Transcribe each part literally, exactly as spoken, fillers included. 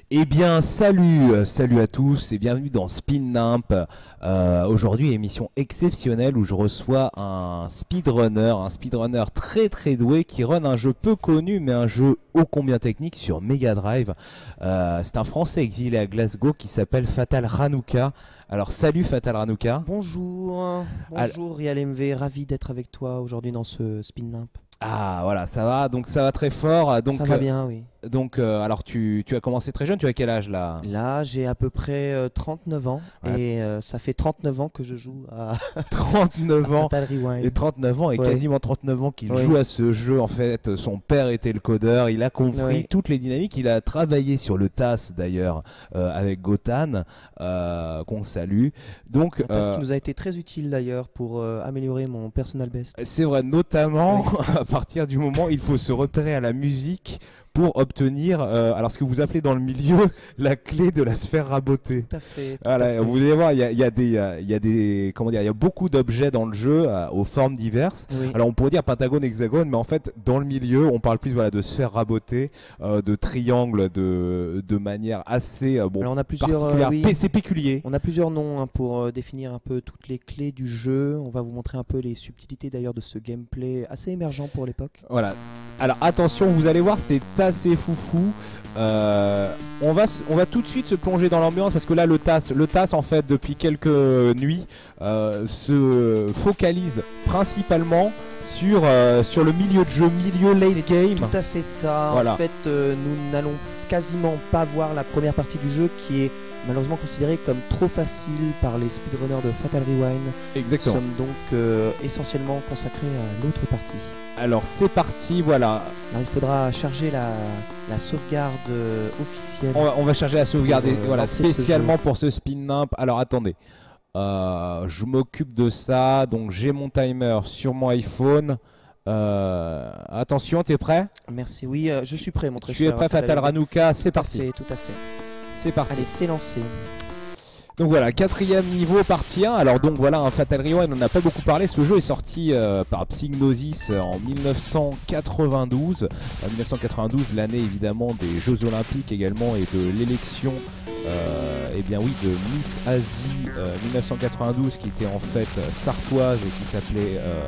Eh bien, salut, euh, salut à tous et bienvenue dans Spin Nimp. Euh, Aujourd'hui, émission exceptionnelle où je reçois un speedrunner, un speedrunner très très doué qui run un jeu peu connu mais un jeu ô combien technique sur Mega Drive. Euh, C'est un Français exilé à Glasgow qui s'appelle Fatal Ranouka. Alors, salut Fatal Ranouka. Bonjour, bonjour Rial M V, ravi d'être avec toi aujourd'hui dans ce Spin Nimp. Ah voilà, ça va, donc ça va très fort. Donc, Ça va euh, bien, oui. Donc, euh, alors tu, tu as commencé très jeune, tu as quel âge là? Là, j'ai à peu près euh, trente-neuf ans Ouais. et euh, ça fait trente-neuf ans que je joue à, trente-neuf à ans. Fatal Rewind. Et trente-neuf ans et Ouais. quasiment trente-neuf ans qu'il Ouais. joue à ce jeu. En fait, son père était le codeur, il a compris Ouais. toutes les dynamiques. Il a travaillé sur le T A S d'ailleurs euh, avec Gotan, euh, qu'on salue. Donc, Un test euh, qui nous a été très utile d'ailleurs pour euh, améliorer mon personal best. c'est vrai, notamment à partir du moment où il faut se repérer à la musique pour obtenir, euh, alors ce que vous appelez dans le milieu, la clé de la sphère rabotée. Tout à fait. Tout Voilà, à fait. vous allez voir, il y a, il y a des, euh, il y a des, comment dire, il y a beaucoup d'objets dans le jeu euh, aux formes diverses. Oui. Alors on pourrait dire pentagone, hexagone, mais en fait dans le milieu, on parle plus voilà de sphères rabotées, euh, de triangles, de, de manière assez euh, bon, Alors on a plusieurs, euh, particulière. oui. P- C'est péculier. On a plusieurs noms hein, pour euh, définir un peu toutes les clés du jeu. On va vous montrer un peu les subtilités d'ailleurs de ce gameplay assez émergent pour l'époque. Voilà. Alors attention, vous allez voir, c'est assez foufou. Euh, on, va, s- on va tout de suite se plonger dans l'ambiance parce que là, le T A S, le T A S en fait, depuis quelques nuits, euh, se focalise principalement sur, euh, sur le milieu de jeu, milieu late C'est game. Tout à fait ça. Voilà. En fait, euh, nous n'allons quasiment pas voir la première partie du jeu qui est malheureusement considérée comme trop facile par les speedrunners de Fatal Rewind. Nous Exactement. sommes donc euh, essentiellement consacrés à l'autre partie. Alors c'est parti, voilà. Alors, il faudra charger la, la sauvegarde euh, officielle. On va, on va charger la sauvegarde Pour, euh, voilà, lancer ce spécialement jeu. pour ce spin nimp. Alors attendez, Euh, je m'occupe de ça. Donc j'ai mon timer sur mon iPhone. Euh, attention, t'es prêt? Merci, oui, euh, je suis prêt, mon très Tu es cher prêt, Fatal Ranouka? C'est Tout à parti. fait, tout à fait. C'est parti. Allez, c'est lancé. Donc voilà, quatrième niveau, partie un. Alors donc voilà, un Fatal Rewind, on n'a pas beaucoup parlé. Ce jeu est sorti euh, par Psygnosis en mille neuf cent quatre-vingt-douze. Euh, mille neuf cent quatre-vingt-douze, l'année évidemment des Jeux Olympiques également et de l'élection, euh, eh bien oui, de Miss Asie euh, mille neuf cent quatre-vingt-douze, qui était en fait euh, sartoise et qui s'appelait euh,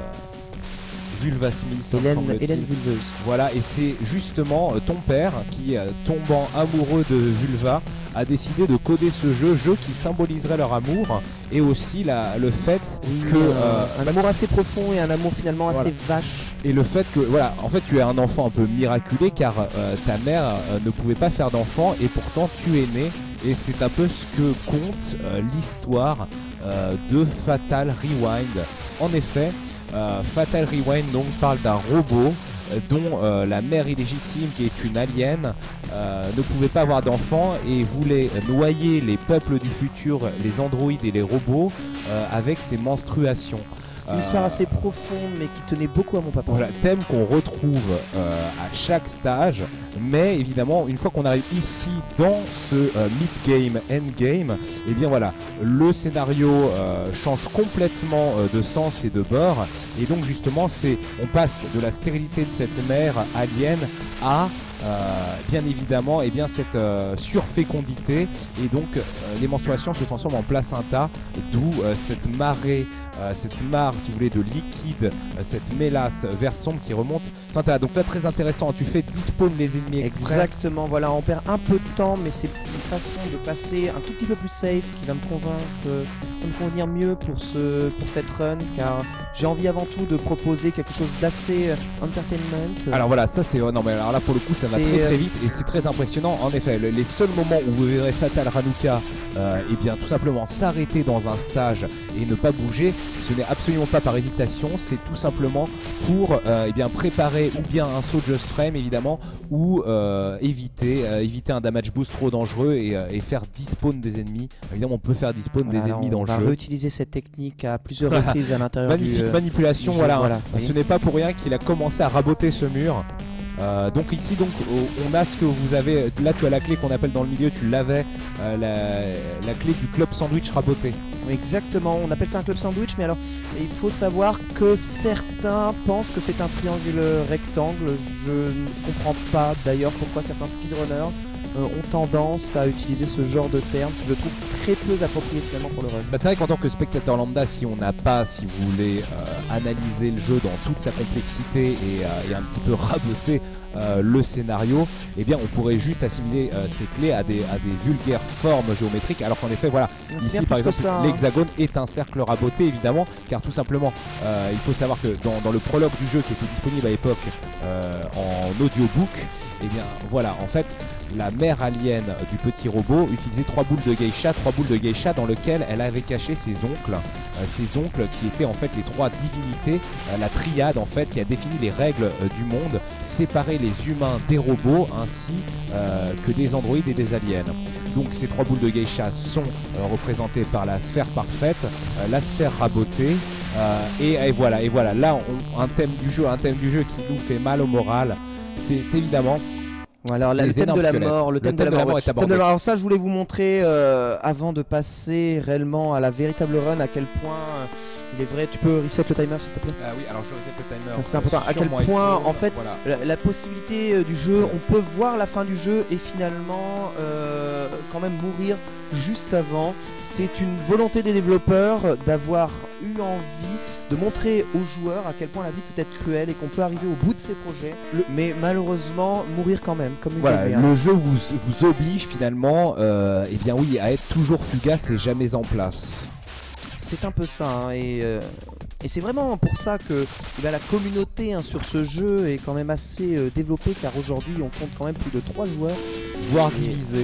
Vulva Smith. hein, Hélène, semble-t-il. Hélène Vulveuse. Voilà, et c'est justement euh, ton père qui, euh, tombant amoureux de Vulva, a décidé de coder ce jeu, jeu qui symboliserait leur amour et aussi la, le fait Oui, que un, euh, un amour assez profond et un amour finalement Voilà. assez vache. et le fait que voilà, en fait tu es un enfant un peu miraculé car euh, ta mère euh, ne pouvait pas faire d'enfant et pourtant tu es né, et c'est un peu ce que compte euh, l'histoire euh, de Fatal Rewind. En effet, euh, Fatal Rewind donc parle d'un robot euh, dont euh, la mère illégitime, qui est une alien, euh, ne pouvait pas avoir d'enfants et voulait noyer les peuples du futur, les androïdes et les robots, euh, avec ses menstruations. C'est une histoire assez profonde mais qui tenait beaucoup à mon papa. Voilà, thème qu'on retrouve euh, à chaque stage, mais évidemment, une fois qu'on arrive ici dans ce euh, mid-game, end-game, et bien voilà, le scénario euh, change complètement euh, de sens et de bord, et donc justement, c'est, on passe de la stérilité de cette mère alien à Euh, bien évidemment, et bien cette euh, surfécondité, et donc euh, les menstruations se transforment en placenta, d'où euh, cette marée, euh, cette mare, si vous voulez, de liquide, euh, cette mélasse verte sombre qui remonte. Placenta. Donc là, très intéressant, tu fais despawn les ennemis exprès. Exactement, voilà, on perd un peu de temps, mais c'est une façon de passer un tout petit peu plus safe qui va me convaincre, euh, va me convenir mieux pour, ce, pour cette run, car j'ai envie avant tout de proposer quelque chose d'assez euh, entertainment. Alors voilà, ça c'est... oh non mais alors là pour le coup ça va C'est, très très euh, vite et c'est très impressionnant. En effet, le- les seuls moments où vous verrez Fatal Ranouka euh, eh bien tout simplement s'arrêter dans un stage et ne pas bouger, ce n'est absolument pas par hésitation, c'est tout simplement pour euh, eh bien préparer ou bien un saut just frame évidemment, ou euh, éviter, euh, éviter un damage boost trop dangereux et, euh, et faire despawn des ennemis. Évidemment on peut faire despawn Voilà, des alors, ennemis dans on le va jeu. réutiliser cette technique à plusieurs reprises à l'intérieur du... Magnifique euh, manipulation, du jeu, voilà. voilà, Ce oui. n'est pas pour rien qu'il a commencé à raboter ce mur. Euh, donc ici donc on a ce que vous avez, là tu as la clé qu'on appelle dans le milieu, tu l'avais, euh, la, la clé du club sandwich raboté. Exactement, on appelle ça un club sandwich, mais alors il faut savoir que certains pensent que c'est un triangle rectangle. Je ne comprends pas d'ailleurs pourquoi certains speedrunners euh, ont tendance à utiliser ce genre de termes que je trouve très peu appropriés finalement pour le run. Bah c'est vrai qu'en tant que spectateur lambda, si on n'a pas, si vous voulez, euh, analyser le jeu dans toute sa complexité et, euh, et un petit peu raboter euh, le scénario, eh bien on pourrait juste assimiler euh, ces clés à des, à des vulgaires formes géométriques, alors qu'en effet, voilà, ici par exemple, hein. l'hexagone est un cercle raboté évidemment, car tout simplement, euh, il faut savoir que dans, dans le prologue du jeu qui était disponible à l'époque euh, en audiobook, eh bien voilà, en fait, la mère alien du petit robot utilisait trois boules de geisha, trois boules de geisha dans lesquelles elle avait caché ses oncles, euh, ses oncles qui étaient en fait les trois divinités, euh, la triade en fait qui a défini les règles euh, du monde, séparer les humains des robots ainsi euh, que des androïdes et des aliens. Donc ces trois boules de geisha sont euh, représentées par la sphère parfaite, euh, la sphère rabotée, euh, et, et voilà, et voilà, là on, un thème du jeu, un thème du jeu qui nous fait mal au moral, c'est évidemment. Bon, alors là, le thème de la mort, le thème de la mort, ouais. Thème de la mort. Alors ça, je voulais vous montrer euh, avant de passer réellement à la véritable run, à quel point euh, il est vrai. Tu peux reset le timer, s'il te plaît? Ah oui, alors je reset le timer. C'est important. À quel point, en fait, voilà. la, la possibilité euh, du jeu, on peut voir la fin du jeu et finalement euh, quand même mourir juste avant. C'est une volonté des développeurs d'avoir eu envie de montrer aux joueurs à quel point la vie peut être cruelle et qu'on peut arriver au bout de ses projets, le, mais malheureusement mourir quand même, comme une voilà, le jeu vous, vous oblige finalement, euh, eh bien oui, à être toujours fugace et jamais en place. C'est un peu ça, hein, et, euh, et c'est vraiment pour ça que eh bien, la communauté hein, sur ce jeu est quand même assez euh, développée, car aujourd'hui on compte quand même plus de trois joueurs, voire divisés.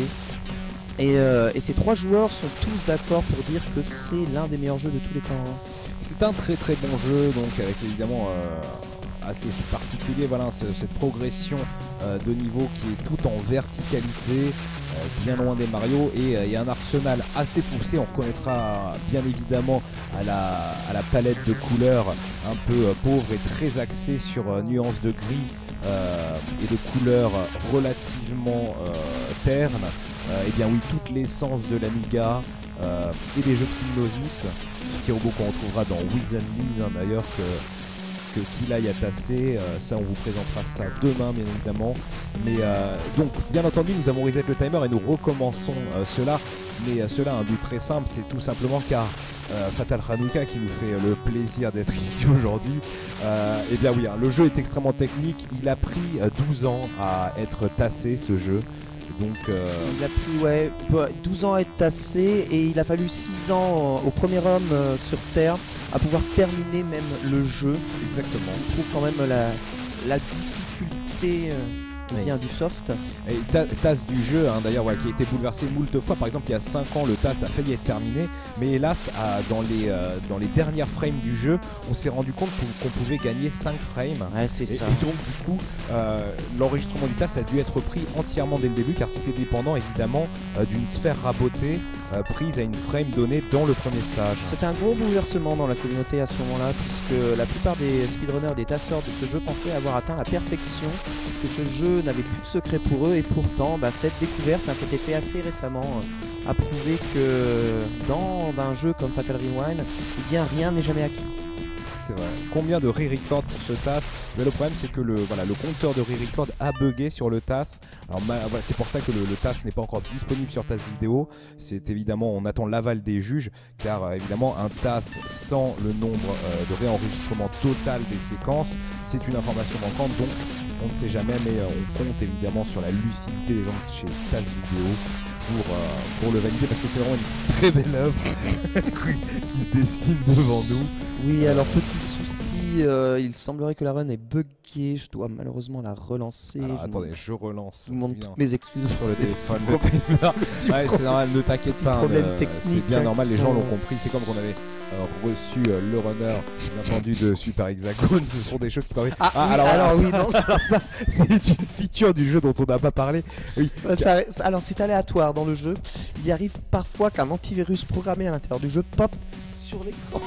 Et, euh, et ces trois joueurs sont tous d'accord pour dire que c'est l'un des meilleurs jeux de tous les temps. Hein. C'est un très très bon jeu, donc avec évidemment euh, assez particulier, voilà, ce, cette progression euh, de niveau qui est tout en verticalité, euh, bien loin des Mario, et il euh, y a un arsenal assez poussé. On reconnaîtra bien évidemment à la, à la palette de couleurs un peu euh, pauvre et très axée sur euh, nuances de gris euh, et de couleurs relativement euh, ternes. Euh, et bien oui, toute l'essence de l'Amiga euh, et des jeux Psygnosis, qui robot qu'on retrouvera dans Wizenly hein, d'ailleurs, que, que Killai a tassé, euh, ça on vous présentera ça demain bien évidemment. Mais euh, donc bien entendu nous avons reset le timer et nous recommençons euh, cela, mais euh, cela a un but très simple, c'est tout simplement car euh, Fatal Hanukkah qui nous fait le plaisir d'être ici aujourd'hui, euh, et bien oui, hein, le jeu est extrêmement technique, il a pris euh, douze ans à être tassé ce jeu. Donc, euh... il a pris ouais, douze ans à être tassé et il a fallu six ans au premier homme euh, sur Terre à pouvoir terminer même le jeu. Exactement. On trouve quand même la, la difficulté euh, vient du soft. Et T A S du jeu hein, d'ailleurs ouais, qui a été bouleversé moult fois. Par exemple il y a cinq ans le T A S a failli être terminé, mais hélas à, dans, les, euh, dans les dernières frames du jeu on s'est rendu compte qu'on pouvait gagner cinq frames. Ouais c'est ça. Et donc du coup euh, l'enregistrement du T A S a dû être pris entièrement dès le début, car c'était dépendant évidemment euh, d'une sphère rabotée euh, prise à une frame donnée dans le premier stage. C'était un gros bouleversement dans la communauté à ce moment là, puisque la plupart des speedrunners, des tasseurs de ce jeu pensaient avoir atteint la perfection, que ce jeu n'avait plus de secret pour eux, et pourtant bah, cette découverte hein, qui a été faite assez récemment euh, a prouvé que dans un jeu comme Fatal Rewind, eh bien rien n'est jamais acquis. C'est vrai. Combien de re-record pour ce T A S? Mais le problème c'est que le, voilà, le compteur de re-record a bugué sur le T A S. Alors voilà, c'est pour ça que le, le T A S n'est pas encore disponible sur T A S Vidéo. C'est évidemment, on attend l'aval des juges, car euh, évidemment un T A S sans le nombre euh, de réenregistrement total des séquences, c'est une information manquante, donc on ne sait jamais, mais euh, on compte évidemment sur la lucidité des gens chez T A S Vidéo pour, euh, pour le valider, parce que c'est vraiment une très belle œuvre qui se dessine devant nous. Oui, alors petit souci, euh, il semblerait que la run est buggée, je dois malheureusement la relancer. Alors, je attendez, je relance. Je vous demande toutes mes excuses sur le téléphone. Ouais, c'est normal, ne t'inquiète pas, euh, c'est bien normal, les gens l'ont compris, c'est comme qu'on avait euh, reçu euh, le runner, bien entendu, de Super Hexagone, ce sont des choses qui paraissent... Ah, ah oui, alors, alors, alors oui, non, alors ça, c'est une feature du jeu dont on n'a pas parlé. Oui. Ça, alors c'est aléatoire dans le jeu, il arrive parfois qu'un antivirus programmé à l'intérieur du jeu pop sur l'écran.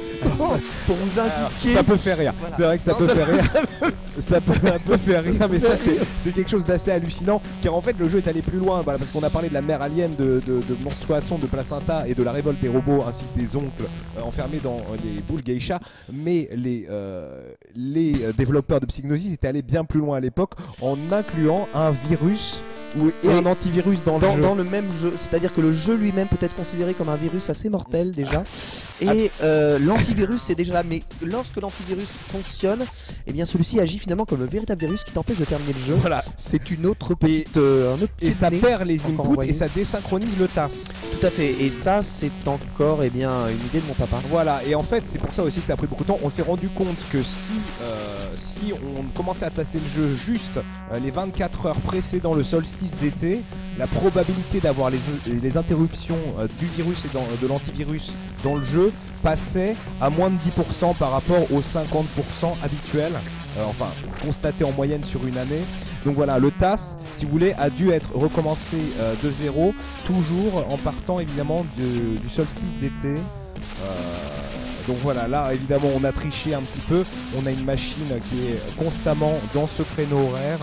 Pour vous indiquer. Ça peut faire rire, voilà. C'est vrai que ça non, peut ça faire rire. Ça peut un peu faire rire, mais ça c'est quelque chose d'assez hallucinant, car en fait le jeu est allé plus loin, voilà, parce qu'on a parlé de la mère alien, de, de, de Monstruation, de Placenta et de la révolte des robots ainsi que des oncles euh, enfermés dans euh, les boules geisha, mais les, euh, les développeurs de Psygnosis étaient allés bien plus loin à l'époque en incluant un virus ou, et Oui. un antivirus dans, Dans, le jeu. dans le même jeu, c'est-à-dire que le jeu lui-même peut être considéré comme un virus assez mortel déjà, et euh, l'antivirus c'est déjà là, mais lorsque l'antivirus fonctionne, eh bien celui-ci agit finalement comme le véritable virus qui t'empêche de terminer le jeu. Voilà. C'est une autre petite, euh, un autre Et pied ça de nez perd les encore inputs envoyé. et ça désynchronise le T A S. Tout à fait, et ça c'est encore eh bien, une idée de mon papa. Voilà, et en fait c'est pour ça aussi que ça a pris beaucoup de temps. On s'est rendu compte que si, euh, si on commençait à tasser le jeu juste euh, les vingt-quatre heures précédant le solstice d'été, la probabilité d'avoir les, les interruptions euh, du virus et dans, de l'antivirus dans le jeu passait à moins de dix pour cent par rapport aux cinquante pour cent habituels, euh, enfin constaté en moyenne sur une année. Donc voilà, le T A S, si vous voulez, a dû être recommencé euh, de zéro, toujours en partant évidemment de, du solstice d'été. Euh, donc voilà, là évidemment on a triché un petit peu, on a une machine qui est constamment dans ce créneau horaire.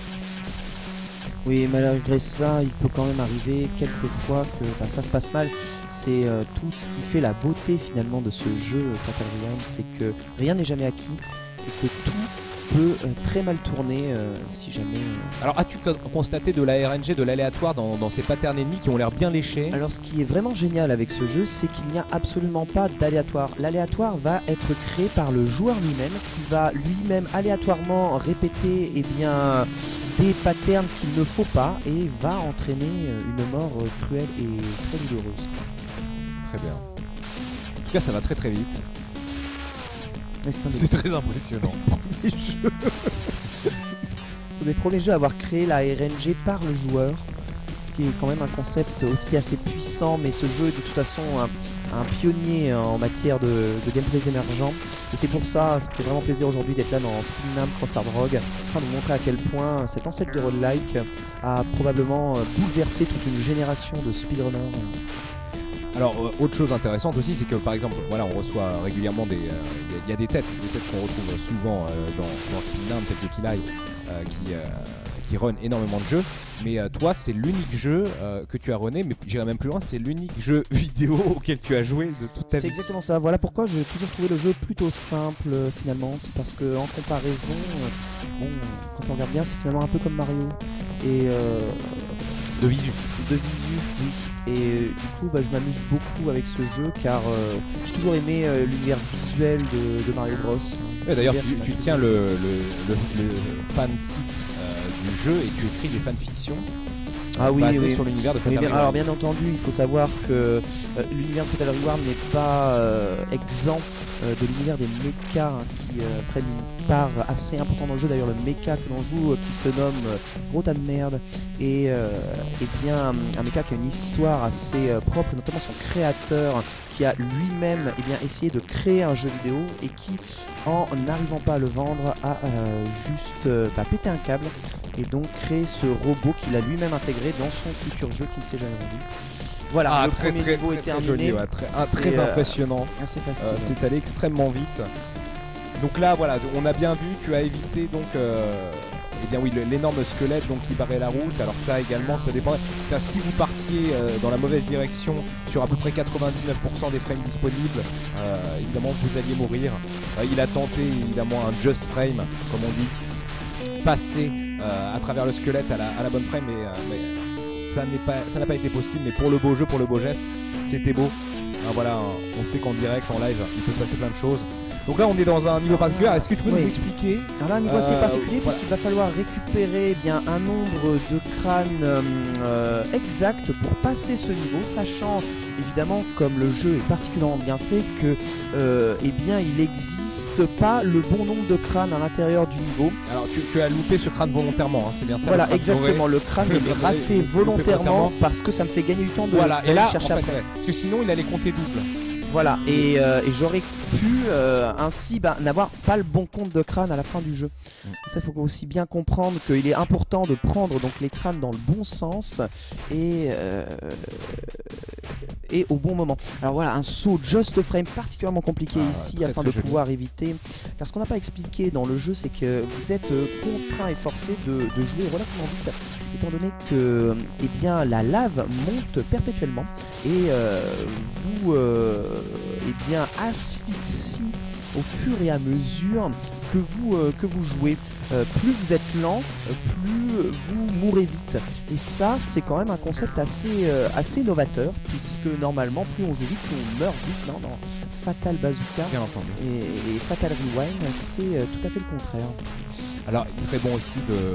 Oui, malgré ça, il peut quand même arriver quelques fois que bah, ça se passe mal. C'est euh, tout ce qui fait la beauté finalement de ce jeu euh, Fatal Rewind, c'est que rien n'est jamais acquis et que tout peut euh, très mal tourner euh, si jamais... Euh... Alors as-tu constaté de la R N G, de l'aléatoire dans, dans ces patterns ennemis qui ont l'air bien léchés? Alors ce qui est vraiment génial avec ce jeu, c'est qu'il n'y a absolument pas d'aléatoire. L'aléatoire va être créé par le joueur lui-même, qui va lui-même aléatoirement répéter eh bien, des patterns qu'il ne faut pas et va entraîner une mort cruelle et très douloureuse. Très bien. En tout cas ça va très très vite. C'est très impressionnant. C'est un des premiers jeux à avoir créé la R N G par le joueur, qui est quand même un concept aussi assez puissant, mais ce jeu est de toute façon un, un pionnier en matière de, de gameplays émergents. Et c'est pour ça, ça me fait vraiment plaisir aujourd'hui d'être là dans Spinam Cross Hard Rogue, afin de vous montrer à quel point cet ancêtre de roguelike a probablement bouleversé toute une génération de speedrunners. Alors euh, autre chose intéressante aussi, c'est que par exemple, voilà, on reçoit régulièrement des, il euh, y, y a des têtes, des têtes qu'on retrouve souvent euh, dans, dans Spinam, tels que Kilai, euh, qui, euh, qui run énormément de jeux. Mais euh, toi, c'est l'unique jeu euh, que tu as runné, mais j'irai même plus loin, c'est l'unique jeu vidéo auquel tu as joué de toute ta vie. C'est exactement ça. Voilà pourquoi j'ai toujours trouvé le jeu plutôt simple euh, finalement. C'est parce que en comparaison, euh, bon, quand on regarde bien, c'est finalement un peu comme Mario. Et euh, de visu. De visu, oui. Et euh, du coup, bah, je m'amuse beaucoup avec ce jeu car euh, j'ai toujours aimé euh, l'univers visuel de, de Mario Bros. Ouais, d'ailleurs, tu, tu tiens le, le, le, le fan site euh, du jeu et tu écris des fanfictions. Ah oui, basées oui. sur l'univers de Fatal bien, Rewind. Alors bien entendu, il faut savoir que euh, l'univers de Fatal Rewind n'est pas euh, exempt euh, de l'univers des mechas hein, qui euh, prennent une part assez importante dans le jeu. D'ailleurs, le mecha que l'on joue, euh, qui se nomme euh, Gros tas de merde, et euh, eh bien un mecha qui a une histoire assez euh, propre, et notamment son créateur qui a lui-même eh bien essayé de créer un jeu vidéo et qui, en n'arrivant pas à le vendre, a euh, juste euh, bah, pété un câble et donc créé ce robot qu'il a lui-même intégré dans son futur jeu qu'il ne s'est jamais vendu. Voilà, ah, le très, premier très, niveau très, est très terminé. joli, ouais, très, ah, très euh, impressionnant. Assez facile. Euh, c'est allé extrêmement vite. Donc là, voilà, on a bien vu, tu as évité donc, euh, eh bien oui, l'énorme squelette donc qui barrait la route. Alors ça également, ça dépend. Car si vous partiez euh, dans la mauvaise direction sur à peu près quatre-vingt-dix-neuf pour cent des frames disponibles, euh, évidemment vous alliez mourir. Euh, il a tenté évidemment un just frame, comme on dit, passer euh, à travers le squelette à la, à la bonne frame, mais, euh, mais ça n'est pas, ça n'a pas été possible. Mais pour le beau jeu, pour le beau geste, c'était beau. Ah, voilà, on sait qu'en direct, en live, il peut se passer plein de choses. Donc là on est dans un niveau particulier, est-ce que tu peux oui. nous expliquer? Alors là un niveau assez euh, particulier voilà. puisqu'il va falloir récupérer eh bien, un nombre de crânes euh, exact pour passer ce niveau, sachant évidemment comme le jeu est particulièrement bien fait que euh, eh bien, il n'existe pas le bon nombre de crânes à l'intérieur du niveau. Alors tu, tu as loupé ce crâne volontairement, hein, c'est bien ça? Voilà, exactement, le crâne il est raté volontairement parce que ça me fait gagner du temps de voilà, et là, chercher en fait, après. ouais, parce que sinon il allait compter double. Voilà, et, euh, et j'aurais pu euh, ainsi bah, n'avoir pas le bon compte de crâne à la fin du jeu. Mm. Ça, il faut aussi bien comprendre qu'il est important de prendre donc, les crânes dans le bon sens et, euh, et au bon moment. Alors voilà, un saut just frame particulièrement compliqué ah, ici très, afin très de joli. pouvoir éviter. Car ce qu'on n'a pas expliqué dans le jeu, c'est que vous êtes euh, contraint et forcé de, de jouer relativement vite, étant donné que eh bien, la lave monte perpétuellement et euh, vous euh, eh bien, asphyxie au fur et à mesure que vous, euh, que vous jouez. Euh, plus vous êtes lent, euh, plus vous mourrez vite. Et ça, c'est quand même un concept assez, euh, assez novateur, puisque normalement, plus on joue vite, plus on meurt vite. Non, dans Fatal Bazooka Bien entendu. et, et Fatal Rewind, c'est euh, tout à fait le contraire. Alors, il serait bon aussi de,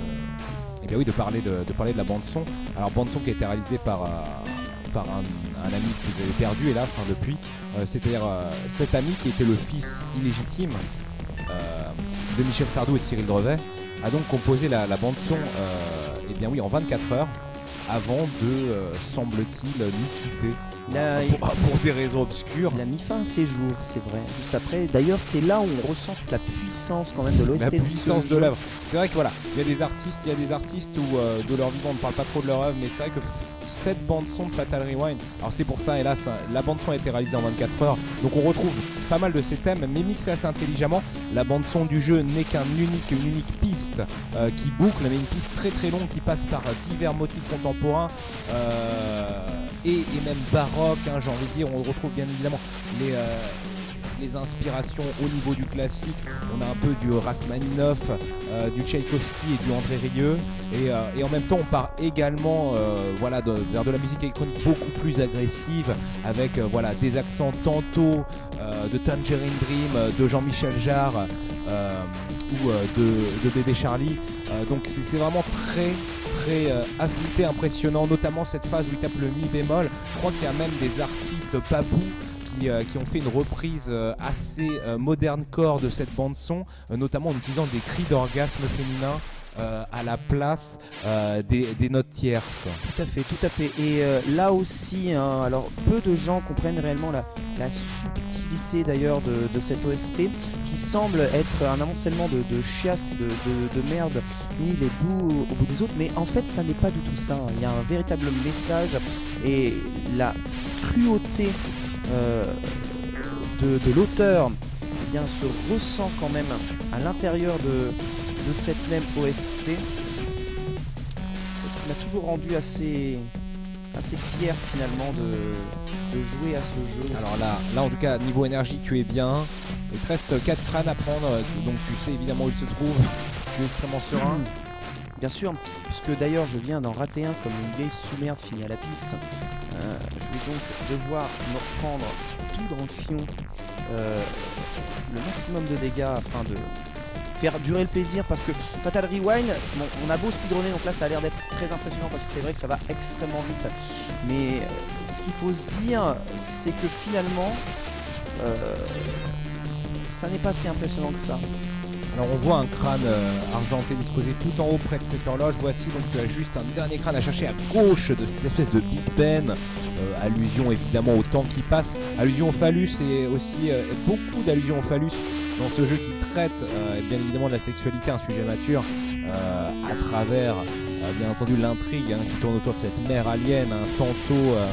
eh bien oui, de parler de, de parler de la bande son. Alors, bande son qui a été réalisée par euh, par un, un ami que vous avez perdu, hélas, hein, depuis. Euh, C'est-à-dire euh, cet ami qui était le fils illégitime euh, de Michel Sardou et de Cyril Drevet, a donc composé la, la bande son, euh, eh bien oui, en vingt-quatre heures, avant de, euh, semble-t-il, nous quitter. Là, pour, pour des raisons obscures. Il a mis fin à ses jours, c'est vrai. Juste après, d'ailleurs, c'est là où on ressent toute la puissance quand même de l'O S T. La puissance de l'œuvre. C'est vrai que voilà, il y a des artistes, il y a des artistes où euh, de leur vivant on ne parle pas trop de leur œuvre, mais c'est vrai que cette bande son de Fatal Rewind, alors c'est pour ça, hélas, la bande son a été réalisée en vingt-quatre heures, donc on retrouve pas mal de ces thèmes, mais mixés assez intelligemment. La bande son du jeu n'est qu'un unique, une unique piste euh, qui boucle, mais une piste très très longue qui passe par divers motifs contemporains. Euh, Et, et même baroque, hein, j'ai envie de dire, on retrouve bien évidemment les, euh, les inspirations au niveau du classique. On a un peu du Rachmaninoff, euh, du Tchaïkovski et du André Rieu, et, euh, et en même temps on part également euh, voilà, de, vers de la musique électronique beaucoup plus agressive, avec euh, voilà, des accents tantôt euh, de Tangerine Dream, de Jean-Michel Jarre euh, ou euh, de, de Bébé Charlie. Euh, donc c'est vraiment très très euh, affûté, impressionnant, notamment cette phase où il tape le mi bémol. Je crois qu'il y a même des artistes papous qui, euh, qui ont fait une reprise euh, assez euh, moderne core de cette bande son, euh, notamment en utilisant des cris d'orgasme féminin euh, à la place euh, des, des notes tierces. Tout à fait, tout à fait. Et euh, là aussi, hein, alors peu de gens comprennent réellement la, la subtilité d'ailleurs de, de cette O S T, qui semble être un amoncellement de, de chiasses, de, de, de merde mis les bouts au bout des autres, mais en fait ça n'est pas du tout ça. Hein. Il y a un véritable message et la cruauté euh, de, de l'auteur eh bien se ressent quand même à l'intérieur de, de cette même O S T. C'est ce qui m'a toujours rendu assez, assez fier finalement de, de jouer à ce jeu. Alors aussi. là, là en tout cas niveau énergie tu es bien. Il te reste quatre crânes à prendre, donc tu sais évidemment où ils se trouvent. Tu es extrêmement serein. Bien sûr, puisque d'ailleurs je viens d'en rater un comme une vieille sous-merde finie à la pisse. Euh, je vais donc devoir me reprendre tout dans le fion, euh, le maximum de dégâts afin de faire durer le plaisir, parce que Fatal Rewind, bon, on a beau speedrunner, donc là ça a l'air d'être très impressionnant parce que c'est vrai que ça va extrêmement vite. Mais euh, ce qu'il faut se dire, c'est que finalement, euh, ça n'est pas si impressionnant que ça. Alors on voit un crâne euh, argenté disposé tout en haut près de cette horloge. Voici donc tu as juste un dernier crâne à chercher à gauche de cette espèce de Big Ben. Euh, allusion évidemment au temps qui passe. Allusion au phallus et aussi euh, beaucoup d'allusions au phallus dans ce jeu qui traite euh, bien évidemment de la sexualité, un sujet mature, euh, à travers euh, bien entendu l'intrigue hein, qui tourne autour de cette mère alien, hein, tantôt, euh,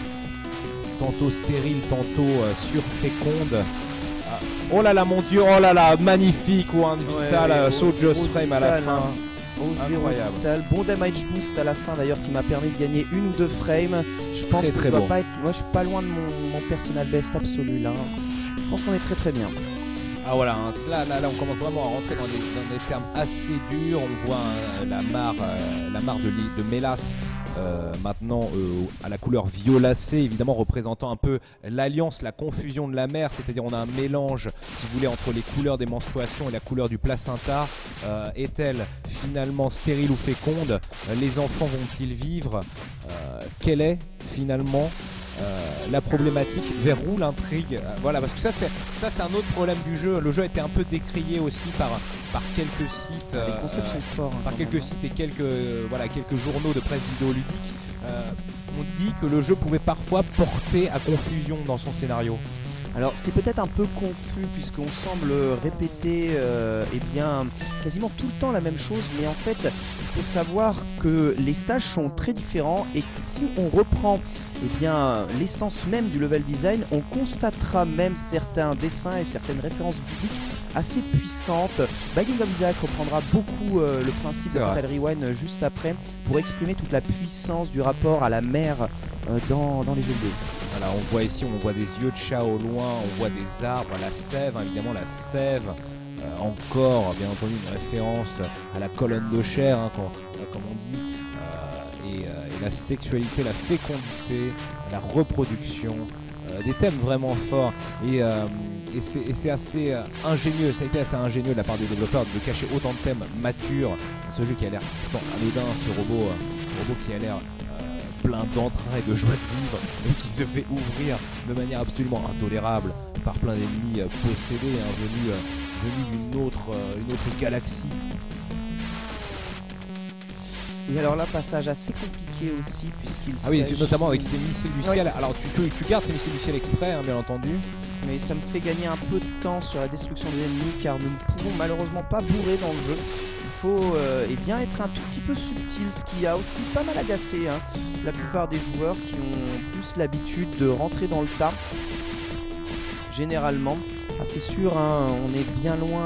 tantôt stérile, tantôt euh, surféconde. Oh là là mon dieu, oh là là, magnifique ou un vital ouais, Soldier's Frame à la fin. Au zéro vital, bon damage boost à la fin d'ailleurs qui m'a permis de gagner une ou deux frames. Je pense très, que très je dois bon. pas être, moi je suis pas loin de mon, mon personal best absolu là. Je pense qu'on est très très bien. Ah voilà, hein, là, là, là on commence vraiment à rentrer dans des, dans des termes assez durs. On voit hein, la mare, euh, la mare de, de Mélas. Euh, maintenant euh, à la couleur violacée, évidemment représentant un peu l'alliance, la confusion de la mer, c'est-à-dire on a un mélange, si vous voulez, entre les couleurs des menstruations et la couleur du placenta. Euh, est-elle finalement stérile ou féconde? euh, Les enfants vont-ils vivre? euh, Quelle est finalement Euh, la problématique, vers où l'intrigue, euh, voilà, parce que ça c'est ça c'est un autre problème du jeu. Le jeu a été un peu décrié aussi par, par quelques sites, Les euh, concepts sont forts. Hein, par quelques sites et quelques, euh, voilà, quelques journaux de presse vidéoludique. Euh, on dit que le jeu pouvait parfois porter à confusion dans son scénario. Alors c'est peut-être un peu confus puisqu'on semble répéter euh, eh bien, quasiment tout le temps la même chose, mais en fait il faut savoir que les stages sont très différents et que si on reprend eh bien, l'essence même du level design, on constatera même certains dessins et certaines références bibliques assez puissantes. Binding of Isaac reprendra beaucoup euh, le principe de Fatal Rewind juste après pour exprimer toute la puissance du rapport à la mer euh, dans, dans les jeux vidéo. Voilà, on voit ici, on voit des yeux de chat au loin, on voit des arbres, la sève, évidemment la sève euh, encore bien entendu une référence à la colonne de chair, hein, quand, euh, comme on dit, euh, et, euh, et la sexualité, la fécondité, la reproduction, euh, des thèmes vraiment forts. Et, euh, et c'est assez euh, ingénieux, ça a été assez ingénieux de la part des développeurs de cacher autant de thèmes matures dans ce jeu qui a l'air pourtant anodin, ce robot, euh, ce robot qui a l'air plein d'entrain et de joie de vivre, et qui se fait ouvrir de manière absolument intolérable par plein d'ennemis euh, possédés, hein, venus, euh, venus d'une autre, euh, une autre galaxie. Et alors là, passage assez compliqué aussi, puisqu'il Ah oui, s'agit... notamment avec ces missiles du Oui. ciel. Alors tu, tu, tu gardes ces missiles du ciel exprès, hein, bien entendu. Mais ça me fait gagner un peu de temps sur la destruction des ennemis, car nous ne pouvons malheureusement pas bourrer dans le jeu. Il faut euh, eh bien, être un tout petit peu subtil, ce qui a aussi pas mal agacé hein, la plupart des joueurs qui ont plus l'habitude de rentrer dans le tas. Généralement, ah, c'est sûr, hein, on est bien loin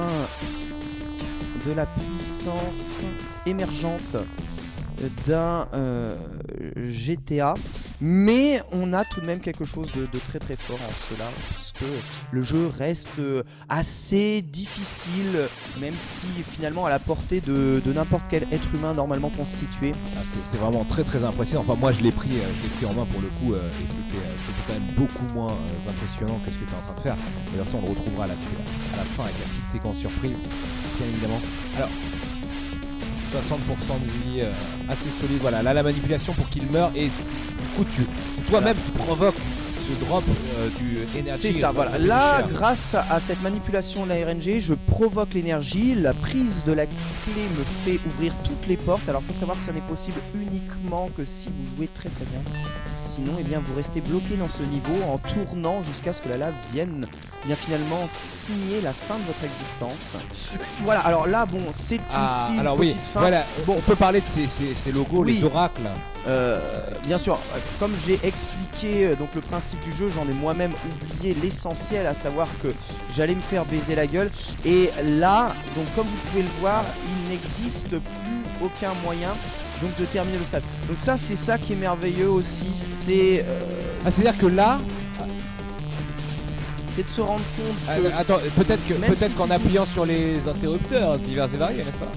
de la puissance émergente d'un euh, G T A, mais on a tout de même quelque chose de, de très très fort en cela, puisque le jeu reste assez difficile, même si finalement à la portée de, de n'importe quel être humain normalement constitué. Ah, c'est vraiment très très impressionnant. Enfin moi je l'ai pris, euh, je l'ai pris en main pour le coup, euh, et c'était euh, c'était quand même beaucoup moins euh, impressionnant que ce que tu es en train de faire. D'ailleurs ça on le retrouvera à la, à la fin avec la petite séquence surprise, bien évidemment. Alors soixante pour cent de vie, euh, assez solide, voilà, là la manipulation pour qu'il meure, et du coup tu, c'est toi-même qui provoque ce drop euh, du énergie. C'est ça, voilà, là grâce à, à cette manipulation de la R N G, je provoque l'énergie, la prise de la clé me fait ouvrir toutes les portes. Alors il faut savoir que ça n'est possible uniquement que si vous jouez très très bien, sinon eh bien, vous restez bloqué dans ce niveau en tournant jusqu'à ce que la lave vienne bien finalement signer la fin de votre existence. Voilà, alors là bon, c'est ah, aussi alors une oui, petite fin. Voilà, bon, on peut parler de ces, ces, ces logos, oui. les oracles. Euh, bien sûr, comme j'ai expliqué donc le principe du jeu, j'en ai moi-même oublié l'essentiel, à savoir que j'allais me faire baiser la gueule. Et là, donc comme vous pouvez le voir, il n'existe plus aucun moyen donc de terminer le stade. Donc ça, c'est ça qui est merveilleux aussi, c'est euh, ah, c'est-à-dire que là, c'est de se rendre compte ah, que... attends, peut-être que peut-être si qu'en tu... appuyant sur les interrupteurs divers et variés, n'est-ce pas?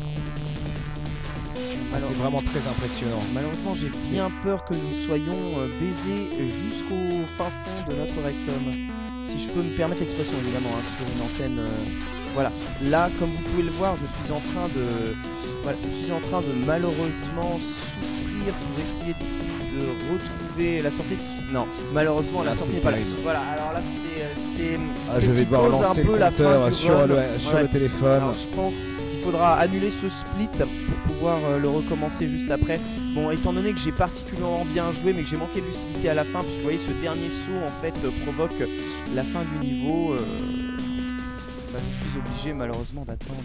Ah, Alors, c'est vraiment très impressionnant. Malheureusement, j'ai bien peur que nous soyons euh, baisés jusqu'au fin fond de notre rectum. Si je peux me permettre l'expression, évidemment, hein, sur une antenne. Euh, voilà. Là, comme vous pouvez le voir, je suis en train de, voilà, je suis en train de malheureusement souffrir pour essayer de, de retrouver la sortie. Non, malheureusement, ah, la sortie n'est pas là. Voilà. Alors là, c'est, c'est, ah, c'est ce qui cause un peu la fin du sur, run. le, sur ouais. le téléphone. Alors, je pense qu'il faudra annuler ce split pour pouvoir euh, le recommencer juste après. Bon, étant donné que j'ai particulièrement bien joué mais que j'ai manqué de lucidité à la fin, puisque vous voyez ce dernier saut en fait euh, provoque la fin du niveau, euh, bah, je suis obligé malheureusement d'attendre.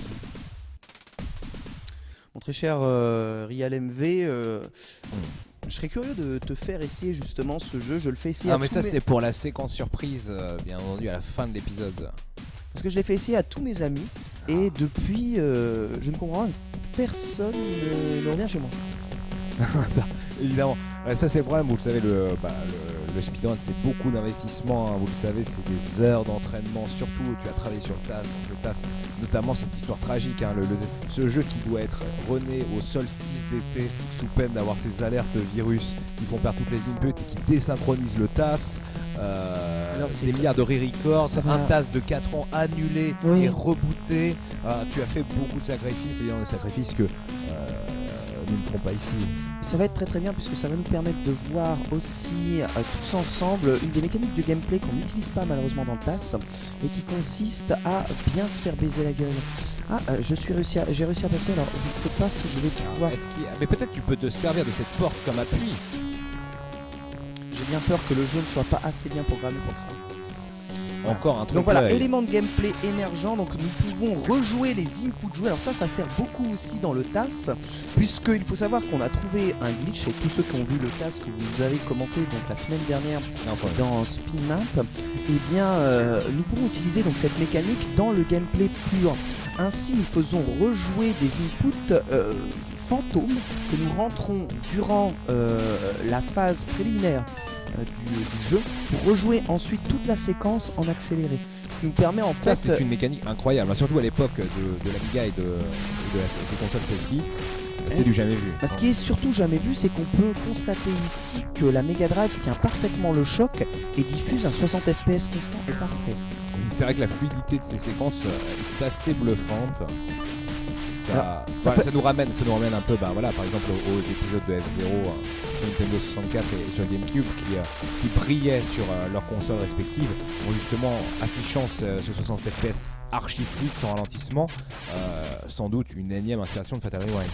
Mon très cher euh, Rial M V, euh, mm. je serais curieux de te faire essayer justement ce jeu. Je le fais essayer. Ah à mais tous ça mes... c'est pour la séquence surprise, euh, bien entendu à la fin de l'épisode. Parce que je l'ai fait essayer à tous mes amis et depuis, euh, je ne comprends rien, personne ne, ne revient chez moi. Ça, évidemment. Euh, ça c'est le problème, vous le savez, le, bah, le, le speedrun c'est beaucoup d'investissement, hein, vous le savez, c'est des heures d'entraînement, surtout tu as travaillé sur le T A S, donc le T A S, notamment cette histoire tragique, hein, le, le, ce jeu qui doit être rené au solstice d'été sous peine d'avoir ces alertes virus qui font perdre toutes les inputs et qui désynchronisent le T A S. Euh, Alors, des milliards de re-records, un T A S de quatre ans annulé oui. et rebooté. Euh, tu as fait beaucoup de sacrifices, et des sacrifices que euh, nous ne ferons pas ici. Ça va être très très bien puisque ça va nous permettre de voir aussi euh, tous ensemble une des mécaniques de gameplay qu'on n'utilise pas malheureusement dans le T A S et qui consiste à bien se faire baiser la gueule. Ah, euh, je suis réussi à, j'ai réussi à passer, alors je ne sais pas si je vais pouvoir... Mais peut-être tu peux te servir de cette porte comme appui. J'ai bien peur que le jeu ne soit pas assez bien programmé pour ça. Voilà. Encore un truc. Donc voilà, élément de gameplay émergent, donc nous pouvons rejouer les inputs joués. Alors ça, ça sert beaucoup aussi dans le T A S, puisqu'il faut savoir qu'on a trouvé un glitch, et tous ceux qui ont vu le T A S que vous avez commenté donc la semaine dernière dans Spin Map, eh bien euh, nous pourrons utiliser donc cette mécanique dans le gameplay pur. Ainsi, nous faisons rejouer des inputs euh, fantômes que nous rentrons durant euh, la phase préliminaire euh, du, du jeu pour rejouer ensuite toute la séquence en accéléré. Ce qui nous permet en Ça, fait... c'est une mécanique incroyable, surtout à l'époque de, de l'Amiga et de, et de la des consoles seize bits. C'est du jamais vu. Bah, ce qui est surtout jamais vu, c'est qu'on peut constater ici que la Mega Drive tient parfaitement le choc et diffuse un soixante F P S constant et parfait. Oui, c'est vrai que la fluidité de ces séquences est assez bluffante. Ça, Alors, ça, voilà, peut... ça nous ramène, ça nous ramène un peu, bah, voilà, par exemple aux, aux épisodes de F zéro euh, sur Nintendo soixante-quatre et sur GameCube qui, euh, qui brillaient sur euh, leurs consoles respectives, en justement affichant ce, ce soixante F P S archi fluide sans ralentissement, euh, sans doute une énième inspiration de Fatal Rewind.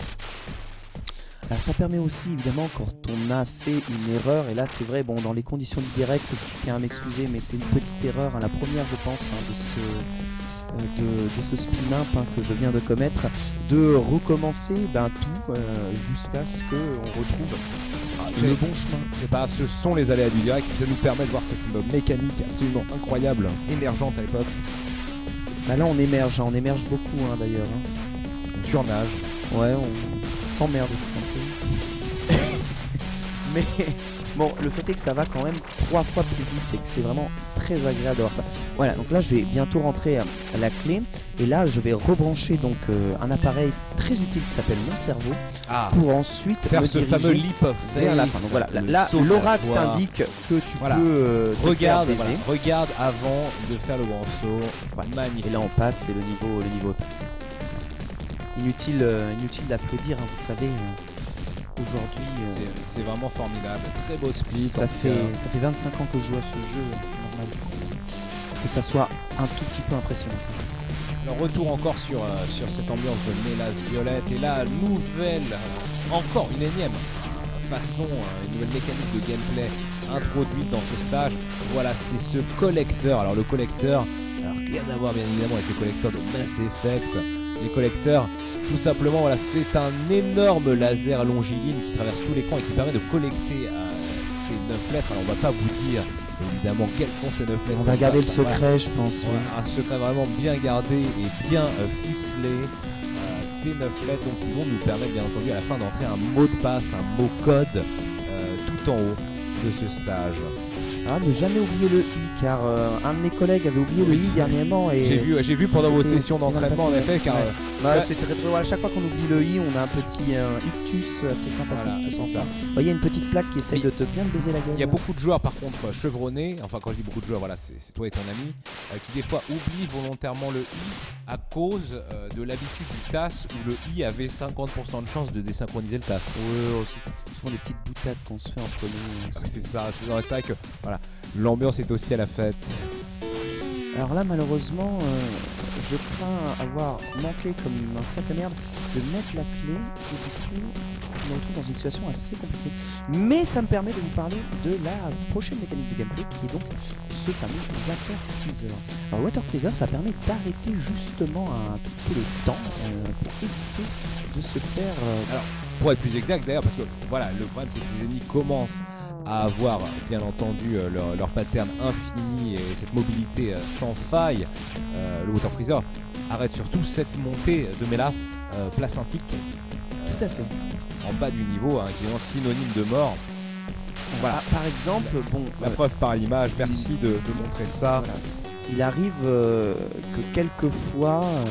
Alors ça permet aussi évidemment quand on a fait une erreur, et là c'est vrai, bon dans les conditions du direct je tiens à m'excuser mais c'est une petite erreur, hein, la première je pense hein, de ce euh, de, de ce spin-up hein, que je viens de commettre, de recommencer ben, tout euh, jusqu'à ce qu'on retrouve ah, le bon chemin. C'est pas, ce sont les aléas du direct, ça nous permet de voir cette mécanique absolument incroyable, émergente à l'époque. Bah là on émerge, hein, on émerge beaucoup hein, d'ailleurs. Hein. On surnage. Ouais, on s'emmerde ici un peu. Mais bon, le fait est que ça va quand même trois fois plus vite et que c'est vraiment très agréable de voir ça. Voilà, donc là je vais bientôt rentrer à la clé et là je vais rebrancher donc euh, un appareil très utile qui s'appelle mon cerveau ah, pour ensuite faire me ce diriger fameux leap of faith vers la fin. Donc voilà, là l'oracle t'indique que tu voilà. peux euh, regarde, faire voilà. Regarde avant de faire le grand saut. Voilà. Magnifique. Et là on passe et le niveau, le niveau est passé. Inutile, euh, inutile d'applaudir, hein, vous savez. Euh, Aujourd'hui, euh, c'est vraiment formidable, très beau split. Ça fait, ça fait vingt-cinq ans que je joue à ce jeu, c'est normal que ça soit un tout petit peu impressionnant. Alors retour encore sur, euh, sur cette ambiance de mélasse violette et là nouvelle, euh, encore une énième façon, euh, une nouvelle mécanique de gameplay introduite dans ce stage. Voilà, c'est ce collecteur. Alors le collecteur, alors rien à voir bien évidemment avec le collecteur de Mass Effect. Les collecteurs, tout simplement, voilà, c'est un énorme laser longiligne qui traverse tout l'écran et qui permet de collecter euh, ces neuf lettres. Alors on va pas vous dire évidemment quelles sont ces neuf lettres. On va garder le voilà, secret, je pense. Ouais, Oui. un secret vraiment bien gardé et bien euh, ficelé. Euh, ces neuf lettres donc, qui vont nous permettre bien entendu à la fin d'entrer un mot de passe, un mot code euh, tout en haut de ce stage. Ah, ne jamais oublier le i, car euh, un de mes collègues avait oublié le i dernièrement et j'ai vu, j'ai vu pendant vos sessions d'entraînement en effet, car ouais. euh, bah, ouais. c'est très drôle. À chaque fois qu'on oublie le i, on a un petit euh, ictus assez sympathique. Voilà, tous c'est ensemble. ça. Vous voyez une petite plaque qui essaye Mais de te bien te baiser la gueule. Il y a là. beaucoup de joueurs par contre chevronnés, enfin quand je dis beaucoup de joueurs, voilà, c'est toi et ton ami, euh, qui des fois oublient volontairement le i à cause euh, de l'habitude du T A S où le i avait cinquante pour cent de chance de désynchroniser le T A S. Ouais, aussi. Ce sont des petites boutades qu'on se fait entre nous. Ah, c'est ça, c'est vrai que voilà, l'ambiance est aussi à la fête. Alors là, malheureusement, euh, je crains avoir manqué comme un sac à merde de mettre la clé et du coup, je me retrouve dans une situation assez compliquée. Mais ça me permet de vous parler de la prochaine mécanique de gameplay qui est donc ce fameux Water Freezer. Alors Water Freezer, ça permet d'arrêter justement un tout petit peu le temps euh, pour éviter de se faire... Euh... Alors, pour être plus exact d'ailleurs, parce que voilà, le problème c'est que ces ennemis commencent à avoir bien entendu euh, leur, leur pattern infini et cette mobilité euh, sans faille. Euh, le Water Freezer arrête surtout cette montée de mélasse euh, placentatique. Tout à fait. En bas du niveau, hein, qui est vraiment synonyme de mort. Voilà. Ah, par exemple, bon... La euh, preuve par l'image, merci de, de montrer ça. Voilà. Il arrive euh, que quelquefois, euh,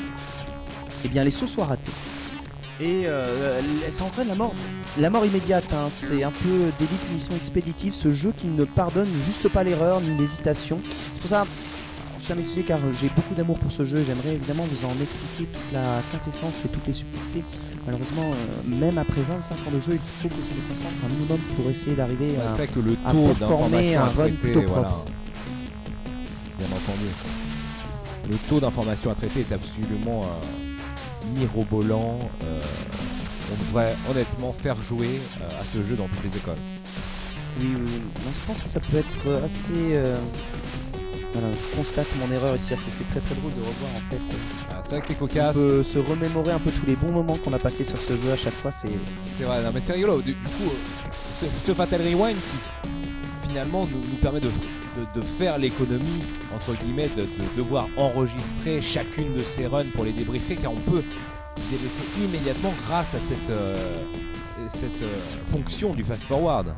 eh bien, les sauts soient ratés. Et euh, ça entraîne la mort, la mort immédiate. Hein. C'est un peu d'élite mission expéditive, ce jeu qui ne pardonne juste pas l'erreur ni l'hésitation. C'est pour ça, je tiens à m'excuser car j'ai beaucoup d'amour pour ce jeu. J'aimerais évidemment vous en expliquer toute la quintessence et toutes les subtilités. Malheureusement, euh, même après vingt-cinq ans de jeu, il faut que je me concentre un minimum pour essayer d'arriver à, c'est que le à taux performer d'information un à run traiter, plutôt voilà. propre. Bien entendu. Le taux d'information à traiter est absolument euh, mirobolant. Euh, on devrait honnêtement faire jouer euh, à ce jeu dans toutes les écoles. Oui, oui, oui. Non, je pense que ça peut être assez... Euh... Voilà, je constate mon erreur ici. C'est très très drôle de revoir en fait. Ah, c'est vrai que c'est On cocasse. peut se remémorer un peu tous les bons moments qu'on a passés sur ce jeu à chaque fois. C'est C'est vrai, non mais c'est rigolo. Du, du coup, euh, ce, ce Fatal Rewind qui finalement nous, nous permet de, de, de faire l'économie, entre guillemets, de, de devoir enregistrer chacune de ces runs pour les débriefer, car on peut les débriefer immédiatement grâce à cette, euh, cette euh, fonction du fast forward.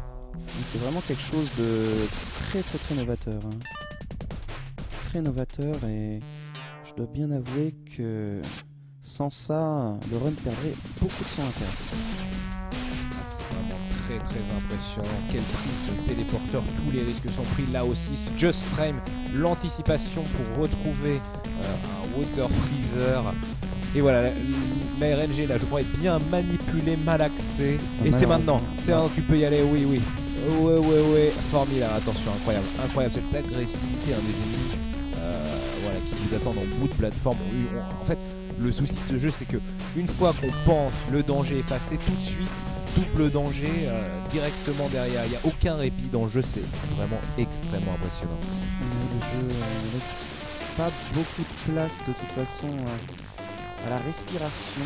C'est vraiment quelque chose de très très très novateur. Hein. Très novateur et je dois bien avouer que sans ça, le run perdrait beaucoup de son intérêt. Ah, c'est vraiment très très impressionnant. Quelle prise de téléporteur, tous les risques sont pris là aussi. Just Frame, l'anticipation pour retrouver euh, un Water Freezer. Et voilà, la, la R N G là je crois est bien manipulée, malaxée. Et c'est maintenant, c'est maintenant, tu peux y aller, oui oui. Ouais ouais ouais, formidable, attention, incroyable, incroyable cette agressivité hein, des ennemis euh, voilà, qui vous attendent en bout de plateforme. En fait, le souci de ce jeu c'est que une fois qu'on pense le danger effacé, tout de suite, double danger euh, directement derrière. Il n'y a aucun répit dans le jeu, c'est vraiment extrêmement impressionnant. Le jeu ne laisse pas beaucoup de place de toute façon euh, à la respiration.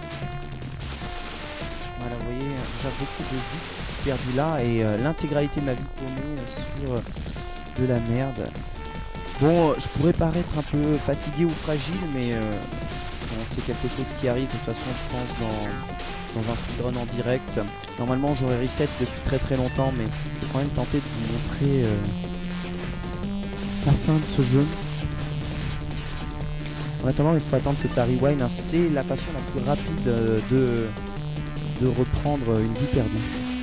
Voilà, vous voyez, déjà beaucoup de vie perdue là et euh, l'intégralité de ma vie tournée euh, sur euh, de la merde. Bon, euh, je pourrais paraître un peu fatigué ou fragile, mais euh, bon, c'est quelque chose qui arrive de toute façon, je pense, dans, dans un speedrun en direct. Normalement, j'aurais reset depuis très très longtemps, mais je vais quand même tenter de vous montrer euh, la fin de ce jeu. En attendant, il faut attendre que ça rewind. Hein. C'est la façon la plus rapide euh, de... de reprendre une vie perdue.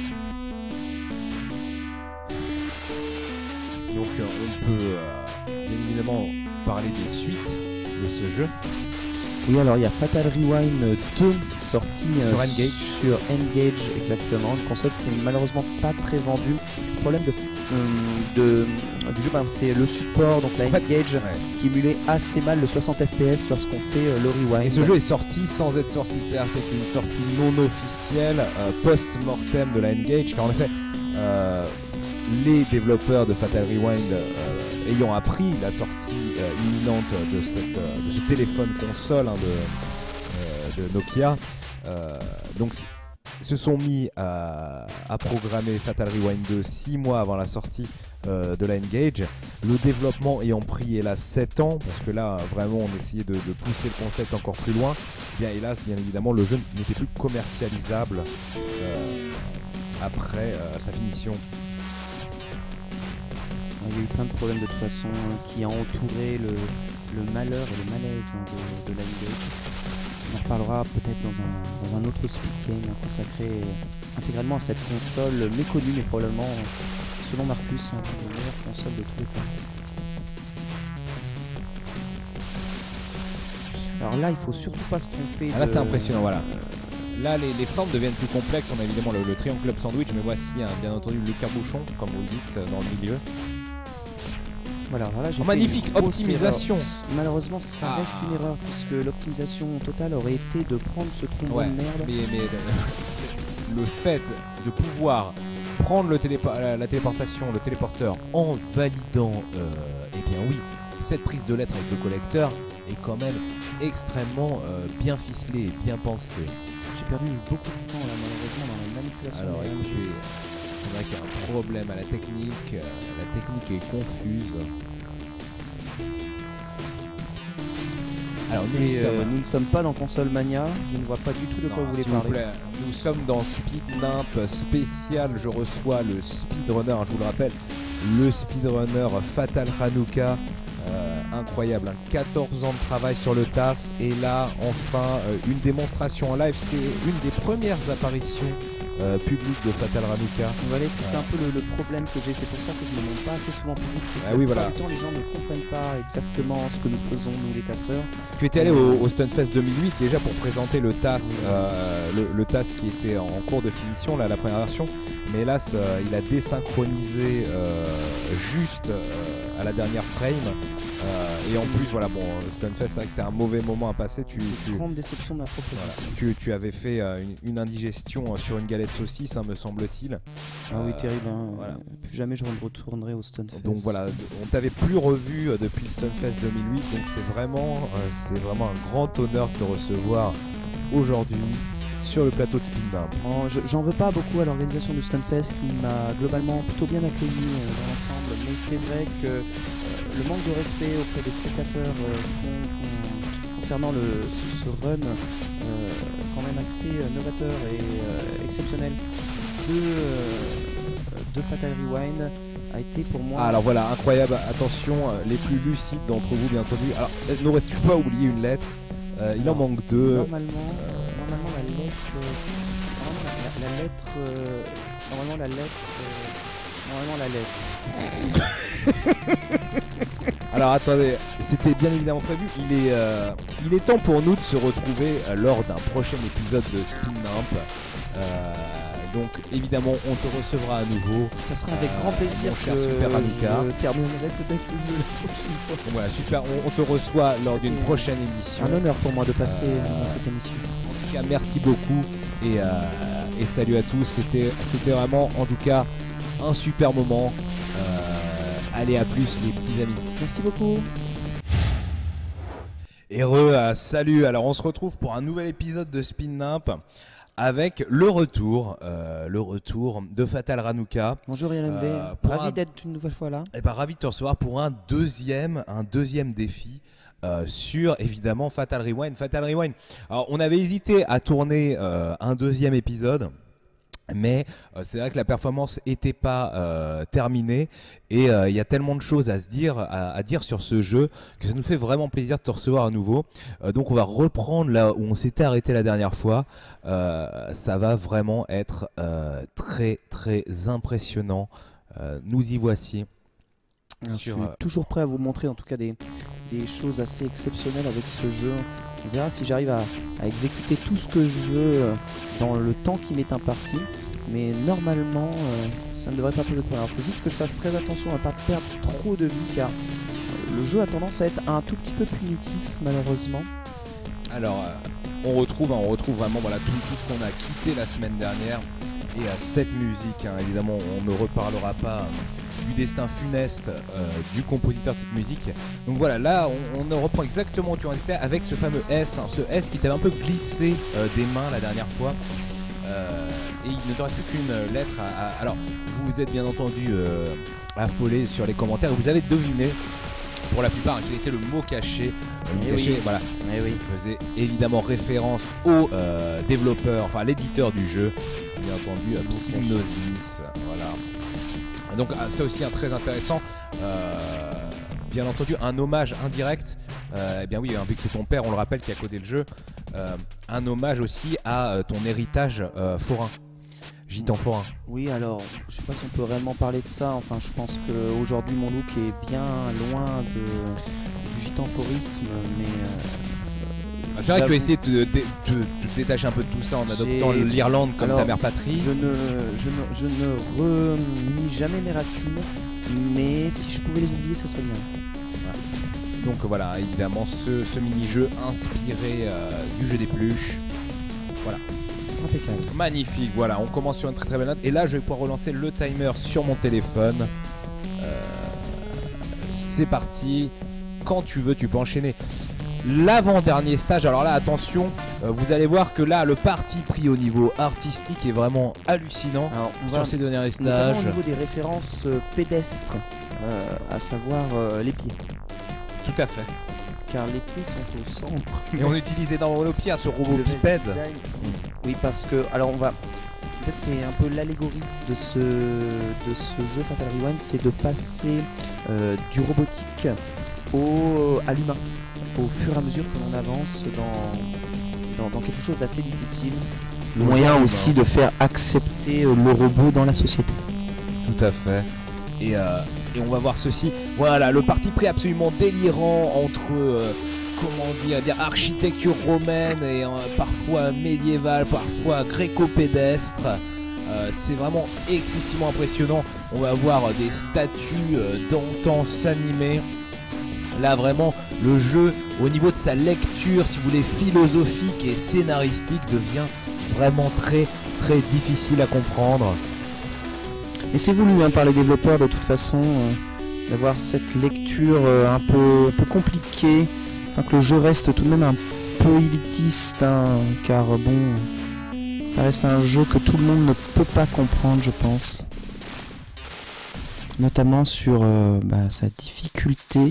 Donc euh, on peut euh, bien évidemment parler des suites de ce jeu. Oui, alors il y a Fatal Rewind deux sorti euh, sur N-Gage. Sur N-Gage, exactement. Une console qui n'est malheureusement pas très vendue. Le problème de, euh, de, du jeu, bah, c'est le support, donc la N-Gage ouais. qui émulait assez mal le soixante F P S lorsqu'on fait euh, le rewind. Et ce jeu est sorti sans être sorti, c'est-à-dire c'est une sortie non officielle, euh, post-mortem de la N-Gage, car en effet, euh, les développeurs de Fatal Rewind euh, ayant appris la sortie euh, imminente de, cette, euh, de ce téléphone console hein, de, euh, de Nokia, euh, donc se sont mis à, à programmer Fatal Rewind deux six mois avant la sortie euh, de la N-Gage. Le développement ayant pris hélas sept ans, parce que là vraiment on essayait de, de pousser le concept encore plus loin, bien hélas bien évidemment le jeu n'était plus commercialisable euh, après euh, sa finition. Il y a eu plein de problèmes de toute façon hein, qui ont entouré le, le malheur et le malaise hein, de, de la N-Gage. On en reparlera peut-être dans un, dans un autre speed game consacré intégralement à cette console méconnue mais probablement, selon Marcus, hein, la meilleure console de tous les temps. Alors là, il faut surtout pas se tromper. Ah là, de... c'est impressionnant, voilà. Là, les, les formes deviennent plus complexes. On a évidemment le, le triangle club sandwich, mais voici hein, bien entendu le tire-bouchon, comme vous le dites, dans le milieu. Voilà, voilà, j'ai oh, magnifique optimisation. Malheureusement, ça ah. reste une erreur puisque l'optimisation totale aurait été de prendre ce trombone ouais, de merde. Mais, mais le, le fait de pouvoir prendre le télépo la, la téléportation, le téléporteur en validant, euh, eh bien oui, cette prise de lettres avec le collecteur est quand même extrêmement euh, bien ficelée et bien pensée. J'ai perdu beaucoup de temps là, malheureusement dans la manipulation. Alors écoutez, c'est vrai qu'il y a un problème à la technique, euh, la technique est confuse. Alors nous, Et euh, nous ne sommes pas dans Console Mania, je ne vois pas du tout de quoi non, vous voulez vous parler. Plaît, nous sommes dans Speednimp spécial, je reçois le speedrunner, je vous le rappelle, le speedrunner Fatal Hanukkah. Euh, incroyable, hein. quatorze ans de travail sur le T A S et là enfin euh, une démonstration en live, c'est une des premières apparitions euh, publiques de Fatal Hanukkah. Voilà, c'est ouais. un peu le, le problème que j'ai, c'est pour ça que je ne le montre pas assez souvent public, c'est que ah, oui, voilà. temps, les gens ne comprennent pas exactement ce que nous faisons nous les tasseurs. Tu étais allé au, au Stunfest deux mille huit déjà pour présenter le T A S, oui. euh, le, le T A S qui était en cours de finition, là, la première version, mais hélas euh, il a désynchronisé euh, juste euh, à la dernière frame. Euh, et en plus, voilà, bon, Stunfest, c'est vrai que c'était un mauvais moment à passer. Tu, tu, grande déception de ma propre voilà, tu, tu avais fait euh, une, une indigestion sur une galette saucisse, hein, me semble-t-il. Ah euh, oui, terrible. Hein. Voilà. Plus jamais je retournerai au Stunfest. Donc voilà, on t'avait plus revu euh, depuis le Stunfest deux mille huit, donc c'est vraiment, euh, c'est vraiment un grand honneur de te recevoir aujourd'hui sur le plateau de Speednimp. Oh, J'en veux pas beaucoup à l'organisation du Stunfest qui m'a globalement plutôt bien accueilli euh, dans l'ensemble, mais c'est vrai que euh, le manque de respect auprès des spectateurs euh, con, con, concernant le, ce, ce run euh, quand même assez euh, novateur et euh, exceptionnel de, euh, de Fatal Rewind a été pour moi... Ah, alors voilà, incroyable, attention, euh, les plus lucides d'entre vous bien entendu. Alors, euh, n'aurais-tu pas oublié une lettre? euh, Il en manque deux. Normalement, euh... normalement la lettre... Euh... Normalement la, la lettre... Euh... Normalement la lettre... Euh... Normalement la lettre... Alors attendez, c'était bien évidemment prévu, il est, euh, il est temps pour nous de se retrouver euh, lors d'un prochain épisode de Spin Nimp. Euh, donc évidemment on te recevra à nouveau. Ça sera avec euh, grand plaisir mon cher que Super Hanukkah. Je terminerai peut-être le jeu la prochaine fois. Voilà, super, on, on te reçoit lors d'une prochaine émission. Un honneur pour moi de passer euh, dans cette émission. En tout cas merci beaucoup et, euh, et salut à tous, c'était, c'était vraiment en tout cas un super moment. Euh, Allez, à plus les petits amis. Merci beaucoup. Heureux, euh, salut. Alors on se retrouve pour un nouvel épisode de Spin Nimp avec le retour, euh, le retour de Fatal Hanukkah. Bonjour Yann M V, euh, ravi un... d'être une nouvelle fois là. Et ben ravi de te recevoir pour un deuxième, un deuxième défi. Euh, sur évidemment Fatal Rewind. Fatal Rewind. Alors on avait hésité à tourner euh, un deuxième épisode. Mais euh, c'est vrai que la performance n'était pas euh, terminée et il euh, y a tellement de choses à se dire, à, à dire sur ce jeu que ça nous fait vraiment plaisir de te recevoir à nouveau. Euh, donc on va reprendre là où on s'était arrêté la dernière fois. Euh, ça va vraiment être euh, très très impressionnant. Euh, nous y voici. Je suis toujours prêt à vous montrer en tout cas des, des choses assez exceptionnelles avec ce jeu. On verra si j'arrive à, à exécuter tout ce que je veux dans le temps qui m'est imparti. Mais normalement, euh, ça ne devrait pas poser de problème. Il faut juste que je fasse très attention à ne pas perdre trop de vie car le jeu a tendance à être un tout petit peu punitif malheureusement. Alors, euh, on, retrouve, hein, on retrouve vraiment voilà, tout, tout ce qu'on a quitté la semaine dernière. Et à cette musique, hein, évidemment, on ne reparlera pas du destin funeste euh, du compositeur de cette musique. Donc voilà, là on, on reprend exactement où tu en étais avec ce fameux S, hein, ce S qui t'avait un peu glissé euh, des mains la dernière fois. Euh, et il ne te reste plus qu'une lettre à, à... Alors, vous vous êtes bien entendu euh, affolé sur les commentaires, vous avez deviné pour la plupart hein, quel était le mot caché. Le mot caché, oui. voilà, et oui. faisait évidemment référence au euh, développeur, enfin l'éditeur du jeu, bien entendu, Psygnosis, voilà. Donc ça aussi un très intéressant, euh, bien entendu un hommage indirect, euh, eh bien oui, hein, vu que c'est ton père, on le rappelle, qui a codé le jeu, euh, un hommage aussi à euh, ton héritage euh, forain, gitan forain. Oui, alors je sais pas si on peut réellement parler de ça, enfin je pense qu'aujourd'hui mon look est bien loin de, du gitanforisme, mais... Euh, c'est vrai que tu as essayé de te, de, de, de détacher un peu de tout ça en adoptant l'Irlande comme Alors, ta mère patrie. Je ne, je ne, je ne renie jamais mes racines, mais si je pouvais les oublier, ce serait bien. Ouais. Donc voilà, évidemment, ce, ce mini-jeu inspiré euh, du jeu des pluches. Voilà. Impeccable. Magnifique, voilà, on commence sur une très très belle note. Et là, je vais pouvoir relancer le timer sur mon téléphone. Euh, C'est parti. Quand tu veux, tu peux enchaîner. L'avant-dernier stage, alors là attention, euh, vous allez voir que là le parti pris au niveau artistique est vraiment hallucinant alors, sur va, ces derniers stages. Au niveau des références euh, pédestres, euh, à savoir euh, les pieds. Tout à fait. Car les pieds sont au centre. Et on utilise énormément nos pieds, ce robot bipède. Mmh. Oui, parce que, alors on va... En fait c'est un peu l'allégorie de ce, de ce jeu Fatal Rewind, c'est de passer euh, du robotique au, à l'humain. Au fur et à mesure que l'on avance dans, dans, dans quelque chose d'assez difficile. Le moyen aussi de faire accepter le robot dans la société. Tout à fait. Et, euh, et on va voir ceci. Voilà, le parti pris absolument délirant entre, euh, comment dire, dire architecture romaine et euh, parfois médiévale, parfois gréco-pédestre. Euh, c'est vraiment excessivement impressionnant. On va voir des statues euh, d'antan s'animer. Là vraiment le jeu au niveau de sa lecture, si vous voulez, philosophique et scénaristique, devient vraiment très très difficile à comprendre. Et c'est voulu hein, par les développeurs de toute façon euh, d'avoir cette lecture euh, un, peu, un peu compliquée, enfin que le jeu reste tout de même un peu élitiste hein, car bon ça reste un jeu que tout le monde ne peut pas comprendre je pense. Notamment sur euh, bah, sa difficulté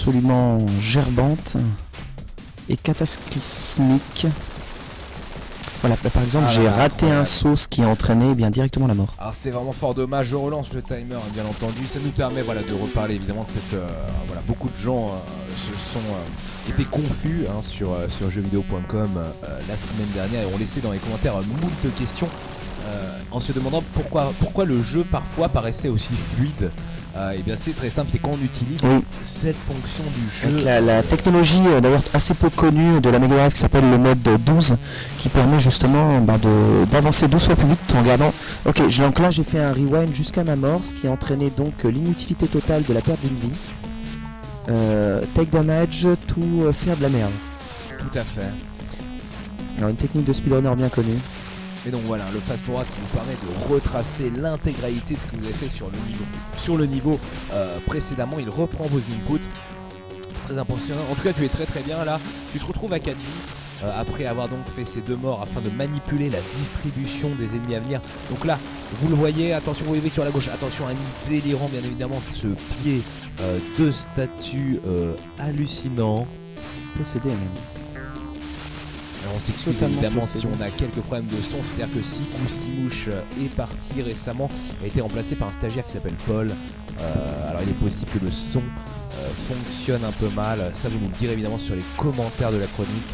absolument gerbante et cataclysmique. Voilà, bah, par exemple, Ah j'ai là, raté incroyable. un saut, ce qui a entraîné eh bien directement la mort. Alors c'est vraiment fort dommage, je relance le timer hein, bien entendu, ça nous permet voilà, de reparler évidemment de cette... Euh, voilà, beaucoup de gens euh, se sont euh, été confus hein, sur, euh, sur jeux vidéo point com euh, la semaine dernière et ont laissé dans les commentaires euh, moult questions euh, en se demandant pourquoi, pourquoi le jeu parfois paraissait aussi fluide. Euh, et bien c'est très simple, c'est quand on utilise Oui. cette fonction du jeu. Avec la, la technologie euh, d'ailleurs assez peu connue de la Mega Drive qui s'appelle le mode douze, qui permet justement bah, de- d'avancer douze fois plus vite en regardant. Ok, je- donc là j'ai fait un rewind jusqu'à ma mort, ce qui a entraîné donc euh, l'inutilité totale de la perte d'une vie. Euh, take damage, tout euh, faire de la merde. Tout à fait. Alors une technique de speedrunner bien connue. Et donc voilà, le fast forward qui vous permet de retracer l'intégralité de ce que vous avez fait sur le niveau, sur le niveau euh, précédemment. Il reprend vos inputs. C'est très impressionnant. En tout cas, tu es très très bien là. Tu te retrouves à quatre vies euh, après avoir donc fait ces deux morts afin de manipuler la distribution des ennemis à venir. Donc là, vous le voyez, attention, vous voyez sur la gauche, attention, un délirant bien évidemment, ce pied euh, de statue euh, hallucinant. Possédé même. Alors on s'excuse Totalement évidemment possédé. si on a quelques problèmes de son, c'est-à-dire que Sikou Stimouche est parti récemment, a été remplacé par un stagiaire qui s'appelle Paul. Euh, alors il est possible que le son euh, fonctionne un peu mal, ça vous nous le direz évidemment sur les commentaires de la chronique.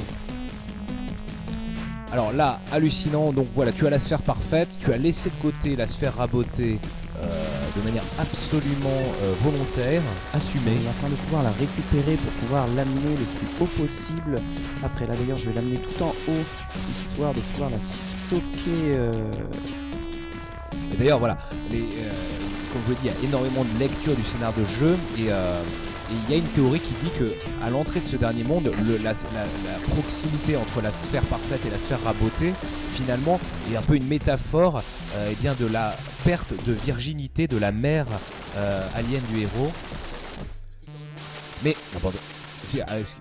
Alors là, hallucinant, donc voilà, tu as la sphère parfaite, tu as laissé de côté la sphère rabotée euh, de manière absolument euh, volontaire, assumée. Et afin de pouvoir la récupérer pour pouvoir l'amener le plus haut possible. Après là d'ailleurs je vais l'amener tout en haut, histoire de pouvoir la stocker. euh, Et d'ailleurs voilà, les, euh, comme je vous l'ai dit, il y a énormément de lecture du scénar de jeu et euh, et il y a une théorie qui dit que à l'entrée de ce dernier monde, le- la, la- la proximité entre la sphère parfaite et la sphère rabotée, finalement, est un peu une métaphore euh, eh bien, de la perte de virginité de la mère euh, alien du héros. Mais, ah, pardon. Si, ah, est-ce que-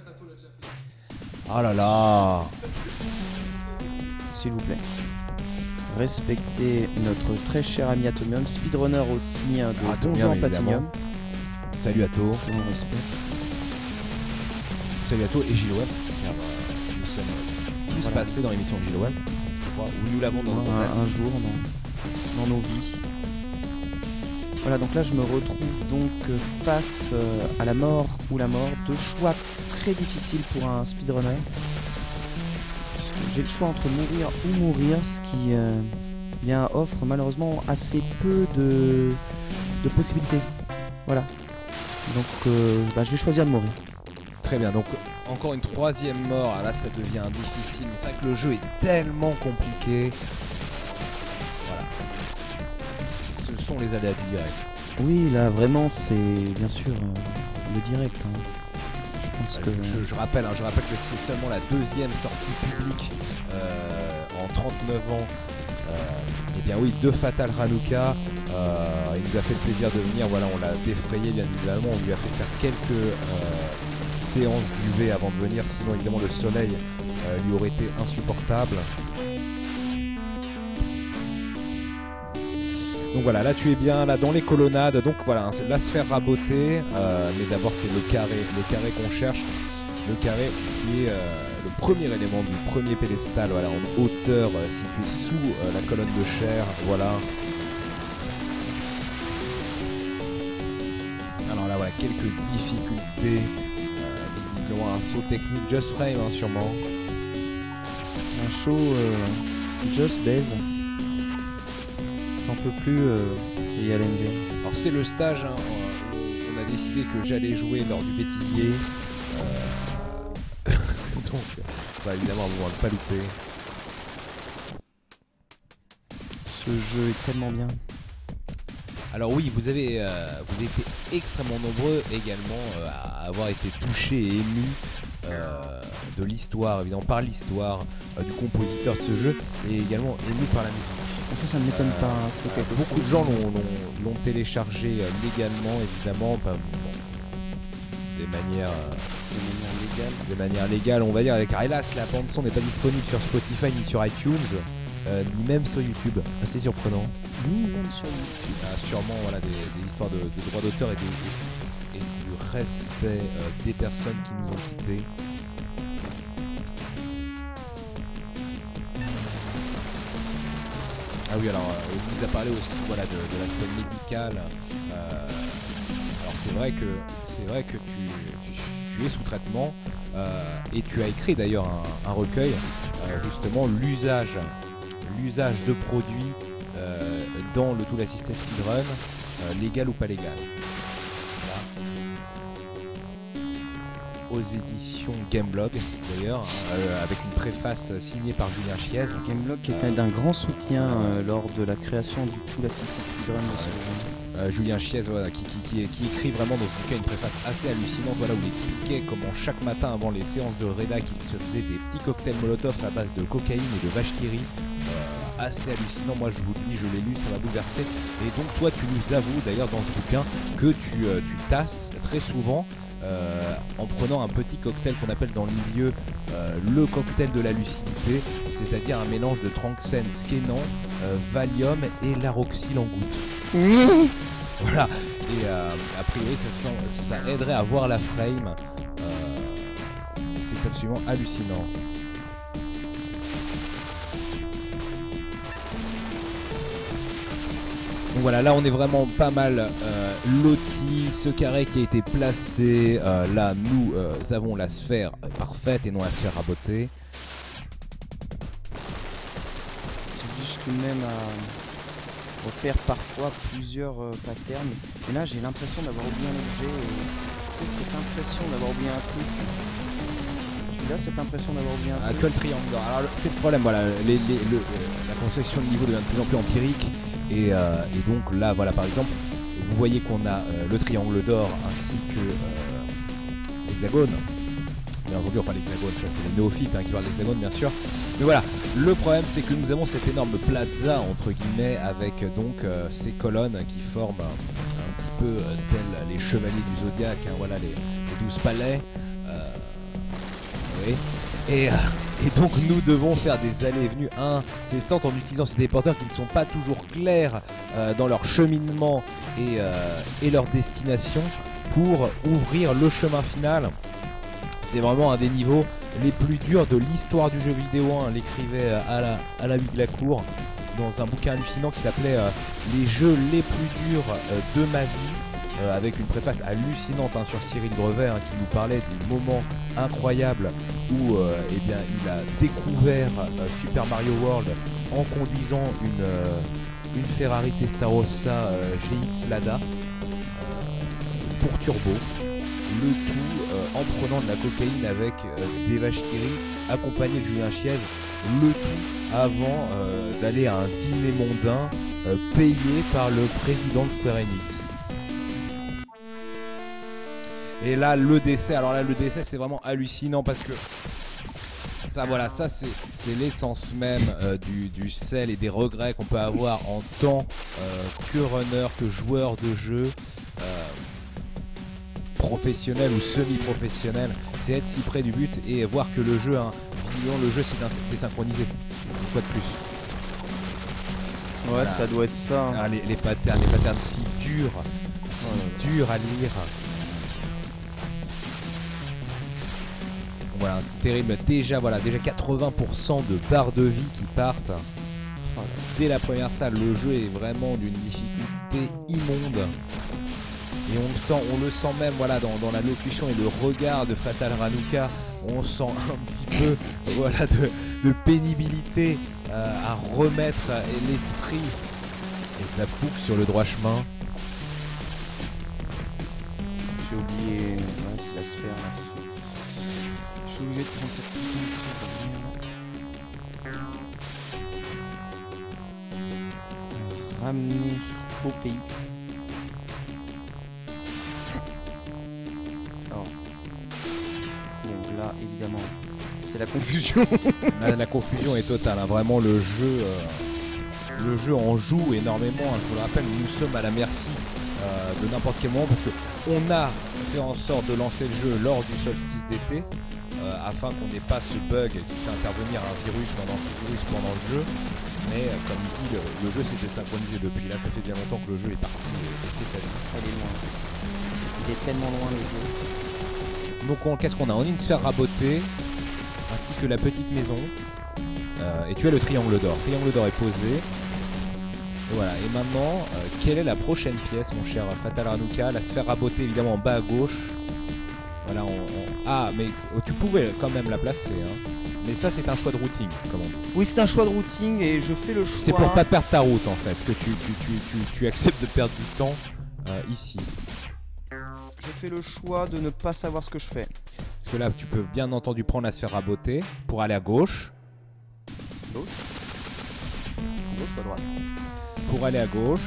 oh là là. S'il vous plaît. Respectez notre très cher ami Atomium, speedrunner aussi hein, de Ah, Atomium, Donjon en évidemment. Platinum. Salut à toi. On respecte. Salut à toi et Gilles Web. Car, euh, nous sommes tous Voilà. passés dans l'émission de Gilles Web, je crois, où nous l'avons dans nos contacts. un, un jour dans, dans nos vies. Voilà, donc là je me retrouve donc euh, face euh, à la mort ou la mort. Deux choix très difficiles pour un speedrunner. Parce que j'ai le choix entre mourir ou mourir, ce qui euh, bien, offre malheureusement assez peu de, de possibilités. Voilà. Donc euh, bah, je vais choisir de mourir. Très bien, donc encore une troisième mort, ah, là ça devient difficile, mais c'est vrai que le jeu est tellement compliqué. Voilà. Ce sont les aléas du direct. Oui, là vraiment c'est bien sûr euh, le direct. hein. Je pense que... Je, je- je rappelle, hein, je rappelle que c'est seulement la deuxième sortie publique euh, en trente-neuf ans. Euh, et bien oui, de Fatal Hanukkah. Euh, il nous a fait le plaisir de venir, voilà, on l'a défrayé bien évidemment, on lui a fait faire quelques euh, séances d'U V avant de venir, sinon évidemment le soleil euh, lui aurait été insupportable. Donc voilà, là tu es bien là dans les colonnades, donc voilà, hein, c'est la sphère rabotée, euh, mais d'abord c'est le carré, le carré qu'on cherche, le carré qui est euh, le premier élément du premier pédestal, voilà, en hauteur, euh, situé sous euh, la colonne de chair, voilà. Alors là voilà, quelques difficultés, euh, visiblement un saut technique Just Frame hein, sûrement. Un show euh, Just Base. J'en peux plus euh, y aller M V. Alors c'est le stage hein, où on a décidé que j'allais jouer lors du bêtisier. Euh... Donc bah, évidemment on va pas louper. Ce jeu est tellement bien. Alors oui, vous avez, euh, vous avez été extrêmement nombreux également euh, à avoir été touchés et émus euh, de l'histoire, évidemment par l'histoire euh, du compositeur de ce jeu et également émus par la musique. Et ça, ça ne m'étonne Euh, pas. hein, C'est quelque Euh, beaucoup chose- de gens l'ont- l'ont l'ont téléchargé euh, légalement, évidemment, pas- bon, des manières, euh, de manière légale. de manière légale, on va dire. Car hélas, la bande son n'est pas disponible sur Spotify ni sur iTunes, euh, ni même sur YouTube. Assez surprenant. Ni même sur YouTube. Il y a sûrement voilà, des, des histoires de, de droits d'auteur et, des- et du respect euh, des personnes qui nous ont quittés. Ah oui, alors euh, on nous a parlé aussi voilà, de, de l'aspect médical. Euh, alors c'est vrai que c'est vrai que tu, tu, tu es sous traitement euh, et tu as écrit d'ailleurs un, un recueil euh, justement l'usage l'usage de produits euh, dans le Tool Assisted Speedrun, euh, légal ou pas légal. Aux éditions Gameblog d'ailleurs, euh, avec une préface signée par Julien Chiez. Gameblog qui était d'un grand soutien euh, lors de la création du Tool Assisted Speedrun de ce jeu. Euh, Julien Chiez voilà, qui, qui, qui, qui écrit vraiment dans son cas une préface assez hallucinante voilà, où il expliquait comment chaque matin avant les séances de rédac il se faisait des petits cocktails Molotov à base de cocaïne et de vache qui rit. Euh, assez hallucinant, moi je vous le dis, je l'ai lu, ça m'a bouleversé. Et donc toi tu nous avoues d'ailleurs dans ce bouquin que tu, euh, tu tasses très souvent Euh, en prenant un petit cocktail qu'on appelle dans le milieu euh, le cocktail de la lucidité, c'est-à-dire un mélange de Tranxène, Skénan, euh, Valium et Laroxyl en gouttes. Mmh. Voilà, et euh, a priori ça, sent, ça aiderait à voir la frame, euh, c'est absolument hallucinant. Donc voilà, là on est vraiment pas mal euh, loti, ce carré qui a été placé, euh, là nous euh, avons la sphère parfaite et non la sphère rabotée. J'oblige tout de même à refaire parfois plusieurs euh, patterns, et là j'ai l'impression d'avoir oublié un objet, et tu sais, cette impression d'avoir oublié un truc, tu as cette impression d'avoir oublié un Ah, truc. tu as le triangle, alors c'est le problème, voilà, les, les, le, la construction de niveau devient de plus en plus empirique. Et, euh, et donc là voilà par exemple vous voyez qu'on a euh, le triangle d'or ainsi que euh, l'hexagone, bien entendu, enfin l'hexagone ça c'est les néophytes hein, qui parlent de l'hexagone bien sûr, mais voilà le problème c'est que nous avons cette énorme plaza entre guillemets avec donc euh, ces colonnes qui forment un, un petit peu euh, tels les chevaliers du zodiaque, hein, voilà les, les douze palais, euh, oui. Et, euh, et donc nous devons faire des allées et venues incessantes en utilisant ces téléporteurs qui ne sont pas toujours clairs euh, dans leur cheminement et, euh, et leur destination pour ouvrir le chemin final. C'est vraiment un des niveaux les plus durs de l'histoire du jeu vidéo, hein, l'écrivait à la, à la Lacour dans un bouquin hallucinant qui s'appelait euh, Les jeux les plus durs euh, de ma vie. Euh, avec une préface hallucinante hein, sur Cyril Brevet hein, qui nous parlait du moment incroyable où euh, eh bien, il a découvert euh, Super Mario World en conduisant une, euh, une Ferrari Testarossa euh, G X Lada euh, pour turbo, le tout euh, en prenant de la cocaïne avec euh, des vaches qui rient, accompagné de Julien Chiez, le tout avant euh, d'aller à un dîner mondain euh, payé par le président de Square Enix. Et là le décès, alors là le décès c'est vraiment hallucinant parce que ça voilà, ça c'est l'essence même euh, du, du sel et des regrets qu'on peut avoir en tant euh, que runner, que joueur de jeu euh, professionnel ou semi-professionnel, c'est être si près du but et voir que le jeu, hein, finalement le jeu s'est désynchronisé, une fois de plus. Ouais voilà. Ça doit être ça. Hein. Ah, les, les patterns, les patterns si durs, si ouais. durs à lire. Voilà, c'est terrible. Déjà, voilà, déjà quatre-vingts pour cent de barres de vie qui partent. Voilà. Dès la première salle, le jeu est vraiment d'une difficulté immonde. Et on le sent, on le sent même voilà, dans, dans la locution et le regard de Fatal Ranuka. On sent un petit peu voilà, de, de pénibilité euh, à remettre l'esprit et sa fougue sur le droit chemin. J'ai oublié, ouais, c'est la sphère là. Je suis obligé de prendre cette putain de ramener au pays. Alors, bon là évidemment c'est la confusion. la, la confusion est totale, hein. Vraiment le jeu, euh, le jeu en joue énormément. Hein. Je vous le rappelle, nous sommes à la merci euh, de n'importe quel moment parce qu'on a fait en sorte de lancer le jeu lors du solstice d'été. Euh, afin qu'on n'ait pas ce bug qui fait intervenir un virus pendant, ce virus pendant le jeu, mais euh, comme dit, le, le jeu s'était synchronisé depuis là, ça fait bien longtemps que le jeu est parti et, et fait sa vie. Il est loin, il est tellement loin le jeu. Donc qu'est-ce qu'on a? On a une sphère rabotée, ainsi que la petite maison, euh, et tu as le triangle d'or. Le triangle d'or est posé, Et voilà, et maintenant, euh, quelle est la prochaine pièce, mon cher Fatal Hanukkah? La sphère rabotée, évidemment, en bas à gauche. Voilà, on, on... Ah, mais oh, tu pouvais quand même la placer, hein. Mais ça, c'est un choix de routing, comme on dit. Oui, c'est un choix de routing et je fais le choix... C'est pour pas perdre ta route, en fait, que tu, tu, tu, tu, tu acceptes de perdre du temps euh, ici. Je fais le choix de ne pas savoir ce que je fais. Parce que là, tu peux bien entendu prendre la sphère rabotée pour aller à gauche. Gauche. Gauche ou à droite? Pour aller à gauche.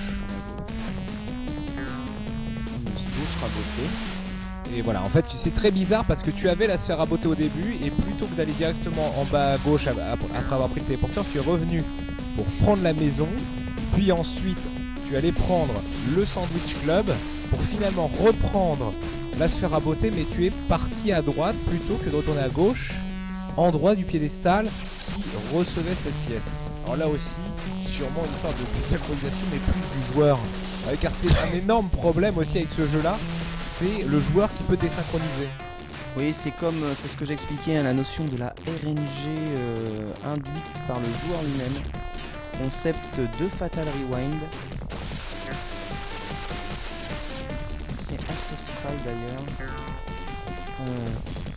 Gauche rabotée. Et voilà, en fait, c'est très bizarre parce que tu avais la sphère rabotée au début et plutôt que d'aller directement en bas à gauche après avoir pris le téléporteur, tu es revenu pour prendre la maison. Puis ensuite, tu allais prendre le Sandwich Club pour finalement reprendre la sphère rabotée, mais tu es parti à droite plutôt que de retourner à gauche, endroit du piédestal qui recevait cette pièce. Alors là aussi, sûrement une sorte de désynchronisation, mais plus du joueur. Euh, car c'est un énorme problème aussi avec ce jeu-là, c'est le joueur qui peut désynchroniser. Oui, c'est comme, c'est ce que j'expliquais, hein, la notion de la R N G euh, induite par le joueur lui-même. Concept de Fatal Rewind. C'est ancestral d'ailleurs. Euh...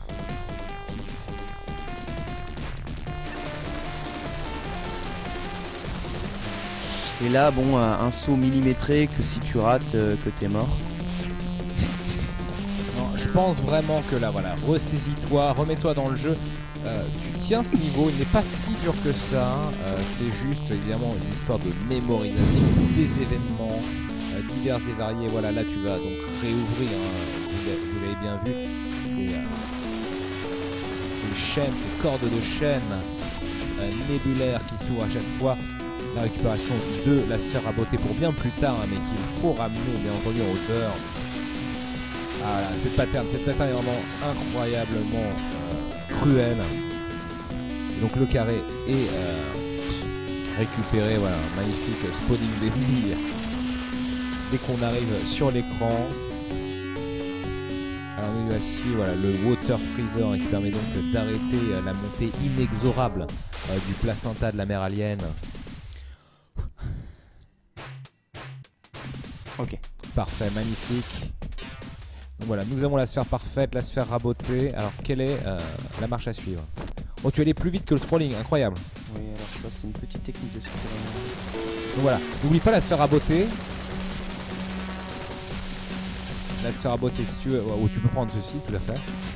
Et là, bon, un saut millimétré que si tu rates, euh, que t'es mort. Non, je pense vraiment que là, voilà, ressaisis-toi, remets-toi dans le jeu. Euh, tu tiens ce niveau, il n'est pas si dur que ça. Euh, c'est juste évidemment une histoire de mémorisation des événements euh, divers et variés. Voilà, là tu vas donc réouvrir, hein, vous l'avez bien vu, ces, euh, ces chaînes, ces cordes de chaînes euh, nébulaires qui s'ouvrent à chaque fois. La récupération de la sphère rabotée pour bien plus tard, hein, mais qu'il faut ramener bien entendu en hauteur. Ah là, cette pattern, cette pattern est vraiment incroyablement euh, cruelle. Et donc le carré est euh, récupéré, voilà, magnifique spawning baby dès qu'on arrive sur l'écran. Alors nous voici, voilà, le water freezer hein, qui permet donc d'arrêter euh, la montée inexorable euh, du placenta de la mer alien. Ok. Parfait, magnifique. Donc voilà, nous avons la sphère parfaite, la sphère rabotée. Alors quelle est euh, la marche à suivre? Oh, tu allais plus vite que le scrolling, incroyable. Oui, alors ça c'est une petite technique de scrolling. Donc voilà, n'oublie pas la sphère rabotée. La sphère rabotée si tu veux, ou tu peux prendre ceci, tout à fait.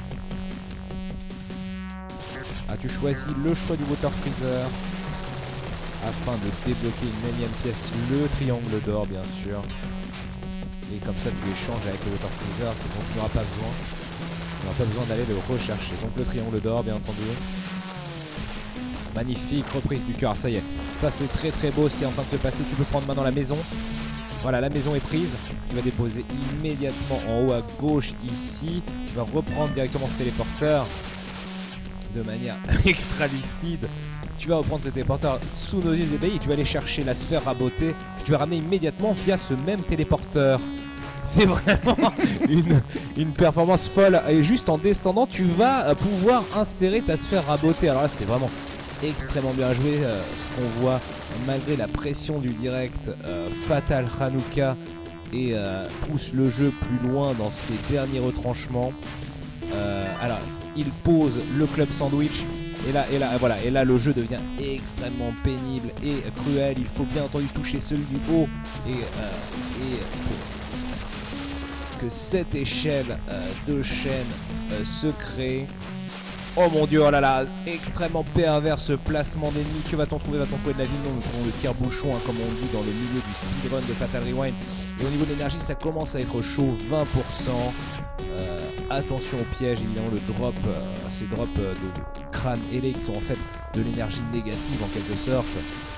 Ah, tu choisis le choix du water freezer afin de débloquer une énième pièce, le triangle d'or bien sûr. Et comme ça tu échanges avec le water freezer dont tu n'auras pas besoin. Tu n'auras pas besoin d'aller le rechercher. Donc le triangle d'or bien entendu. Magnifique reprise du cœur, ça y est. Ça c'est très très beau ce qui est en train de se passer. Tu peux prendre maintenant la maison. Voilà, la maison est prise. Tu vas déposer immédiatement en haut à gauche ici. Tu vas reprendre directement ce téléporteur de manière extra lucide. Tu vas reprendre ce téléporteur sous nos yeux ébahis et tu vas aller chercher la sphère rabotée que tu vas ramener immédiatement via ce même téléporteur. C'est vraiment une, une performance folle. Et juste en descendant, tu vas pouvoir insérer ta sphère rabotée. Alors là, c'est vraiment extrêmement bien joué. Euh, ce qu'on voit, malgré la pression du direct, euh, Fatal Hanukkah et euh, pousse le jeu plus loin dans ses derniers retranchements. Euh, alors, il pose le club sandwich. Et là, et là, voilà, et là, le jeu devient extrêmement pénible et cruel. Il faut bien entendu toucher celui du haut et, euh, et pour que cette échelle euh, de chaîne euh, se crée. Oh mon dieu, oh là là, extrêmement pervers ce placement d'ennemis. Que va-t-on trouver? Va-t-on trouver de la vie? Non, nous trouvons le tire-bouchon, hein, comme on dit dans le milieu du speedrun de Fatal Rewind. Et au niveau de l'énergie, ça commence à être chaud, vingt pour cent. Euh, attention au piège, évidemment, le drop, euh, ces drops euh, de crâne ailé qui sont en fait de l'énergie négative en quelque sorte.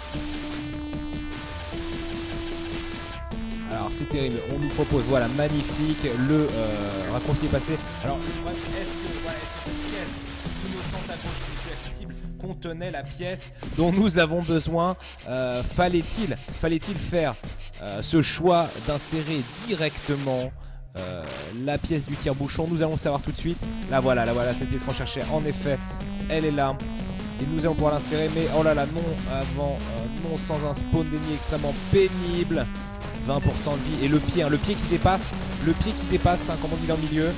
Alors c'est terrible, on nous propose, voilà, magnifique, le euh, raccourci est passé. Alors est-ce que, voilà, est-ce que cette pièce innocente à gauche qui est plus accessible contenait la pièce dont nous avons besoin? euh, Fallait-il fallait-il faire euh, ce choix d'insérer directement Euh, la pièce du tire-bouchon? Nous allons savoir tout de suite. Là voilà, là voilà, cette pièce qu'on cherchait, en effet, elle est là. Et nous allons pouvoir l'insérer, mais oh là là, non, avant, euh, non sans un spawn d'ennemi extrêmement pénible. vingt pour cent de vie, et le pied, hein, le pied qui dépasse, le pied qui dépasse, hein, comme on dit dans le milieu.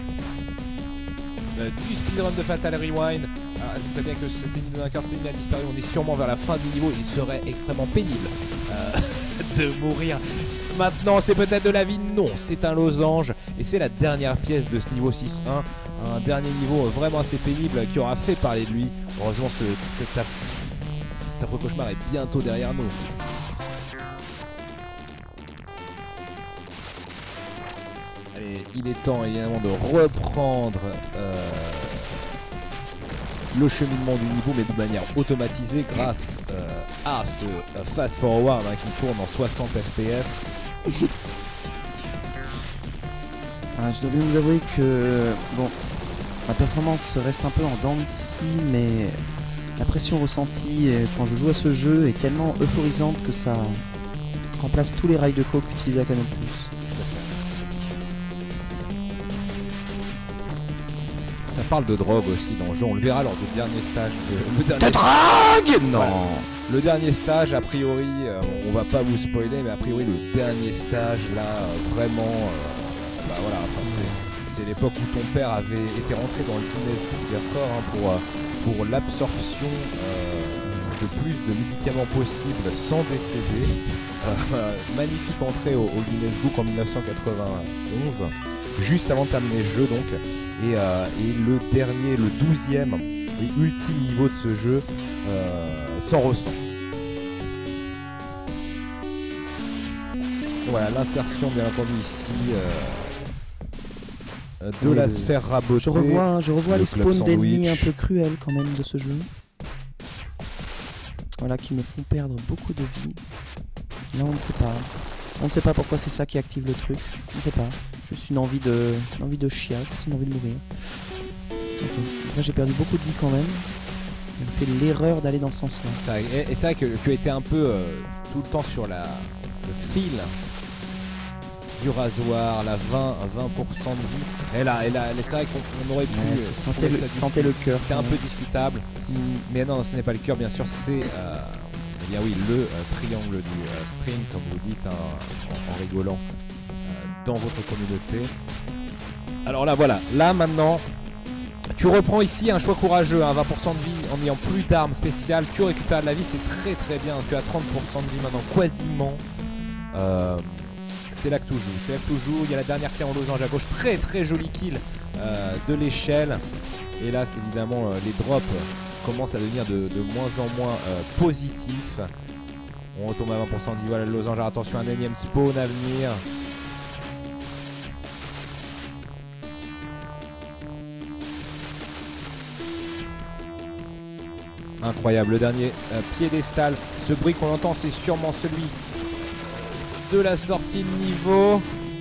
Euh, du speedrun de Fatal Rewind. Ah, ce serait bien que cet ennemi de vainqueur, cet ennemi a disparu, on est sûrement vers la fin du niveau, il serait extrêmement pénible euh, de mourir. Maintenant, c'est peut-être de la vie, non, c'est un losange, et c'est la dernière pièce de ce niveau six un, un dernier niveau vraiment assez pénible qui aura fait parler de lui. Heureusement, ce, cet aff- affreux cauchemar est bientôt derrière nous. Allez, il est temps évidemment de reprendre euh, le cheminement du niveau, mais de manière automatisée grâce euh, à ce euh, fast forward hein, qui tourne en soixante F P S. Ah, je dois bien vous avouer que bon, ma performance reste un peu en dents de scie, mais la pression ressentie quand je joue à ce jeu est tellement euphorisante que ça remplace tous les rails de coke utilisés à Canal plus. Ça parle de drogue aussi dans le jeu, on le verra lors du dernier stage. De, le dernier de drogue Non voilà. Le dernier stage, a priori, euh, on va pas vous spoiler, mais a priori le dernier stage, là, euh, vraiment, euh, bah voilà, enfin, c'est l'époque où ton père avait été rentré dans le Guinness Book des records hein, pour, euh, pour l'absorption euh, de plus de médicaments possibles sans décéder. Euh, magnifique entrée au, au Guinness Book en mille neuf cent quatre-vingt-onze, juste avant de terminer le jeu donc. Et, euh, et le dernier, le douzième et ultime niveau de ce jeu euh, s'en ressent. Voilà l'insertion bien entendu ici euh, de oui, la oui. sphère rabotée. Je revois, je revois le les spawns club d'ennemis un sandwich. peu cruels quand même de ce jeu. Voilà, qui me font perdre beaucoup de vie. Là on ne sait pas. On ne sait pas pourquoi c'est ça qui active le truc. On ne sait pas. Juste une envie de, une envie de chiasse, une envie de mourir. Ok. Là j'ai perdu beaucoup de vie quand même. J'ai fait l'erreur d'aller dans ce sens-là. Et, et c'est vrai que tu as été un peu euh, tout le temps sur la, le fil du rasoir, la vingt pour cent de vie. Et là, et là c'est vrai qu'on aurait pu. Ouais, euh, ça sentait trouver le, ça sentait le cœur. C'était un peu discutable. Mm. Mais non, ce n'est pas le cœur, bien sûr, c'est euh, eh bien oui, le euh, triangle du euh, stream, comme vous dites, hein, en, en rigolant euh, dans votre communauté. Alors là, voilà, là maintenant, tu reprends ici un choix courageux, hein, vingt pour cent de vie en ayant plus d'armes spéciales, tu récupères de la vie, c'est très très bien, tu as trente pour cent de vie maintenant, quasiment. Euh, c'est là que tout joue, c'est là que tout joue, il y a la dernière pierre en losange à gauche, très très joli kill euh, de l'échelle. Et là, c'est évidemment, euh, les drops commencent à devenir de, de moins en moins euh, positifs. On retombe à vingt pour cent de vie, voilà le losange, attention, un énième spawn à venir. Incroyable, le dernier euh, piédestal. Ce bruit qu'on entend, c'est sûrement celui de la sortie de niveau.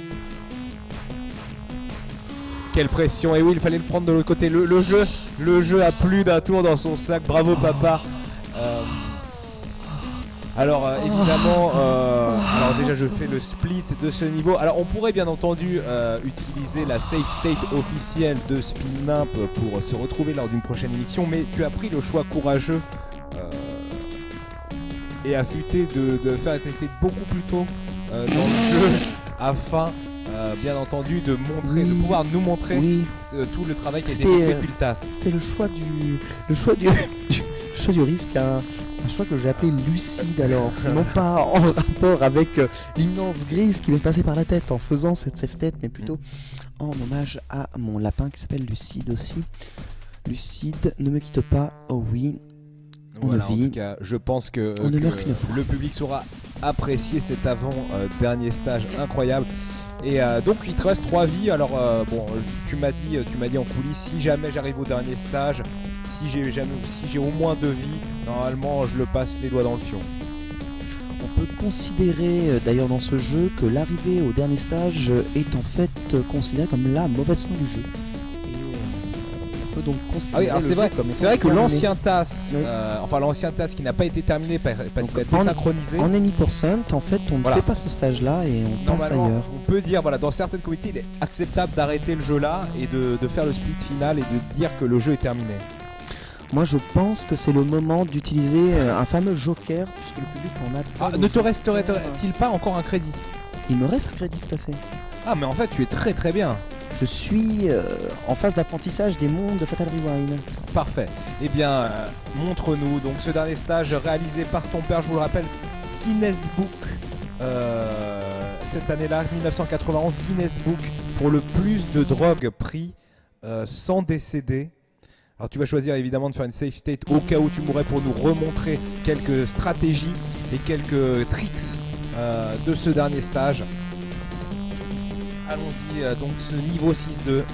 Quelle pression. Et oui, il fallait le prendre de l'autre côté. Le, le jeu le jeu a plus d'un tour dans son sac. Bravo papa. Euh, alors euh, évidemment, euh, alors déjà je fais le split de ce niveau. Alors on pourrait bien entendu euh, utiliser la save state officielle de Spinimp pour se retrouver lors d'une prochaine émission, mais tu as pris le choix courageux euh, et affûté de, de faire la save state beaucoup plus tôt euh, dans le jeu afin euh, bien entendu de montrer, Oui. de pouvoir nous montrer Oui, euh, tout le travail qui a été C'était, fait euh, depuis le T A S. c'était le choix du, le choix du, du, le choix du risque, un, un choix que j'ai appelé lucide alors, non pas en rapport avec euh, l'immense grise qui m'est passée par la tête en faisant cette save tête, mais plutôt en hommage à mon lapin qui s'appelle Lucide aussi. Lucide, ne me quitte pas, oh oui. On Voilà, ne en vit. tout cas, je pense que, On ne que meurt qu'une fois. le public saura apprécier cet avant-dernier stage incroyable. Et euh, donc il te reste trois vies. Alors euh, bon, tu m'as dit, tu m'as dit en coulisses, si jamais j'arrive au dernier stage, si j'ai jamais, si j'ai au moins deux vies, normalement je le passe les doigts dans le fion. On peut considérer euh, d'ailleurs dans ce jeu que l'arrivée au dernier stage euh, est en fait euh, considérée comme la mauvaise fin du jeu. Et euh, on peut donc Ah considérer oui, alors le c'est jeu vrai, comme étant c'est vrai que terminé. l'ancien T A S, Oui. euh, enfin l'ancien T A S qui n'a pas été terminé parce parce Donc, qu'il a en- désynchronisé. En any percent, en fait, on ne Voilà. fait pas ce stage-là et on passe Normalement, ailleurs. on peut dire, voilà, dans certaines communautés, il est acceptable d'arrêter le jeu là et de, de faire le split final et de dire que le jeu est terminé. Moi je pense que c'est le moment d'utiliser euh, un fameux joker, puisque le public en a pas. Ah, ne te resterait-il pas encore un crédit? Il me reste un crédit, tout à fait. Ah, mais en fait, tu es très très bien. Je suis euh, en phase d'apprentissage des mondes de Fatal Rewind. Parfait. Eh bien, euh, montre-nous donc ce dernier stage réalisé par ton père, je vous le rappelle, Guinness Book. Euh, cette année-là, mille neuf cent quatre-vingt-onze, Guinness Book pour le plus de drogue pris euh, sans décéder. Alors tu vas choisir évidemment de faire une safe state au cas où tu mourrais pour nous remontrer quelques stratégies et quelques tricks euh, de ce dernier stage. Allons-y, euh, donc ce niveau six deux.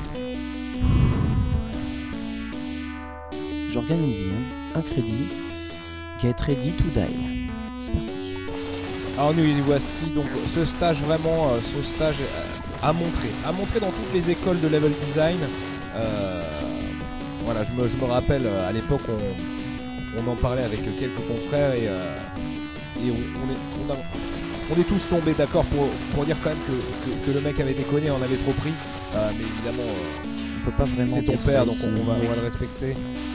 Je regagne une vie, hein. Un crédit. Get ready to die. C'est parti. Alors nous, voici donc ce stage vraiment, euh, ce stage euh, à montrer, à montrer dans toutes les écoles de level design. Euh, voilà, je me, je me rappelle euh, à l'époque, on, on en parlait avec quelques confrères et, euh, et on, on, est, on, a, on est tous tombés d'accord pour, pour dire quand même que, que, que le mec avait déconné, on avait trop pris. Euh, mais évidemment, euh, on peut pas vraiment. C'est ton père, donc on, on, va, on va le respecter.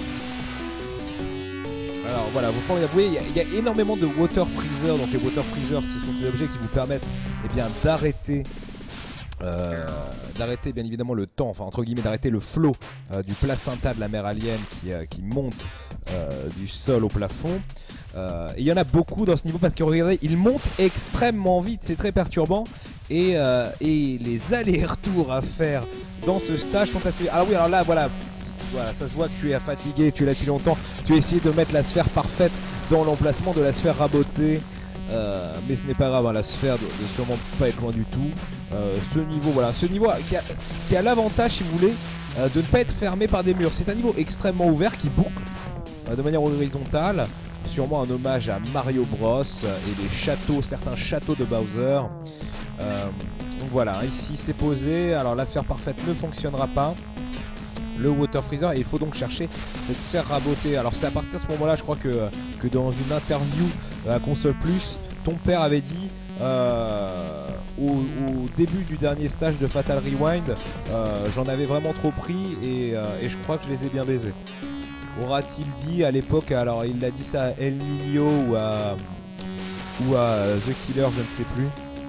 Alors voilà, vous voyez, il y, y a énormément de water freezer. Donc les water freezer, ce sont ces objets qui vous permettent eh bien d'arrêter, euh, d'arrêter bien évidemment le temps, enfin entre guillemets d'arrêter le flow euh, du placenta de la mer alien qui, euh, qui monte euh, du sol au plafond. Euh, et il y en a beaucoup dans ce niveau parce que regardez, il monte extrêmement vite, c'est très perturbant. Et, euh, et les allers-retours à faire dans ce stage sont assez... Ah oui, alors là, voilà. Voilà, ça se voit que tu es fatigué, tu es là depuis longtemps. Tu as essayé de mettre la sphère parfaite dans l'emplacement de la sphère rabotée. Euh, mais ce n'est pas grave, hein, la sphère ne doit sûrement pas être loin du tout. Euh, ce niveau, voilà, ce niveau qui a, qui a l'avantage, si vous voulez, euh, de ne pas être fermé par des murs. C'est un niveau extrêmement ouvert qui boucle euh, de manière horizontale. Sûrement un hommage à Mario Bros et les châteaux, certains châteaux de Bowser. Euh, donc voilà, ici c'est posé. Alors la sphère parfaite ne fonctionnera pas. Le water freezer, et il faut donc chercher cette sphère rabotée. Alors c'est à partir de ce moment là, je crois que, que dans une interview à Console Plus, ton père avait dit euh, au, au début du dernier stage de Fatal Rewind, euh, j'en avais vraiment trop pris et, euh, et je crois que je les ai bien baisés. Aura-t-il dit à l'époque, alors il a dit ça à El Nino ou à, ou à The Killer, je ne sais plus.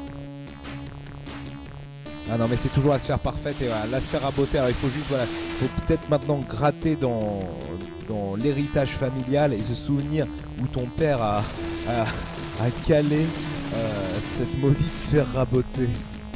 Ah non mais c'est toujours la sphère parfaite et voilà, la sphère rabotée. Alors il faut juste, voilà, il faut peut-être maintenant gratter dans, dans l'héritage familial et se souvenir où ton père a, a, a calé euh, cette maudite sphère rabotée.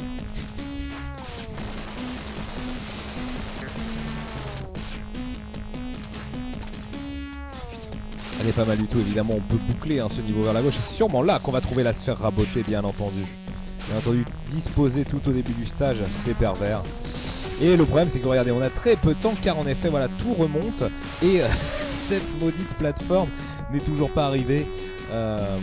Elle est pas mal du tout, évidemment on peut boucler hein, ce niveau vers la gauche. C'est sûrement là qu'on va trouver la sphère rabotée, bien entendu. Bien entendu, disposé tout au début du stage, c'est pervers. Et le problème c'est que regardez, on a très peu de temps car en effet voilà, tout remonte et euh, cette maudite plateforme n'est toujours pas arrivée. Euh...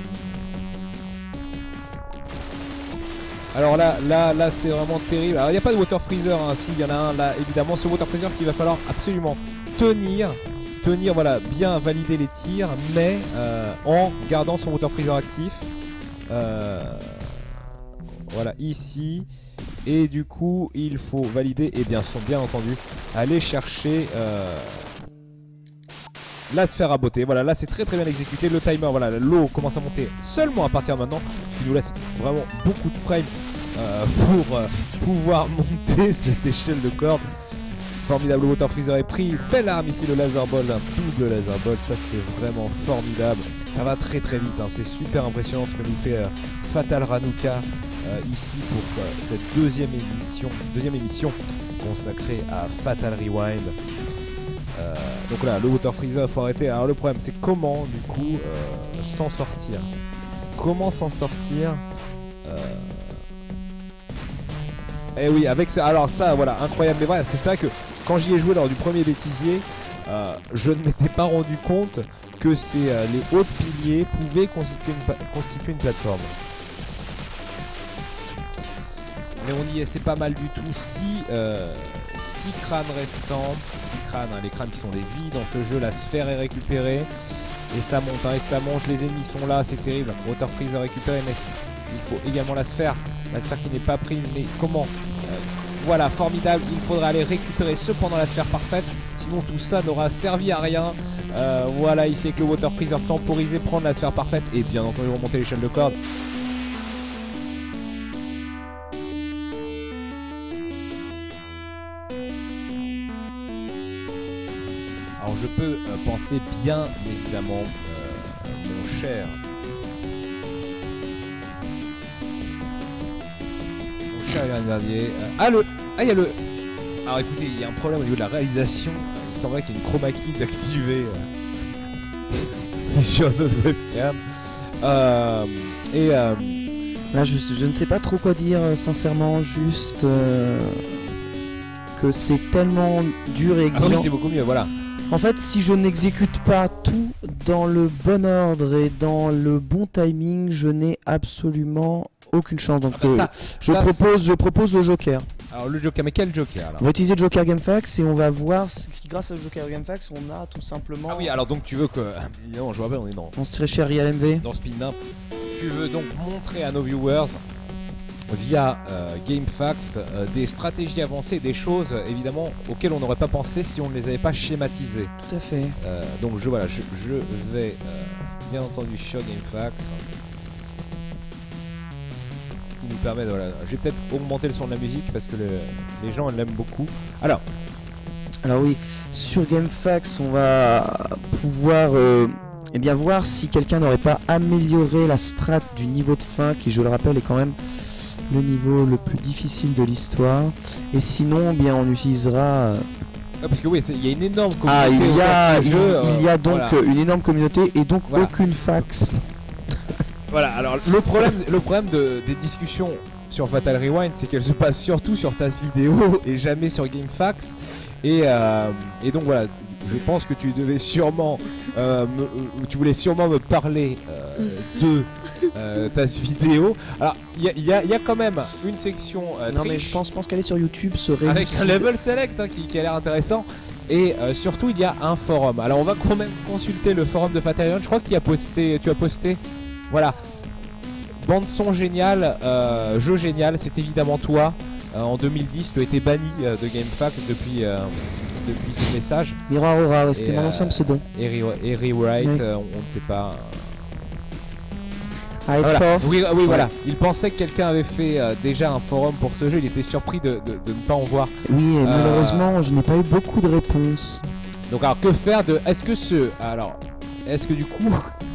Alors là, là, là c'est vraiment terrible. Alors il n'y a pas de water freezer, hein. Si il y en a un là, évidemment, ce water freezer qu'il va falloir absolument tenir. Tenir, voilà, bien valider les tirs, mais euh, en gardant son water freezer actif. Euh... Voilà, ici. Et du coup, il faut valider et bien, bien entendu, aller chercher euh, la sphère à beauté. Voilà, là c'est très très bien exécuté. Le timer, voilà, l'eau commence à monter seulement à partir de maintenant. Ce qui nous laisse vraiment beaucoup de frames euh, pour euh, pouvoir monter cette échelle de corde. Formidable, le water freezer est pris. Belle arme ici, le laser ball, un double laser ball. Ça c'est vraiment formidable. Ça va très très vite, hein. C'est super impressionnant ce que nous fait euh, Fatal Ranuka. Euh, ici pour euh, cette deuxième émission, deuxième émission consacrée à Fatal Rewind. Euh, donc là, le water freezer, il faut arrêter. Alors le problème, c'est comment du coup euh, s'en sortir. Comment s'en sortir euh... Eh oui, avec ça. Alors ça, voilà, incroyable. Mais voilà, c'est ça que quand j'y ai joué lors du premier bêtisier, euh, je ne m'étais pas rendu compte que c'est euh, les hauts piliers pouvaient constituer une, constituer une plateforme. Mais on y est, c'est pas mal du tout. six euh, crânes restants. six crânes, hein, les crânes qui sont les vies dans ce jeu. La sphère est récupérée. Et ça monte, hein, et ça monte. Les ennemis sont là, c'est terrible. Water freezer récupéré, mais il faut également la sphère. La sphère qui n'est pas prise, mais comment euh, Voilà, formidable. Il faudra aller récupérer cependant la sphère parfaite. Sinon tout ça n'aura servi à rien. Euh, voilà, ici avec le Water Freezer temporisé, prendre la sphère parfaite et bien entendu remonter l'échelle de corde. Alors je peux euh, penser bien évidemment, euh, mon cher, mon cher Yann Verdier. Euh, ah le, ah il y a le. Alors écoutez, il y a un problème au niveau de la réalisation. Il semblerait qu'il y ait une chroma key d'activer euh, sur notre webcam. Euh, et euh, là, je, je ne sais pas trop quoi dire, sincèrement, juste euh, que c'est tellement dur et ah exigeant. oui, c'est beaucoup mieux, voilà. En fait, si je n'exécute pas tout dans le bon ordre et dans le bon timing, je n'ai absolument aucune chance. Donc, Ah bah euh, ça, je, ça, propose, je propose le Joker. Alors le Joker, mais quel Joker alors? On va utiliser Joker GameFAQs et on va voir ce qui, grâce au Joker GameFAQs, on a tout simplement. Ah oui, alors donc tu veux que. Non, je rappelle, on est dans, On très cher I L M V. dans Spin Up. Tu veux donc montrer à nos viewers via euh, GameFAQs euh, des stratégies avancées, des choses évidemment auxquelles on n'aurait pas pensé si on ne les avait pas schématisées. Tout à fait. Euh, donc je, voilà, je, je vais euh, bien entendu sur GameFAQs. Ce qui nous permet de. Voilà, je vais peut-être augmenter le son de la musique parce que le, les gens l'aiment beaucoup. Alors. Alors oui, sur GameFAQs, on va pouvoir euh, eh bien voir si quelqu'un n'aurait pas amélioré la strat du niveau de fin, qui je le rappelle est quand même le niveau le plus difficile de l'histoire. Et sinon, eh bien on utilisera... euh, Ah, parce que oui, il y a une énorme communauté. Ah, il y a, autour de ce il, jeu, il y a euh, donc voilà. euh, une énorme communauté et donc Voilà. aucune fax. Voilà, alors le problème, le problème de, des discussions sur Fatal Rewind, c'est qu'elles se passent surtout sur ta vidéo et jamais sur GameFAQs. Et, euh, et donc voilà, je pense que tu devais sûrement, euh, me, euh, tu voulais sûrement me parler euh, de euh, ta vidéo. Alors, il y, y, y a quand même une section euh, Non mais triche je pense, pense qu'aller sur YouTube serait avec lucide. un level select hein, qui, qui a l'air intéressant. Et euh, surtout, il y a un forum. Alors, on va quand même consulter le forum de Fatal Rewind. Je crois que tu as posté, tu as posté, voilà. Bande son génial, euh, jeu génial, c'est évidemment toi. Euh, en deux mille dix, tu as été banni euh, de GameFAQs depuis, euh, depuis ce message. Miroir Aura, ouais, c'était Et, mon euh, ancien pseudo. Et, re et Rewrite, Oui. euh, on, on ne sait pas. Hype Voilà. off. Oui, oui, Ouais. voilà. Il pensait que quelqu'un avait fait euh, déjà un forum pour ce jeu. Il était surpris de, de, de ne pas en voir. Oui, et Euh, malheureusement, je n'ai pas eu beaucoup de réponses. Donc, alors, que faire de. Est-ce que ce. Alors, est-ce que du coup.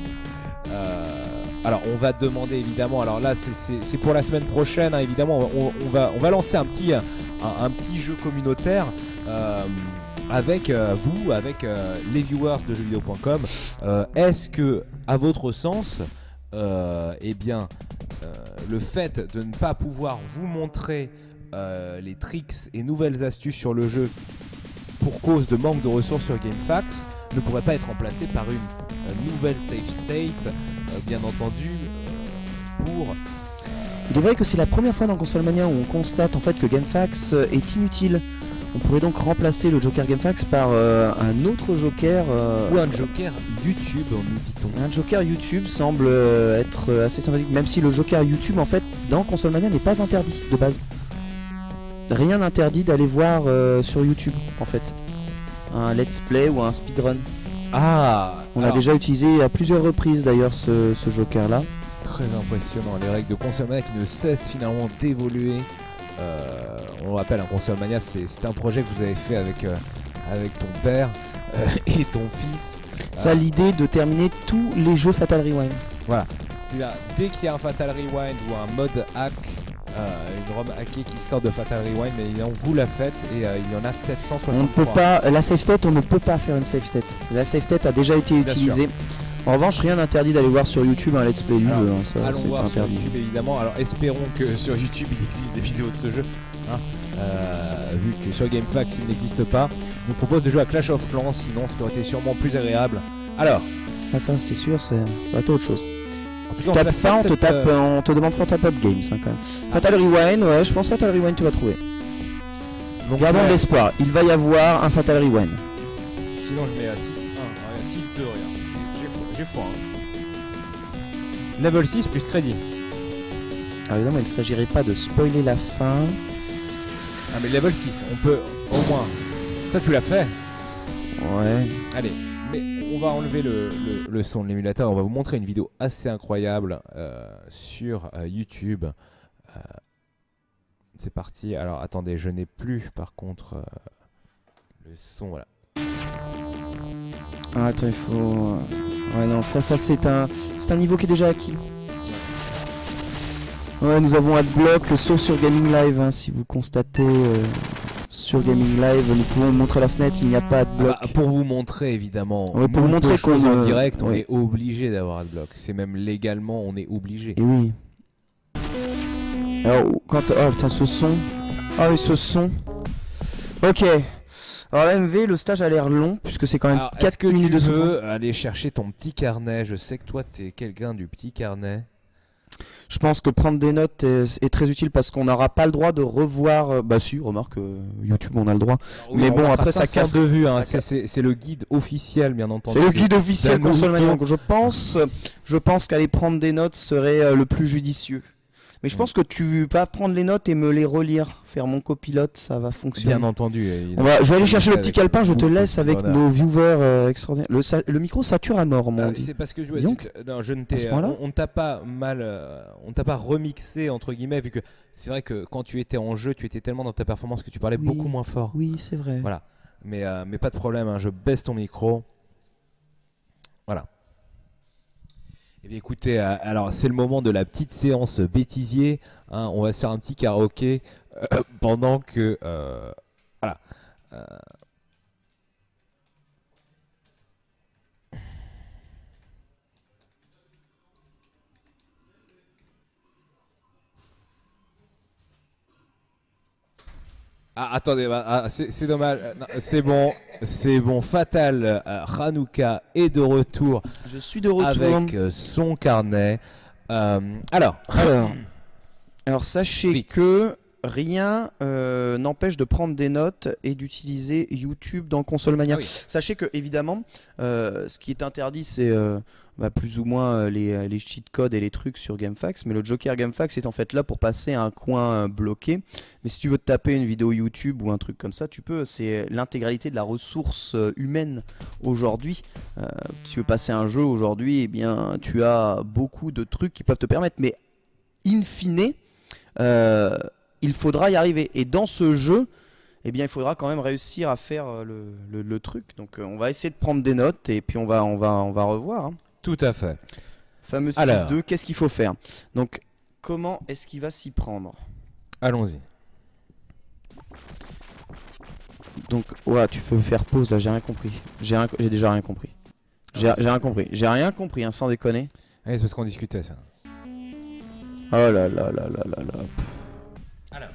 euh, alors, on va demander évidemment. Alors là, c'est pour la semaine prochaine, hein, évidemment. On, on, va, on va lancer un petit, un, un petit jeu communautaire. Euh, avec euh, vous, avec euh, les viewers de jeux vidéo point com. Euh, Est-ce que, à votre sens, euh, eh bien, euh, le fait de ne pas pouvoir vous montrer euh, les tricks et nouvelles astuces sur le jeu pour cause de manque de ressources sur GameFAQs ne pourrait pas être remplacé par une euh, nouvelle save state, euh, bien entendu, euh, pour... Il est vrai que c'est la première fois dans Console Mania où on constate en fait que GameFAQs euh, est inutile. On pourrait donc remplacer le Joker GameFAQs par euh, un autre Joker. euh, Ou un Joker YouTube, nous dit-on. Un Joker YouTube semble euh, être euh, assez sympathique, même si le Joker YouTube en fait dans Console Mania n'est pas interdit de base. Rien n'interdit d'aller voir euh, sur YouTube en fait un let's play ou un speedrun. Ah On alors, l'a déjà utilisé à plusieurs reprises d'ailleurs ce, ce Joker là. très impressionnant, les règles de Console Mania qui ne cessent finalement d'évoluer. Euh, on le rappelle, un Console Mania, c'est un projet que vous avez fait avec, euh, avec ton père euh, et ton fils. Ça a l'idée de terminer tous les jeux Fatal Rewind. Voilà. C'est-à-dire, dès qu'il y a un Fatal Rewind ou un mode hack, euh, une ROM hackée qui sort de Fatal Rewind, mais évidemment, vous la faites et euh, il y en a sept cent soixante-trois. On ne peut pas, la save state, on ne peut pas faire une save state. La save state a déjà été Bien utilisée. En revanche, rien n'interdit d'aller voir sur YouTube un let's play du Alors, jeu. Hein, ça, allons c'est voir pas sur interdit. YouTube évidemment. Alors espérons que sur YouTube il existe des vidéos de ce jeu. Hein. Euh, vu que sur GameFAQs il n'existe pas. Je vous propose de jouer à Clash of Clans, sinon ça aurait été sûrement plus agréable. Alors, Ah ça, c'est sûr, c'est- ça aurait été autre chose. en tout cas, on Tape se fin, on laisse te cette, tape, euh, on te demande Fatal Pop Games hein, quand même. Fatal Rewind, ouais, je pense Fatal Rewind tu vas trouver. donc, Gardons ouais, de l'espoir, il va y avoir un Fatal Rewind. sinon je mets à six un, ouais, six deux, regarde. J'ai- J'ai foi. Hein. Level six plus crédit. Alors évidemment, il ne s'agirait pas de spoiler la fin. Ah mais level six, on peut au moins. Ça tu l'as fait. Ouais. Allez, mais on va enlever le, le, le son de l'émulateur. On va vous montrer une vidéo assez incroyable euh, sur euh, YouTube. Euh, C'est parti. Alors attendez, je n'ai plus par contre euh, le son. Voilà. Ah, attends, il faut. Ouais, non, ça, ça c'est un, c'est un niveau qui est déjà acquis. Ouais, nous avons Adblock, sauf sur Gaming Live. Hein, si vous constatez euh, sur Gaming Live, nous pouvons montrer la fenêtre. Il n'y a pas Adblock. Ah bah, pour vous montrer évidemment. Ouais, pour vous montrer qu'on en euh, direct, on ouais. est obligé d'avoir Adblock. C'est même légalement, on est obligé. Et oui. Alors, quand. Oh putain, ce son. Ah oui, ce son. Ok. Alors là, M V, le stage a l'air long, puisque c'est quand même Alors, quatre que minutes tu de son. veux aller chercher ton petit carnet? Je sais que toi, t'es quelqu'un du petit carnet. Je pense que prendre des notes est, est très utile parce qu'on n'aura pas le droit de revoir. Euh, bah si, remarque, euh, YouTube on a le droit. Alors, oui, mais on bon, va après pas ça casse. de vue. Hein. ça C'est- casse. C'est c'est le guide officiel, bien entendu. C'est le guide officiel D'un console Naruto. Mania. Je pense, je pense qu'aller prendre des notes serait euh, le plus judicieux. Mais je Mm. pense que tu vas prendre les notes et me les relire, faire mon copilote, ça va fonctionner. Bien entendu. On va, je vais aller chercher le Avec petit calepin, je te beaucoup laisse de avec bonheur. nos viewers euh, extraordinaires. Le, sa- le micro sature à mort, mon Euh, dit. c'est parce que je, ouais, Donc, tu- non, je ne à t'ai, ce point-là on, on t'a pas mal, euh, on t'a pas remixé entre guillemets, vu que c'est vrai que quand tu étais en jeu, tu étais tellement dans ta performance que tu parlais Oui. beaucoup moins fort. Oui, c'est vrai. Voilà. Mais, euh, mais pas de problème, hein, je baisse ton micro. Voilà. Eh bien écoutez, euh, alors c'est le moment de la petite séance bêtisier. Hein, on va se faire un petit karaoké euh, pendant que euh, voilà. Euh, Ah, attendez, bah, ah, c'est c'est dommage. Euh, non, C'est bon, c'est bon. Fatal euh, Hanouka est de retour Je suis de retour. avec euh, son carnet. Euh, alors, Alors, alors sachez Vite. que rien euh, n'empêche de prendre des notes et d'utiliser YouTube dans Console Mania. Ah oui. Sachez que évidemment, euh, ce qui est interdit, c'est euh, bah, plus ou moins euh, les, les cheat codes et les trucs sur GameFAQs. Mais le Joker GameFAQs est en fait là pour passer à un coin euh, bloqué. Mais si tu veux te taper une vidéo YouTube ou un truc comme ça, tu peux. C'est l'intégralité de la ressource euh, humaine aujourd'hui. Euh, si tu veux passer un jeu aujourd'hui, eh bien, tu as beaucoup de trucs qui peuvent te permettre. Mais in fine, euh, il faudra y arriver. Et dans ce jeu, eh bien, il faudra quand même réussir à faire euh, le, le- le truc. Donc, euh, on va essayer de prendre des notes et puis on va, on va, on va revoir. hein. tout à fait. Fameux Alors. six deux, qu'est-ce qu'il faut faire? Donc, comment est-ce qu'il va s'y prendre? Allons-y. Donc, ouais, tu peux faire pause là, j'ai rien compris. J'ai rien- j'ai déjà rien compris. J'ai Ah, j'ai rien compris. J'ai rien compris, hein, sans déconner. Allez, c'est parce qu'on discutait ça. Oh là là là là là là. Alors.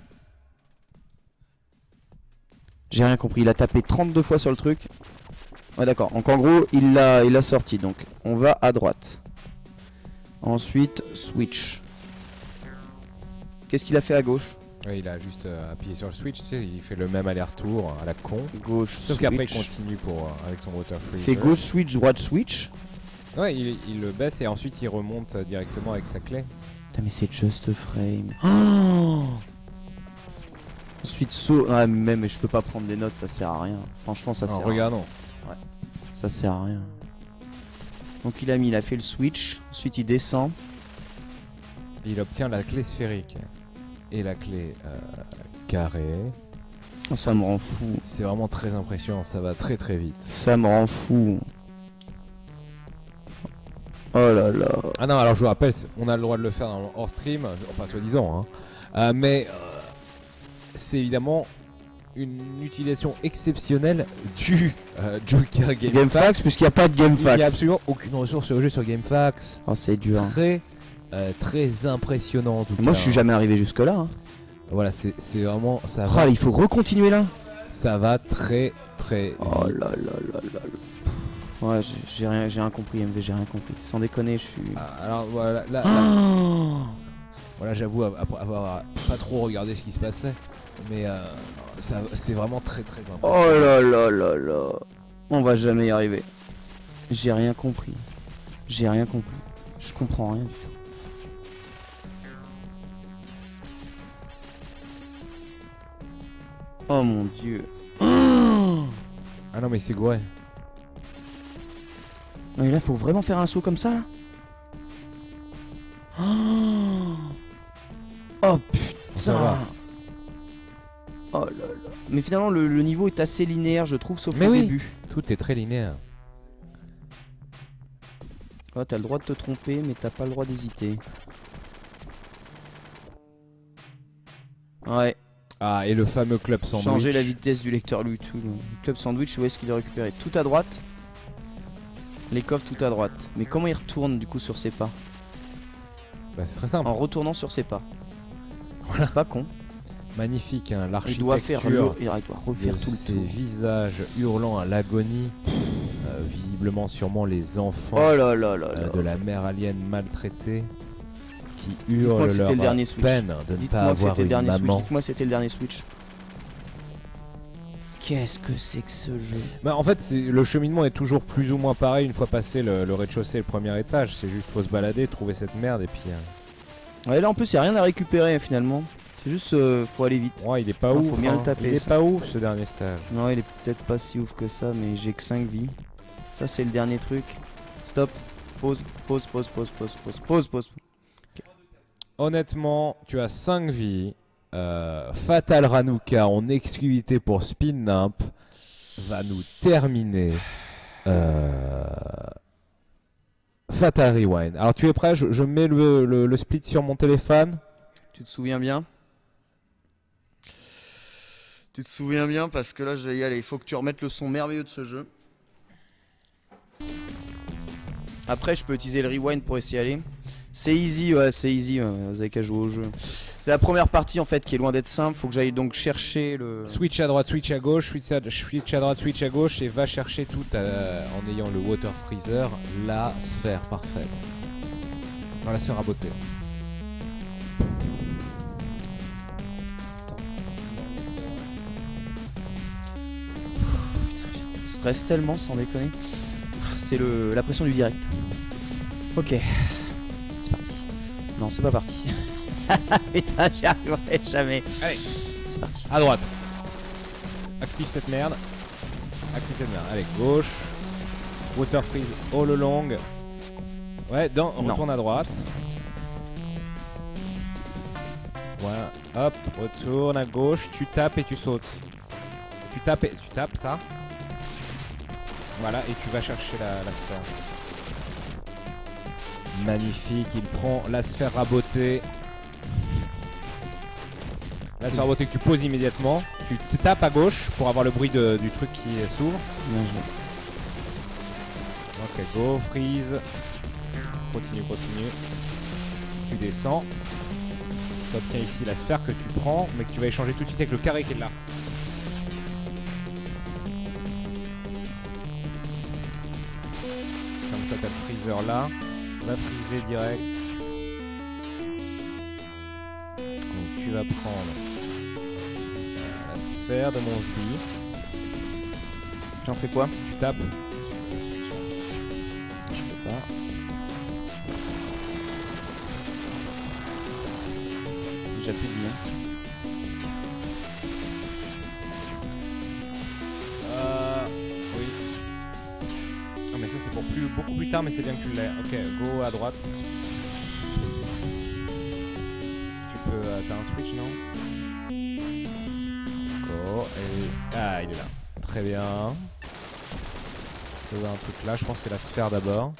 J'ai rien compris. Il a tapé trente-deux fois sur le truc. Ouais, d'accord. Donc en gros, il l'a il a sorti. Donc on va à droite. Ensuite, switch. Qu'est-ce qu'il a fait à gauche? Ouais, il a juste euh, appuyé sur le switch, tu sais, il fait le même aller-retour à la con. Gauche, Sauf switch. qu'après il continue pour, euh, avec son water freeze. Il fait gauche, switch, droite, switch. Ouais, il, il le baisse et ensuite il remonte euh, directement avec sa clé. Putain, mais c'est just frame. Oh Ensuite, saut. Ah, même, je peux pas prendre des notes, ça sert à rien. Franchement, ça Non, sert à regardons. Ça sert à rien. Donc il a mis, il a fait le switch. Ensuite, il descend. Il obtient la clé sphérique et la clé euh, carrée. Oh, ça me rend fou. C'est vraiment très impressionnant, ça va très très vite. Ça me rend fou. Oh là là. Ah non, alors je vous rappelle, c'est- on a le droit de le faire dans- hors stream, enfin soi-disant, hein. Euh, mais euh, c'est évidemment une utilisation exceptionnelle du euh, Joker GameFAQs. GameFAQs, puisqu'il n'y a pas de Il n'y a GameFAQs. absolument aucune ressource sur le jeu sur GameFAQs. Oh, c'est dur. Très, euh, très impressionnant en tout cas. Moi, je suis jamais arrivé jusque là. Hein. Voilà, c'est c'est vraiment ça. Oh, Va, il faut recontinuer là. ça va très très. Oh vite. là là là là là. Ouais, j'ai- j'ai rien, j'ai rien compris, M V, j'ai rien compris. Sans déconner, je suis. Ah, alors voilà, là, là, Oh voilà, j'avoue av- après avoir pas trop regardé ce qui se passait, mais euh, ça c'est vraiment très très Oh impressionnant. là là là là. On va jamais y arriver. J'ai rien compris. J'ai rien compris. Je comprends rien du tout. Oh mon dieu. Oh Ah non mais c'est ouais. Non mais là faut vraiment faire un saut comme ça là. Oh, oh Ça va. putain. Oh là là. Mais finalement le, le niveau est assez linéaire je trouve sauf Mais au oui. début. Tout est très linéaire. Oh, t'as le droit de te tromper mais t'as pas le droit d'hésiter. Ouais. Ah, et le fameux club sandwich. Changer la vitesse du lecteur Bluetooth. Le club sandwich, où est-ce qu'il est récupéré? Tout à droite. Les coffres tout à droite. Mais comment il retourne du coup sur ses pas? Bah, c'est très simple. En retournant sur ses pas. Voilà. C'est pas con. Magnifique, hein, Il doit faire le... l'architecture Il doit refaire de tout le ces tour. visages hurlant à l'agonie. Euh, visiblement sûrement les enfants Oh là là là euh, là. de la mère alien maltraitée qui Dites-moi hurlent que c'était leur le dernier Switch. peine de ne pas Dites-moi que avoir c'était le une dernier Switch. maman. Dites-moi que c'était le dernier Switch. Qu'est-ce que c'est que ce jeu? Bah, en fait, c'est- le cheminement est toujours plus ou moins pareil une fois passé le, le rez-de-chaussée et le premier étage. C'est juste faut se balader, trouver cette merde et puis. euh, Ouais là en plus il y a rien à récupérer finalement. C'est juste euh, faut aller vite. Ouais, il est pas Ah, ouf. faut bien hein. le taper, Il est ça. pas ouf ce dernier stage. Non il est peut-être pas si ouf que ça mais j'ai que cinq vies. Ça c'est le dernier truc. Stop. Pause. Pause pause pause pause pause pause pause. Honnêtement, tu as cinq vies. Euh, Fatal Ranuka en exclusivité pour Spin Nimp va nous terminer. Euh... Fatal Rewind. Alors tu es prêt? Je, je mets le, le- le split sur mon téléphone. Tu te souviens bien? Tu te souviens bien parce que là je vais y aller. Il faut que tu remettes le son merveilleux de ce jeu. Après je peux utiliser le rewind pour essayer d'aller. C'est easy, ouais, c'est easy, ouais, vous avez qu'à jouer au jeu. C'est la première partie en fait qui est loin d'être simple. Faut que j'aille donc chercher le. Switch à droite, switch à gauche, switch à, switch à droite, switch à gauche et va chercher tout à- en ayant le water freezer, la sphère parfaite. Non, la sphère à beauté. Je stresse tellement sans déconner. C'est le la pression du direct. Ok. C'est parti. Non, c'est pas parti. Putain, j'y arriverai jamais. Allez. C'est parti. À droite. Active cette merde. Active cette merde. Allez, gauche. Water freeze all along. Ouais, dans, Non. retourne à droite. Voilà. Hop, retourne à gauche. Tu tapes et tu sautes. Tu tapes et tu tapes ça. Voilà, et tu vas chercher la, la sphère. Magnifique, il prend la sphère rabotée. La sphère rabotée que tu poses immédiatement. Tu te tapes à gauche pour avoir le bruit de- du truc qui s'ouvre. Bien joué. Ok, go, freeze. Continue, continue. Tu descends. Tu obtiens ici la sphère que tu prends, mais que tu vas échanger tout de suite avec le carré qui est là. Comme ça, t'as le freezer là. On va freezer direct. Donc tu vas prendre la sphère de mon zbi. J'en fais quoi? Tu tapes. Je peux pas. Déjà plus de vie. Hein. Euh, oui. Ah mais ça c'est pour plus, beaucoup plus tard mais c'est bien que tu l'aies. Ok, go à droite. Tu peux... euh, t'as un switch non? Go et... Ah il est là. Très bien. C'est un truc là, je pense que c'est la sphère d'abord.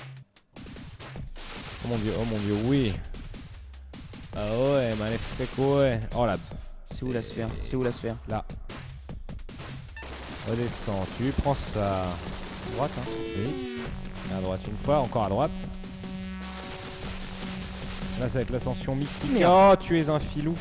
Oh mon dieu, oh mon dieu, oui. Ah ouais, magnifique, ouais. Oh là, C'est où la sphère? C'est où la sphère? là. Redescends, tu prends ça. À droite, hein? Oui. À droite une fois, encore à droite. Là, ça va être l'ascension mystique. Merde. Oh, tu es un filou.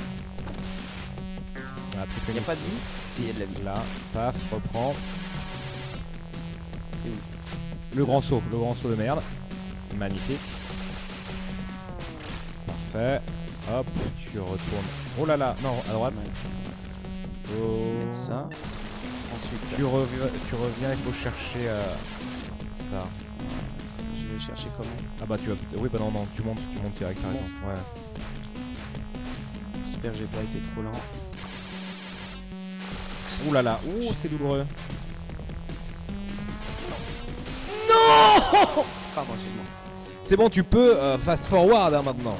Ah, triple Y'a pas de ici. vie? Si, y'a de la vie. Là, paf, reprends. C'est où? Le grand saut, le grand saut de merde. Magnifique. Parfait. Hop, tu retournes. Oh là là, non, à droite. Oh. Mettre ça. Ensuite, Tu reviens, tu reviens, il faut chercher euh, ça. je vais chercher comment? Ah bah tu vas... Oui bah non, non, tu montes, tu montes direct, t'as Tu raison. montes. Ouais. J'espère que j'ai pas été trop lent. Ouh là là, ouh c'est douloureux. Non! Pardon, excuse-moi. C'est bon, tu peux euh, fast forward hein, maintenant.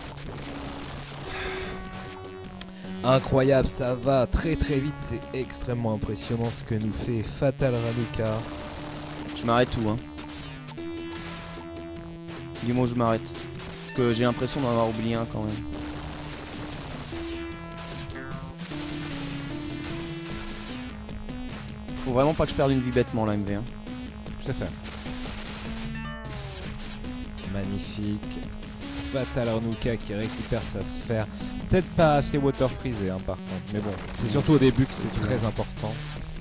Incroyable, ça va très très vite, c'est extrêmement impressionnant ce que nous fait Fatal Ranuka. Je m'arrête où hein? Dis-moi où je m'arrête. Parce que j'ai l'impression d'en avoir oublié un quand même. Faut vraiment pas que je perde une vie bêtement là M V. Hein. Tout à fait. Magnifique. Fatal Ranuka qui récupère sa sphère. Peut-être pas assez water freezé hein, par contre. Mais bon, c'est surtout au début que c'est très important.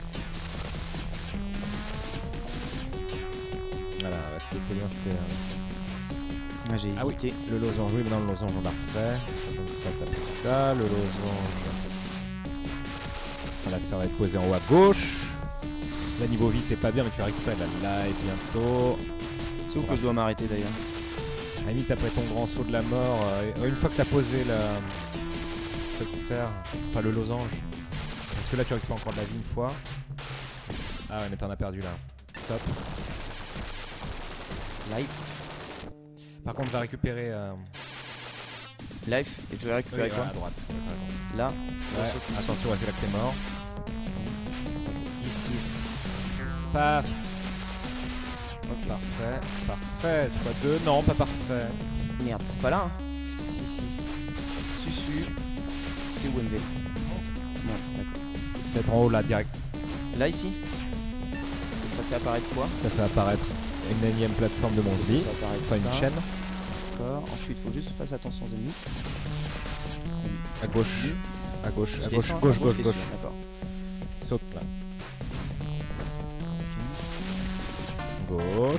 Voilà, ce qui était bien c'était... Ah, j'ai ah oui, le losange, oui, maintenant le losange on l'a refait. Donc ça t'as pris ça, le losange... Enfin, la sphère va être posée en haut à gauche. Là niveau vie t'es pas bien mais tu vas récupérer la live bientôt. C'est où que je dois m'arrêter d'ailleurs? À la limite après ton grand saut de la mort, euh, une fois que t'as posé la... cette sphère, enfin le losange, parce que là tu récupères encore de la vie une fois. Ah ouais mais t'en as perdu là. Stop. Life. Par contre va récupérer... Euh... Life. Et tu vas récupérer oui, quoi? ouais, à droite, t'as raison. Là. Ouais, attention, ouais, c'est là que t'es mort. Ici. Paf. Okay. Parfait, parfait. Soit deux, non, pas parfait. Merde, c'est pas là. Hein. Si, si. Susu. C'est où M V? Monte. Monte, d'accord. Peut-être en haut là, direct. Là, ici. Et ça fait apparaître quoi? Ça fait apparaître une énième plateforme de monstre vie. Enfin, une chaîne. D'accord. Ensuite, il faut juste faire attention aux ennemis. À gauche. À gauche, à gauche, descends, gauche, à gauche, gauche. gauche. D'accord. Saute là. Gauche.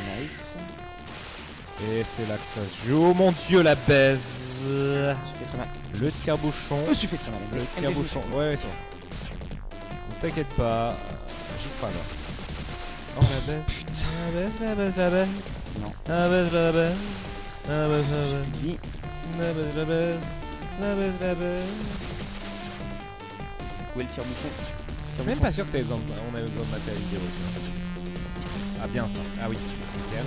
Et c'est là que ça se joue. Oh mon dieu, la baise. Je fais très mal. Le tire-bouchon. Je suis fait très mal. Le tire-bouchon. Ouais, ouais, c'est bon. Ne t'inquiète pas. Euh, J'y crois là. Oh la baise. Putain. La baise, la baise, la baise. Non. La baise, la baise. La baise, la baise. Vie. La baise, la baise. La baise, la baise. Où est le tire-bouchon? Je suis même pas sûr que t'avais besoin de... on avait besoin de matériel vidéo. Ah bien ça. Ah oui. Nickel.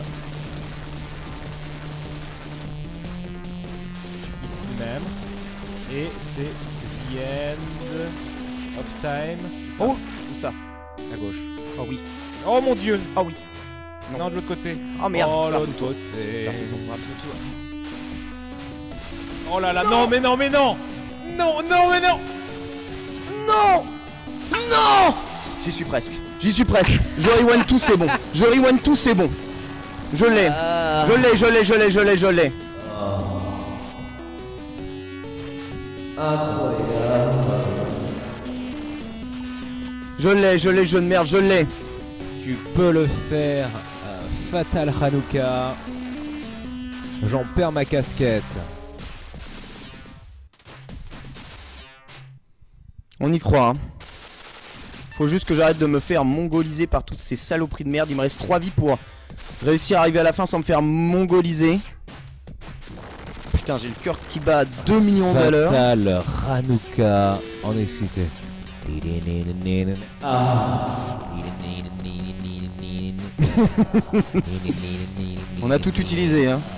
Ici même. Et c'est the end of time. Oh! Où ça? À gauche. Oh oui. Oh mon dieu! Oh oui. Non, Non. de l'autre côté. Oh merde. Oh Faire l'autre tout. côté. Faire tout, faire tout. Oh là là, non mais non mais non! Non, non mais non! Non! Non! J'y suis presque. J'y suis presque. Je rewind tout, c'est bon. Je rewind tout, c'est bon. Je l'ai. Je l'ai, je l'ai, je l'ai, je l'ai, je l'ai. Je l'ai, je l'ai, jeu de merde, je l'ai. Tu peux le faire, euh, Fatal Ranuka. J'en perds ma casquette. On y croit, hein. Faut juste que j'arrête de me faire mongoliser par toutes ces saloperies de merde. Il me reste trois vies pour réussir à arriver à la fin sans me faire mongoliser. Putain, j'ai le cœur qui bat à deux millions d'à l'heure. Fatal Ranuka en excité. On a tout utilisé, hein.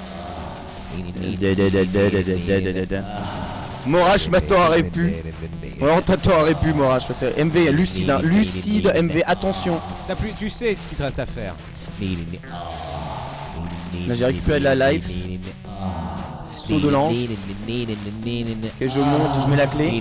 Morach m'attend à répu. Ouais, on t'attend à répu, Morach. M V, lucide, hein. Lucide, M V, attention. T'as plus, tu sais ce qu'il te reste à faire. Là, j'ai récupéré de la life. Saut de l'ange. Ok, je monte, je mets la clé.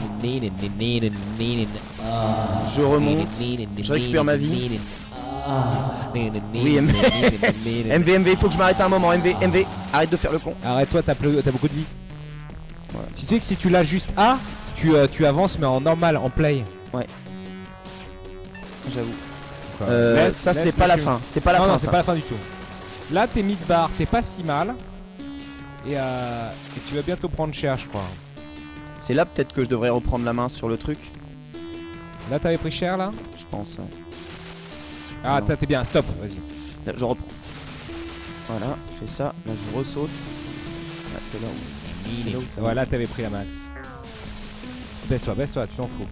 Je remonte. Je récupère ma vie. Oui, M V. M V, M V, il faut que je m'arrête un moment. M V, M V, arrête de faire le con. Arrête-toi, t'as beaucoup de vie. Ouais. Si tu sais que si tu l'as juste A, tu, euh, tu avances mais en normal, en play. Ouais. J'avoue. Enfin, Euh, laisse- ça, c'était laisse pas la le fin. C'était pas la non, fin. non, c'est ça. pas la fin du tout. Là, t'es mid-bar, t'es pas si mal. Et, euh, et tu vas bientôt prendre cher, je crois. C'est là peut-être que je devrais reprendre la main sur le truc. Là, t'avais pris cher, là? Je pense. Ouais. Ah, Non. t'as- t'es bien, stop, vas-y. Là, je reprends. Voilà, je fais ça. Là, je ressaute. Là, c'est là où. C'est là où ça va. Voilà, t'avais pris la max. Baisse-toi, baisse-toi, tu t'en fous.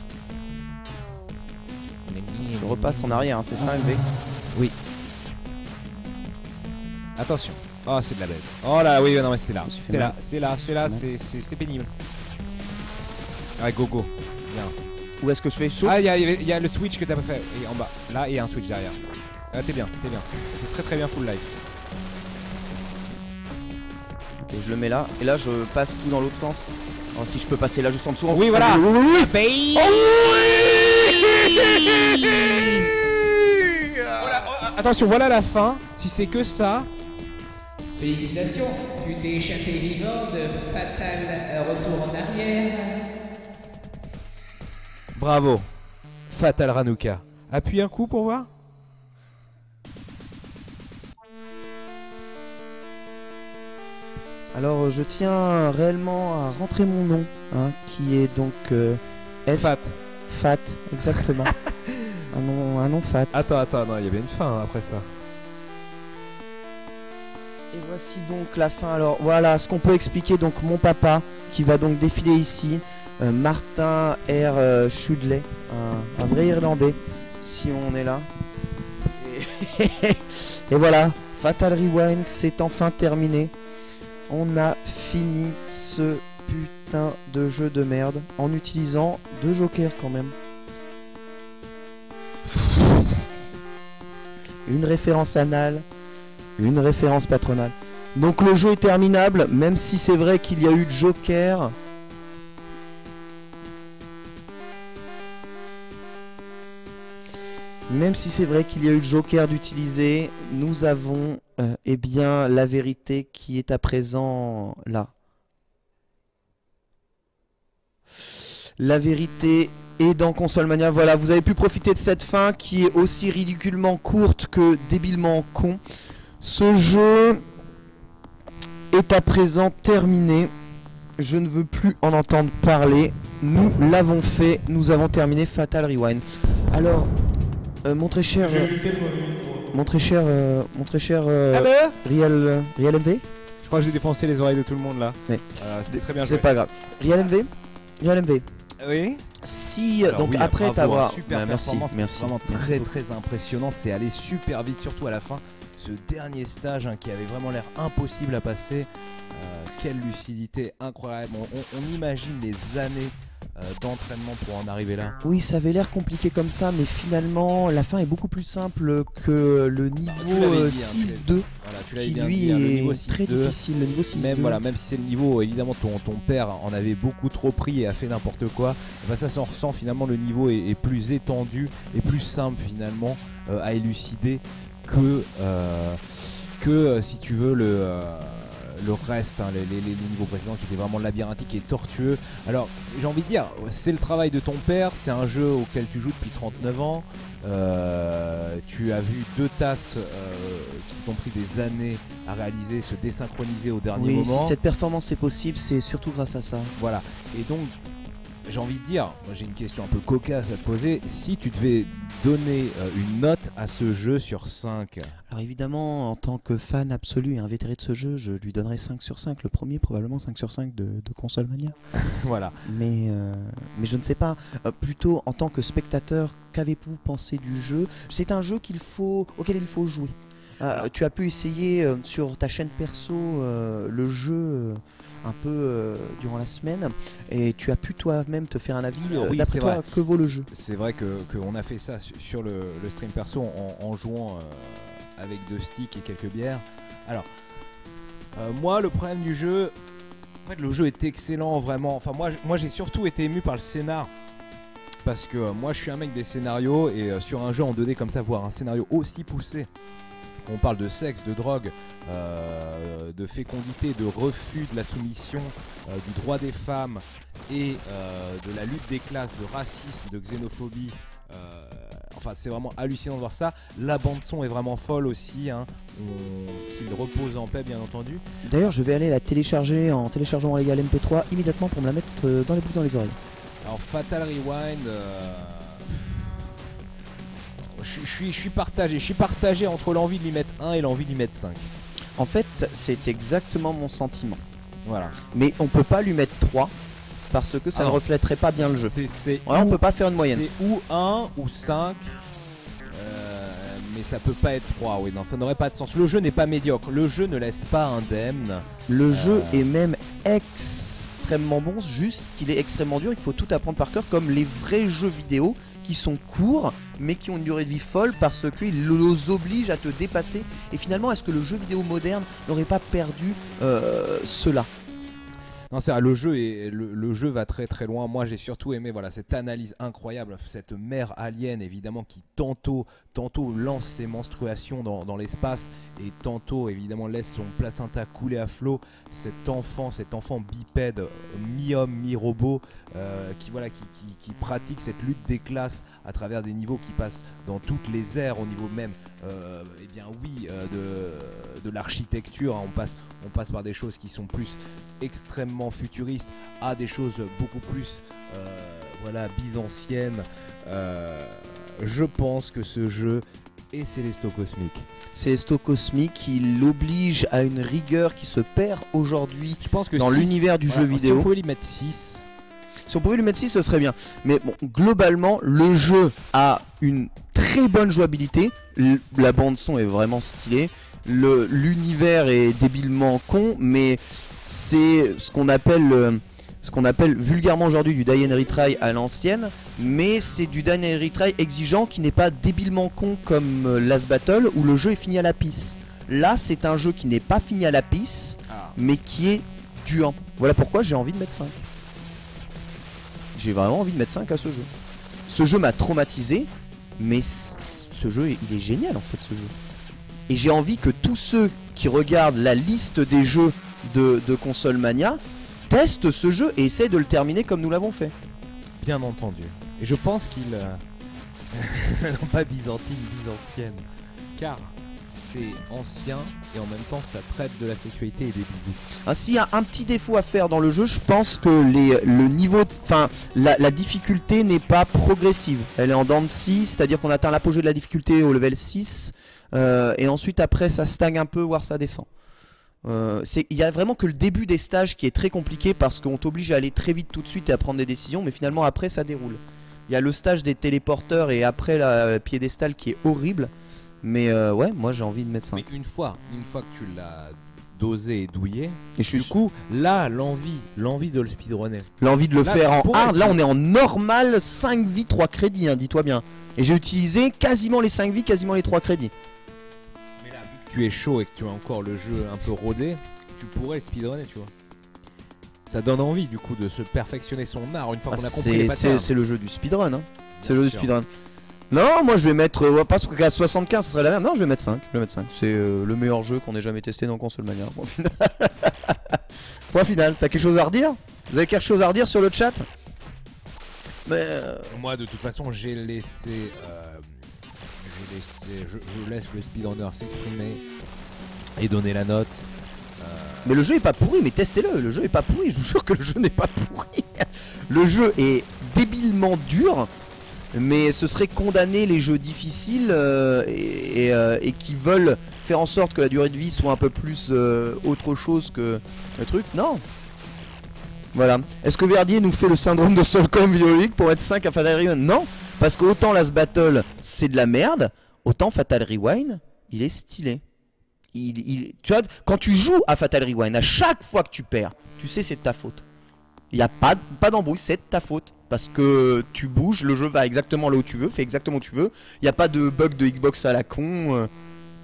Je repasse en arrière, hein, c'est ça, M V? Oui. Attention. Oh, c'est de la baise. Oh là, oui, non, mais c'était là. Je me suis fait C'était mal. là, c'est là, c'est là, c'est c'est pénible. Ouais, go, go. Bien. Où est-ce que je fais chaud? Ah, il y, a- y a le switch que t'as pas fait. Et en bas. Là, et un switch derrière. Ah, t'es bien, t'es bien. C'est très très bien full life. Ok, je le mets là. Et là, je passe tout dans l'autre sens. Oh, si je peux passer là juste en dessous. Oui, voilà. Oui, oui, oui. Baby. Voilà, oh, attention, voilà la fin. Si c'est que ça. Félicitations, tu t'es échappé vivant de fatal retour en arrière. Bravo. Fatal Ranuka. Appuie un coup pour voir. Alors, je tiens réellement à rentrer mon nom, hein, qui est donc euh, F. Fat. Fat, exactement. un, nom, un nom fat. Attends, attends, non, il y avait une fin hein, après ça. Et voici donc la fin. Alors voilà ce qu'on peut expliquer. Donc mon papa qui va donc défiler ici, euh, Martin R. euh, Chudley, un, un vrai Irlandais, si on est là. Et, et voilà, Fatal Rewind, c'est enfin terminé. On a fini ce putain de jeu de merde en utilisant deux jokers quand même. Une référence anale, une référence patronale. Donc le jeu est terminable, même si c'est vrai qu'il y a eu Joker. Même si c'est vrai qu'il y a eu le Joker d'utiliser, nous avons euh, eh bien la vérité qui est à présent là. La vérité est dans Console Mania. Voilà, vous avez pu profiter de cette fin qui est aussi ridiculement courte que débilement con. Ce jeu est à présent terminé. Je ne veux plus en entendre parler. Nous l'avons fait. Nous avons terminé Fatal Rewind. Alors, euh, mon très cher, euh, mon très cher, euh, mon très cher euh, Alors Real, euh, Real M V. Je crois que j'ai défoncé les oreilles de tout le monde là. Mais Voilà, c'était très bien c'est joué. pas grave. Real M V, Real M V. Oui. Si Alors donc oui, après bravo, t'avoir, hein, super bah, merci, performance, merci, vraiment merci très beaucoup. très impressionnant. C'est allé super vite, surtout à la fin. Ce dernier stage hein, qui avait vraiment l'air impossible à passer. Euh, quelle lucidité incroyable. On, on- on imagine les années euh, d'entraînement pour en arriver là. Oui, ça avait l'air compliqué comme ça, mais finalement la fin est beaucoup plus simple que le niveau tu l'avais dit, euh, hein, six deux, Voilà, tu l'avais qui bien lui dit, hein, le niveau est six très deux. difficile. Le niveau six deux. Même, voilà, même si c'est le niveau, évidemment, ton, ton père en avait beaucoup trop pris et a fait n'importe quoi, bah ça s'en ressent finalement, le niveau est, est plus étendu et plus simple finalement euh, à élucider que, euh, que euh, si tu veux, le, euh, le reste, hein, les, les- les niveaux précédents qui étaient vraiment labyrinthiques et tortueux. Alors, j'ai envie de dire, c'est le travail de ton père, c'est un jeu auquel tu joues depuis trente-neuf ans. Euh, tu as vu deux tasses euh, qui t'ont pris des années à réaliser, se désynchroniser au dernier Oui, moment. si cette performance est possible, c'est surtout grâce à ça. Voilà. Et donc, j'ai envie de dire, moi j'ai une question un peu cocasse à te poser. Si tu devais donner euh, une note à ce jeu sur cinq, Alors évidemment, en tant que fan absolu et invétéré de ce jeu, je lui donnerais cinq sur cinq. Le premier, probablement cinq sur cinq de, de Console Mania. voilà. Mais, euh, mais je ne sais pas. Euh, plutôt, en tant que spectateur, qu'avez-vous pensé du jeu? C'est un jeu qu'il faut, auquel il faut jouer. Euh, tu as pu essayer euh, sur ta chaîne perso euh, le jeu euh, un peu euh, durant la semaine et tu as pu toi-même te faire un avis. Alors euh, oui, D'après c'est toi, vrai. que vaut le jeu? C'est vrai que qu'on a fait ça su- sur le, le stream perso en, en jouant euh, avec deux sticks et quelques bières. Alors, euh, moi le problème du jeu, en fait le jeu est excellent vraiment. Enfin moi, j- moi j'ai surtout été ému par le scénar. Parce que euh, moi je suis un mec des scénarios et euh, sur un jeu en deux D comme ça, voir un scénario aussi poussé. On parle de sexe, de drogue, euh, de fécondité, de refus de la soumission, euh, du droit des femmes et euh, de la lutte des classes, de racisme, de xénophobie. Euh, enfin, c'est vraiment hallucinant de voir ça. La bande son est vraiment folle aussi, hein, on- qu'il repose en paix, bien entendu. D'ailleurs, je vais aller la télécharger en téléchargement légal M P trois immédiatement pour me la mettre euh, dans les boucles dans les oreilles. Alors, Fatal Rewind. Euh... Je, je suis, je suis partagé, je suis partagé entre l'envie de lui mettre un et l'envie de lui mettre cinq. En fait, c'est exactement mon sentiment. Voilà. Mais on peut pas lui mettre trois parce que ça Ah ne non. reflèterait pas bien le jeu. C'est, c'est Ouais, on ou- peut pas faire une moyenne. C'est ou un ou cinq. Euh, mais ça peut pas être trois, oui, non, ça n'aurait pas de sens. Le jeu n'est pas médiocre, le jeu ne laisse pas indemne. Le Euh. jeu est même extrêmement bon, juste qu'il est extrêmement dur, il faut tout apprendre par cœur comme les vrais jeux vidéo qui sont courts mais qui ont une durée de vie folle parce qu'ils nous obligent à te dépasser. Et finalement, est-ce que le jeu vidéo moderne n'aurait pas perdu euh, cela ? Non, c'est vrai, le jeu est, le, le jeu va très très loin. Moi, j'ai surtout aimé voilà cette analyse incroyable, cette mère alien évidemment qui tantôt tantôt lance ses menstruations dans, dans l'espace et tantôt évidemment laisse son placenta couler à flot. Cet enfant, cet enfant bipède mi-homme mi-robot euh, qui voilà qui, qui, qui pratique cette lutte des classes à travers des niveaux qui passent dans toutes les aires au niveau même. Euh, eh bien oui, euh, de, de l'architecture, hein, on passe on passe par des choses qui sont plus extrêmement futuristes à des choses beaucoup plus euh, voilà byzantiennes. Euh, je pense que ce jeu est Célesto Cosmic. Célesto Cosmic qui l'oblige à une rigueur qui se perd aujourd'hui Je pense que dans six, l'univers du voilà, jeu si vidéo. on pouvait lui mettre six. Si on pouvait lui mettre six, ce serait bien. Mais bon, globalement, le jeu a une très bonne jouabilité. L- la bande son est vraiment stylée. Le- L'univers est débilement con, mais c'est ce qu'on appelle, euh, ce qu'on appelle vulgairement aujourd'hui du die and retry à l'ancienne. Mais c'est du die and retry exigeant qui n'est pas débilement con comme euh, Last Battle où le jeu est fini à la pisse. Là, c'est un jeu qui n'est pas fini à la pisse, Ah. mais qui est dur. Voilà pourquoi j'ai envie de mettre cinq. J'ai vraiment envie de mettre cinq à ce jeu. Ce jeu m'a traumatisé, mais c- c- ce jeu, il est génial en fait ce jeu. Et j'ai envie que tous ceux qui regardent la liste des jeux de, de Console Mania testent ce jeu et essayent de le terminer comme nous l'avons fait. Bien entendu. Et je pense qu'il euh, non pas byzantine, byzantienne, car c'est ancien et en même temps ça traite de la sécurité et des bisous. Ah, s'il y a un petit défaut à faire dans le jeu, je pense que les, le niveau, enfin la, la difficulté n'est pas progressive. Elle est en dents de scie, c'est-à-dire qu'on atteint l'apogée de la difficulté au level six euh, et ensuite après ça stagne un peu, voire ça descend. Euh, c'est- Il y a vraiment que le début des stages qui est très compliqué parce qu'on t'oblige à aller très vite tout de suite et à prendre des décisions, mais finalement après ça déroule. Il y a le stage des téléporteurs et après la piédestal qui est horrible, mais euh, ouais, moi j'ai envie de mettre cinq. Mais une fois, une fois que tu l'as dosé et douillé, Et je du suis coup là l'envie, l'envie de le speedrunner. l'envie de le Là, faire tu en pourrais hard. Là, le on est en normal, cinq vies, trois crédits, hein, dis-toi bien. Et j'ai utilisé quasiment les cinq vies, quasiment les trois crédits. Mais là, vu que tu es chaud et que tu as encore le jeu un peu rodé, tu pourrais le speedrunner, tu vois. Ça donne envie du coup de se perfectionner son art une fois Ah, qu'on a compris les c'est patterns. c'est- c'est le jeu du speedrun. Hein. C'est Bien le jeu du sûr. speedrun. Non, moi je vais mettre. Euh, ouais, parce qu'à soixante-quinze, ce serait la merde. Non, je vais mettre cinq. Je vais mettre cinq. C'est euh, le meilleur jeu qu'on ait jamais testé dans Console Mania. Point final. Point final. T'as quelque chose à redire? Vous avez quelque chose à redire sur le chat? Mais. euh, Moi de toute façon j'ai laissé, euh, j'ai laissé je, je laisse le speedrunner s'exprimer et donner la note. Euh, Mais le jeu est pas pourri, mais testez-le, le jeu est pas pourri, je vous jure que le jeu n'est pas pourri. Le jeu est débilement dur, mais ce serait condamner les jeux difficiles euh, et, et, euh, et qui veulent faire en sorte que la durée de vie soit un peu plus euh, autre chose que le truc. Non. Voilà. Est-ce que Verdier nous fait le syndrome de Stockholm Video League pour être cinq à Fatal Rewind? Non, parce qu'autant Last Battle c'est de la merde, autant Fatal Rewind il est stylé. Il, il, tu vois, quand tu joues à Fatal Rewind, à chaque fois que tu perds, tu sais c'est de ta faute. Il n'y a pas, pas d'embrouille, c'est de ta faute. Parce que tu bouges, le jeu va exactement là où tu veux, fait exactement où tu veux. Il n'y a pas de bug de Xbox à la con. euh.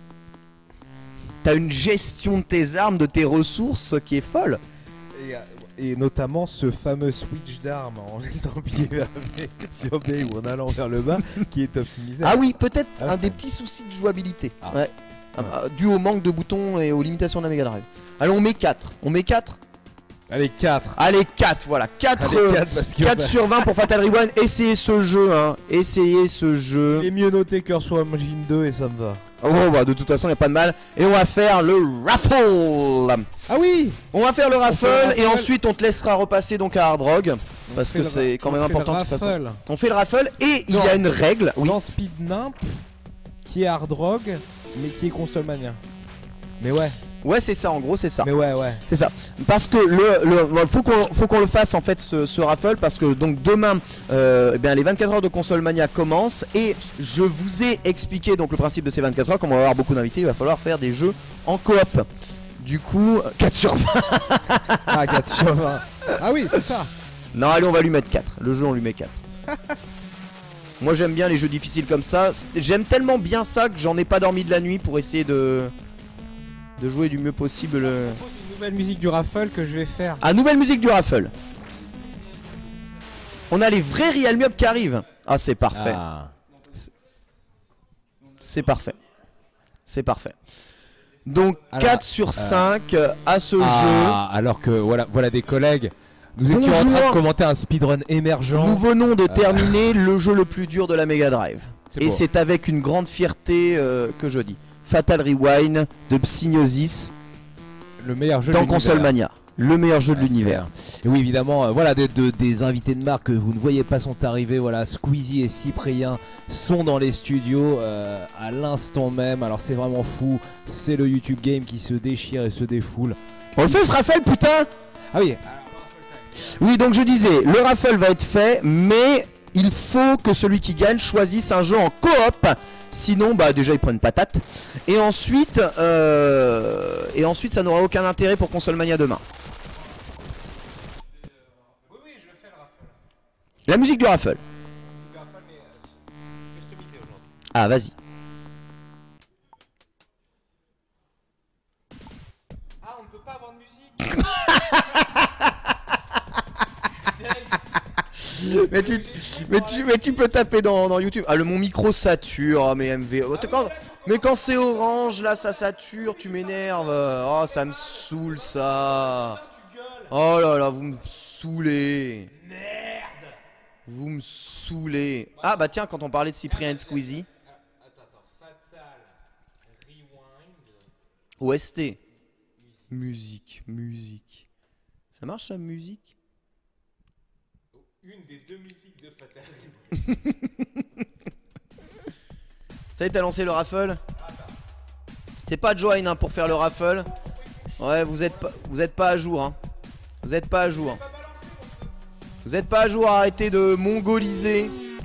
T'as une gestion de tes armes, de tes ressources qui est folle. et, euh, et notamment ce fameux switch d'armes en laissant pied vers sur B ou en allant vers le bas qui est optimisé. Ah oui, peut-être Ah, un des ouais. petits soucis de jouabilité. Ah. Ouais. Ah bah, dû au manque de boutons et aux limitations de la Mega Drive. Allez, on met quatre. On met quatre. Allez quatre. Allez, quatre, voilà. quatre, Allez euh, quatre parce que quatre sur vingt pour Fatal Rewind. Essayez ce jeu, hein. Essayez ce jeu. il est mieux noté que Earthworm Jim deux et ça me va. Oh bah de toute façon, il n'y a pas de mal. Et on va faire le raffle. Ah oui. On va faire le raffle, fait le raffle. et ensuite on te laissera repasser donc à Hard Rock. Parce On fait que le c'est ra- quand on même fait le important que tu fasses ça. raffle. On fait le raffle et il Non. y a une règle. Oui. Dans Speed Nymph qui est Hard Rock mais qui est Console Mania. Mais ouais. Ouais, c'est ça, en gros, c'est ça. Mais ouais, ouais. C'est ça. Parce que le, le faut qu'on faut qu'on le fasse en fait ce, ce raffle parce que donc demain, euh, eh bien les vingt-quatre heures de Console Mania commencent et je vous ai expliqué donc le principe de ces vingt-quatre heures. Comme on va avoir beaucoup d'invités, il va falloir faire des jeux en coop. Du coup, quatre sur vingt. Ah, quatre sur vingt. Ah oui, c'est ça. Non, allez, on va lui mettre quatre. Le jeu, on lui met quatre. Moi, j'aime bien les jeux difficiles comme ça. J'aime tellement bien ça que j'en ai pas dormi de la nuit pour essayer de de jouer du mieux possible. Le... Une nouvelle musique du raffle que je vais faire. Ah, nouvelle musique du raffle. On a les vrais Realme Up qui arrivent. Ah, c'est parfait. Ah. C'est parfait. C'est parfait. Donc Alors, quatre sur cinq euh, à ce Ah, jeu. alors que voilà, voilà des collègues. Nous étions en Bonjour. train de commenter un speedrun émergent. Nous venons de terminer le jeu le plus dur de la Mega Drive. C'est Et beau. c'est avec une grande fierté euh, que je dis. Fatal Rewind de Psygnosis Le meilleur jeu dans de l'univers. Console Mania. Le meilleur jeu de À l'univers. faire. Et oui, évidemment, euh, voilà, des, de- des invités de marque que vous ne voyez pas sont arrivés. Voilà, Squeezie et Cyprien sont dans les studios euh, à l'instant même. Alors c'est vraiment fou. C'est le YouTube Game qui se déchire et se défoule. On le fait ce raffle, putain. Ah oui. Oui, donc je disais, le raffle va être fait, mais il faut que celui qui gagne choisisse un jeu en coop. Sinon, bah déjà ils prennent patate. Et ensuite, euh, et ensuite, ça n'aura aucun intérêt pour Console Mania demain. La musique du raffle. Ah, vas-y. Ah, on ne peut pas avoir de musique. mais, tu, mais, tu, mais tu peux taper dans, dans YouTube. Ah, le, mon micro sature, oh, mais M V. Oh, quand, mais quand c'est orange, là, ça sature, tu m'énerves. Oh, ça me saoule, ça. Oh là là, vous me saoulez. Merde. Vous me saoulez. Ah, bah tiens, quand on parlait de Cyprien et de Squeezie. Attends, attends, Fatal Rewind. O S T. Musique, musique. Ça marche, ça, musique? Une des deux musiques de Fatal Rewind. Ça y est, t'as lancé le raffle? C'est pas join hein, pour faire le raffle. Ouais, vous êtes pas, vous êtes pas à jour. Hein. Vous êtes pas à jour. Vous êtes pas à jour, arrêtez de mongoliser.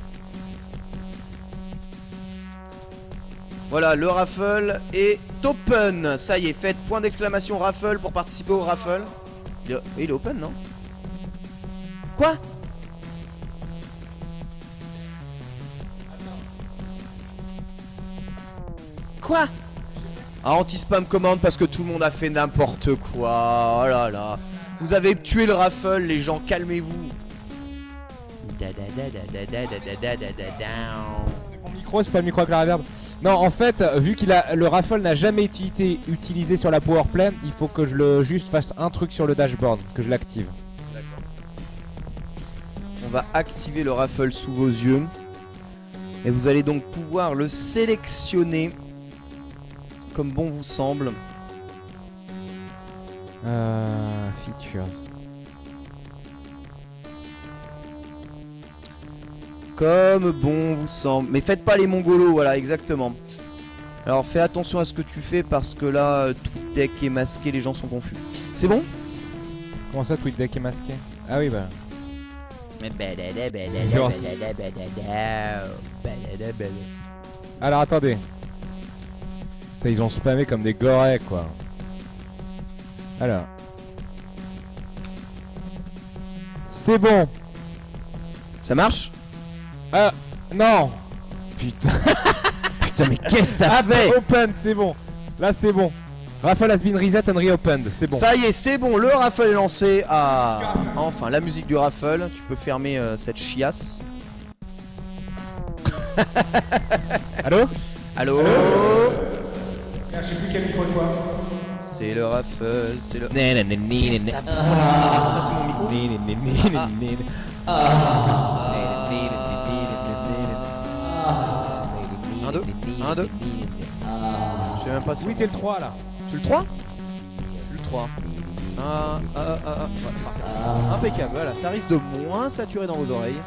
Voilà, le raffle est open. Ça y est, faites point d'exclamation raffle pour participer au raffle. Il est, il est open, non? Quoi? Quoi? Ah, anti-spam commande parce que tout le monde a fait n'importe quoi. Oh là là. Vous avez tué le raffle, les gens, calmez-vous. Mon micro, c'est pas le micro avec la reverb. Non, en fait, vu qu'il a le raffle n'a jamais été utilisé sur la Powerplay, il faut que je le juste fasse un truc sur le dashboard, que je l'active. D'accord. On va activer le raffle sous vos yeux. Et vous allez donc pouvoir le sélectionner comme bon vous semble. Euh, features. Comme bon vous semble. Mais faites pas les mongolos, voilà, exactement. Alors fais attention à ce que tu fais parce que là, TweetDeck est masqué, les gens sont confus. C'est bon? Comment ça, TweetDeck est masqué? Ah oui, bah. Alors attendez. Putain, ils ont spammé comme des gorées, quoi. Alors. C'est bon. Ça marche? Ah, non. Putain. Putain, mais qu'est-ce que t'as Ah, fait? open, c'est bon. Là, c'est bon. Raffle has been reset and reopened, c'est bon. Ça y est, c'est bon, le raffle est lancé. Ah, enfin, la musique du raffle. Tu peux fermer euh, cette chiasse. Allô? Allô? Je sais plus quel micro de quoi. C'est le raffle, c'est le... Qu'est-ce que t'as pris? Ah, ça c'est mon micro. Un, deux, un, deux. Je sais même pas si... Oui, t'es le trois là. Je suis le trois? Je suis le trois. Un, un, un, un, ouais, parfait. Impeccable, voilà, ça risque de moins saturer dans vos oreilles.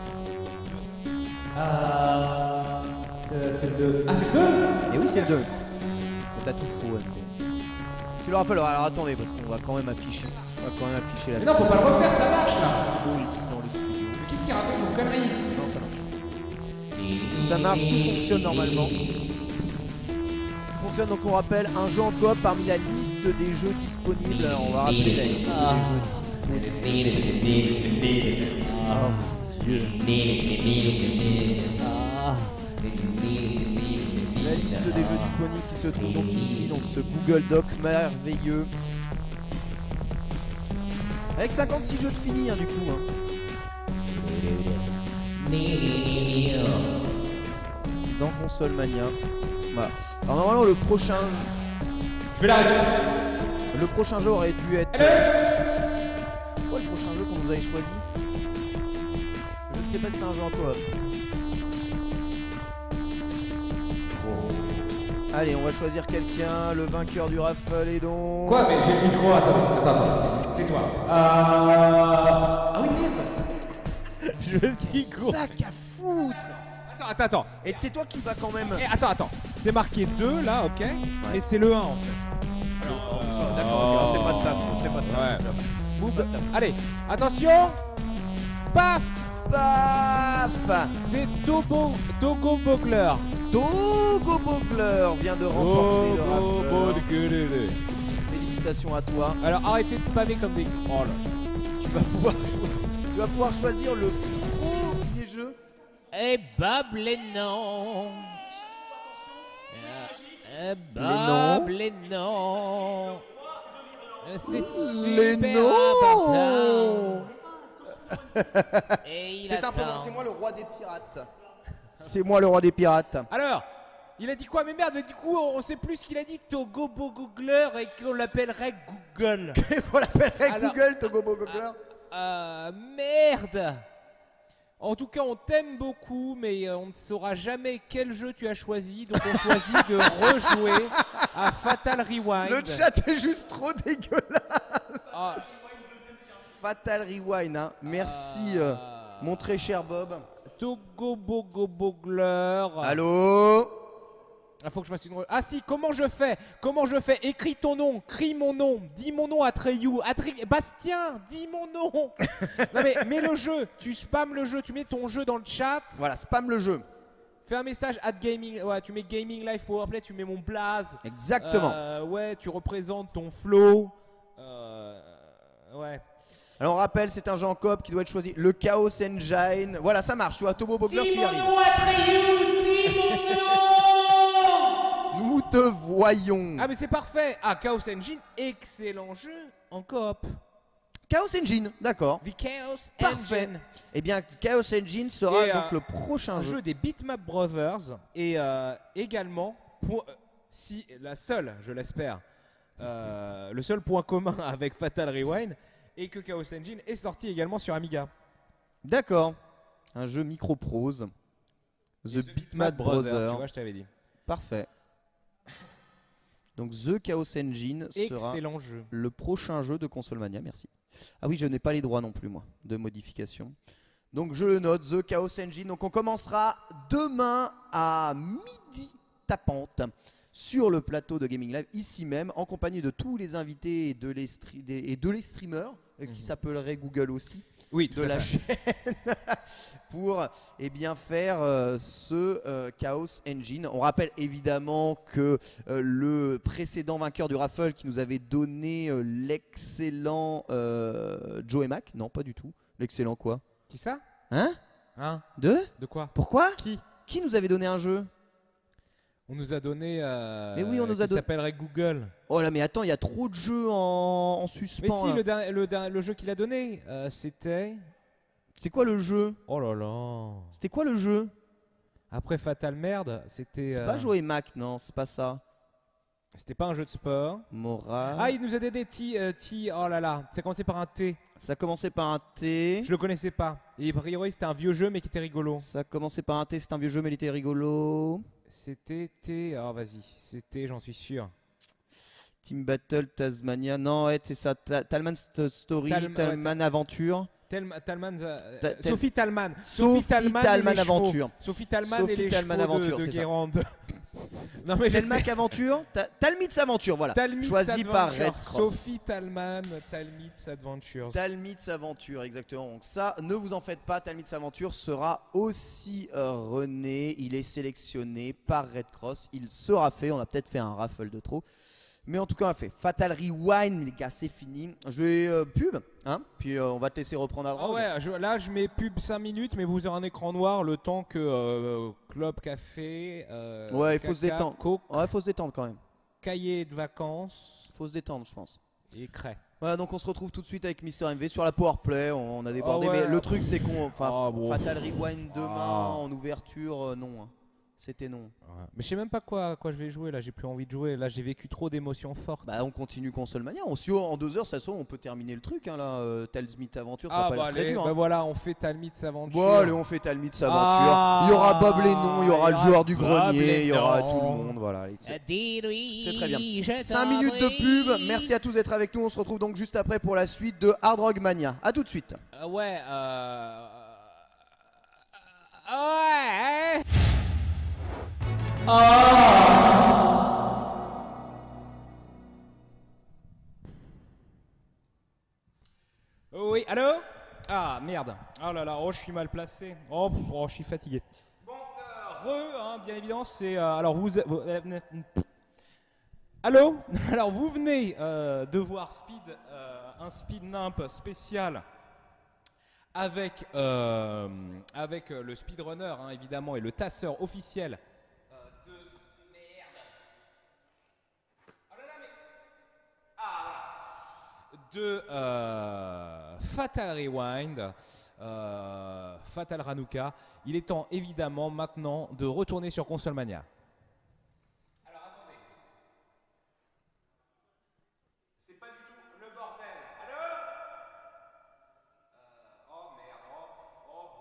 Euh. C'est le deux. Ah, c'est le deux? Et oui, c'est le deux. T'as tout faux, M P. Tu leur as fallu. Alors attendez, parce qu'on va quand même afficher. On va quand même afficher la. Mais non, faut pas le refaire, ça marche là. Dans le studio. Mais qu'est-ce qu'il raconte vos conneries? Non, ça marche. Ça marche, tout fonctionne normalement. Fonctionne, donc on rappelle un jeu en coop parmi la liste des jeux disponibles. Alors, on va rappeler la liste Ah. des jeux disponibles. Oh Dieu. Ah. La liste des jeux disponibles qui se trouve donc ici, donc ce Google Doc merveilleux. Avec cinquante-six jeux de finis, hein, du coup. Hein. Dans Console Mania. Voilà. Alors normalement le prochain, Je vais l'arrêter. le prochain jeu aurait dû être. C'était quoi le prochain jeu qu'on vous avait choisi? Je ne sais pas si c'est un jeu en coop. Allez, on va choisir quelqu'un. Le vainqueur du raffle est donc. Quoi? Mais j'ai le micro, attends, attends, attends. Tais-toi. Euh... Ah oui, merde. Je suis con. Sac à foutre. Attends, attends, attends. Et c'est toi qui vas quand même. Eh, attends, attends. C'est marqué deux là, ok. Et c'est le un en fait. Oh, ça, D'accord, ok, c'est pas de taf, c'est pas de taf. Ouais. Boum, pas de taf. Allez, attention. Paf. Paf. C'est Tobo, Togo Bogler. Togo Bogler vient de remporter le Togo raffle. Bogler. Félicitations à toi. Alors arrêtez de spammer comme des. Oh là. Tu vas pouvoir, cho- tu vas pouvoir choisir le premier jeu. Eh Bob les noms. Eh noms. Bob les noms. Euh, C'est Les super noms. important. Et il C'est un peu, attend. c'est moi le roi des pirates. C'est moi le roi des pirates. Alors, il a dit quoi? Mais merde, mais du coup, on sait plus ce qu'il a dit. Togo Bogler et qu'on l'appellerait Google. On l'appellerait Alors- Google Togo Bogler. Euh, merde. En tout cas, on t'aime beaucoup, mais euh, on ne saura jamais quel jeu tu as choisi. Donc, on choisit de rejouer à Fatal Rewind. Le chat est juste trop dégueulasse. Ah, Fatal Rewind, hein. Merci, euh, mon très cher Bob. Togo Bogo Bogler. Allô? Il faut que je fasse une. re- Ah si, comment je fais? Comment je fais? Écris ton nom, crie mon nom, dis mon nom à Treyu, Atri... Bastien, dis mon nom. Non mais mets le jeu, tu spams le jeu, tu mets ton jeu dans le chat. Voilà, spam le jeu. Fais un message at gaming, ouais, tu mets gaming live powerplay, tu mets mon blaze. Exactement. Euh, ouais, tu représentes ton flow. Euh, ouais. Alors on rappelle, c'est un jeu en coop qui doit être choisi. Le Chaos Engine. Voilà, ça marche. Tu vois, Tobo Bogler, tu y arrives. Nous te voyons. Ah mais c'est parfait. Ah, Chaos Engine, excellent jeu en coop. Chaos Engine, d'accord. The Chaos Parfait. Engine. Eh bien, Chaos Engine sera Et, donc euh, le prochain Un jeu. jeu des Bitmap Brothers et euh, également, pour, euh, si la seule, je l'espère, euh, le seul point commun avec Fatal Rewind est que Chaos Engine est sorti également sur Amiga. D'accord. Un jeu microprose. The, Et Bitmap Brothers. tu vois, je t'avais dit. Parfait. Donc The Chaos Engine sera Excellent jeu. le prochain jeu de Console Mania, merci. Ah oui, je n'ai pas les droits non plus, moi, de modification. Donc je le note, The Chaos Engine. Donc on commencera demain à midi tapante sur le plateau de Gaming Live, ici même, en compagnie de tous les invités et de les, stri- des- et de les streamers, euh, qui Mhm. s'appelleraient Google aussi, Oui, tout de à la fait. chaîne, pour eh bien, faire euh, ce euh, Chaos Engine. On rappelle évidemment que euh, le précédent vainqueur du raffle qui nous avait donné euh, l'excellent euh, Joe et Mac, non pas du tout, l'excellent quoi? Qui ça? Hein? Hein? De? De quoi? Pourquoi? Qui? Qui nous avait donné un jeu? On nous a donné. Euh, Mais oui, on nous a qui don- s'appellerait Google. Oh là mais attends, il y a trop de jeux en, en Mais suspens. si, là. le, der- le, der- le jeu qu'il a donné, euh, c'était. C'est quoi le jeu? Oh là là. C'était quoi le jeu? Après Fatal Merde, c'était. C'est euh, pas Joe et Mac, non, c'est pas ça. C'était pas un jeu de sport. Moral. Ah, il nous a donné T, euh, T, oh là là, ça commençait par un T. Ça commençait par un T. Je le connaissais pas. Et a priori, c'était un vieux jeu, mais qui était rigolo. Ça commençait par un T, c'est un vieux jeu mais il était rigolo. C'était T, oh vas-y, c'était, j'en suis sûr. Team Battle, Tasmania, non ouais c'est ça, Ta- Talman St- Story, Talm- Talman Aventure. Telma- Talman, euh, Ta- euh, tel- Sophie Talman. Sophie et Talman les chevaux. Aventure. Sophie Talman Sophie et les Talman chevaux Aventure, de, de c'est ça. Guérande. Non mais je Telmac sais. Aventure, Ta- Talmit's Aventure, voilà. Talmit's Choisi par Adventure. Red Cross. Sophie Talman, Talmit's Adventures. Talmit's Aventure, exactement. Donc ça, ne vous en faites pas, Talmit's Aventure sera aussi euh, rené. Il est sélectionné par Red Cross. Il sera fait. On a peut-être fait un raffle de trop. Mais en tout cas, on a fait Fatal Rewind, les gars, c'est fini. Je vais euh, pub, hein, puis euh, on va te laisser reprendre à droite. Ah ouais, je- là je mets pub cinq minutes, mais vous aurez un écran noir le temps que euh, Club Café, euh, Ouais, il faut se Caca, détendre. Coke, Ouais, faut se détendre quand même. cahier de vacances Faut se détendre, je pense. et craie. Voilà, donc on se retrouve tout de suite avec Mister M V sur la Powerplay. On, on a débordé, Ah ouais. mais le truc c'est qu'on, enfin, Ah bon. Fatal Rewind demain Ah. en ouverture, euh, non, hein. C'était non. Ouais. Mais je sais même pas quoi, à quoi je vais jouer là, j'ai plus envie de jouer. Là j'ai vécu trop d'émotions fortes. Bah on continue Console Mania. On, si en deux heures, ça se trouve, on peut terminer le truc, hein, là. Euh, Tales Myth Aventure, ça ah va bah pas être très allez, dur. bah Hein. voilà, on fait Talmit's Aventure. Bon, allez, on fait Talmit's Aventure. Ah, il y aura Bob Lennon, il y aura il y le aura joueur du Bob grenier, il y aura Lennon. tout le monde. Voilà. allez, c'est- Dis-lui, C'est très bien. je cinq t'en minutes de prie. pub. Merci à tous d'être avec nous. On se retrouve donc juste après pour la suite de Hard Rock Mania. A tout de suite. Euh, ouais, euh... Ouais. Oh oui, allô? Ah merde. Oh là là, oh je suis mal placé. Oh, pff, oh, je suis fatigué. Bon, euh, re, hein, bien évidemment, c'est euh, alors vous, vous euh, pff. Allô? Alors vous venez euh, de voir Speed, euh, un Speed Nimp spécial avec, euh, avec euh, le speedrunner hein, évidemment et le tasseur officiel euh, de merde. Oh là là, mais... ah, voilà. De euh, Fatal Rewind, euh, Fatal Ranouka. Il est temps évidemment maintenant de retourner sur Console Mania. Alors attendez. C'est pas du tout le bordel. Allô? Euh, oh merde, oh, oh,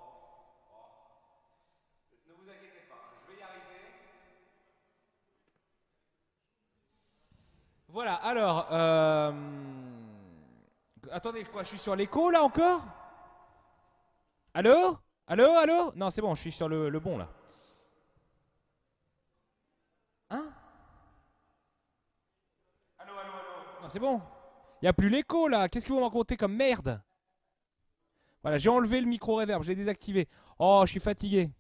oh. Ne vous inquiétez pas, hein, je vais y arriver. Voilà, alors, euh... attendez, quoi, je suis sur l'écho là encore? Allô? Allô, allô? Non, c'est bon, je suis sur le, le bon là. Hein? Allô, allô, allô? Non, c'est bon. Il n'y a plus l'écho là, qu'est-ce que vous m'en comptez comme merde? Voilà, j'ai enlevé le micro reverb, je l'ai désactivé. Oh, je suis fatigué.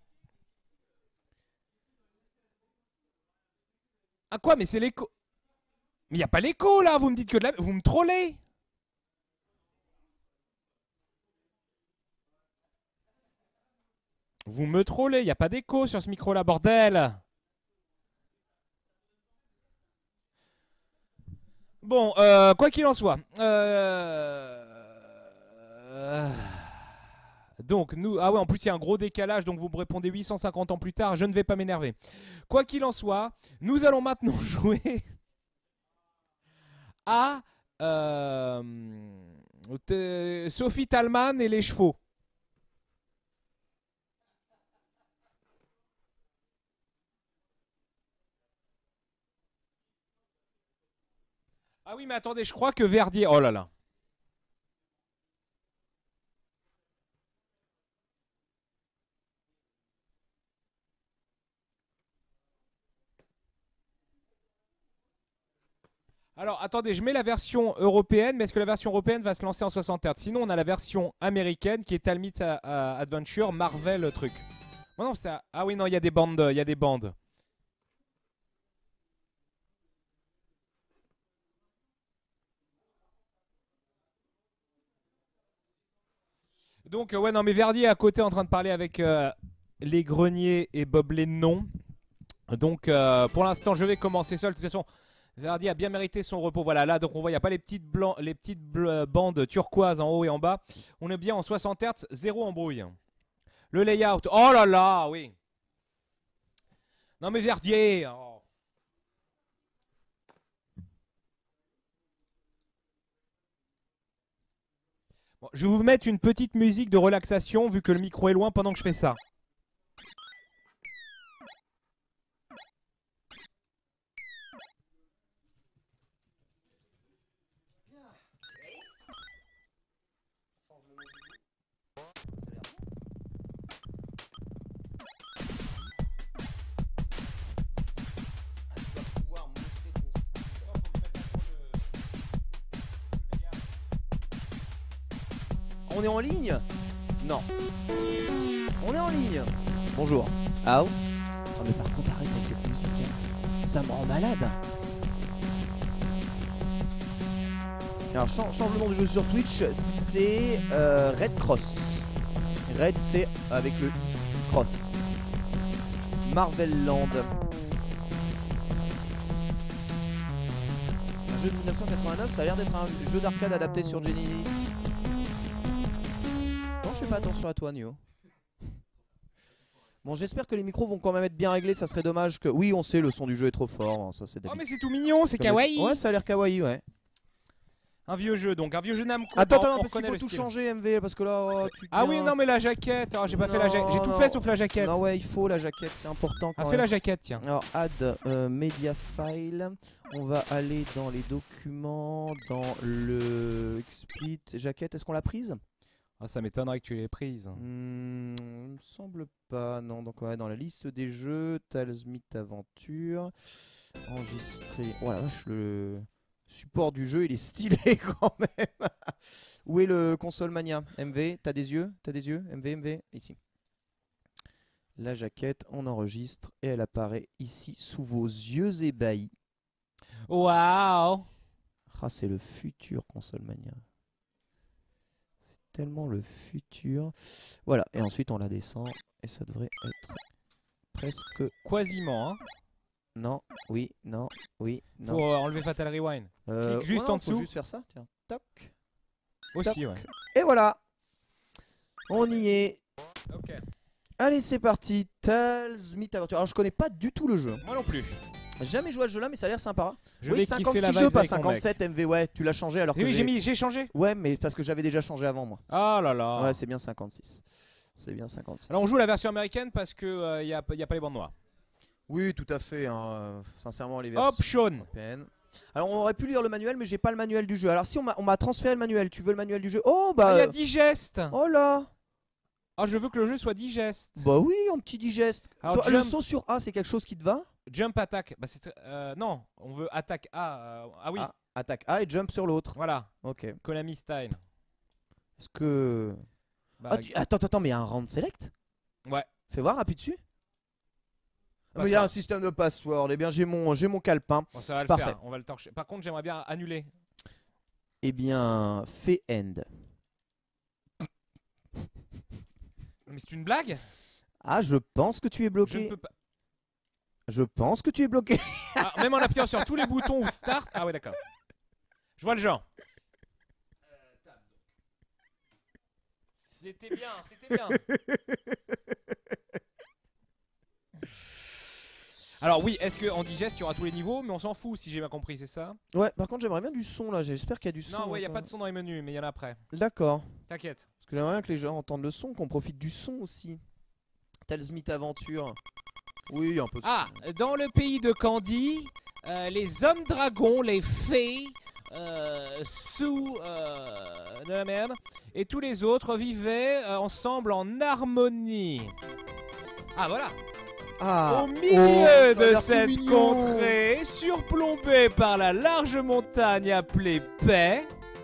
Ah quoi, mais c'est l'écho. Mais il n'y a pas l'écho là, vous me dites que de la... Vous me trollez. Vous me trollez, il n'y a pas d'écho sur ce micro là, bordel. Bon, euh, quoi qu'il en soit. Euh... euh, Donc, nous... Ah ouais, en plus, il y a un gros décalage, donc vous me répondez huit cent cinquante ans plus tard, je ne vais pas m'énerver. Quoi qu'il en soit, nous allons maintenant jouer à euh... Sophie Talman et les chevaux. Ah oui, mais attendez, je crois que Verdier... Oh là là. Alors, attendez, je mets la version européenne, mais est-ce que la version européenne va se lancer en soixante hertz? Sinon, on a la version américaine qui est Talmit's Adventure, Marvel truc. Oh non, ça... Ah oui, non, il y a des bandes, il y a des bandes. Donc, euh, ouais, non, mais Verdier est à côté en train de parler avec euh, les Greniers et Bob Lennon. Donc, euh, pour l'instant, je vais commencer seul. De toute façon, Verdier a bien mérité son repos. Voilà, là, donc on voit, il n'y a pas les petites, blancs, les petites bandes turquoises en haut et en bas. On est bien en soixante hertz, zéro embrouille. Le layout, oh là là, oui. Non, mais Verdier. Oh. Bon, je vais vous mettre une petite musique de relaxation vu que le micro est loin pendant que je fais ça. On est en ligne? Non. On est en ligne. Bonjour. Ah oh. Oh, mais par contre, arrête avec cette musique. Hein. Ça me rend malade. Alors, change, change le nom du jeu sur Twitch, c'est euh, Red Cross. Red, c'est avec le I, Cross. Marvel Land. Un jeu de mille neuf cent quatre-vingt-neuf, ça a l'air d'être un jeu d'arcade adapté sur Genesis. Non, je fais pas attention à toi, Nio. Bon, j'espère que les micros vont quand même être bien réglés, ça serait dommage que... Oui, on sait, le son du jeu est trop fort, ça c'est Oh mais c'est tout mignon, c'est kawaii. Ouais, ça a l'air kawaii, ouais. Un vieux jeu, donc un vieux jeu Namco. Attends, bon, attends, parce qu'il faut tout style. changer, M V, parce que là... Oh, tu ah viens... oui, non mais la jaquette, oh, j'ai pas non, fait la jaquette, j'ai tout non. fait sauf la jaquette. Non ouais, il faut la jaquette, c'est important quand ah, même. fais la jaquette, tiens. Alors, add euh, media file, on va aller dans les documents, dans le explit jaquette, est-ce qu'on l'a prise? Ah, ça m'étonnerait que tu l'aies prise. Hmm, il me semble pas, non, donc ouais, dans la liste des jeux, Talsmith Aventure, enregistré, oh la vache, le support du jeu il est stylé quand même. Où est le console mania? M V, t'as des yeux? T'as des yeux? M V, M V, ici. La jaquette, on enregistre et elle apparaît ici sous vos yeux ébahis. Waouh. Ah, c'est le futur console mania. C'est tellement le futur. Voilà, et ensuite on la descend et ça devrait être presque... Quasiment, hein. Non, oui, non, oui, non. Faut euh, enlever Fatal Rewind. Euh, Clique juste ouais, en non, faut dessous. juste faire ça, tiens. Toc. Aussi, Toc. ouais. Et voilà. On y est. Ok. Allez, c'est parti. Talsmith Aventure. Alors, je connais pas du tout le jeu. Moi non plus. J'ai jamais joué à ce jeu-là, mais ça a l'air sympa. Je oui, vais cinquante-six kiffer la jeux, vibe pas avec mon mec. cinquante-sept M V. Ouais, tu l'as changé alors Et que oui, j'ai mis, j'ai changé. Ouais, mais parce que j'avais déjà changé avant moi. Oh là là. Ouais, c'est bien cinquante-six. C'est bien cinquante-six. Alors on joue la version américaine parce que il euh, y, a, y a pas les bandes noires. Oui, tout à fait. Hein. Sincèrement, les versions Option. européennes. Alors, on aurait pu lire le manuel, mais j'ai pas le manuel du jeu. Alors, si on m'a transféré le manuel, tu veux le manuel du jeu? Oh bah. Il y a digeste. Oh là. Ah, je veux que le jeu soit digeste. Bah oui, un petit digeste. Alors, Toi, jump... Le saut sur A, c'est quelque chose qui te va? Jump attack. Bah c'est euh, non, on veut attaque A. Euh, ah oui. Ah, attaque A et jump sur l'autre. Voilà. Ok. Konami style. Est-ce que... Bah, Ah, tu... Attends, attends, mais il y a un round select? Ouais. Fais voir, appuie dessus. Password. Mais il y a un système de password. Eh bien, j'ai mon, j'ai mon calepin. Bon, ça va le Parfait. faire. On va le torcher. Par contre, j'aimerais bien annuler. Eh bien, fais end. Mais c'est une blague? Ah, je pense que tu es Je bloqué. ne peux pas. Je pense que tu es bloqué. Ah, même en appuyant sur tous les boutons ou start. Ah ouais, d'accord. Je vois le genre. C'était bien, c'était bien. Alors oui, est-ce qu'en digeste, il y aura tous les niveaux? Mais on s'en fout si j'ai bien compris, c'est ça? Ouais, par contre, j'aimerais bien du son là. J'espère qu'il y a du son. Non, ouais, il n'y a quoi. pas de son dans les menus, mais il y en a après. D'accord. T'inquiète. Parce que j'aimerais bien que les gens entendent le son, qu'on profite du son aussi. Talsmith Aventure. Oui, un peu de Ah, son. dans le pays de Candy, euh, les hommes dragons, les fées, euh, sous euh, de la même, et tous les autres vivaient euh, ensemble en harmonie. Ah voilà. Ah, Au oh, milieu ça a de l'air tout cette mignon. contrée, surplombée par la large montagne appelée Paix,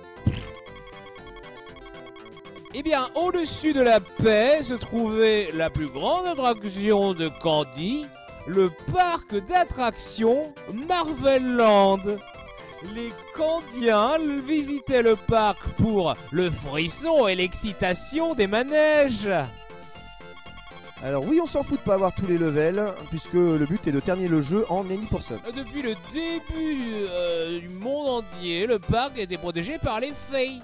eh bien, au-dessus de la Paix se trouvait la plus grande attraction de Candy, le parc d'attractions Marvel Land. Les Candiens visitaient le parc pour le frisson et l'excitation des manèges. Alors oui, on s'en fout de pas avoir tous les levels, puisque le but est de terminer le jeu en any pourcent. Depuis le début euh, du monde entier, le parc était protégé par les fées.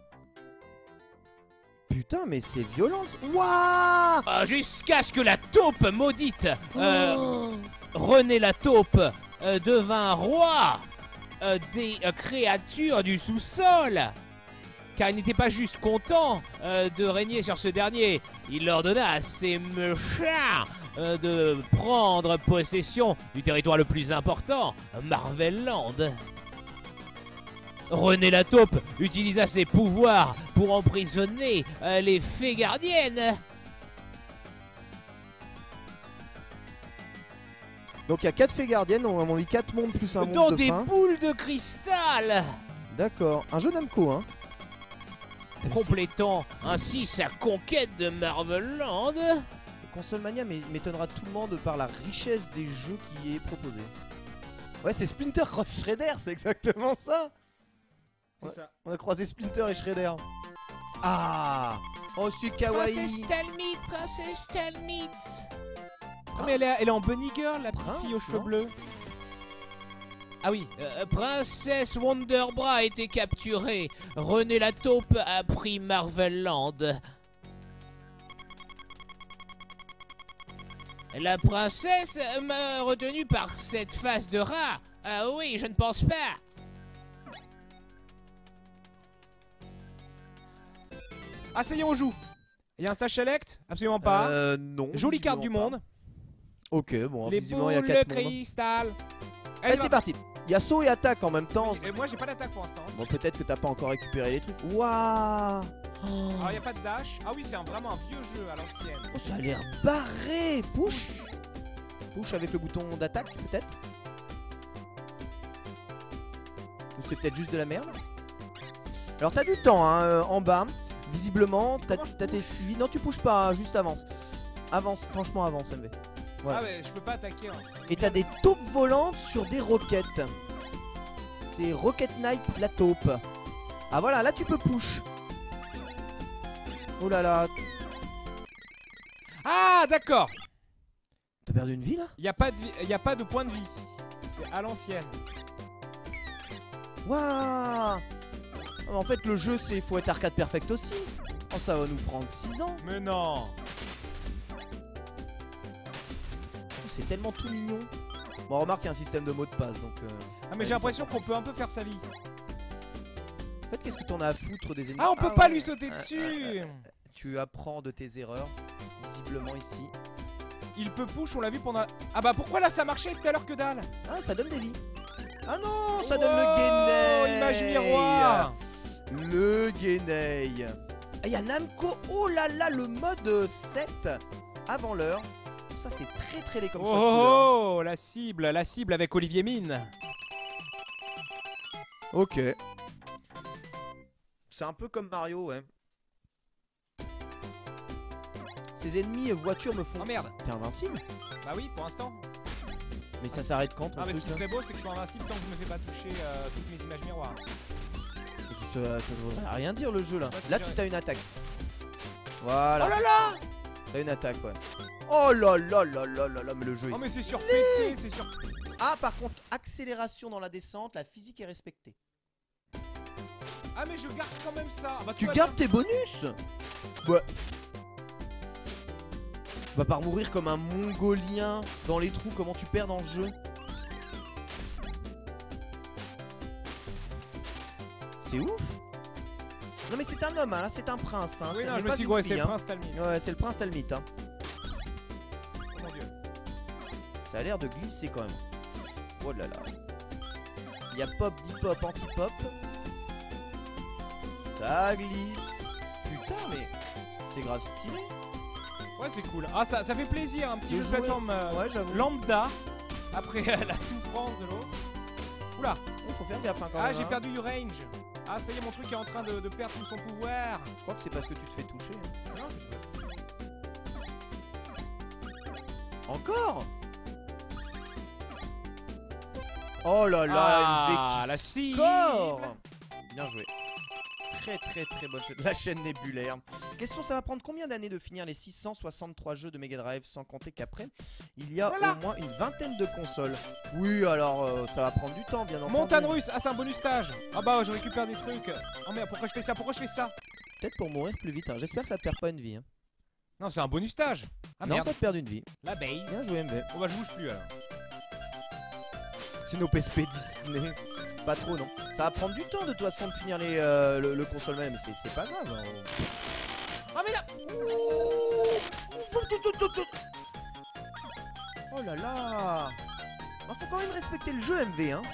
Putain, mais c'est violent. Waouh. Ah, jusqu'à ce que la taupe maudite, euh, Oh. René la taupe, euh, devint roi euh, des euh, créatures du sous-sol. Car il n'était pas juste content euh, de régner sur ce dernier. Il ordonna à ses méchants euh, de prendre possession du territoire le plus important, Marvel Land. René la taupe utilisa ses pouvoirs pour emprisonner euh, les fées gardiennes. Donc il y a quatre fées gardiennes, on a mis quatre mondes plus un Dans monde de des fin. boules de cristal. D'accord, un jeu Namco hein. complétant ainsi sa conquête de Marvel Land. Console Mania m'étonnera tout le monde par la richesse des jeux qui y est proposé. Ouais, c'est Splinter Cross Shredder, c'est exactement ça. On a, ça. on a croisé Splinter et Shredder. Ah, oh c'est kawaii. Princesse Stalmite, Princesse Stalmite. Ah, mais elle est, elle est en bunny girl, la petite Prince, fille aux cheveux non bleus. Ah oui, euh, Princesse Wonderbra a été capturée. René la taupe a pris Marvel Land. La princesse m'a retenu par cette face de rat. Ah oui, je ne pense pas. Ah, ça y est, on joue. Il y a un stage select? Absolument pas. Euh, non. Jolie carte du visiblement monde. pas. Ok, bon, Les visiblement il y a boules quatre de mondes. cristal. Allez, c'est parti. Il y a saut et attaque en même temps. Et moi, j'ai pas d'attaque pour l'instant. Bon, peut-être que t'as pas encore récupéré les trucs. Waouh. Oh. Alors, il y a pas de dash. Ah oui, c'est un- vraiment un vieux jeu à l'ancienne. Oh, ça a l'air barré. Push. Push avec le bouton d'attaque, peut-être. Ou c'est peut-être juste de la merde. Alors, t'as du temps, hein, euh, en bas. Visiblement, t'as Comment je t'as tes civils. Non, tu pushes pas, hein, juste avance. Avance, franchement, avance, M V. Voilà. Ah, mais je peux pas attaquer. Hein. Et t'as des taupes volantes sur des roquettes. C'est Rocket Knight la taupe. Ah voilà, là tu peux push. Oh là là. Ah, d'accord. T'as perdu une vie là? Il y a pas de vie- il y a pas de point de vie. C'est à l'ancienne. Waouh. En fait le jeu c'est faut être arcade perfect aussi. Oh ça va nous prendre six ans. Mais non. Oh, c'est tellement tout mignon. Bon remarque il y a un système de mot de passe donc euh... Ah, mais j'ai l'impression qu'on peut un peu faire sa vie. En fait qu'est-ce que t'en as à foutre des ennemis? Ah, on peut pas ouais. lui sauter dessus. Tu apprends de tes erreurs. Visiblement ici. Il peut push, on l'a vu pendant. Ah bah pourquoi là ça marchait tout à l'heure que dalle? Ah ça donne des vies. Ah non ça Wow, donne le Guénei. image miroir. Le Guénei. Il y a Namco. Oh là là, le mode sept avant l'heure. Ça c'est très très les comme choix de couleur. Oh, la cible, la cible avec Olivier Mine. Ok. C'est un peu comme Mario, ouais. Ces ennemis voitures me font... Oh merde. T'es invincible? Bah oui, pour l'instant. Mais ça s'arrête quand ton Ah, mais ce truc qui là? serait beau, c'est que je suis invincible tant que je me fais pas toucher euh, toutes mes images miroirs. Ça, ça devrait rien dire le jeu là. Ouais, c'est Là vrai. tu t'as une attaque. Voilà. Oh là là. T'as une attaque, ouais. Oh là là là là là là, mais le jeu Oh est... mais c'est surpété, c'est sur... Ah par contre, accélération dans la descente, la physique est respectée. Ah mais je garde quand même ça. Bah, Tu vois, gardes tes bonus? Ouais. Va par mourir comme un mongolien dans les trous, comment tu perds dans le jeu? C'est ouf. Non mais c'est un homme, hein, là c'est un prince. Hein. Oui, ce non, n'est je me pas suis une gouré, fille, c'est le hein. prince Talmud. Ouais, c'est le prince Talmite. Hein. Oh mon dieu. Ça a l'air de glisser quand même. Oh là là. Il y a pop, dip-pop, anti-pop. Ça glisse. Putain, mais c'est grave stylé. Ouais, c'est cool. Ah, ça, ça fait plaisir, un petit De jeu de jouer. plateforme euh, Ouais, j'avoue. lambda. Après euh, la souffrance de l'autre. Oula. Oh, faut faire gaffe hein, quand Ah, même. j'ai hein. perdu du range. Ah, ça y est, mon truc est en train de, de perdre tout son pouvoir. Je crois que c'est parce que tu te fais toucher. hein. Non, je sais pas. Encore. Oh là là, Ah, M V qui la cible. score. Bien joué. Très très très bonne chaîne. La chaîne nébulaire. Question, ça va prendre combien d'années de finir les six cent soixante-trois jeux de Mega Drive, sans compter qu'après, il y a Voilà. au moins une vingtaine de consoles. Oui, alors euh, ça va prendre du temps, bien entendu. Montagne russe. Ah, c'est un bonus stage. Ah bah, je récupère des trucs. Oh merde, pourquoi je fais ça? Pourquoi je fais ça? Peut-être pour mourir plus vite. hein. J'espère que ça te perd pas une vie. hein. Non, c'est un bonus stage. Ah non, merde. ça te perd une vie. La base. Bien joué, M V. Oh bah, je bouge plus alors. C'est nos P S P Disney. Pas trop, non. Ça va prendre du temps de toute façon de finir les, euh, le, le console même. C'est c'est pas grave. hein. Ah, mais là. Oh là là. Il faut quand même respecter le jeu, M V. Hein.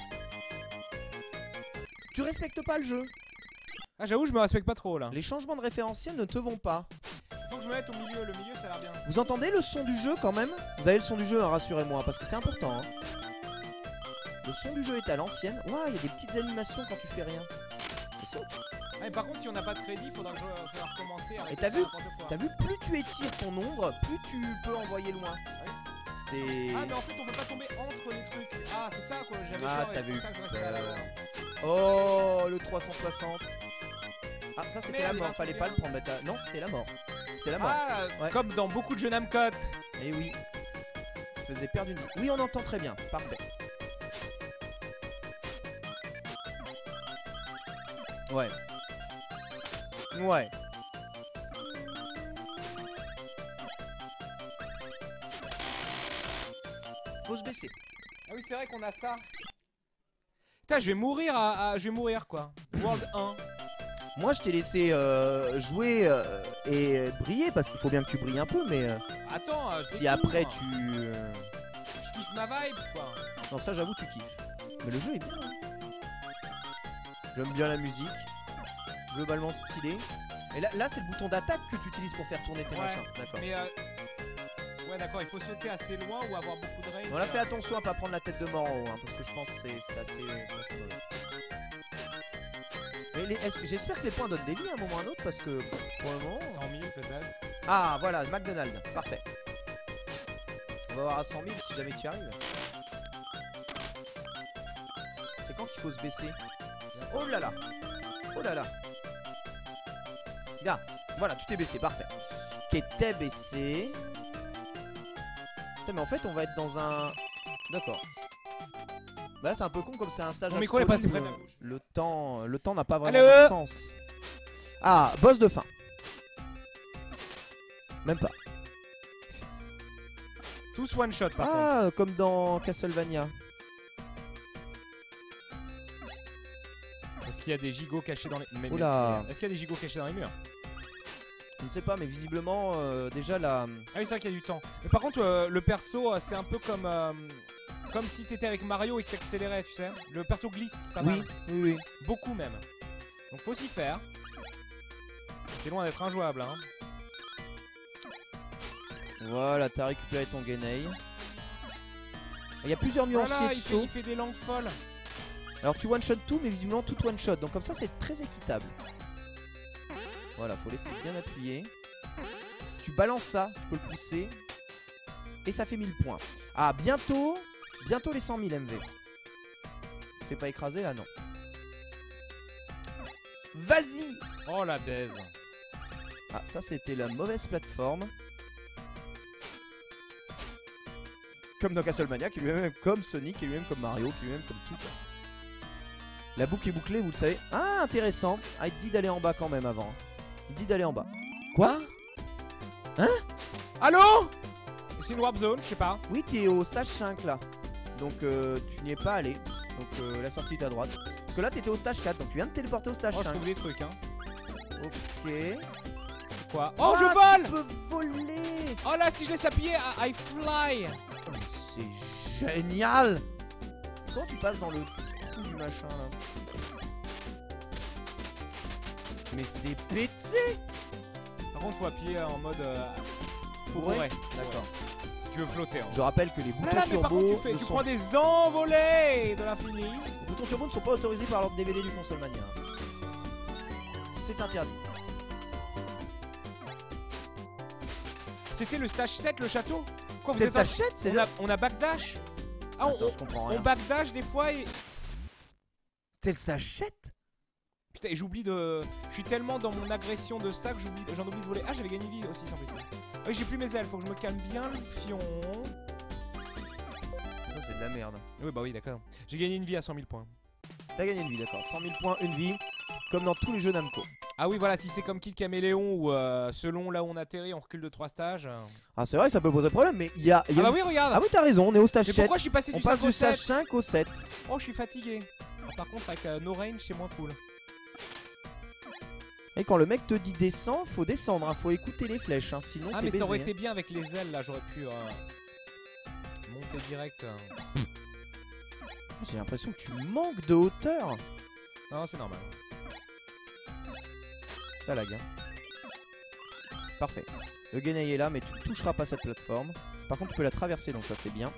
Tu respectes pas le jeu. Ah, j'avoue, je me respecte pas trop là. Les changements de référentiel ne te vont pas. Faut que je me mette au milieu. Le milieu, ça a l'air bien. Vous entendez le son du jeu quand même? Vous avez le son du jeu, hein, rassurez-moi, parce que c'est important. Hein. Le son du jeu est à l'ancienne. Ouah, il y a des petites animations quand tu fais rien. Et saute. Ah, mais par contre, si on n'a pas de crédit, il faudra, que je, faudra recommencer à Et t'as vu, n'importe quoi. t'as vu, plus tu étires ton ombre, plus tu peux envoyer loin. C'est... Ah, mais en fait, on peut pas tomber entre les trucs. Ah, c'est ça quoi, j'avais Ah, peur. et t'avais c'est eu pour ça que je restais à la peur. hauteur. Oh, le trois cent soixante. Ah, ça c'était Merde, la il mort, a fallait fait pas le bien. prendre. Bah, non, c'était la mort. C'était la mort. Ah, Ouais. comme dans beaucoup de jeux Namcot. Eh oui. Je faisais perdre une vie. Oui, on entend très bien. Parfait. Ouais. Ouais. Faut se baisser. Ah oui, c'est vrai qu'on a ça. Putain, je vais mourir à, à- je vais mourir quoi. World un. Moi, je t'ai laissé euh, jouer euh, et briller parce qu'il faut bien que tu brilles un peu, mais euh, Attends, euh, je si découvre. après tu. euh, Je kiffe ma vibes quoi. Non, ça j'avoue, tu kiffes. Mais le jeu est bien. hein. J'aime bien la musique. Globalement stylé. Et là, là c'est le bouton d'attaque que tu utilises pour faire tourner tes Ouais. machins. D'accord. Mais euh... ouais, d'accord, il faut sauter assez loin ou avoir beaucoup de range. On a fait attention à pas prendre la tête de mort en haut, hein, parce que je pense que c'est c'est assez, c'est assez mauvais. Mais les- est-ce que- j'espère que les points donnent des vies à un moment ou à un autre, parce que pff, pour le moment. cent mille peut-être. Ah voilà, McDonald's, parfait. On va voir à cent mille si jamais tu y arrives. C'est quand qu'il faut se baisser? Oh là là. Oh là là. Bien, voilà, tu t'es baissé, parfait. Ok, t'es baissé. Putain, mais en fait, on va être dans un... D'accord. Bah là, c'est un peu con comme c'est un stage Mon à micro est scrolling, passé près de la euh, bouche. Le temps, le temps n'a pas vraiment Allô de sens. Ah, boss de fin. Même pas. Tous one shot par contre. Ah, comme dans Castlevania. Est-ce qu'il y a des gigots cachés dans les. Mais- mais- Oula. Est-ce qu'il y a des gigots cachés dans les murs? Je ne sais pas, mais visiblement, euh, déjà la... Ah oui, c'est vrai qu'il y a du temps. Mais par contre, euh, le perso, euh, c'est un peu comme. euh, Comme si t'étais avec Mario et que t'accélérais, tu sais. Le perso glisse pas Oui, mal. oui, oui. Beaucoup même. Donc faut s'y faire. C'est loin d'être injouable, hein. Voilà, t'as récupéré ton Genei. Il y a plusieurs nuanciers Voilà, de il fait, sauts. il fait des langues folles. Alors tu one shot tout, mais visiblement tout one shot. Donc comme ça, c'est très équitable. Voilà, faut laisser bien appuyer. Tu balances ça, tu peux le pousser. Et ça fait mille points. Ah, bientôt, bientôt les cent mille M V. Tu fais pas écraser là, non. Vas-y! Oh la baise. Ah, ça c'était la mauvaise plateforme. Comme dans Castlevania, qui est lui-même comme Sonic, qui est lui-même comme Mario, qui est lui-même comme tout. La boucle est bouclée, vous le savez. Ah, intéressant. Ah, il te dit d'aller en bas quand même avant. Il te dit d'aller en bas. Quoi? Hein? Allô? C'est une warp zone, je sais pas. Oui, t'es au stage cinq là. Donc euh, tu n'y es pas allé. Donc euh, la sortie est à droite. Parce que là t'étais au stage quatre, donc tu viens de téléporter au stage Oh, je cinq. trouve des trucs, hein. Ok. Quoi? Oh, je Ah, vole! tu peux voler! Oh là, si je laisse appuyer, I, I fly! C'est génial! Comment tu passes dans le trou du machin là? Mais c'est pété! Par contre, faut appuyer en mode. Euh, Fourré? fourré. D'accord. Si tu veux flotter. Hein. Je rappelle que les Là, boutons là, mais par contre, turbo tu, fais, ne tu sont... prends des envolées de l'infini. les boutons turbo ne sont pas autorisés par l'ordre D V D du Consolemania. C'est interdit. C'était le stage sept, le château? Quoi, vous C'est le êtes en- stage sept, c'est on, le... a, on a backdash? Ah, on, Attends, je comprends on, rien. on backdash des fois et. C'est le stage sept? Putain, et j'oublie de. Je suis tellement dans mon agression de stack, j'oublie, j'en oublie de voler. Ah, j'avais gagné une vie aussi sans péter. Oui, j'ai plus mes ailes, faut que je me calme bien le fion. Ça c'est de la merde. Oui, bah oui, d'accord. J'ai gagné une vie à cent mille points. T'as gagné une vie, d'accord. cent mille points, une vie. Comme dans tous les jeux Namco. Ah oui, voilà, si c'est comme Kid Caméléon ou euh, selon là où on atterrit, on recule de trois stages. euh. Ah c'est vrai que ça peut poser problème, mais il y a... il y Ah a bah une- oui, regarde. Ah oui t'as raison, on est au stage Mais sept. pourquoi je suis passé On du passe cinq au du stage sept? cinq au sept. Oh, je suis fatigué. Ah, par contre, avec euh, no range, c'est moins cool. Et quand le mec te dit descends, faut descendre, hein. Faut écouter les flèches, hein. Sinon Ah, t'es mais baisé. ça aurait hein. été bien avec les ailes là, j'aurais pu euh, monter direct. euh. J'ai l'impression que tu manques de hauteur. Non, c'est normal. Ça lag, hein. Parfait. Le Genei est là, mais tu ne toucheras pas cette plateforme. Par contre, tu peux la traverser, donc ça c'est bien.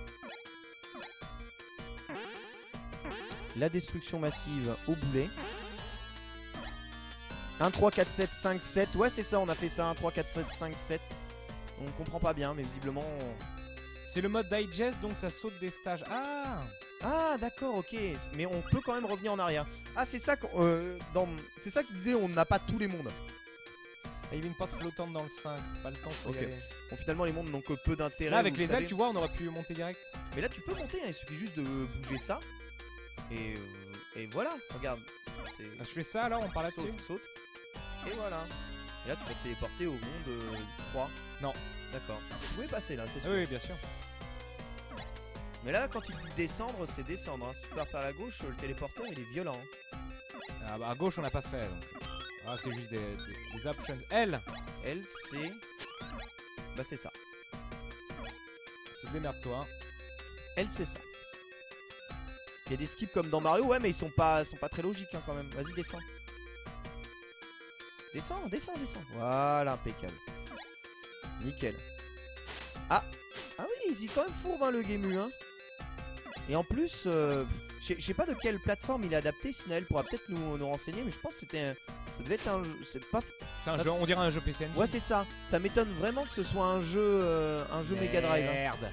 La destruction massive au boulet. un, trois, quatre, sept, cinq, sept. Ouais, c'est ça, on a fait ça. un, trois, quatre, sept, cinq, sept. On comprend pas bien, mais visiblement. On... C'est le mode digest, donc ça saute des stages. Ah Ah, d'accord, ok. Mais on peut quand même revenir en arrière. Ah, c'est ça, euh, dans... c'est ça qui disait on n'a pas tous les mondes. il y avait une porte flottante dans le cinq, pas le temps pour Ok. y aller. Bon, finalement, les mondes n'ont que peu d'intérêt. Là, avec vous les savez. ailes, tu vois, on aurait pu monter direct. Mais là, tu peux monter, hein, il suffit juste de bouger ça. Et, euh, et voilà, regarde. C'est- Ah, je fais ça alors, on part là-dessus. Saute, saute. Et voilà. Et là, tu vas te téléporter au monde euh, trois. Non. D'accord. Vous pouvez passer là, c'est sûr. Oui, oui, bien sûr. Mais là, quand il dit descendre, c'est descendre. Hein. Si tu pars par la gauche, le téléporteur, il est violent. hein. Ah, bah, à gauche, on n'a pas fait. Donc. Ah, c'est juste des, des, des options. L L, c'est... Bah, c'est ça. C'est démerde-toi. L, c'est ça. Il y a des skips comme dans Mario, ouais, mais ils sont pas, sont pas très logiques hein, quand même. Vas-y, descends. Descends, descends, descends. Voilà, impeccable. Nickel. Ah Ah oui, ils y quand même fourbent hein, le Game U. Hein. Et en plus, euh, je sais pas de quelle plateforme il est adapté. Sinael pourra peut-être nous, nous renseigner, mais je pense que c'était un, ça devait être un jeu. C'est pas. C'est un Ah, jeu, on dirait un jeu P C Engine. Ouais, c'est ça. Ça m'étonne vraiment que ce soit un jeu, euh, un jeu Mega Drive. Hein. Merde.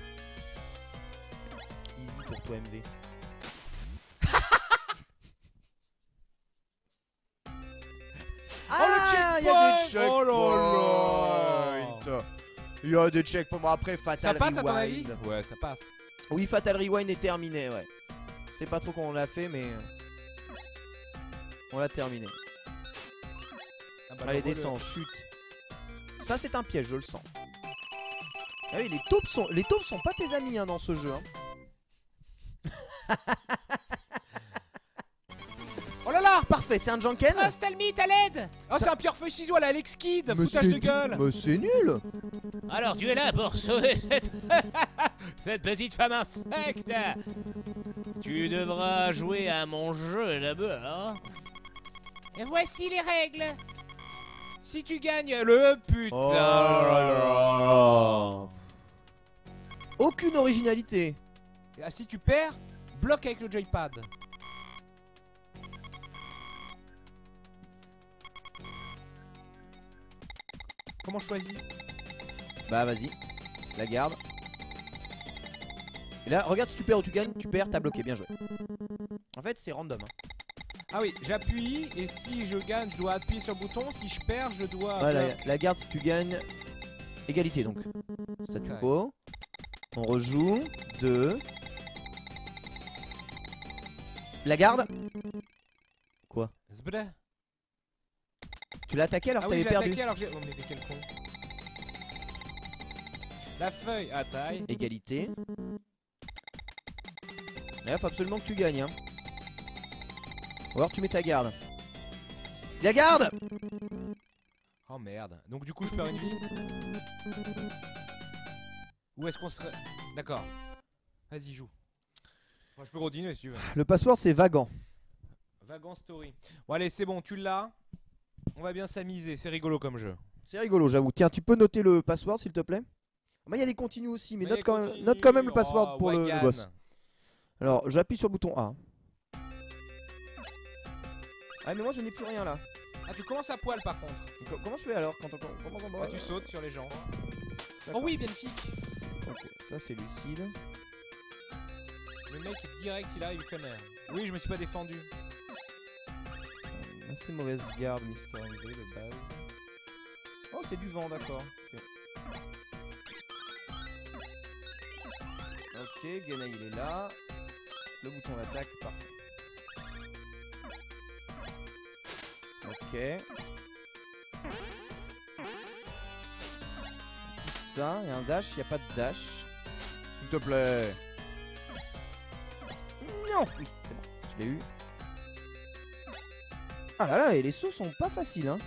Easy pour toi, M V. Ah, il y a des checkpoints. Oh là là. Il y a des checkpoints. Bon, après, Ça Fatal passe à ton avis? Rewind. Ouais, ça passe. Oui, Fatal Rewind est terminé, ouais. C'est pas trop comment on l'a fait, mais euh, on l'a terminé. Ah bah, Allez, le- descends, chute. Ça, c'est un piège, je le sens. Ah oui, les taupes sont, les taupes sont pas tes amis hein, dans ce jeu. Hein. Oh là là. Parfait, c'est un Janken. Oh, Stalmite, à l'aide! Oh, c'est un pierre feu ciseau à la Alex Kidd. Foutage de gueule. Mais c'est nul. Alors tu es là pour sauver cette... cette petite femme insecte. Tu devras jouer à mon jeu d'abord. Et voici les règles. Si tu gagnes le putain. Oh là là. Aucune originalité. Ah, si tu perds, bloque avec le joypad. Comment choisir? Bah vas-y, la garde. Et là, regarde si tu perds ou tu gagnes, tu perds, t'as bloqué, bien joué. En fait, c'est random. Hein. Ah oui, j'appuie et si je gagne, je dois appuyer sur le bouton. Si je perds, je dois. Voilà, bloquer. la garde si tu gagnes. Égalité donc. Statu Ouais. quo. On rejoue. Deux. La garde. Quoi? Zbda. Tu l'as attaqué alors Ah que oui, t'avais j'ai perdu. attaqué alors que j'ai. Oh, mais mais quel con. La feuille à taille. Égalité. Et là, faut absolument que tu gagnes. Hein. Ou alors tu mets ta garde. La garde. Oh merde. Donc du coup, je perds une vie. Où est-ce qu'on serait? D'accord. Vas-y, joue. Enfin, je peux continuer si tu veux. Le password c'est Vagan. Vagan Story. Bon, allez, c'est bon, tu l'as. On va bien s'amuser. C'est rigolo comme jeu. C'est rigolo, j'avoue. Tiens, tu peux noter le password s'il te plaît. Moi, il y a des continues aussi, mais, Mais note, les quand même, continues, note quand même le password oh, pour le, le Wagan. boss. Alors, j'appuie sur le bouton A. Ah, mais moi, je n'ai plus rien là. Ah, tu commences à poil par contre. Donc, comment je fais alors quand on commence en bas? Ah, tu sautes sur les gens. D'accord. Oh oui, magnifique. Ok, ça c'est lucide. Le mec est direct, il arrive, il connaît. Oui, je me suis pas défendu. Assez mauvaise garde, Mister M V de base. Oh, c'est du vent, d'accord. Ok, ok, Gana il est là. Le bouton d'attaque, parfait. Ok. Tout ça, il y a un dash, il n'y a pas de dash. S'il te plaît. Non. Oui, c'est bon, je l'ai eu. Ah là là, et les sauts sont pas faciles, hein.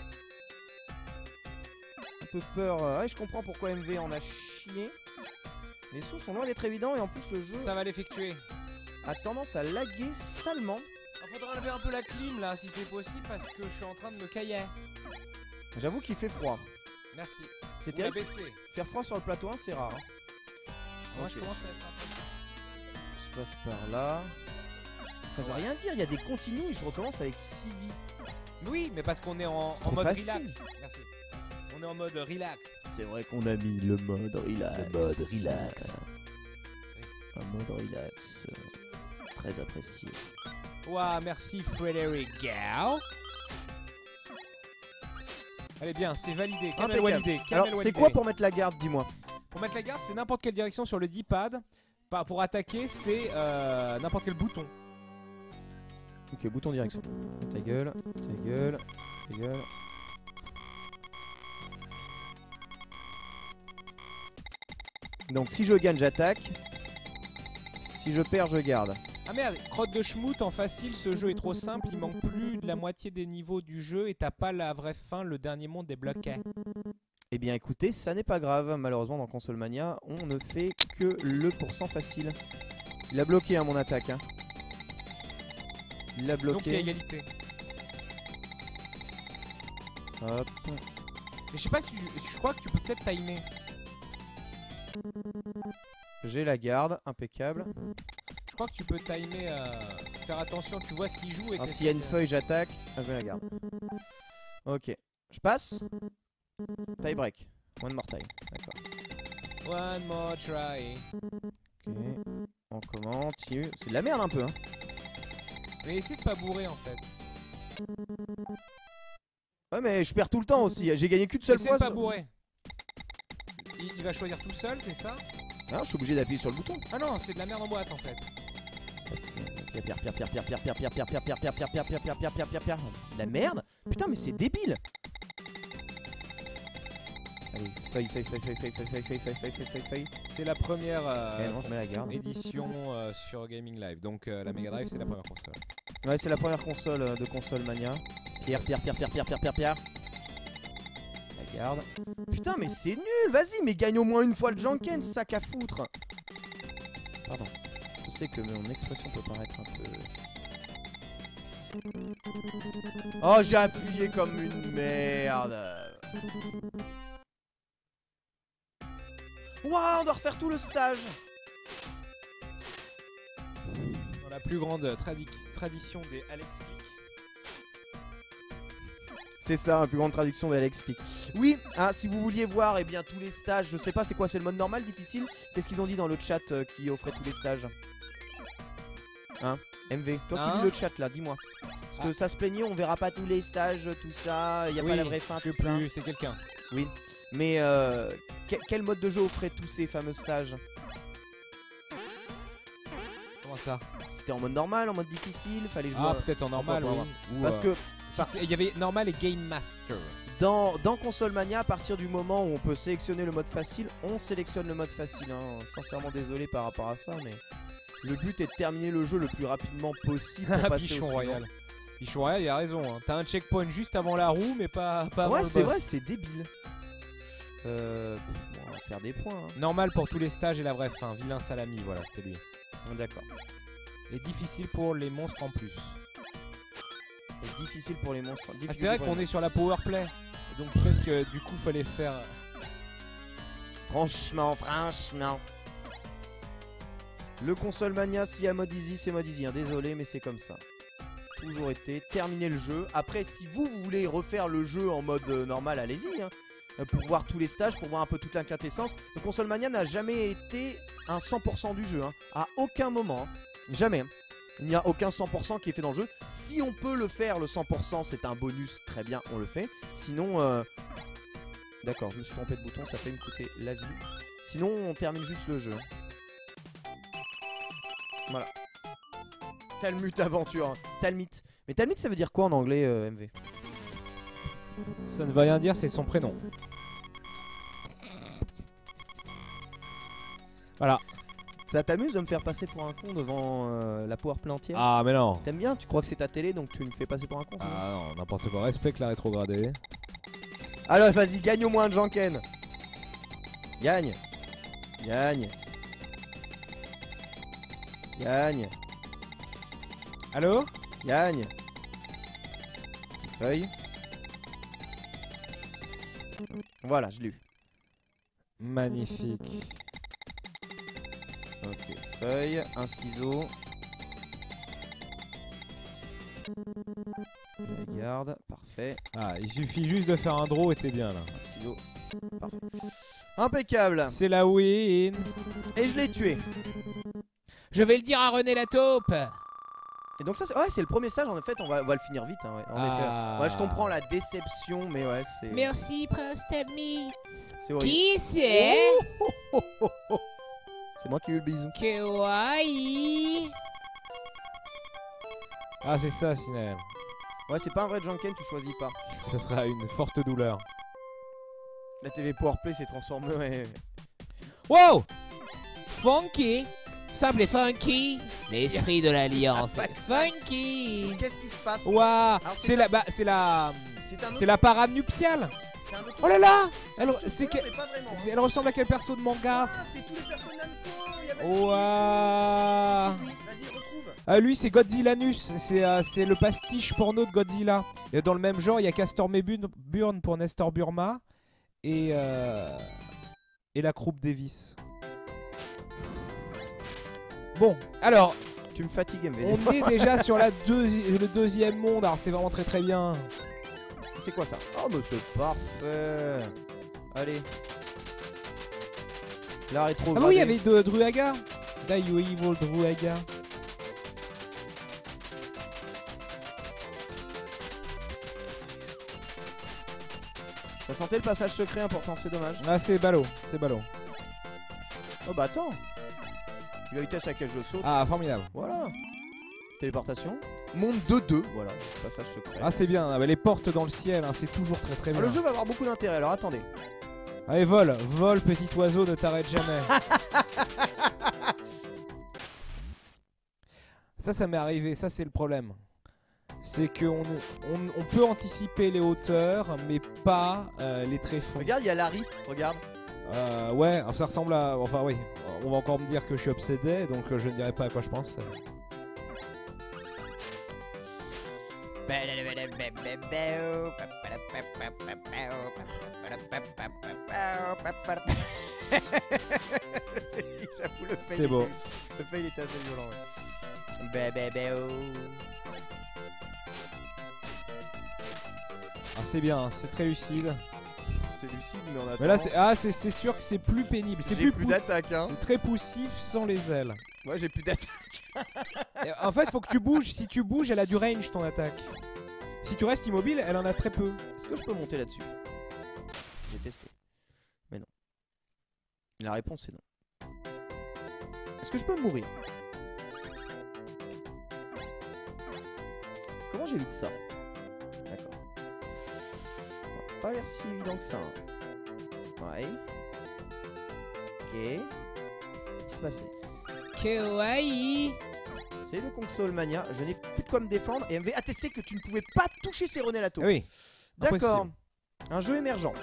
Un peu peur. euh, Ouais, je comprends pourquoi M V en a chié. Les sauts sont loin d'être évidents et en plus le jeu Ça va l'effectuer. a tendance à laguer salement. Il faudra enlever un peu la clim là, si c'est possible, parce que je suis en train de me cailler. J'avoue qu'il fait froid. Merci. C'est On l'a terrible. baissé. Faire froid sur le plateau un, c'est rare. Hein. Moi, Ok. je commence à être un Je passe par là. Ça veut rien dire, il y a des continues et je recommence avec six vies. Oui, mais parce qu'on est en, en trop mode facile. relax. Merci. On est en mode relax. C'est vrai qu'on a mis le mode relax. Le mode relax. Un mode relax. euh, Très apprécié. Ouah, merci Frédéric Gao. Allez bien, c'est validé. Kamel Impeccable. validé. Alors, Kamel c'est validé. quoi pour mettre la garde, dis-moi? Pour mettre la garde, c'est n'importe quelle direction sur le D-pad. Pas- Pour attaquer, c'est euh, n'importe quel bouton. Ok, bouton direction. Ta gueule, ta gueule, ta gueule. Donc si je gagne, j'attaque. Si je perds, je garde. Ah merde, crotte de schmout en facile, ce jeu est trop simple, il manque plus de la moitié des niveaux du jeu et t'as pas la vraie fin, le dernier monde est bloqué. Eh bien écoutez, ça n'est pas grave. Malheureusement dans Console Mania, on ne fait que le pourcent facile. Il a bloqué hein, mon attaque. Hein. Il l'a Donc il y a bloqué. égalité. Hop. Mais je sais pas si, je crois que tu peux peut-être timer. J'ai la garde, impeccable. Je crois que tu peux timer, euh, faire attention, tu vois ce qu'il joue et Alors t'essaies s'il y a une de- feuille, j'attaque. Ah, je la garde. Ok. Je passe. Tie break. One more time. D'accord. One more try. Ok. On continue. C'est de la merde un peu. Hein. Mais essaie de pas bourrer en fait. Ouais mais je perds tout le temps aussi. J'ai gagné qu'une seule Essaie fois. de pas sur- bourrer. Il, il va choisir tout seul, c'est ça? Non, je suis obligé d'appuyer sur le bouton. Ah non, c'est de la merde en boîte en fait. Pierre, pierre, pierre, pierre, pierre, pierre, pierre, pierre, pierre, pierre, pierre, pierre, pierre, pierre, pierre, pierre, pierre, pierre. De la merde. Putain mais c'est débile. Allez, feuille, feuille, feuille, feuille, feuille, feuille, feuille, feuille, feuille, feuille, feuille, feuille. C'est la première euh, Eh non, je mets la garde. édition euh, sur Gaming Live. Donc euh, la Mega Drive, c'est la première console. Ouais, c'est la première console euh, de Console Mania. Pierre, pierre, pierre, pierre, pierre, pierre, pierre, pierre. La garde. Putain, mais c'est nul. Vas-y, mais gagne au moins une fois le Janken, sac à foutre. Pardon. Je sais que mon expression peut paraître un peu. Oh, j'ai appuyé comme une merde. Waouh, on doit refaire tout le stage. Dans la plus grande tradi- tradition des Alex Kick. C'est ça, la plus grande traduction d'Alex Kick. Oui, hein, si vous vouliez voir eh bien, tous les stages, je sais pas c'est quoi, c'est le mode normal, difficile. Qu'est-ce qu'ils ont dit dans le chat euh, qui offrait tous les stages? Hein M V, toi qui Hein lis le chat là, dis-moi. Parce que ça se plaignait, on verra pas tous les stages, tout ça, il y a Oui, pas la vraie fin, je tout sais ça. plus, c'est quelqu'un. Oui, mais euh, que- quel mode de jeu offrait tous ces fameux stages? Comment ça? C'était en mode normal, en mode difficile, fallait jouer. Ah, peut-être en normal, Encore oui. pas, Ou, Parce euh, que si c'est- il y avait normal et Game Master. Dans, dans Console Mania, à partir du moment où on peut sélectionner le mode facile, on sélectionne le mode facile. Hein. Sincèrement désolé par rapport à ça, mais le but est de terminer le jeu le plus rapidement possible pour passer Pichon au suivant. Royal. Pichon Royal, il a raison. Hein. T'as un checkpoint juste avant la roue, mais pas, pas avant Ouais, le c'est boss. vrai, c'est débile. Euh, bon, on va faire des points. Hein. Normal pour tous les stages et la vraie fin. Vilain salami, voilà, c'était lui. D'accord. Et difficile pour les monstres en plus. Et difficile pour les monstres. Ah, c'est vrai qu'on est sur la powerplay. Donc peut-être que du coup fallait faire. Franchement, franchement. Le Console Mania, s'il y a mode easy, c'est mode easy. Hein. Désolé, mais c'est comme ça. Toujours été. Terminer le jeu. Après, si vous, vous voulez refaire le jeu en mode euh, normal, allez-y. Hein. Euh, Pour voir tous les stages, pour voir un peu toute la quintessence. Le Console Mania n'a jamais été un cent pour cent du jeu. Hein. À aucun moment. Hein. Jamais. Hein. Il n'y a aucun cent pour cent qui est fait dans le jeu. Si on peut le faire, le cent pour cent, c'est un bonus. Très bien, on le fait. Sinon... Euh... D'accord, je me suis trompé de bouton, ça fait me coûter la vie. Sinon, on termine juste le jeu. Voilà. Talmud Aventure. Hein. Talmud. Mais Talmud, ça veut dire quoi en anglais, euh, M V? Ça ne veut rien dire, c'est son prénom. Voilà. Ça t'amuse de me faire passer pour un con devant euh, la powerplay entière? Ah, mais non. T'aimes bien? Tu crois que c'est ta télé, donc tu me fais passer pour un con? c'est bon Ah non, n'importe quoi. Respecte la rétrogradée. Alors, vas-y, gagne au moins un Janken. Gagne. Gagne. Gagne. Allô? Gagne. Feuille. Voilà, je l'ai eu. Magnifique. Ok, feuille, un ciseau. Je la garde, parfait. Fait. Ah, il suffit juste de faire un draw et t'es bien là. Un ciseau. Parfait. Impeccable. C'est la win. Et je l'ai tué. Je vais le dire à René la taupe. Et donc ça c'est ouais, c'est le premier stage en fait, on va, on va le finir vite hein, ouais, en Ah. effet. Ouais, je comprends la déception mais ouais, c'est Merci Prince Tabmix. c'est horrible. Qui c'est? Oh, oh, oh, oh. C'est moi qui ai eu le bisou. Kawaii. Ah, c'est ça, Sinel. Ouais, c'est pas un vrai Janken, tu choisis pas. Ça sera une forte douleur. La T V Powerplay s'est transformée ouais. Wow. Funky. Simple et funky. L'esprit de l'alliance. Funky. Qu'est-ce qui se passe? Waouh, Alors, c'est c'est un- la, bah, c'est la, C'est un autre- c'est la parade nuptiale. c'est un autre- Oh là là, c'est un elle, autre c'est jeu, que, mais pas vraiment, hein. c'est- elle ressemble à quel perso de manga? Ah, c'est tous les personnages Namco, il y a même Waouh. Oui, vas-y, retrouve. Ah, lui c'est Godzillanus, c'est euh, c'est le pastiche porno de Godzilla. Et dans le même genre, il y a Castor Mebun- Burn pour Nestor Burma et euh, et la Croupe Davis. Bon, alors, Tu me fatigues M V D. on est déjà sur la deuxi- le deuxième monde, alors c'est vraiment très très bien. C'est quoi ça? Oh mais c'est parfait. Allez. La rétro. Ah bah oui, il y avait de Druaga. Die You Evil Druaga. Ça sentait le passage secret important, c'est dommage. Ah, c'est ballot, c'est ballot. Oh bah attends. Il a eu test à laquelle je saute. Ah, formidable. Voilà. Téléportation. Monde deux deux. Voilà. Passage secret. Ah, c'est bien, ah, bah, les portes dans le ciel, hein, c'est toujours très très Ah, bien. le jeu va avoir beaucoup d'intérêt, alors attendez. Allez, vole, vole, petit oiseau, ne t'arrête jamais. Ça, ça m'est arrivé, ça c'est le problème. C'est qu'on on, on peut anticiper les hauteurs, mais pas euh, les tréfonds. Regarde, il y a Larry. Regarde. Euh, ouais, ça ressemble à... Enfin oui, on va encore me dire que je suis obsédé, donc euh, je ne dirai pas à quoi je pense. J'avoue, le fail C'est beau. était- Le fail était assez violent. Ouais. Bé, bé, bé, oh. Ah, c'est bien, c'est très lucide. C'est lucide, mais on attend. Mais là, c'est ah, c'est c'est sûr que c'est plus pénible. C'est J'ai plus, plus pou- d'attaque, hein. c'est très poussif sans les ailes. Moi, j'ai plus d'attaque. Et en fait, faut que tu bouges. Si tu bouges, elle a du range ton attaque. Si tu restes immobile, elle en a très peu. Est-ce que je peux monter là-dessus? J'ai testé. Mais non. La réponse est non. Est-ce que je peux mourir? Comment j'évite ça? D'accord. Bon, pas l'air si évident que ça. hein. Ouais. Ok. Je suis passé. Kawaii. C'est le console mania. Je n'ai plus de quoi me défendre et M V attesté que tu ne pouvais pas toucher ces Ronelato. Ah oui. D'accord. Impossible. Un jeu émergent.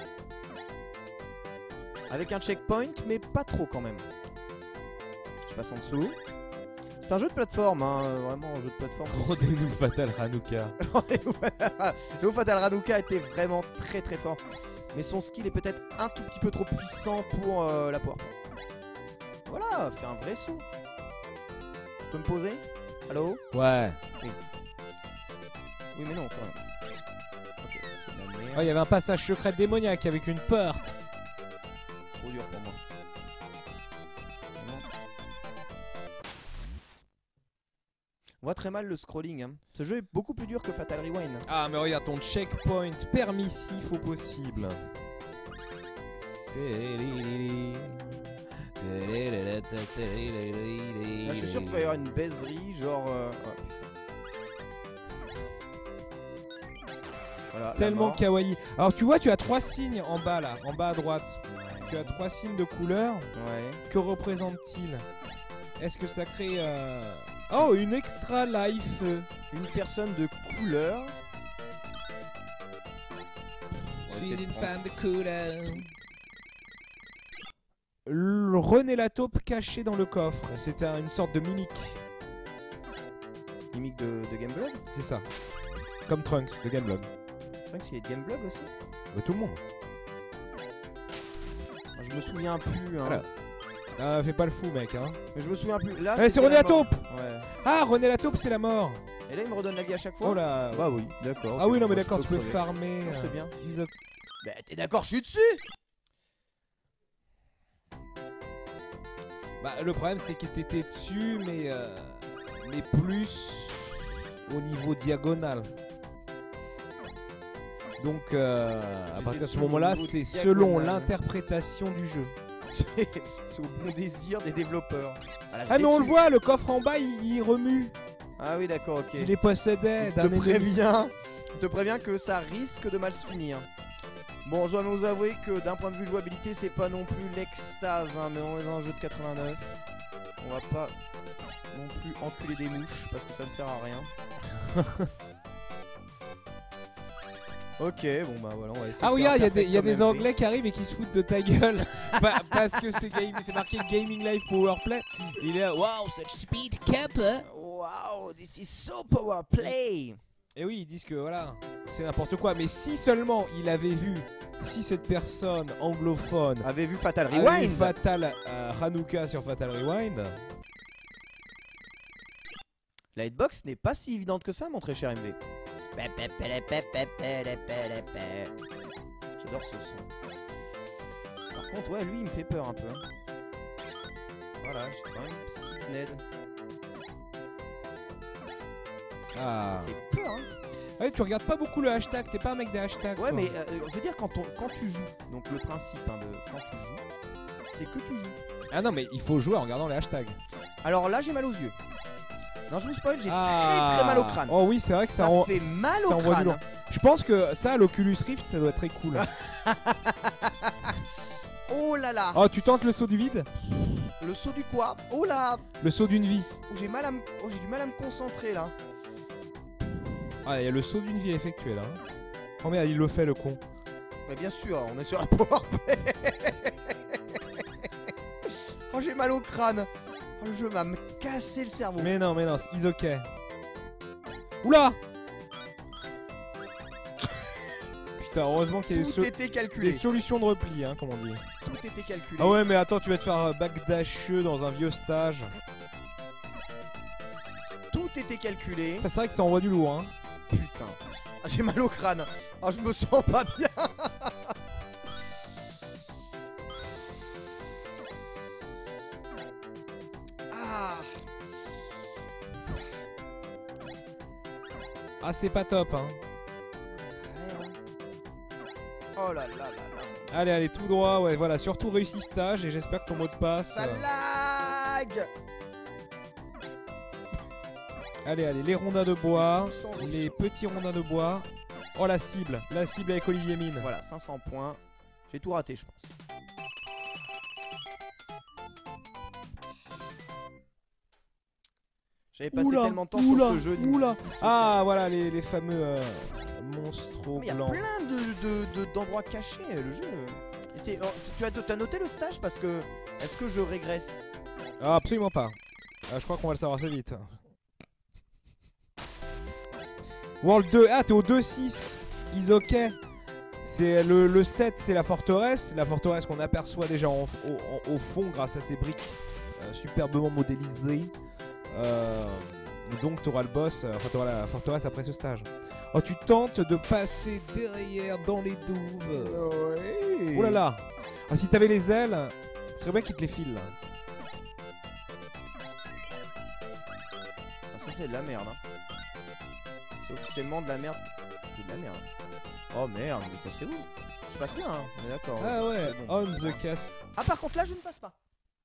Avec un checkpoint, mais pas trop quand même. Je passe en dessous. C'est un jeu de plateforme, hein, vraiment un jeu de plateforme. Rendez-nous Fatal Hanukkah. Le Fatal Ranuka était vraiment très très fort. Mais son skill est peut-être un tout petit peu trop puissant pour euh, la poire. Voilà, fais un vrai saut. Je peux me poser? Allô? Ouais. Oui, mais non, quand même. Ok, ça c'est de la merde. Oh, il y avait un passage secret démoniaque avec une porte. Trop dur pour moi. On voit très mal le scrolling. Hein. Ce jeu est beaucoup plus dur que Fatal Rewind. Ah, mais regarde ton checkpoint permissif au possible. Là, je suis sûr qu'il va y avoir une baiserie, genre. Euh... Oh, putain. Voilà, la Tellement mort. kawaii. Alors tu vois, tu as trois signes en bas là, en bas à droite. Tu as trois signes de couleur. Ouais. Que représentent-ils? Est-ce que ça crée... euh, Oh, une extra life. Une personne de couleur. On va essayer Suis de une prendre- femme de couleur. Le René la taupe caché dans le coffre. C'était un- une sorte de mimique. Mimique de, de Gameblog. C'est ça. Comme Trunks de Gameblog. Trunks, il est de Gameblog aussi. Bah, tout le monde. Je me souviens plus. Hein. Voilà. Ah, fais pas le fou, mec. Hein. Mais je me souviens plus. Là, Eh, c'est c'était René la la mort. taupe. Ouais. Ah, René la taupe, c'est la mort. Et là, il me redonne la vie à chaque fois. Oh là. Bah oui, d'accord. Ah ok, oui, non, bon, mais bah, d'accord, je tu peux crever. farmer. Non, euh, c'est bien. Iso- Bah t'es d'accord, je suis dessus. Bah, le problème, c'est que t'étais dessus, mais, euh, mais plus au niveau diagonal. Donc, euh, à J'étais partir de ce dessus au moment-là, niveau c'est diagonal. selon l'interprétation du jeu. C'est au bon désir des développeurs. Ah, là, je Ah, mais on le déçu. voit, le coffre en bas, il, il remue. Ah oui, d'accord, ok. Il les possédait Je d'un te ennemi. préviens, je te préviens que ça risque de mal se finir. Bon, je dois vous avouer que d'un point de vue jouabilité, c'est pas non plus l'extase, hein, mais on est dans un jeu de quatre-vingt-neuf. On va pas non plus enculer des mouches parce que ça ne sert à rien. Ok, bon bah voilà, on va essayer. Ah de oui, faire il y a perfect des, y a comme des M V. Anglais qui arrivent et qui se foutent de ta gueule. Bah, parce que c'est game- c'est marqué Gaming Live Powerplay. Il est là, waouh, such speed cap. hein. Wow, this is so power play. Et oui, ils disent que voilà, c'est n'importe quoi. Mais si seulement il avait vu, si cette personne anglophone Avez vu Fatal avait vu Rewind? Fatal euh, Hanukkah sur Fatal Rewind. La hitbox n'est pas si évidente que ça, mon très cher M V. J'adore ce son. Par contre, ouais, lui, il me fait peur un peu. Voilà, j'ai quand même Psychned. Ah. Il fait peur, hein. Ouais, tu regardes pas beaucoup le hashtag, t'es pas un mec des hashtags. Ouais, toi. mais euh, je veux dire, quand, on, quand tu joues, donc le principe hein, de quand tu joues, c'est que tu joues. Ah non, mais il faut jouer en regardant les hashtags. Alors là, j'ai mal aux yeux. Non, je vous spoil, j'ai Ah. très très mal au crâne. Oh oui, c'est vrai que ça, Ça en- fait mal au ça envoie du crâne. lourd. Je pense que ça, l'Oculus Rift, ça doit être très cool. Oh là là. Oh, tu tentes le saut du vide? Le saut du quoi? Oh là. Le saut d'une vie. Oh, j'ai mal à me- oh, j'ai du mal à me concentrer là. Ah, il y a le saut d'une vie effectué là. Oh merde, il le fait le con. Mais bien sûr, on est sur la powerplay. Oh, j'ai mal au crâne. Oh, le jeu va me casser le cerveau. Mais non, mais non, c'est ok. Oula. Putain, heureusement qu'il y a des, Tout so- était des calculé. solutions de repli, hein, comme on dit. Tout était calculé. Ah ouais, mais attends, tu vas te faire euh, backdasheux dans un vieux stage. Tout était calculé. Enfin, c'est vrai que ça envoie du lourd, hein. Putain. Ah, j'ai mal au crâne. Ah, je me sens pas bien. Ah. Ah, c'est pas top, hein. Oh là là là là. Allez, allez, tout droit, ouais, voilà, surtout réussis stage et j'espère que ton mot de passe. Ça euh, lag. Allez, allez, les rondins de bois, Tout sans les option. petits rondins de bois. Oh, la cible, la cible avec Olivier Mine. Voilà, cinq cents points. J'ai tout raté, je pense. J'avais passé Oula, tellement de temps oula, sur ce jeu. oula. il- il se Ah, voilà, les, les fameux euh, monstres Mais il y a blancs. plein de, de- de- d'endroits cachés, le jeu. Et c'est- oh, tu as, tu as noté le stage parce que. Est-ce que je régresse? Ah, absolument pas. Ah, je crois qu'on va le savoir assez vite. World deux. Ah, t'es au deux six. Is ok. C'est le, le sept, c'est la forteresse. La forteresse qu'on aperçoit déjà en- au, en- au fond grâce à ces briques euh, superbement modélisées. Euh, donc, t'auras le boss. euh, Enfin, t'auras la forteresse après ce stage. Oh, tu tentes de passer derrière dans les douves. Ouais. Oh là là. Ah, si t'avais les ailes, ce serait bien qu'ils te les filent là. Ah, ça fait de la merde. Hein. C'est officiellement de la merde. C'est de la merde. Oh merde, mais c'est où? Je passe là, hein. On est d'accord. Ah ouais, C'est bon. on the cast. Ah, par contre, là, je ne passe pas.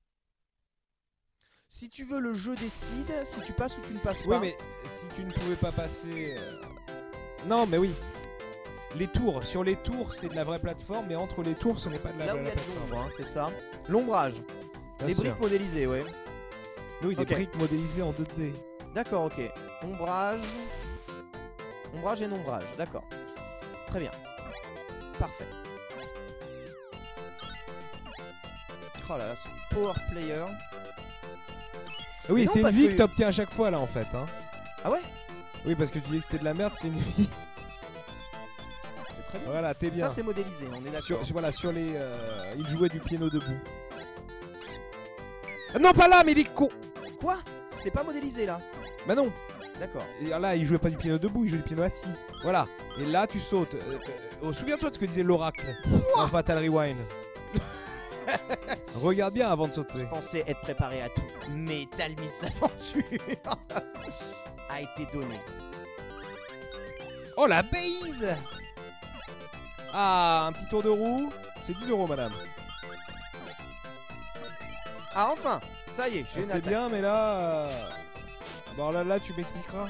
Si tu veux, le jeu décide si tu passes ou tu ne passes Oui, pas. mais si tu ne pouvais pas passer. euh, Non, mais oui. Les tours, sur les tours, c'est de la vraie plateforme, mais entre les tours, ce n'est pas de la Là où vraie il y a de plateforme. l'ombre, hein, c'est ça. L'ombrage. Bien Les sûr. briques modélisées, ouais. Oui, des Ok. briques modélisées en deux D. D'accord, ok. Ombrage. Ombrage et nombrage, d'accord. Très bien. Parfait. Oh là là, ce power player. Oui, Mais non, c'est une parce vie que- que t'obtiens à chaque fois là en fait. Hein. Ah ouais? Oui, parce que tu dis que c'était de la merde, c'était une vie. C'est très bien. Voilà, t'es bien. Ça, c'est modélisé, on est d'accord. Sur, sur- voilà, sur les. euh, il jouait du piano debout. Non, pas là, mais il est con. Quoi? C'était pas modélisé là? Bah non. D'accord. Et là, il jouait pas du piano debout, il jouait du piano assis. Voilà. Et là, tu sautes. Euh, euh, Souviens-toi de ce que disait l'oracle dans Fatal Rewind. Regarde bien avant de sauter. Je pensais être préparé à tout, mais Talmis Aventure a été donné. Oh la base. Ah, un petit tour de roue. C'est dix euros, madame. Ah, enfin! Ça y est, j'ai une C'est attaque. bien, mais là. Euh... Bon, là, là, tu m'expliqueras.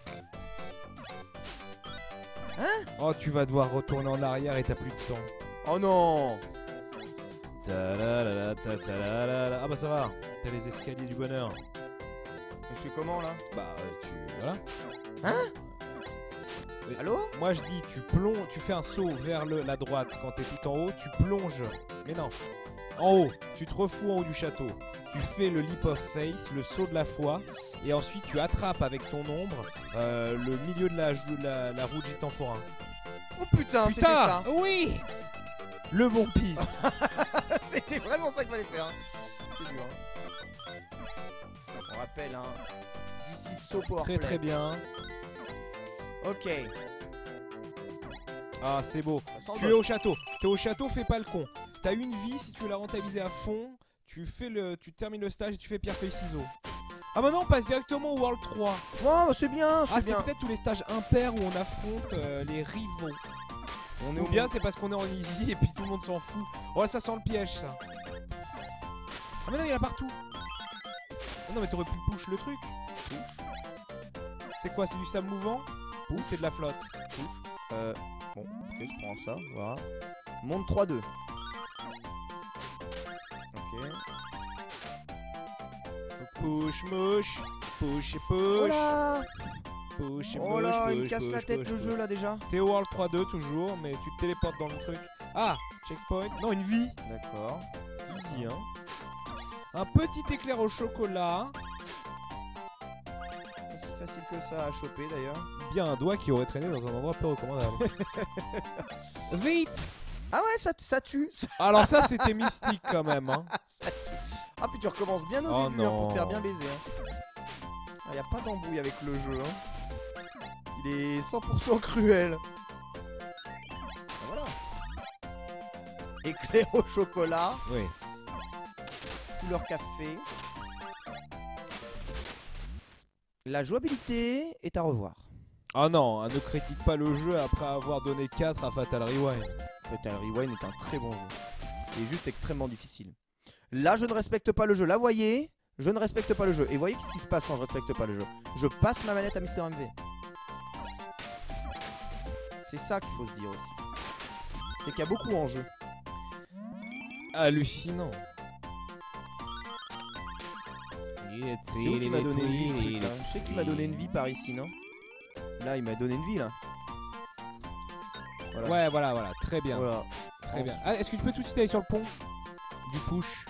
Hein? Oh, tu vas devoir retourner en arrière et t'as plus de temps. Oh non! Ta-la-la-la, ta-ta-la-la-la. Ah bah ça va, t'as les escaliers du bonheur. Je fais comment là? Bah tu... voilà. Hein? Oui. Allô? Moi je dis tu plonges, tu fais un saut vers le, la droite quand t'es tout en haut, tu plonges. Mais non. En haut, tu te refous en haut du château. Tu fais le leap of faith, le saut de la foi. Et ensuite tu attrapes avec ton ombre euh, le milieu de la, la, la roue de Gitanforin. Oh putain, c'était ça! Oui! Le bon pif. C'était vraiment ça qu'il fallait faire. C'est dur. Hein. On rappelle, hein. D'ici So Powerplay. Très très bien. Ok. Ah, c'est beau. Tu es au château. T'es au château, fais pas le con. T'as une vie, si tu veux la rentabiliser à fond, tu fais le, tu termines le stage et tu fais pierre feuille ciseaux. Ah bah non, on passe directement au World trois. Oh, c'est bien, c'est Ah, bien. c'est peut-être tous les stages impairs où on affronte euh, les rivaux. On est Ou au bien c'est parce qu'on est en easy et puis tout le monde s'en fout. Oh, ça sent le piège, ça. Ah mais non, il y en a partout. Ah non, mais t'aurais pu push le truc. Push. C'est quoi, c'est du sable mouvant? Ou c'est de la flotte? Push. Euh, bon, ok, je prends ça, voilà. Monde trois deux. Ok. Push, mush. Push et push. Oh là! Push et Oh là, push, il me push, casse la push, tête push, le push. jeu là déjà. T'es au World trois deux toujours, mais tu te téléportes dans le truc. Ah, checkpoint. Non, une vie. D'accord. Easy, hein. Un petit éclair au chocolat. Pas si facile que ça à choper d'ailleurs. Bien un doigt qui aurait traîné dans un endroit peu recommandable. Vite. Ah ouais, ça, ça tue. Alors ça, c'était mystique quand même, hein. Ça tue. Ah puis tu recommences bien au Oh début hein, pour te faire non. bien baiser. Hein. Ah, y a pas d'embrouille avec le jeu. Hein. Il est cent pour cent cruel. Ah, voilà. Éclair au chocolat. Oui. Couleur café. La jouabilité est à revoir. Ah non, ne critique pas le jeu après avoir donné quatre à Fatal Rewind. Fatal Rewind est un très bon jeu. Il est juste extrêmement difficile. Là, je ne respecte pas le jeu. Là, vous voyez, je ne respecte pas le jeu. Et vous voyez ce qui se passe quand je respecte pas le jeu. Je passe ma manette à Mister M V. C'est ça qu'il faut se dire aussi. C'est qu'il y a beaucoup en jeu. Hallucinant. C'est où qui m'a donné une vie, le truc, là. Je sais qu'il m'a donné une vie par ici, non? Là, il m'a donné une vie, là. Voilà. Ouais, voilà, voilà, très bien. Voilà. Très bien. Ah, est-ce que tu peux tout de suite aller sur le pont du push?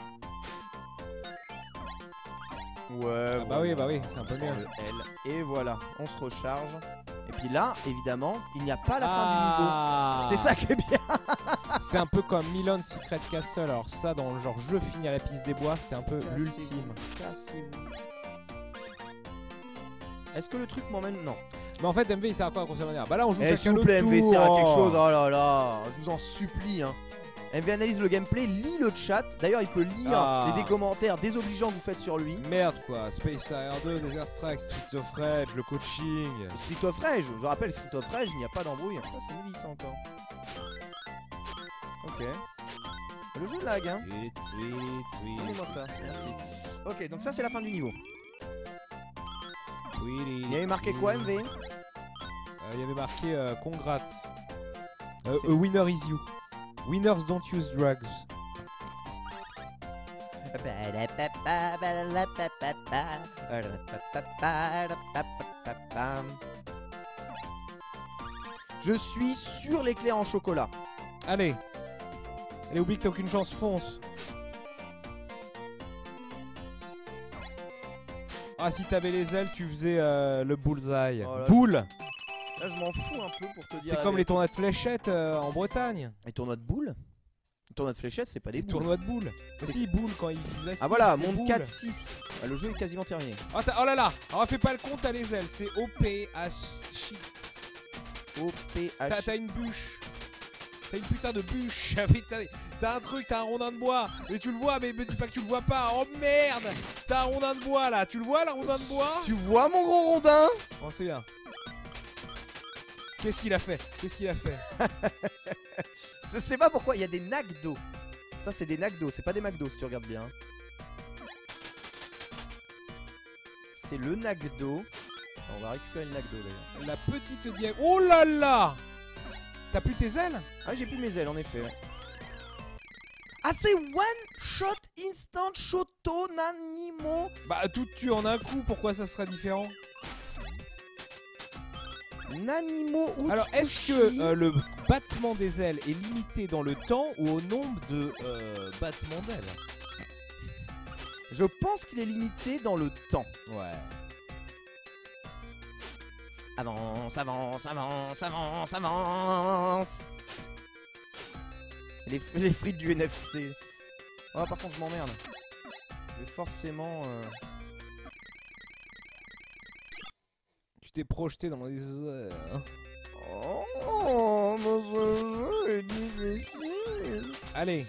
Ouais, Ah bah oui, bah oui, c'est un peu mieux. Le L. Et voilà, on se recharge. Et puis là, évidemment, il n'y a pas la Ah. fin du niveau. C'est ça qui est bien. C'est un peu comme Milon Secret Castle. Alors ça, dans le genre jeu fini à la piste des bois, c'est un peu l'ultime. Cassez-vous. Est-ce que le truc m'emmène? Non. Mais en fait, M V il sert à quoi à grossière manière? Bah là, on joue Eh, chacun s'il vous notre plaît, M V tour. sert à quelque Oh. chose. Oh là là, je vous en supplie. Hein. M V analyse le gameplay, lit le chat. D'ailleurs, il peut lire Ah. les des commentaires désobligeants que vous faites sur lui. Merde quoi, Space A R deux, Desert Strike, Streets of Rage, le coaching. Street of Rage, je rappelle, Street of Rage, il n'y a pas d'embrouille. Ah, c'est une vie ça encore. Ok. Le jeu lag, hein. It's sweet, sweet. Donnez-moi ça, merci. Ok, donc ça c'est la fin du niveau. Il Il y avait marqué quoi, M V? euh, Il y avait marqué euh, Congrats. Euh, C'est- a winner is you. Winners don't use drugs. Je suis sur l'éclair en chocolat. Allez. Allez, oublie que t'as aucune chance, fonce. Ah, si t'avais les ailes, tu faisais euh, le bullseye. Oh là, Boule. Là, je m'en fous un peu pour te dire. C'est la comme les vérité. tournois de fléchettes euh, en Bretagne. Les tournois de boules. Le tournoi de fléchettes, c'est pas des Les boules. tournois de boules. C'est- Si, boules quand ils visent la cible. Ah voilà, c'est monde boules. quatre six. Ah, le jeu est quasiment terminé. Oh, t'as- oh là là, alors fais pas le compte, t'as les ailes, c'est O P H shit. O P T'as H. t'as une bûche. T'as une putain de bûche. Putain, t'as un truc, t'as un rondin de bois. Mais tu le vois, mais me dis pas que tu le vois pas. Oh merde. T'as un rondin de bois là. Tu le vois, le rondin de bois? Tu vois mon gros rondin? Oh, c'est bien. Qu'est-ce qu'il a fait? Qu'est-ce qu'il a fait? Je sais pas pourquoi, il y a des nacs d'eau. Ça, c'est des nacs d'eau, c'est pas des McDo si tu regardes bien. C'est le nac d'eau. On va récupérer le nac d'eau d'ailleurs. La petite diable. Oh là là. T'as plus tes ailes? Ah, j'ai plus mes ailes en effet. Ah, c'est one shot instant shoto nanimo. Bah, tout tue en un coup. Pourquoi ça serait différent? Nanimo Utsushi. Alors, est-ce que euh, le battement des ailes est limité dans le temps ou au nombre de euh, battements d'ailes? Je pense qu'il est limité dans le temps. Ouais. Avance, avance, avance, avance, avance. Les, les frites du N F C. Oh, par contre, je m'emmerde. Je vais forcément... Euh... Tu t'es projeté dans les airs. Oh, mais ce jeu est difficile. Allez.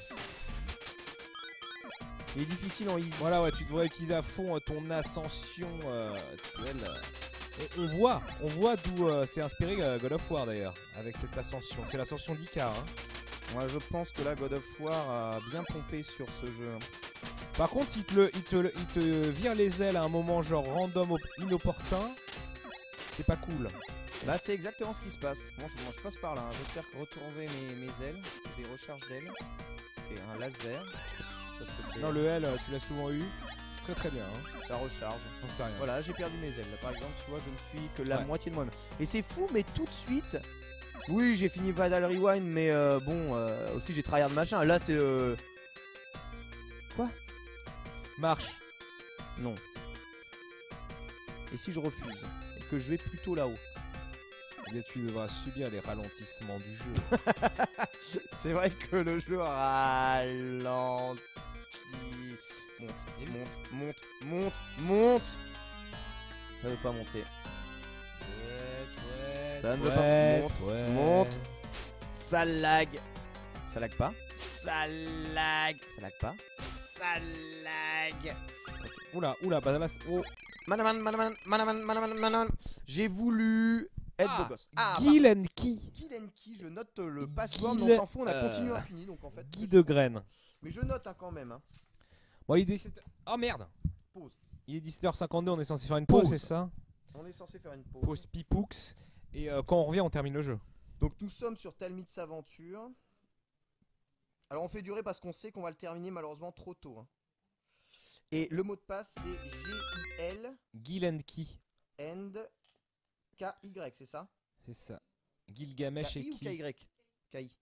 Il est difficile en easy. Voilà, ouais, tu devrais utiliser à fond euh, ton ascension. Euh, actuelle. on, on voit, on voit d'où euh, c'est inspiré euh, God of War d'ailleurs, avec cette ascension. C'est l'ascension d'Icar. Hein. Moi, je pense que là, God of War a bien pompé sur ce jeu. Par contre, il te, le, il, te, il te vire les ailes à un moment genre random inopportun. C'est pas cool. Bah, c'est exactement ce qui se passe. Bon, je, moi, je passe par là. Hein. J'espère retrouver mes, mes ailes. Des recharges d'ailes. Et un laser. Parce que c'est... Non, le L, tu l'as souvent eu. C'est très très bien. Hein. Ça recharge. J'en sais rien. Voilà, j'ai perdu mes ailes. Là, par exemple, tu vois, je ne suis que la Ouais. moitié de moi-même. Et c'est fou, mais tout de suite. Oui, j'ai fini Vadal Rewind, mais euh, bon, euh, aussi j'ai tryhard machin. Là, c'est. Euh... Quoi? Marche. Non. Et si je refuse et que je vais plutôt là-haut? Eh bien, tu devras subir les ralentissements du jeu. C'est vrai que le jeu ralentit. Monte, monte, monte, monte, monte. Ça veut pas monter. Ça ne veut pas. Monte, ouais. monte. Ça lag. Ça lag pas. Ça lag. Ça lag pas. Ça lag. Oula, oula, bah là, oh. Manaman, manaman, manaman, manaman, manaman. J'ai voulu être Ah, beau gosse. Ah, Guy and Key. Guy Lenki, je note le password, Guy mais on s'en fout, on a euh, continué infini donc en fait. Guy de graines. Mais je note hein, quand même. Hein. Bon, il est dix-sept... Oh merde. Pause. Il est dix-sept heures cinquante-deux, on est censé faire une pause, Pause. c'est ça? On est censé faire une pause. Pause pipoux. Et euh, quand on revient, on termine le jeu. Donc nous sommes sur Talmid's Aventure. Alors on fait durer parce qu'on sait qu'on va le terminer malheureusement trop tôt. Hein. Et le mot de passe c'est G I L Gil and Key. and K Y, c'est ça? C'est ça. Gilgamesh et K I ou Key. K Y? K I.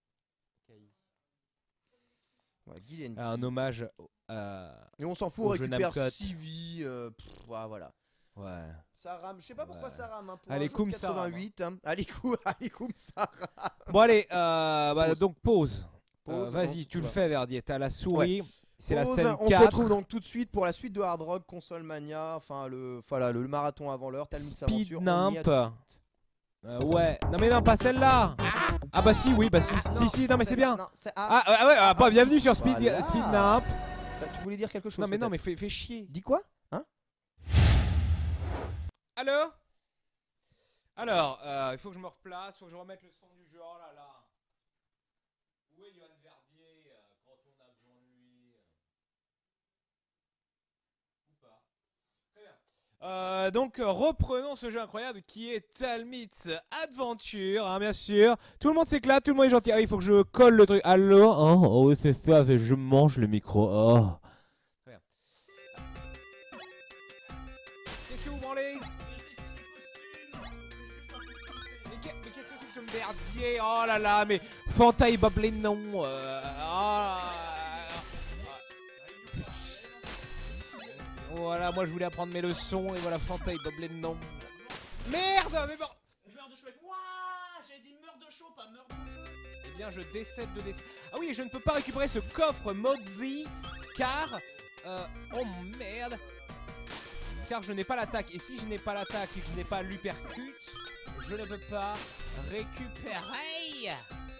Ouais, Gil and Un hommage à... Et on s'en fout, au on jeu récupère Namcot. six vies. Euh, pff, ouais, voilà. Ouais. Ça rame, je sais pas pourquoi Ouais. ça rame. Hein, pour Allez, un jeu de koum, ça rame, quatre-vingt-huit. Hein. Allez, koum, allez, koum, ça rame. Bon, allez, euh, bah, Pause. donc pause. Pause, Euh, Vas-y, on- tu le ouais. fais, Verdier. T'as la souris. C'est la Pause, scène on quatre. se retrouve donc tout de suite pour la suite de Hard Rock, Console Mania, enfin le, voilà, le, le marathon avant l'heure, Talmid's Speed Aventure. on y a Nymph. tout de suite. Euh, ouais. Non, mais non, pas celle-là. Ah, bah si, oui, bah si. Ah, si, non, si, non, mais c'est bien. non, c'est- ah, Ah, ouais, ouais, ah, bah, Ah, bienvenue oui, sur Speed, voilà. Speed Nymph. bah, tu voulais dire quelque chose? Non, mais non, peut-être. mais fais, fais chier. Dis quoi? Hein? Allô? Alors, euh, il faut que je me replace, il faut que je remette le son du jeu. Oh là là. Où est Johan Verdier euh, quand on a besoin de lui? Ou pas? Très bien. Euh, donc, euh, reprenons ce jeu incroyable qui est Talmid's Adventure, hein, bien sûr. Tout le monde s'éclate, tout le monde est gentil. Ah, il faut que je colle le truc. Allô? Hein? Oh, c'est ça, je mange le micro. Oh. Très bien. Qu'est-ce que vous branlez? Mais qu'est- mais qu'est-ce que c'est que ce merdier? Oh là là, mais Fanta et Boblé non. Euh, ah. Voilà, moi je voulais apprendre mes leçons et voilà Fanta et Boblé non. Merde, mais bon. Merde, je fais quoi? j'avais dit meurt de chaud, pas meurt dans le jeu. Eh bien, je décède de décès. Ah oui, et je ne peux pas récupérer ce coffre Mozi car... Euh, oh merde. Car je n'ai pas l'attaque. Et si je n'ai pas l'attaque et que je n'ai pas l'uppercut, je ne peux pas récupérer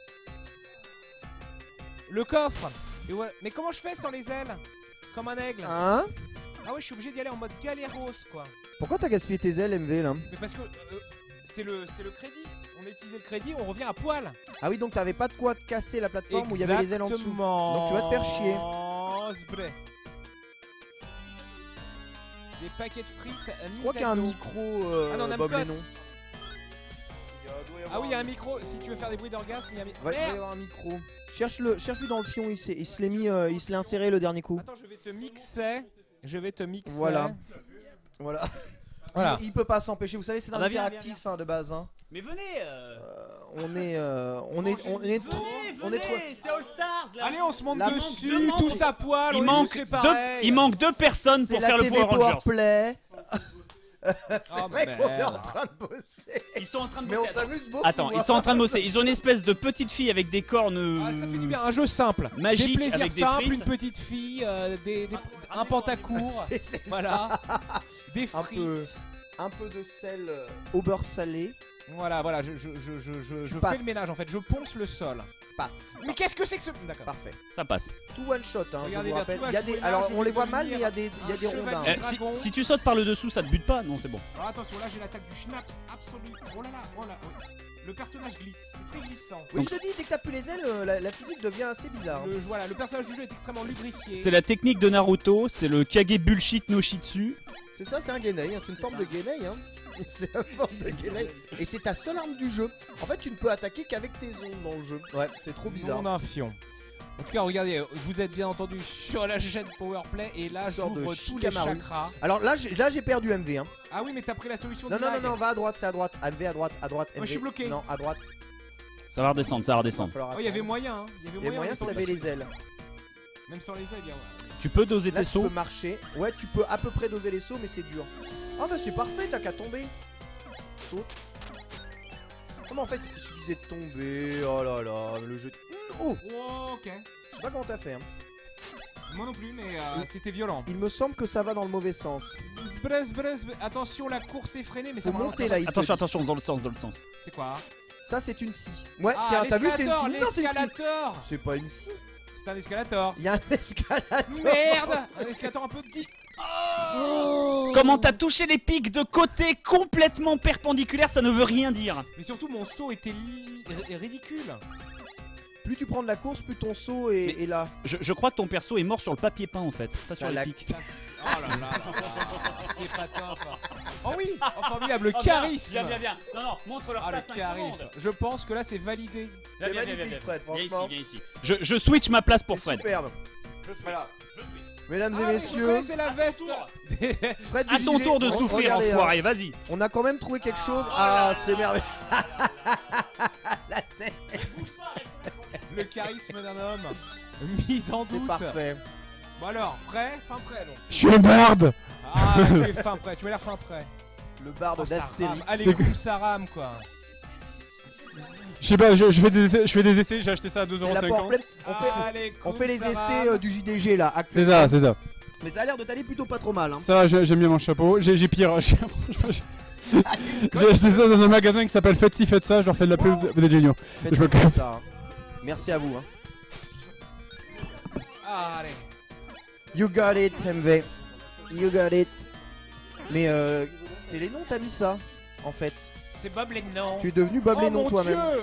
le coffre. Et voilà. Mais comment je fais sans les ailes? Comme un aigle. Hein? Ah ouais, je suis obligé d'y aller en mode galéros quoi. Pourquoi t'as gaspillé tes ailes, M V, là? Mais parce que euh, c'est le, c'est le crédit. On a utilisé le crédit, on revient à poil. Ah oui, donc t'avais pas de quoi te casser la plateforme où il y avait les ailes en dessous. Donc tu vas te faire chier. Exactement. Des paquets de frites. Je crois qu'il y a un micro, euh, Ah non, Bob Namcot. Lennon. Ah oui, il y a un micro. Si tu veux faire des bruits d'orgasme, il y a un micro. Ouais, il va y avoir un micro. Cherche-le, cherche-le dans le fion, il, s'est- il se l'est mis, euh, il se l'est inséré le dernier coup. Attends, je vais te mixer. Je vais te mixer. Voilà. Voilà. Voilà. Il, il peut pas s'empêcher, vous savez, c'est un Ah bah viens, interactif hein, de base. Hein. Mais venez euh... On est, euh, on est, on est trop, Venez, on est trop. venez, c'est All Stars là. Allez, on se monte La dessus, manque de membres. tous à poil. Il on est manque, tous deux, pareils. il manque deux personnes C'est pour la faire le T V Power Rangers. Powerplay. C'est Oh, vrai qu'on est merde. en train de bosser. Ils sont en train de Mais on bosser. Attends, s'amuse beaucoup. Attends, hein. ils sont en train de bosser. Ils ont une espèce de petite fille avec des cornes. Ah, ça fait du bien, un jeu simple. Magique des plaisirs avec des simples, frites. une petite fille, euh, des, des- un pantacourt. C'est- c'est ça. Voilà. Des Un frites. peu, un peu de sel euh, au beurre salé. Voilà, voilà, je, je, je, je, je, je fais passes. le ménage en fait, je ponce le sol. Passe. Mais qu'est-ce que c'est que ce. D'accord. Parfait. Ça passe. Tout one shot, hein, je Regardez vous bien, rappelle. tout Il y a va des, jouer là, alors je on vais les voit te mal, mais il y a lire des, il y a un des chevalier. rondins. Euh, si, Dragon. si tu sautes par le dessous, ça te bute pas? Non, c'est bon. Alors attention, là j'ai l'attaque du schnaps absolu. Oh là là, oh là, oui. Le personnage glisse, c'est très glissant. Oui, Donc je te dis, dès que t'as plus les ailes, euh, la, la physique devient assez bizarre. Le, voilà, le personnage du jeu est extrêmement lubrifié. C'est la technique de Naruto, c'est le Kage Bullshit no Shitsu. C'est ça, c'est un Genei, hein, c'est une forme de Genei. Hein. C'est une forme de Genei. Et c'est ta seule arme du jeu. En fait, tu ne peux attaquer qu'avec tes ondes dans le jeu. Ouais, c'est trop bizarre. Non, un fion. En tout cas, regardez, vous êtes bien entendu sur la chaîne Powerplay et là Sorte de j'ouvre tous les Shikamaru. chakras. Alors là, j'ai- là j'ai perdu M V. Hein. Ah oui, mais t'as pris la solution Non, du non, non, lag. non, va à droite, c'est à droite. M V à droite, à droite. M V. Moi, je suis bloqué. Non, à droite. Ça va redescendre, ça va Va redescendre. falloir Oh, il y avait attendre. moyen, hein. Il y avait Il y a moyen si de t'avais tomber les ailes. dessus. Même sans les ailes, il y a. Tu peux doser Là, tes tu sauts. peux marcher. Ouais, tu peux à peu près doser les sauts, mais c'est dur. Oh, bah c'est parfait, t'as qu'à tomber. Saute. Comment en fait il te suffisait de tomber? Oh là là, le jeu. Oh, Oh, ok. je sais pas comment t'as fait. Hein. Moi non plus, mais euh, c'était violent. Il me semble que ça va dans le mauvais sens. Zbrez, zbrez, zbrez. Attention, la course est freinée, mais Faut ça va monter ralentir. là. il te Attention, dit. attention, dans le sens, dans le sens. C'est quoi? Ça, c'est une scie. Ouais, Ah, tiens, t'as vu, c'est une l'escalator, scie. Non, c'est une scie. l'escalator. C'est pas une scie. C'est un escalator. Il y a un escalator. Merde. Un escalator un peu petit. Oh. Comment t'as touché les pics de côté complètement perpendiculaires, ça ne veut rien dire. Mais surtout, mon saut était li- ri- ridicule. Plus tu prends de la course, plus ton saut est, Mais- est là. Je, je crois que ton perso est mort sur le papier peint en fait, pas Ça sur les l'a- pics. Oh là là là là. C'est pas top. Oh oui, oh, formidable, le Oh, bien, charisme. Viens, viens, viens. Non, non, montre-leur Ah, ça le cinq charisme. secondes. Je pense que là, c'est validé. Viens, C'est viens, viens, magnifique, viens, Fred, viens ici, franchement. viens ici. Je, je switch ma place pour C'est Fred. superbe. Je suis. Voilà. Je suis. Mesdames Ah, et mais messieurs, vous connaissez la veste. Fred À du ton G G, tour de re- souffrir, regardez, hein. enfoiré, vas-y. On a quand même trouvé quelque chose. Oh Ah, là c'est merveilleux. Le charisme d'un homme. Mise en C'est doute. parfait. Bon alors, prêt? Fin prêt donc. Je suis un barde. Ah, tu es fin prêt, tu as l'air fin prêt. Le barde Oh, ça d'Astérix. rame. Allez, C'est- cool, ça rame quoi. Je sais pas, je, je fais des essais, je fais des essais, j'ai acheté ça à deux C'est euros la cinquante. powerplay. On fait, Allez, on cool, fait les ça essais rame. euh, du J D G là, C'est actuellement. ça, c'est ça. Mais ça a l'air de t'aller plutôt pas trop mal. Hein. Ça va, j'ai- j'aime bien mon chapeau. J'ai j'ai pire. J'ai j'ai acheté ça dans un magasin qui s'appelle Faites ci, faites ça. Je leur fais de la pub. Vous êtes géniaux. Faites Je me ça, casse. ça. Hein. Merci à vous. Hein. Ah, allez. You got it, M V. You got it. Mais euh, c'est les noms t'as mis ça, en fait. C'est Bob Lennon. Tu es devenu Bob Oh Lennon mon toi-même. Dieu.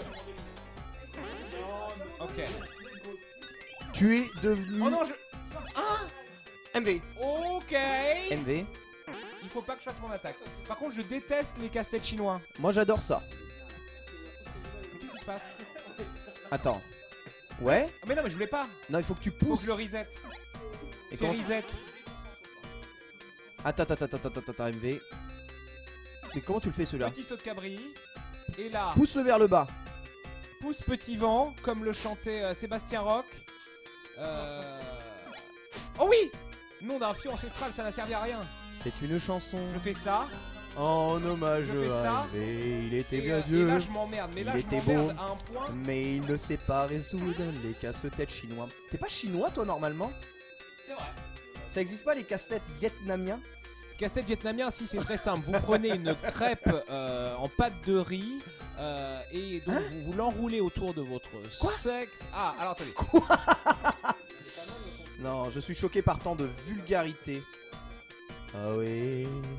Ok. Tu es devenu Oh non, je. M V. Ok. M V. Il faut pas que je fasse mon attaque. Par contre, je déteste les casse-têtes chinois. Moi j'adore ça. Mais qu'est-ce qui se passe? Attends. Ouais. Ah, mais non, mais je voulais pas. Non, il faut que tu Faut que pousses. je le reset. Et Fais comment tu- reset. Attends, attends, attends, attends, attends, M V. Mais comment tu le fais celui-là? Petit saut de cabri. Et là, Pousse-le vers le bas. pousse petit vent, comme le chantait euh, Sébastien Roch. Euh... Oh oui! Nom d'un fion ancestral, ça n'a servi à rien. C'est une chanson. Je fais ça. En hommage Je fais ça, à Hervé, il était Et, bien euh, et Dieu. là je m'emmerde, mais là Il je était m'emmerde beau. à un point. Mais il ne sait pas résoudre les casse-têtes chinois. T'es pas chinois toi normalement? C'est vrai. Ça existe pas les casse-têtes vietnamiens? Casse-tête vietnamien, si c'est très simple. Vous prenez une crêpe euh, en pâte de riz euh, et donc Hein vous, vous l'enroulez autour de votre Quoi sexe. Ah, alors attendez. Non, je suis choqué par tant de vulgarité. Ah oui.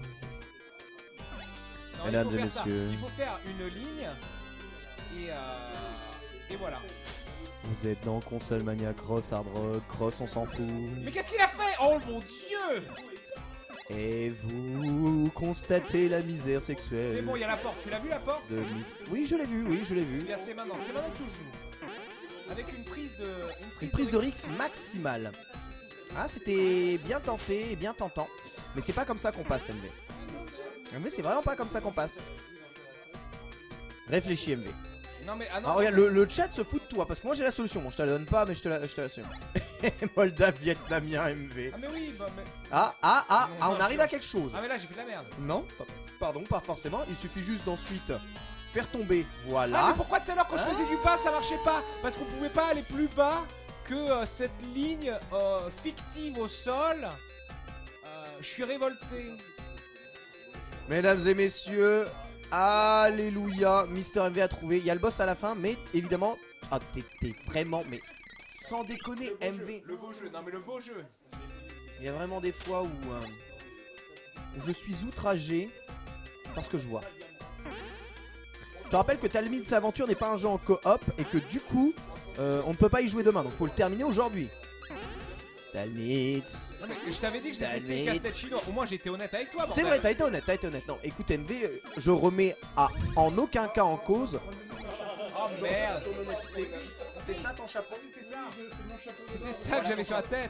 Non, Mesdames il faut et faire ça. messieurs. Il faut faire une ligne et, euh, et voilà. Vous êtes dans Console Mania Cross Hard Rock, Cross on s'en fout. Mais qu'est-ce qu'il a fait? Oh mon dieu! Et vous constatez la misère C'est sexuelle bon, il y a la porte. Tu l'as vu la porte? de Myst... Oui, je l'ai vu, oui, je l'ai Eh vu. bien, c'est maintenant. C'est maintenant que tu joues. Avec une prise de. Une prise, Une prise de Rix maximale. Ah, c'était bien tenté et bien tentant. Mais c'est pas comme ça qu'on passe, M V. M V, c'est vraiment pas comme ça qu'on passe. Réfléchis, M V. Non mais ah non. Ah, regarde, le, le chat se fout de toi parce que moi j'ai la solution. Bon, je te la donne pas, mais je te la, je te la assume. Moldave, vietnamien, M V. Ah mais oui, bah, mais... Ah, ah, ah, Non, ah, on non, arrive non. à quelque chose. Ah mais là j'ai fait de la merde. Non, pa- pardon, pas forcément. Il suffit juste d'ensuite faire tomber. Ah Voilà. mais pourquoi tout à l'heure quand je Ah. faisais du bas ça marchait pas? Parce qu'on pouvait pas aller plus bas que euh, cette ligne euh, fictive au sol. Euh, je suis révolté. Mesdames et messieurs, alléluia. Mister M V a trouvé. Il y a le boss à la fin, mais évidemment. Ah, t'es t'es vraiment. Mais sans déconner, M V. Le beau jeu, non mais le beau jeu. Il y a vraiment des fois où, euh, où je suis outragé parce que je vois. Je te rappelle que Talmid's Aventure n'est pas un jeu en coop et que du coup, euh, on ne peut pas y jouer demain. Donc faut le terminer aujourd'hui. Talmid's. Non mais je t'avais dit que j'étais testé Talmid. casse-tête chinois. Au moins j'ai été honnête avec toi. C'est bordel. vrai, t'as été honnête, t'as été honnête. Non, écoute M V, euh, je remets à en aucun cas en cause Oh merde. ton honnêteté. C'est ça ton chapeau? C'était ça que j'avais sur la tête.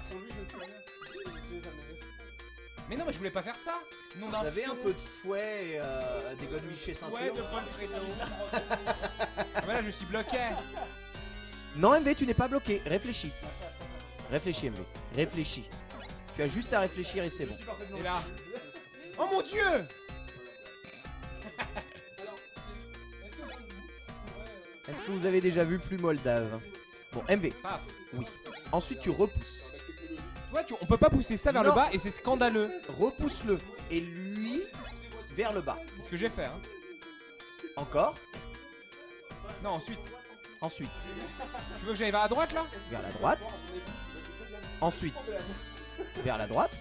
Mais non mais je voulais pas faire ça. Non, Vous avez un peu de fouet et euh, des godemiches ceinture. Ouais, de Paul Fredo. Ah mais là je suis bloqué. Non M V, tu n'es pas bloqué, réfléchis. Réfléchis M V, réfléchis. Tu as juste à réfléchir et c'est bon. Et là. Oh mon dieu. Est-ce que vous avez déjà vu plus Moldave? Bon, M V, Paf. oui. Ensuite tu repousses. Tu vois, tu- on peut pas pousser ça vers Non. le bas et c'est scandaleux. Repousse-le. Et lui, vers le bas. C'est ce que j'ai fait. Hein. Encore. Non, ensuite. Ensuite, Tu veux que j'aille vers la droite là? vers la droite. Ensuite, vers la droite.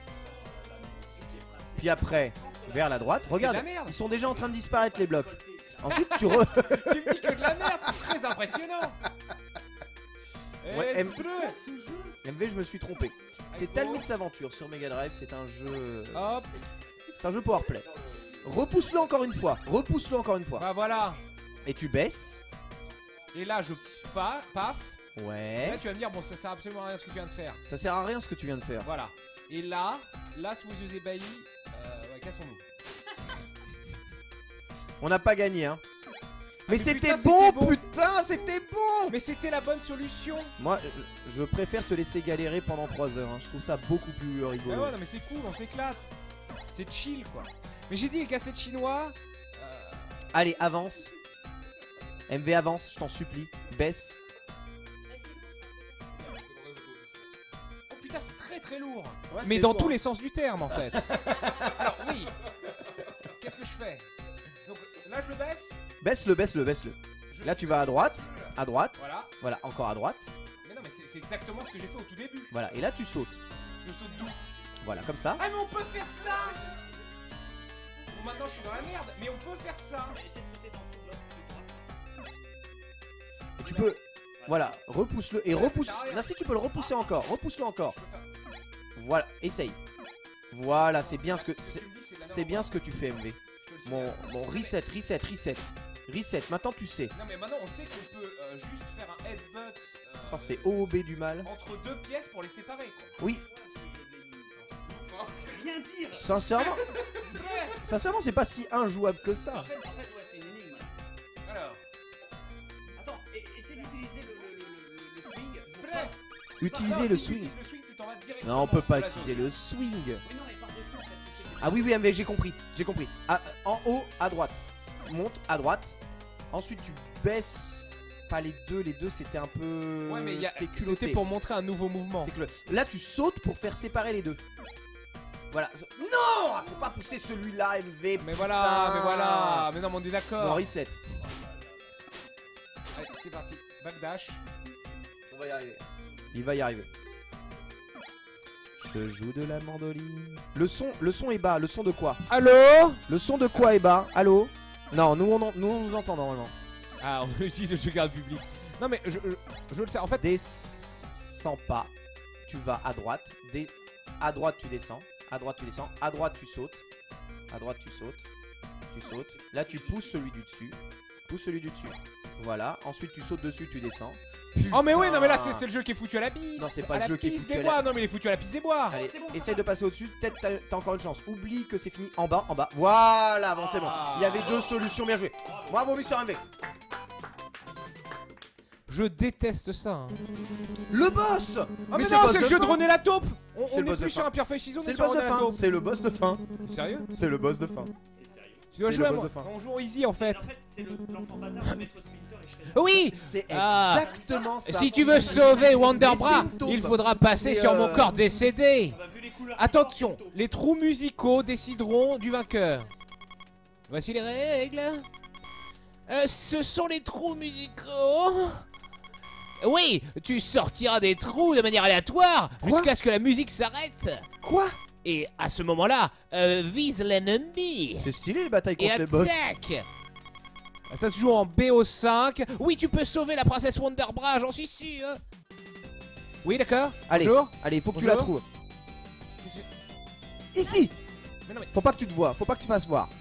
Puis après, vers la droite. Regarde, de la merde. ils sont déjà en train de disparaître les blocs. Ensuite, tu re... Tu me dis que de la merde, c'est très impressionnant. Ouais, Eh, M- bleu. M V, je me suis trompé. C'est Talmid's Aventure sur Mega Drive, c'est un jeu... Hop. C'est un jeu Powerplay. Repousse-le encore une fois, repousse-le encore une fois. Bah voilà. Et tu baisses. Et là, je fa- paf. Et là, Ouais. tu vas me dire, bon, ça sert absolument à rien ce que tu viens de faire. Ça sert à rien ce que tu viens de faire. Voilà. Et là, là, sous vos yeux ébahis, euh, ouais, cassons-nous. On n'a pas gagné, hein. Mais mais c'était putain, bon, c'était bon. putain, c'était bon. Mais c'était la bonne solution. Moi, je je préfère te laisser galérer pendant trois heures. hein. Je trouve ça beaucoup plus Bah rigolo. ouais, non, mais c'est cool, on s'éclate. C'est chill, quoi. Mais j'ai dit, les casse-têtes chinois. euh, Allez, avance. M V, avance, je t'en supplie. Baisse. Oh putain, c'est très très lourd. Ouais, Mais c'est dans lourd, tous hein. les sens du terme, en fait. Alors, oui. Qu'est-ce que je fais? Donc là, je le baisse. Baisse-le, baisse-le, baisse-le. Je- Là, tu vas à droite. À droite. Voilà. Voilà, encore à droite. Mais non, mais c'est c'est exactement ce que j'ai fait au tout début. Voilà, et là, tu sautes. Je saute d'où? Voilà, comme ça. Ah, mais on peut faire ça. Bon, maintenant, je suis dans la merde, mais on peut faire ça. Et tu peux. Voilà, repousse-le. Et repousse. sert à rien. Là, si tu peux le repousser encore. Repousse-le encore. Je peux faire. Voilà, essaye. Voilà, c'est bien ce que. Tu C'est me dis, c'est la c'est norme. bien ce que tu fais, M V. Je te le Mon, signale. mon reset, reset, reset. Reset, maintenant tu sais. Non, mais maintenant, on sait qu'on peut euh, juste faire un headbutt euh, Oh, c'est O O B du mal. entre deux pièces pour les séparer, quoi. Oui, Rien dire. sincèrement, C'est vrai. sincèrement, c'est pas si injouable que ça. En fait, en fait, ouais, c'est une énigme. Alors, Attends, e- essaie d'utiliser le, le, le, le, le swing. s'il te plaît. Utiliser Non, le si tu swing. utilises le swing, tu t'en vas directement Non, on peut pas dans la utiliser zone. le swing. Oui, non, mais par-dessus, en fait. c'est- Ah oui, oui, M V, j'ai compris. J'ai compris. Ah, en haut, à droite. Monte, à droite. Ensuite, tu baisses. Pas les deux, les deux c'était un peu. Ouais, mais y a- c'était culotté. c'était pour montrer un nouveau mouvement. C'était culotté. Là, tu sautes pour faire séparer les deux. Voilà. Non, faut pas pousser celui-là, M V. Mais voilà, putain. mais voilà. Mais non, mais on est d'accord. Bon, reset. Allez, c'est parti. Backdash. On va y arriver. Il va y arriver. Je joue de la mandoline. Le son, le son est bas. Le son de quoi? Allô? Le son de quoi est bas? Allô? Non, nous on, en- nous on nous entend normalement. Ah, on utilise le jeu public. Non, mais je, je, je le sais. En fait, Descends pas. Tu vas à droite. Des... À droite tu descends. À droite tu descends. À droite tu sautes. À droite tu sautes. Tu sautes. Là tu pousses celui du dessus. Pousse celui du dessus. Voilà. Ensuite tu sautes dessus, tu descends. oh, mais oui, non, mais là, Putain. c'est c'est le jeu qui est foutu à la piste. Non, c'est pas À le la jeu qui est piste foutu des à bois. la- Non, mais il est foutu à la piste des bois. Allez, c'est bon, ça essaye passe. de passer au-dessus. Peut-être t'as t'as encore une chance. Oublie que c'est fini. En bas, en bas. Voilà, bon, c'est bon. Il y avait deux solutions. Bien joué. Bravo, Mister M V. Je déteste ça. hein. Le boss. Ah, mais, le non, boss c'est le de jeu de fin. René la taupe. On, C'est on le est boss de plus sur fin. un pierre feuille ciseaux, C'est mais le sur boss de René la fin. taupe. C'est le boss de fin. Sérieux? C'est le boss de fin. T'es sérieux? Tu dois C'est jouer le à boss moi. de fin. On joue en easy en fait. En fait, c'est le- l'enfant bâtard de Maître Splinter et Shredder. Oui. C'est Ah. exactement ça. Si tu veux sauver Wonderbra, Mais c'est une taupe. il faudra passer C'est, sur euh, mon corps décédé. On a vu les couleurs. Attention, les trous musicaux décideront du vainqueur. Voici les règles. Euh, ce sont les trous musicaux. Oui, tu sortiras des trous de manière aléatoire jusqu'à ce que la musique s'arrête. Quoi? Et à ce moment-là, euh, vise l'ennemi. C'est stylé les batailles Et contre les boss. attaque. Ça se joue en B O cinq. Oui, tu peux sauver la princesse Wonderbra, j'en suis sûr. Oui, d'accord. Allez, Bonjour. allez, faut que tu Bonjour. la trouves. Qu'est-ce que- Ici. Mais non, mais- Faut pas que tu te vois, faut pas que tu fasses voir.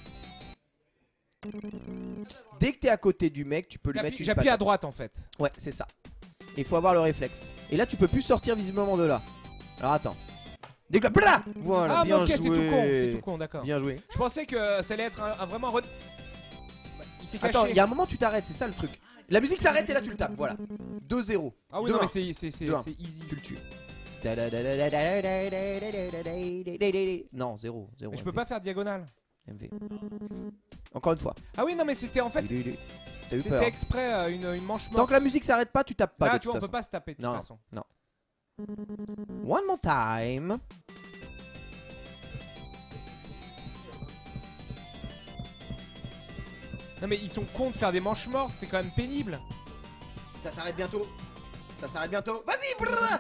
Dès que t'es à côté du mec, tu peux lui mettre J'appuie une j'appuie à patate. droite en fait. Ouais, c'est ça. Il faut avoir le réflexe. Et là, tu peux plus sortir visiblement de là. Alors attends. Dès que là, voilà, Ah, bien mais ok, c'est joué. tout con, c'est tout con, d'accord. Bien joué. Je pensais que ça allait être un, un vraiment. Re... Bah, il s'est caché. Attends, il y a un moment tu t'arrêtes, c'est ça le truc. La musique s'arrête et là tu le tapes, voilà. deux zéro. Ah oui, deux non, un. mais c'est- c'est c'est- deux un. c'est easy. Tu le tues. Non, zéro, zéro. Mais je peux pas faire diagonale. M V. Encore une fois. Ah oui, non, mais c'était en fait. T'as eu peur. C'était exprès euh, une, une manche Tant morte. que la musique s'arrête pas, tu tapes pas. Là, de tu toute vois, on peut façon. pas se taper de toute Non, façon. non. One more time. Non, mais ils sont cons de faire des manches mortes, c'est quand même pénible. Ça s'arrête bientôt. Ça s'arrête bientôt. Vas-y, brrr.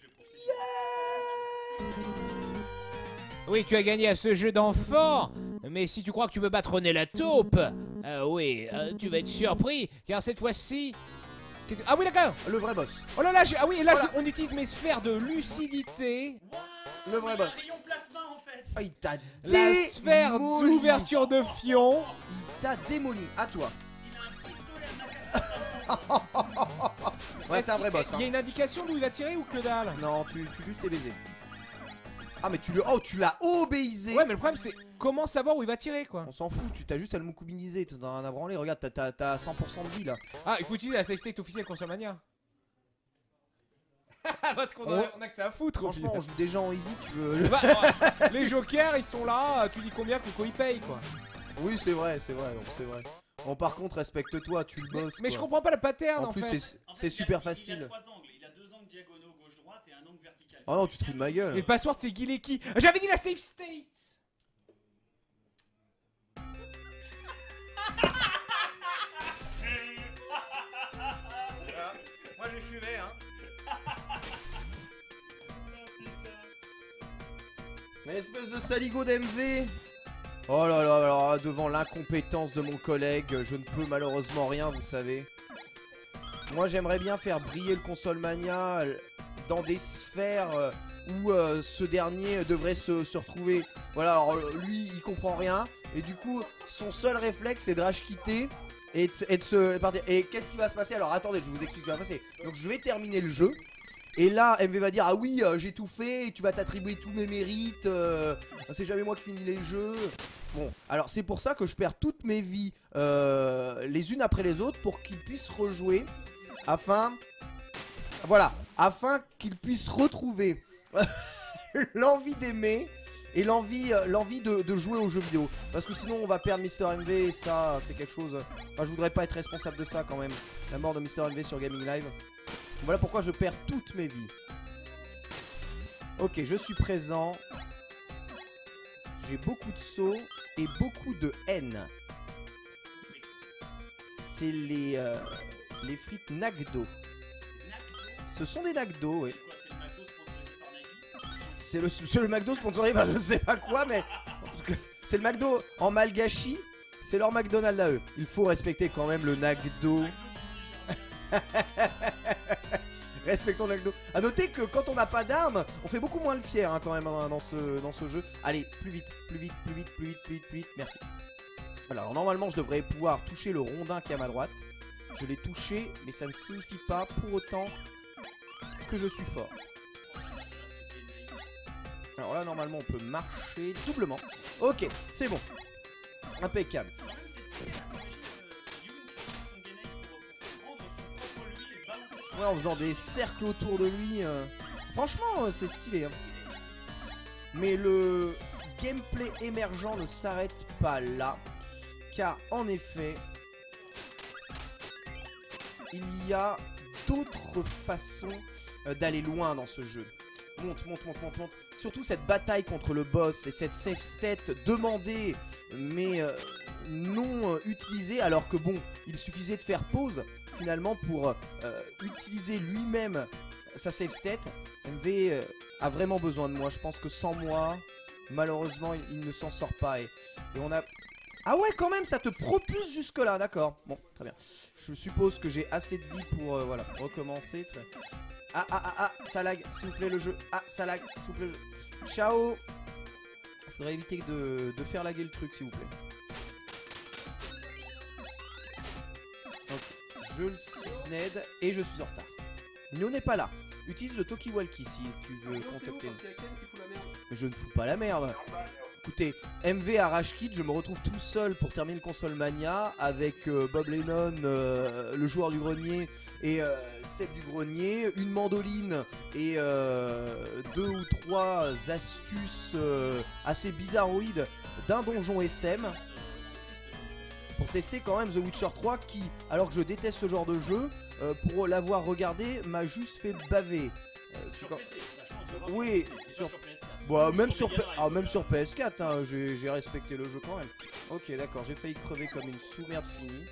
Oui, tu as gagné à ce jeu d'enfant. Mais si tu crois que tu peux battre René la taupe, euh, oui, euh, tu vas être surpris, car cette fois-ci... qu'est-ce- Ah oui, d'accord. Le vrai boss. Oh là là, j'ai- ah oui, et là Voilà. j'ai- on utilise mes sphères de lucidité. Le vrai boss. Rayon plasma en fait. Ah, il t'a La sphère démoli. d'ouverture de fion. Il t'a démoli. À toi. Il a un pistolet à main. Ouais, c'est un vrai boss. Il Hein. y a une indication d'où il va tirer ou que dalle? Non, tu, tu juste t'es baisé. Ah, mais tu le. Oh, tu l'as obéisé. Ouais, mais le problème c'est comment savoir où il va tirer quoi. On s'en fout, tu t'as juste à le moukoubinisé. T'as un à branler. Regarde, t'as- t'as t'as cent pour cent de vie là. Ah, il faut utiliser la save state officielle Consolmania. Parce qu'on On- a, on a que ça à foutre. au Franchement, on final. joue déjà en easy. Tu veux. Bah, euh, les jokers ils sont là, tu dis combien Coco il paye quoi. Oui, c'est vrai, c'est vrai. Donc, c'est vrai. Bon, par contre, respecte-toi, tu le Mais, bosses. mais je quoi. comprends pas le pattern en, En plus, fait. c'est En fait, c'est il a- super il- Il a facile. trois angles. Il a deux angles diagonaux gauche-droite et un angle vertical. Oh non, tu te fous de ma gueule. Et le password c'est Gileki. J'avais dit la save state. Moi je suivais, hein. Mais espèce de saligo d'M V. Oh là là, alors là, devant l'incompétence de mon collègue, je ne peux malheureusement rien, vous savez. Moi j'aimerais bien faire briller le console mania euh, dans des sphères euh, où euh, ce dernier devrait se, se retrouver. Voilà, alors euh, lui il comprend rien. Et du coup, son seul réflexe c'est de rage quitter. Et de, et de se partir. Et qu'est-ce qui va se passer? Alors attendez, je vous explique ce qui va passer. Donc je vais terminer le jeu. Et là, M V va dire, ah oui, euh, j'ai tout fait, et tu vas t'attribuer tous mes mérites, euh, c'est jamais moi qui finis les jeux. Bon, alors c'est pour ça que je perds toutes mes vies euh, les unes après les autres pour qu'il puisse rejouer, afin, voilà, afin qu'il puisse retrouver l'envie d'aimer et l'envie euh, l'envie de, de jouer aux jeux vidéo. Parce que sinon on va perdre Mister M V et ça c'est quelque chose... Enfin je voudrais pas être responsable de ça quand même. La mort de Mister M V sur Gaming Live. Voilà pourquoi je perds toutes mes vies. Ok, je suis présent. J'ai beaucoup de sauts et beaucoup de haine. C'est les, euh, les frites Nagdo. Ce sont des Nagdo, oui. C'est le, le McDo sponsorisé par je ne sais pas quoi, mais c'est le McDo en malgachi, c'est leur McDonald's à eux. Il faut respecter quand même le Nagdo. Respectons le Nagdo. A noter que quand on n'a pas d'armes, on fait beaucoup moins le fier hein, quand même hein, dans, ce, dans ce jeu. Allez, plus vite, plus vite, plus vite, plus vite, plus vite, plus vite, merci. Voilà, alors normalement je devrais pouvoir toucher le rondin qui est à ma droite. Je l'ai touché, mais ça ne signifie pas pour autant que je suis fort. Alors là normalement on peut marcher doublement. Ok, c'est bon. Impeccable. Ouais, en faisant des cercles autour de lui. Euh... Franchement euh, c'est stylé hein. Mais le gameplay émergent ne s'arrête pas là. Car en effet il y a d'autres façons euh, d'aller loin dans ce jeu. Monte, monte, monte, monte, monte. Surtout cette bataille contre le boss et cette safe state demandée mais euh, non euh, utilisée, alors que bon, il suffisait de faire pause finalement pour euh, utiliser lui-même sa safe state. M V euh, a vraiment besoin de moi. Je pense que sans moi, malheureusement, il, il ne s'en sort pas. Et, et on a... Ah ouais, quand même, ça te propulse jusque là, d'accord. Bon, très bien. Je suppose que j'ai assez de vie pour euh, voilà, recommencer. Très... Ah, ah, ah, ah, ça lag, s'il vous plaît, le jeu. Ah, ça lag, s'il vous plaît, le jeu. Ciao. Il faudrait éviter de, de faire laguer le truc, s'il vous plaît. Ok, je le signed et je suis en retard. Nous n'est pas là. Utilise le Talkie-Walkie si tu veux contacter. Mais je ne fous pas la merde. Écoutez, M V à Rage Kit, je me retrouve tout seul pour terminer le console mania avec euh, Bob Lennon, euh, le joueur du grenier et euh, Seb du grenier, une mandoline et euh, deux ou trois astuces euh, assez bizarroïdes d'un donjon S M pour tester quand même The Witcher trois qui, alors que je déteste ce genre de jeu, euh, pour l'avoir regardé m'a juste fait baver. Euh, Sur quand... P C, la chance de voir Oui, P C, sur... sur P S quatre. Bon, même sur, P... ah, même sur P S quatre, hein, j'ai respecté le jeu quand même. Ok, d'accord, j'ai failli crever comme une sous-merde finie.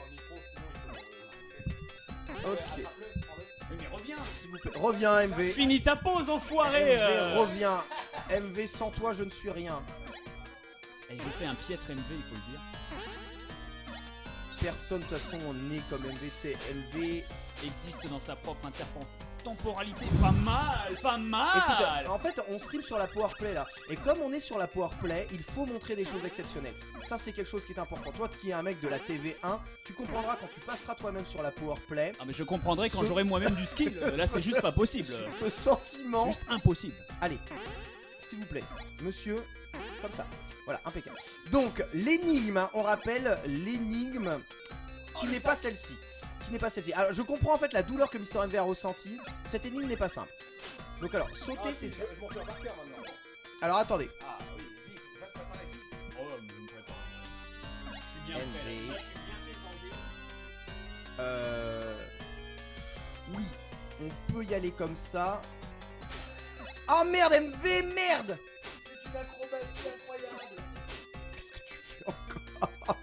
Ok. Mais reviens. S'il vous plaît. Reviens, M V. Finis ta pause, enfoiré. M V, euh. reviens. M V, sans toi, je ne suis rien. Et je fais un piètre M V, il faut le dire. Personne, de toute façon, n'est comme M V. C'est M V existe dans sa propre intertemporalité. Pas mal, pas mal. Écoute, en fait, on stream sur la Powerplay là. Et comme on est sur la Powerplay, il faut montrer des choses exceptionnelles. Ça, c'est quelque chose qui est important. Toi qui es un mec de la T V un, tu comprendras quand tu passeras toi-même sur la Powerplay. Ah, mais je comprendrai quand Ce... j'aurai moi-même du skill. Là, c'est juste pas possible. Ce sentiment. Juste impossible. Allez, s'il vous plaît, monsieur, comme ça. Voilà, impeccable. Donc, l'énigme, hein, on rappelle, l'énigme qui Oh, n'est pas celle-ci. Qui n'est pas celle-ci. Alors, je comprends en fait la douleur que Mister M V a ressentie. Cette énigme n'est pas simple. Donc, alors, sauter, Ah, c'est si, ça. je, je m'en souviens par cœur maintenant. Alors, attendez. Ah oui, vite, va te préparer vite. Oh, mais je me prépare. Je suis bien M prêt. V. Là, je suis bien fait sans Euh... Oui, on peut y aller comme ça. Oh merde, M V, merde! C'est une acrobatie incroyable. Qu'est-ce que tu fais encore?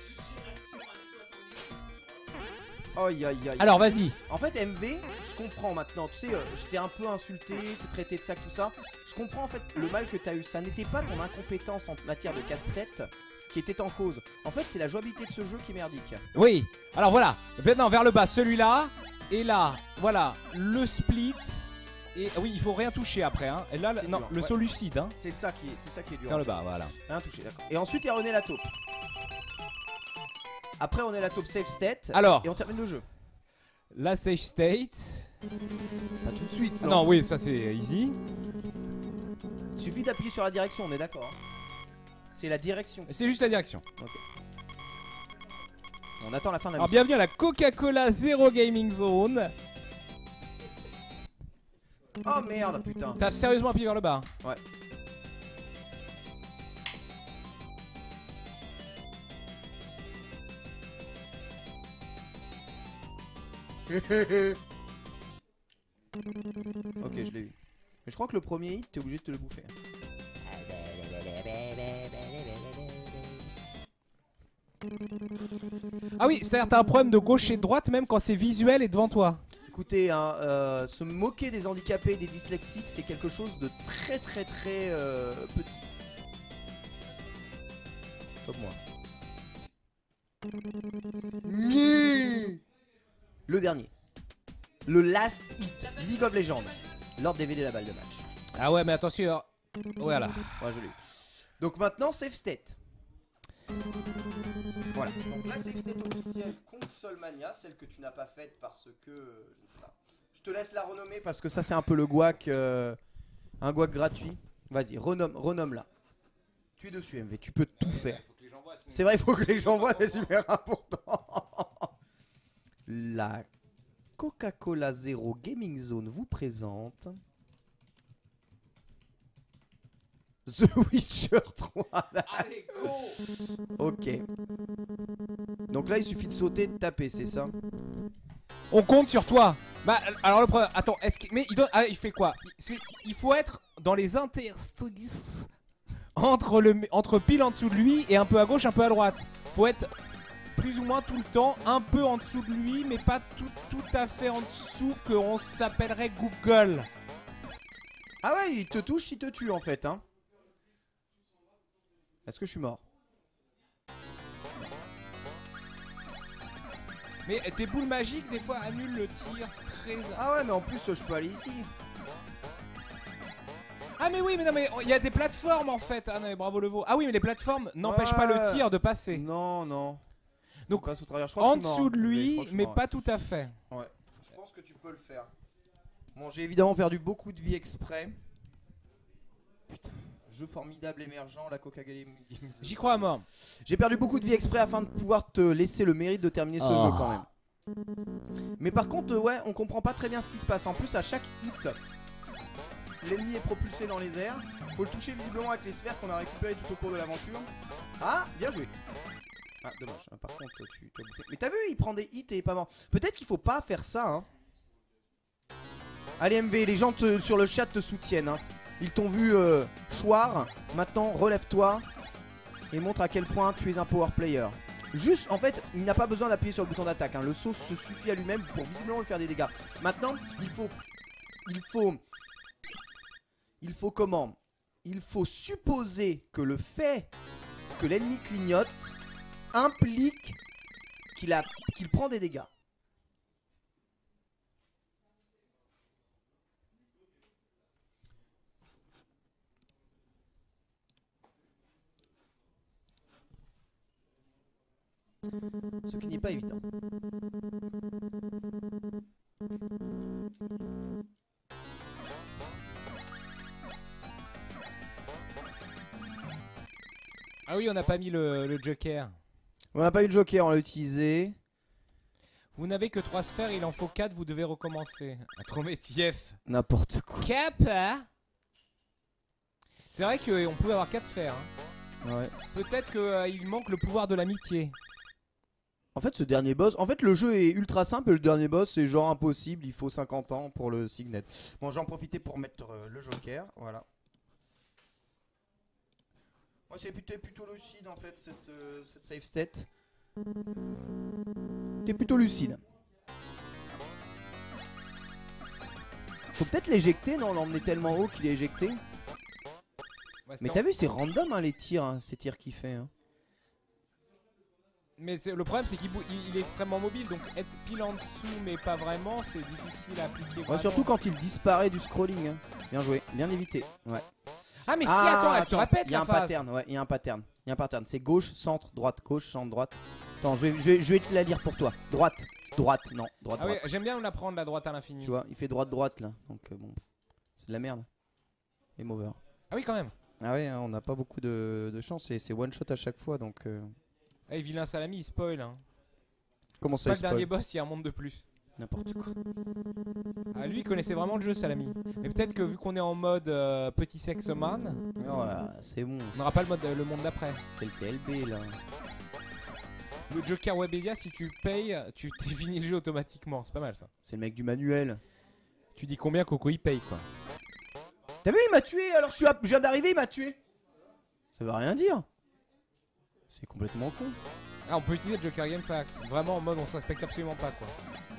Aïe aïe aïe. Alors vas-y. En fait, M V, je comprends maintenant. Tu sais, euh, je t'ai un peu insulté, t'ai traité de ça, tout ça. Je comprends en fait le mal que t'as eu. Ça n'était pas ton incompétence en matière de casse-tête qui était en cause. En fait, c'est la jouabilité de ce jeu qui est merdique. Oui. Alors voilà. Maintenant vers le bas, celui-là. Et là, voilà, le split. Et oui, il faut rien toucher après. Hein. Et là, le, non, dur, le ouais. saut lucide. Hein. C'est ça qui est, c'est ça qui est dur. Vers le bas, voilà. Rien touché, d'accord. Et ensuite, il y a René la taupe. Après, on est la taupe safe state. Alors. Et on termine le jeu. La safe state. Pas tout de suite. Non, Non. oui, ça c'est easy. Il suffit d'appuyer sur la direction, on est d'accord. Hein. C'est la direction. C'est juste la direction. On attend la fin de la Alors mission. bienvenue à la Coca-Cola Zero Gaming Zone. Oh merde, putain. T'as sérieusement appuyé vers le bas. Ouais. Ok, je l'ai eu. Mais je crois que le premier hit, t'es obligé de te le bouffer. Ah oui, c'est-à-dire t'as un problème de gauche et de droite même quand c'est visuel et devant toi. Écoutez, hein, euh, se moquer des handicapés et des dyslexiques, c'est quelque chose de très très très euh, petit. Comme moi. Le dernier. Le last hit. League of Legends. Lord D V D la balle de match. Ah ouais, mais attention. Voilà. Ouais, je l'ai eu. Donc maintenant, save state. Voilà. Donc la save state officielle Consolmania, celle que tu n'as pas faite parce que... Euh, je ne sais pas. Je te laisse la renommer parce que ça c'est un peu le guac. Euh, un guac gratuit. Vas-y, renomme, renomme la. Tu es dessus M V, tu peux tout faire. C'est vrai, il faut que les gens voient, c'est super important. La Coca-Cola Zero Gaming Zone vous présente The Witcher trois. Allez, go. Ok. Donc là, il suffit de sauter et de taper, c'est ça? On compte sur toi. Bah, alors le problème... Attends, est-ce que... Mais il, doit... ah, il fait quoi? il, il faut être dans les interstices entre, le... entre pile en dessous de lui et un peu à gauche, un peu à droite. Faut être plus ou moins tout le temps un peu en dessous de lui, mais pas tout, tout à fait en dessous, qu'on s'appellerait Google. Ah ouais, il te touche, il te tue en fait, hein. Est-ce que je suis mort? Mais tes boules magiques des fois annulent le tir, c'est très... Ah ouais, mais en plus je peux aller ici. Ah mais oui, mais non mais il y a des plateformes en fait. Ah non mais bravo le veau. Ah oui, mais les plateformes n'empêchent pas le tir de passer. Non, non. Donc passe au travers. Je crois en que je suis dessous mort, de lui, mais, mais ouais. pas tout à fait. Ouais. Je pense que tu peux le faire. Bon, j'ai évidemment perdu beaucoup de vie exprès. Putain. Jeu formidable émergent, la Coca-Cola. J'y crois à mort. J'ai perdu beaucoup de vie exprès afin de pouvoir te laisser le mérite de terminer ce Oh. jeu quand même. Mais par contre, ouais, on comprend pas très bien ce qui se passe. En plus, à chaque hit, l'ennemi est propulsé dans les airs. Faut le toucher visiblement avec les sphères qu'on a récupérées tout au cours de l'aventure. Ah, bien joué. Ah, dommage. Par contre, tu t'as bouffé. Mais t'as vu, il prend des hits et il est pas mort. Peut-être qu'il faut pas faire ça, hein. Allez, M V, les gens te, sur le chat te soutiennent, hein. Ils t'ont vu euh, choir. Maintenant, relève-toi et montre à quel point tu es un power player. Juste, en fait, il n'a pas besoin d'appuyer sur le bouton d'attaque, hein. Le saut se suffit à lui-même pour visiblement lui faire des dégâts. Maintenant, il faut... Il faut... Il faut comment? Il faut supposer que le fait que l'ennemi clignote implique qu'il a... qu'il prend des dégâts. Ce qui n'est pas évident. Ah oui, on n'a pas mis le, le joker. On n'a pas eu le joker, on l'a utilisé. Vous n'avez que trois sphères, il en faut quatre, vous devez recommencer. Atrométief. N'importe quoi. Kappa. C'est vrai qu'on peut avoir quatre sphères. Hein. Ouais. Peut-être qu'il euh, manque le pouvoir de l'amitié. En fait, ce dernier boss, en fait, le jeu est ultra simple et le dernier boss, c'est genre impossible. Il faut cinquante ans pour le signet. Bon, j'en profitais pour mettre euh, le joker. Voilà. Moi, c'est plutôt, plutôt lucide en fait, cette, euh, cette save state. T'es plutôt lucide. Faut peut-être l'éjecter, non? L'emmener tellement haut qu'il est éjecté. Ouais, Mais t'as vu, c'est random hein, les tirs, hein, ces tirs qu'il fait. Hein. Mais le problème c'est qu'il il, il est extrêmement mobile, donc être pile en dessous mais pas vraiment, c'est difficile à appliquer. Ouais, surtout quand il disparaît du scrolling. Hein. Bien joué, bien évité. Ouais. Ah mais si, Ah, attends, elle se répète il y a la un phase. pattern, ouais, il y a un pattern. Il y a un pattern. C'est gauche, centre, droite, gauche, centre, droite. Attends, je vais, je vais, je vais te la lire pour toi. Droite, droite, non, droite, Ah oui, droite. j'aime bien nous la prendre la droite à l'infini. Tu vois, il fait droite, droite là. Donc euh, bon, c'est de la merde. Et over. Ah oui quand même. Ah ouais, hein, on n'a pas beaucoup de, de chance. C'est one shot à chaque fois, donc. Euh... Eh, vilain salami, il spoil. Hein. Comment ça, Pas il le dernier spoil? boss, il y a un monde de plus. N'importe quoi. Ah lui, il connaissait vraiment le jeu, Salami. Mais peut-être que vu qu'on est en mode euh, petit sexoman, Non, voilà, c'est bon. on n'aura pas le, mode, le monde d'après. C'est le T L B là. Le Joker Webedia, si tu payes, tu t'es fini le jeu automatiquement. C'est pas mal ça. C'est le mec du manuel. Tu dis combien Coco il paye quoi. T'as vu, il m'a tué, alors je, suis à... je viens d'arriver, il m'a tué. Ça veut rien dire. C'est complètement con. Ah, on peut utiliser le Joker Game Fact. Vraiment en mode on se respecte absolument pas quoi.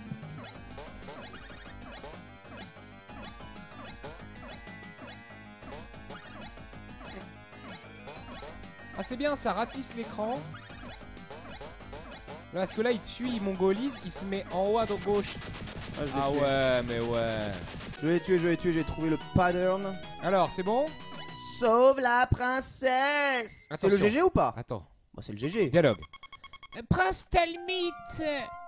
Ah c'est bien, ça ratisse l'écran. Parce que là il te suit, il mongolise, il se met en haut à droite gauche. Ah, je l'ai Ah tué. ouais, mais ouais. Je l'ai tué, je l'ai tué, j'ai trouvé le pattern. Alors, c'est bon? Sauve la princesse. C'est le Attention. G G ou pas? Attends, Bah c'est le G G. dialogue. Prince Talmite.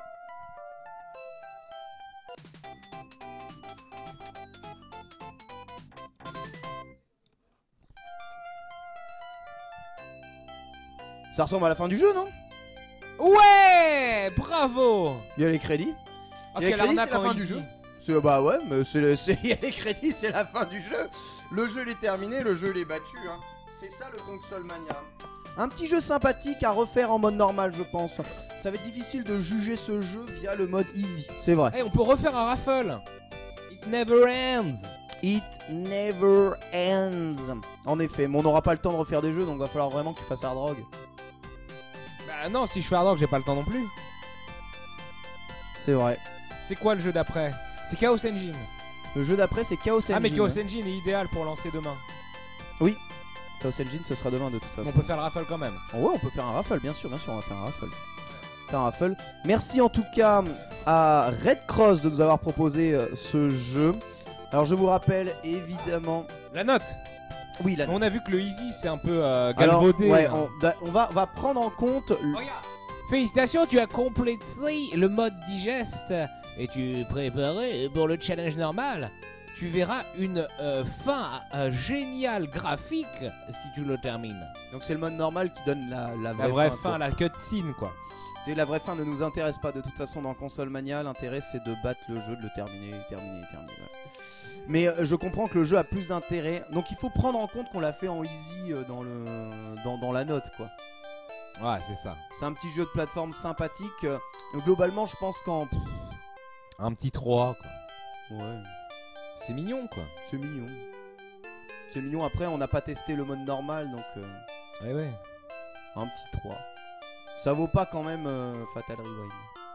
Ça ressemble à la fin du jeu, non? Ouais, bravo. Il y a les crédits. Ah, Il y a quelle les crédits, arnaque c'est la en fin du easy. jeu. C'est- Bah ouais, mais c'est c'est- il y a les crédits, c'est la fin du jeu. Le jeu il est terminé, le jeu il est battu. Hein. C'est ça le Consolmania. Un petit jeu sympathique à refaire en mode normal, je pense. Ça va être difficile de juger ce jeu via le mode easy, c'est vrai. Eh, on peut refaire un raffle. It never ends. It never ends. En effet, mais on n'aura pas le temps de refaire des jeux, donc va falloir vraiment que tu fasses Hard Rock. Bah non, si je fais Hard Rock, j'ai pas le temps non plus. C'est vrai. C'est quoi le jeu d'après? C'est Chaos Engine. Le jeu d'après, c'est Chaos Engine. Ah mais Chaos Engine est idéal pour lancer demain. Chaos Engine, ce sera demain de toute façon. On peut faire le raffle quand même. Oh ouais, on peut faire un raffle, bien sûr, bien sûr, on va faire un raffle. Faire un raffle. Merci en tout cas à Red Cross de nous avoir proposé euh, ce jeu. Alors je vous rappelle évidemment. La note. Oui, la On a vu que le easy c'est un peu euh, Alors, galvaudé. ouais, hein. on, da- on va, on va prendre en compte. le- Félicitations, tu as complété le mode digeste et tu es préparé pour le challenge normal. Tu verras une euh, fin euh, géniale graphique si tu le termines. Donc c'est le mode normal qui donne la, la vraie, La vraie fin. fin, quoi. la cutscene quoi. Et la vraie fin ne nous intéresse pas de toute façon dans Console Mania. L'intérêt c'est de battre le jeu, de le terminer, terminer, terminer. voilà. Mais euh, je comprends que le jeu a plus d'intérêt. Donc il faut prendre en compte qu'on l'a fait en easy euh, dans, le, dans, dans la note quoi. Ouais, c'est ça. C'est un petit jeu de plateforme sympathique. euh, globalement, je pense qu'en. pff, Un petit trois quoi. Ouais, C'est mignon quoi. c'est mignon. C'est mignon. Après, on n'a pas testé le mode normal, donc euh, Ouais ouais. un petit trois. Ça vaut pas quand même euh, Fatal Rewind.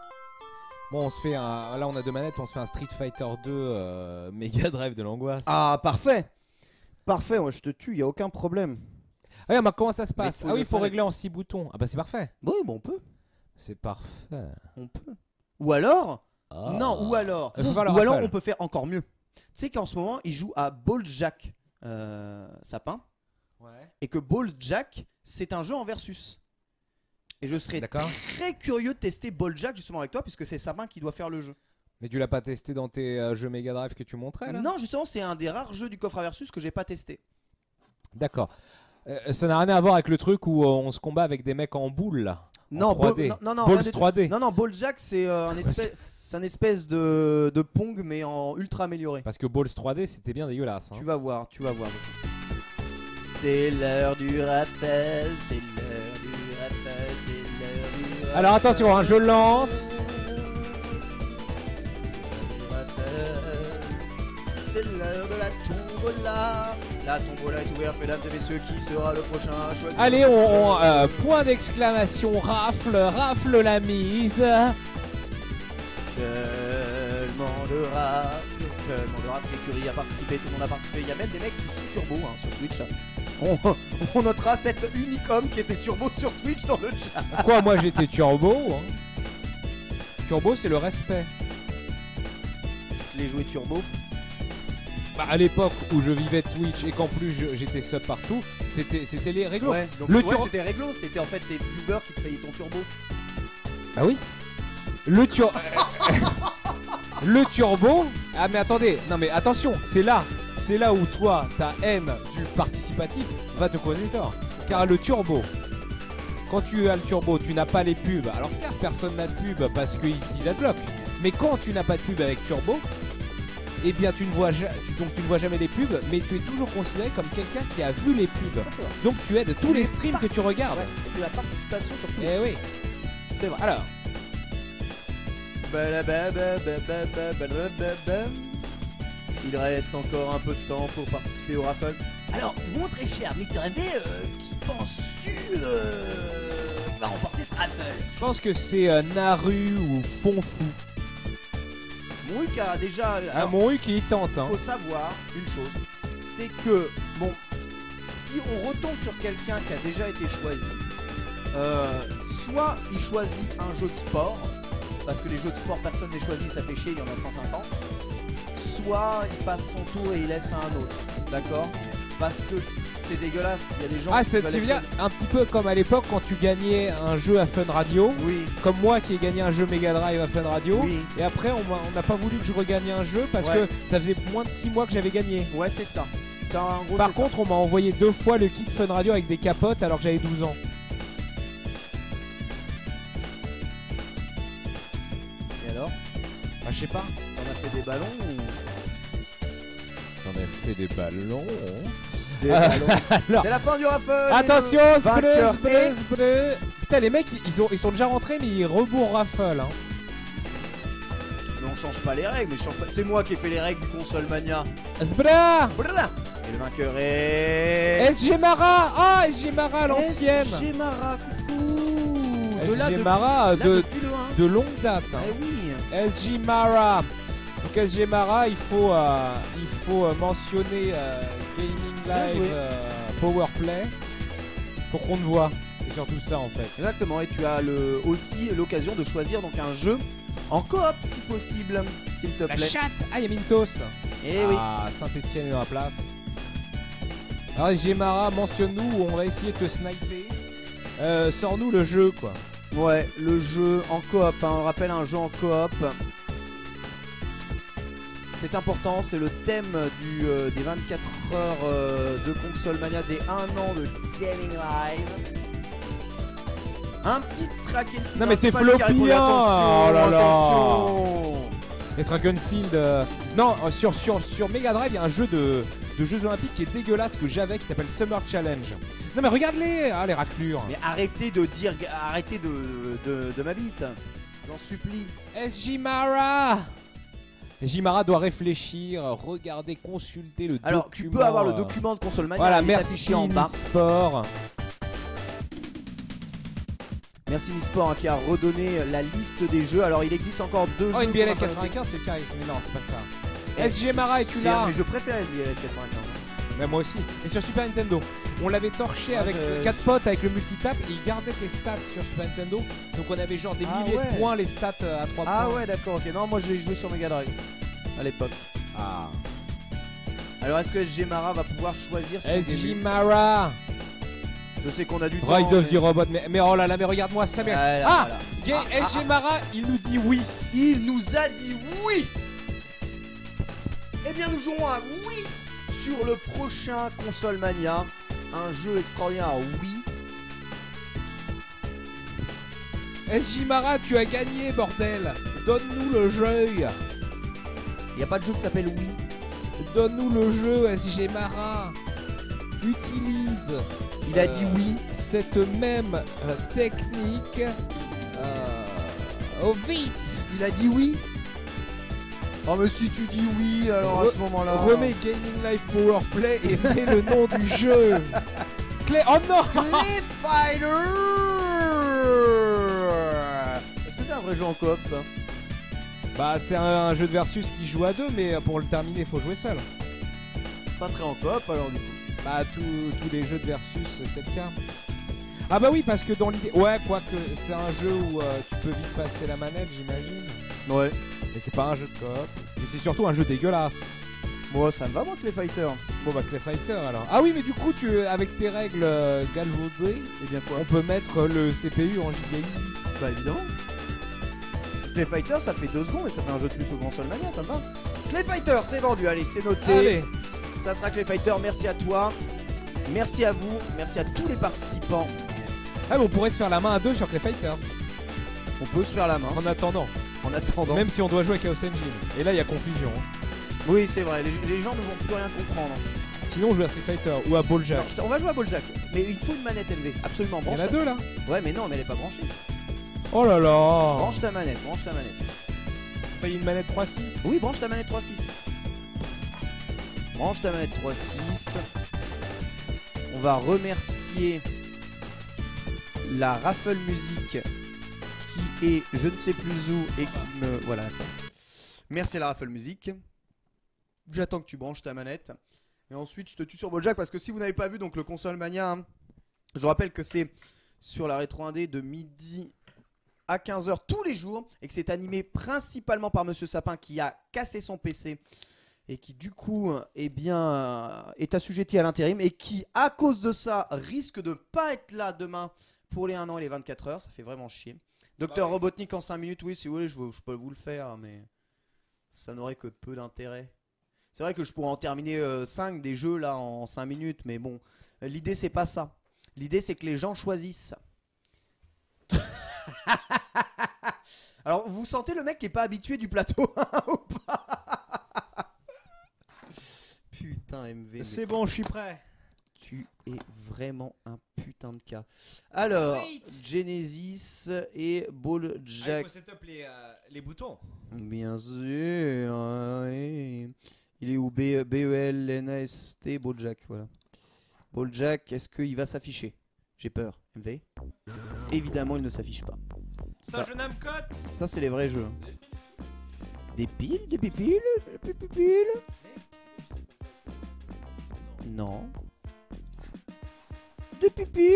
Bon, on se fait un. Là, on a deux manettes, on se fait un Street Fighter deux euh, Mega Drive de l'angoisse. Ah, parfait. Parfait, moi je te tue, y a aucun problème. Ah ouais, mais comment ça se passe? faut Ah oui, le il faut faire régler en six boutons. Ah bah c'est parfait. Oui, bon, on peut. C'est parfait. On peut. Ou alors. Ah. Non, ou alors. Il faut faire le Ou alors, raffle. on peut faire encore mieux. Tu sais qu'en ce moment, il joue à Ball Jack euh, Sapin. Ouais. Et que Ball Jack, c'est un jeu en versus. Et je serais D'accord. très curieux de tester Ball Jack justement avec toi, puisque c'est Sapin qui doit faire le jeu. Mais tu l'as pas testé dans tes euh, jeux Mega Drive que tu montrais là? Non, justement, c'est un des rares jeux du coffre à versus que j'ai pas testé. D'accord. Euh, ça n'a rien à voir avec le truc où euh, on se combat avec des mecs en boule là. Non, en trois Ball- D. non, non, non, Balls rien du tout. trois D. Non, non, Ball Jack, c'est euh, un espèce, c'est un espèce de, de Pong, mais en ultra amélioré. Parce que Balls trois D c'était bien dégueulasse. Hein. Tu vas voir, tu vas voir. C'est l'heure du rappel, c'est l'heure du rappel, c'est l'heure du rappel. Alors attention, hein, je lance. C'est l'heure de la tombola. La tombola est ouverte, mesdames et messieurs. Qui sera le prochain à choisir? Allez, on, on, euh, point d'exclamation, rafle, rafle la mise. Tellement de rafles, tellement de rafles. L'écurie a participé, tout le monde a participé. Il y a même des mecs qui sont turbo hein, sur Twitch. On, on notera cet unique homme qui était turbo sur Twitch dans le chat. Quoi, moi j'étais turbo. Hein. Turbo, c'est le respect. Les jouets turbo. Bah, à l'époque où je vivais Twitch et qu'en plus je- j'étais sub partout, c'était c'était les réglos. Ouais, donc Le ouais, tur- c'était réglo, c'était en fait des youtubeurs qui te payaient ton turbo. Ah oui. Le tur... le turbo. Ah mais attendez, non mais attention, c'est là, c'est là où toi ta haine du participatif va te causer tort. Car le turbo, quand tu as le turbo, tu n'as pas les pubs. Alors certes, personne n'a de pub parce qu'ils utilisent Adblock. Mais quand tu n'as pas de pub avec turbo, eh bien tu ne vois ja- tu, donc tu ne vois jamais les pubs, mais tu es toujours considéré comme quelqu'un qui a vu les pubs. Ça, c'est vrai. Donc tu aides tous les streams que tu regardes. Ouais, de la participation sur tous les Eh oui. C'est vrai. Alors, Il reste encore un peu de temps pour participer au raffle. Alors, mon très cher mister M V, euh, qui penses-tu euh, va remporter ce raffle? je pense que c'est euh, Naru ou Fonfou. Mon Huck a déjà. Ah, alors, mon Huck il tente. Hein. faut savoir une chose, c'est que bon, si on retombe sur quelqu'un qui a déjà été choisi, euh, soit il choisit un jeu de sport, parce que les jeux de sport personne ne les choisit, ça fait chier, il y en a cent cinquante. Soit il passe son tour et il laisse à un autre, d'accord? Parce que c'est dégueulasse, il y a des gens Ah, qui c'est veulent tu être veux dire un petit peu comme à l'époque quand tu gagnais un jeu à Fun Radio. Oui, Comme moi qui ai gagné un jeu Mega Drive à Fun Radio. oui, Et après, on m'a- on n'a pas voulu que je regagne un jeu parce Ouais. que ça faisait moins de six mois que j'avais gagné. ouais, c'est ça. T'as- En gros, Par c'est contre, on m'a envoyé deux fois le kit Fun Radio avec des capotes alors que j'avais douze ans. ça. Et alors, Ah, je sais pas. t'en as fait des ballons ou J'en ai fait des ballons. des Ah, ballons? alors- C'est la fin du raffle. et Attention, le vainqueur spré, est- spré, spré. Putain, les mecs, ils, ont, ils sont déjà rentrés, mais ils rebourrent raffle. Hein. Mais on change pas les règles, mais je change pas. C'est moi qui ai fait les règles du console mania. Sbra Blablabla. Et le vainqueur est. S G Mara. Ah, S G Mara, l'ancienne. S G Mara, coucou. De là, S G depuis- Mara, là, de, depuis le un. de longue date. hein. Eh oui. S G Mara. Donc S G Mara, il faut, euh, il faut euh, mentionner euh, Gaming Bien Live joué. euh, Powerplay pour qu'on te voit. C'est surtout ça en fait. Exactement. Et tu as le, aussi l'occasion de choisir donc un jeu en coop si possible, s'il te La plaît. chatte. Ah, il y a Mintos. Eh oui. Ah, Saint-Etienne est dans la place. Alors S G Mara, mentionne-nous, on va essayer de te sniper. Euh, Sors-nous le jeu quoi. Ouais, le jeu en coop. Hein, on rappelle un jeu en coop. C'est important, c'est le thème du, euh, des vingt-quatre heures euh, de Console Mania, des un an de Gaming Live. Un petit track and field. Non, mais hein, c'est pas lui qui a floppy, répondu, hein. attention, Oh là là. attention. Et Dragonfield. euh, Non, euh, sur, sur, sur Mega Drive, il y a un jeu de, de Jeux Olympiques qui est dégueulasse que j'avais qui s'appelle Summer Challenge. Non, mais regarde-les. Ah, les raclures. Mais arrêtez de dire, arrêtez de, de, de ma bite. J'en supplie. S J Mara. S J Mara doit réfléchir, regarder, consulter le Alors, document. tu peux avoir le euh, document de Console Mania, Voilà, il est merci affiché en bas. Nisport. Merci Nisport hein, qui a redonné la liste des jeux. Alors, il existe encore deux Oh, jeux. N B L pour Internet. quatre-vingt-quinze, c'est le charisme. Mais non, c'est pas ça. Eh, S G Mara, es-tu c'est là? un de mes jeux préférés, N B L quatre-vingt-quinze. Mais moi aussi. Et sur Super Nintendo, on l'avait torché Ah, avec je- quatre potes avec le multitap et il gardait tes stats sur Super Nintendo. Donc on avait genre des Ah milliers ouais. de points, les stats euh, à trois Ah points. ouais, d'accord, ok. Non, moi j'ai joué sur Mega Drive à l'époque. Ah. Alors, est-ce que S G Mara va pouvoir choisir son S J début? Mara. Je sais qu'on a du temps. Rise of mais- the Robot. Mais, mais oh là là, mais regarde-moi ça. Mais... Ah, là, Ah, voilà. Gay, Ah, S G Mara, il nous dit oui. Il nous a dit oui. Eh bien, nous jouerons à oui sur le prochain Console Mania. Un jeu extraordinaire, oui. S J Mara, tu as gagné, bordel. Donne-nous le jeu. Il n'y a pas de jeu qui s'appelle oui. Donne-nous le jeu, S G Mara. Utilise. Il a euh, dit oui. Cette même euh, technique. Euh, oh, vite. Il a dit oui. Oh, mais si tu dis oui, alors à Re- ce moment-là. Remets Gaming Live Powerplay et mets le nom du jeu. Clé. Oh non. Clay Fighter. Est-ce que c'est un vrai jeu en coop ça? Bah c'est un, un jeu de versus qui joue à deux, mais pour le terminer, faut jouer seul. Pas très en coop alors du coup. Bah tous tous les jeux de versus, c'est le cas. Ah bah oui, parce que dans l'idée, ouais, quoique c'est un jeu où euh, tu peux vite passer la manette, j'imagine. Ouais. Mais c'est pas un jeu de coop. Et c'est surtout un jeu dégueulasse. Bon, ça me va moi Clay Fighter. Bon bah Clay Fighter alors. Ah oui, mais du coup, tu avec tes règles euh, galvaudées, Eh bien quoi? on peut mettre le C P U en giga easy. Bah évidemment. Clay Fighter ça fait deux secondes et ça fait un jeu de plus au Console Mania, ça me va. Clay Fighter c'est vendu, allez c'est noté. Allez. Ça sera Clay Fighter, merci à toi. Merci à vous, merci à tous les participants. Ah mais on pourrait se faire la main à deux sur Clay Fighter. On peut se faire la main En attendant. en attendant. Même si on doit jouer avec Chaos Engine. Et là, il y a confusion. hein. Oui c'est vrai, les, les gens ne vont plus rien comprendre. Sinon, on joue à Street Fighter ou à Ball Jack. Non, je t- on va jouer à Balljack, mais il faut une manette M V, absolument Il y en branchée. a deux là. Ouais mais non mais elle est pas branchée. Oh là là. Branche ta manette, branche ta manette. Paye une manette trois six. Oui, branche ta manette trois six. Branche ta manette trois six. On va remercier la Raffle Music qui est je ne sais plus où et qui me... Voilà. Merci à la Raffle Music. J'attends que tu branches ta manette. Et ensuite je te tue sur Bojack parce que si vous n'avez pas vu donc le Console Mania, hein, je rappelle que c'est sur la Rétro un D de midi à quinze heures tous les jours et que c'est animé principalement par Monsieur Sapin qui a cassé son P C et qui du coup eh bien, est assujetti à l'intérim et qui à cause de ça risque de pas être là demain pour les un an et les vingt-quatre heures. Ça fait vraiment chier. Docteur bah oui. Robotnik en cinq minutes, oui si vous voulez je, je peux vous le faire mais ça n'aurait que peu d'intérêt. C'est vrai que je pourrais en terminer euh, cinq des jeux là en cinq minutes mais bon l'idée c'est pas ça. L'idée c'est que les gens choisissent. Alors vous sentez le mec qui est pas habitué du plateau ou pas? Putain M V. C'est bon, je suis prêt. Tu es vraiment un putain de cas. Alors Genesis et Ball Ah, il Jack. faut setup les, euh, les boutons. Bien sûr. Ouais. Il est où B E L N A S T Ball Jack voilà. Ball Jack, est-ce qu'il va s'afficher? J'ai peur. M V. Évidemment, il ne s'affiche pas. Ça, je n'aime cote. Ça, c'est les vrais jeux. Des piles, des pipiles, des pipiles. Non. Des pipiles.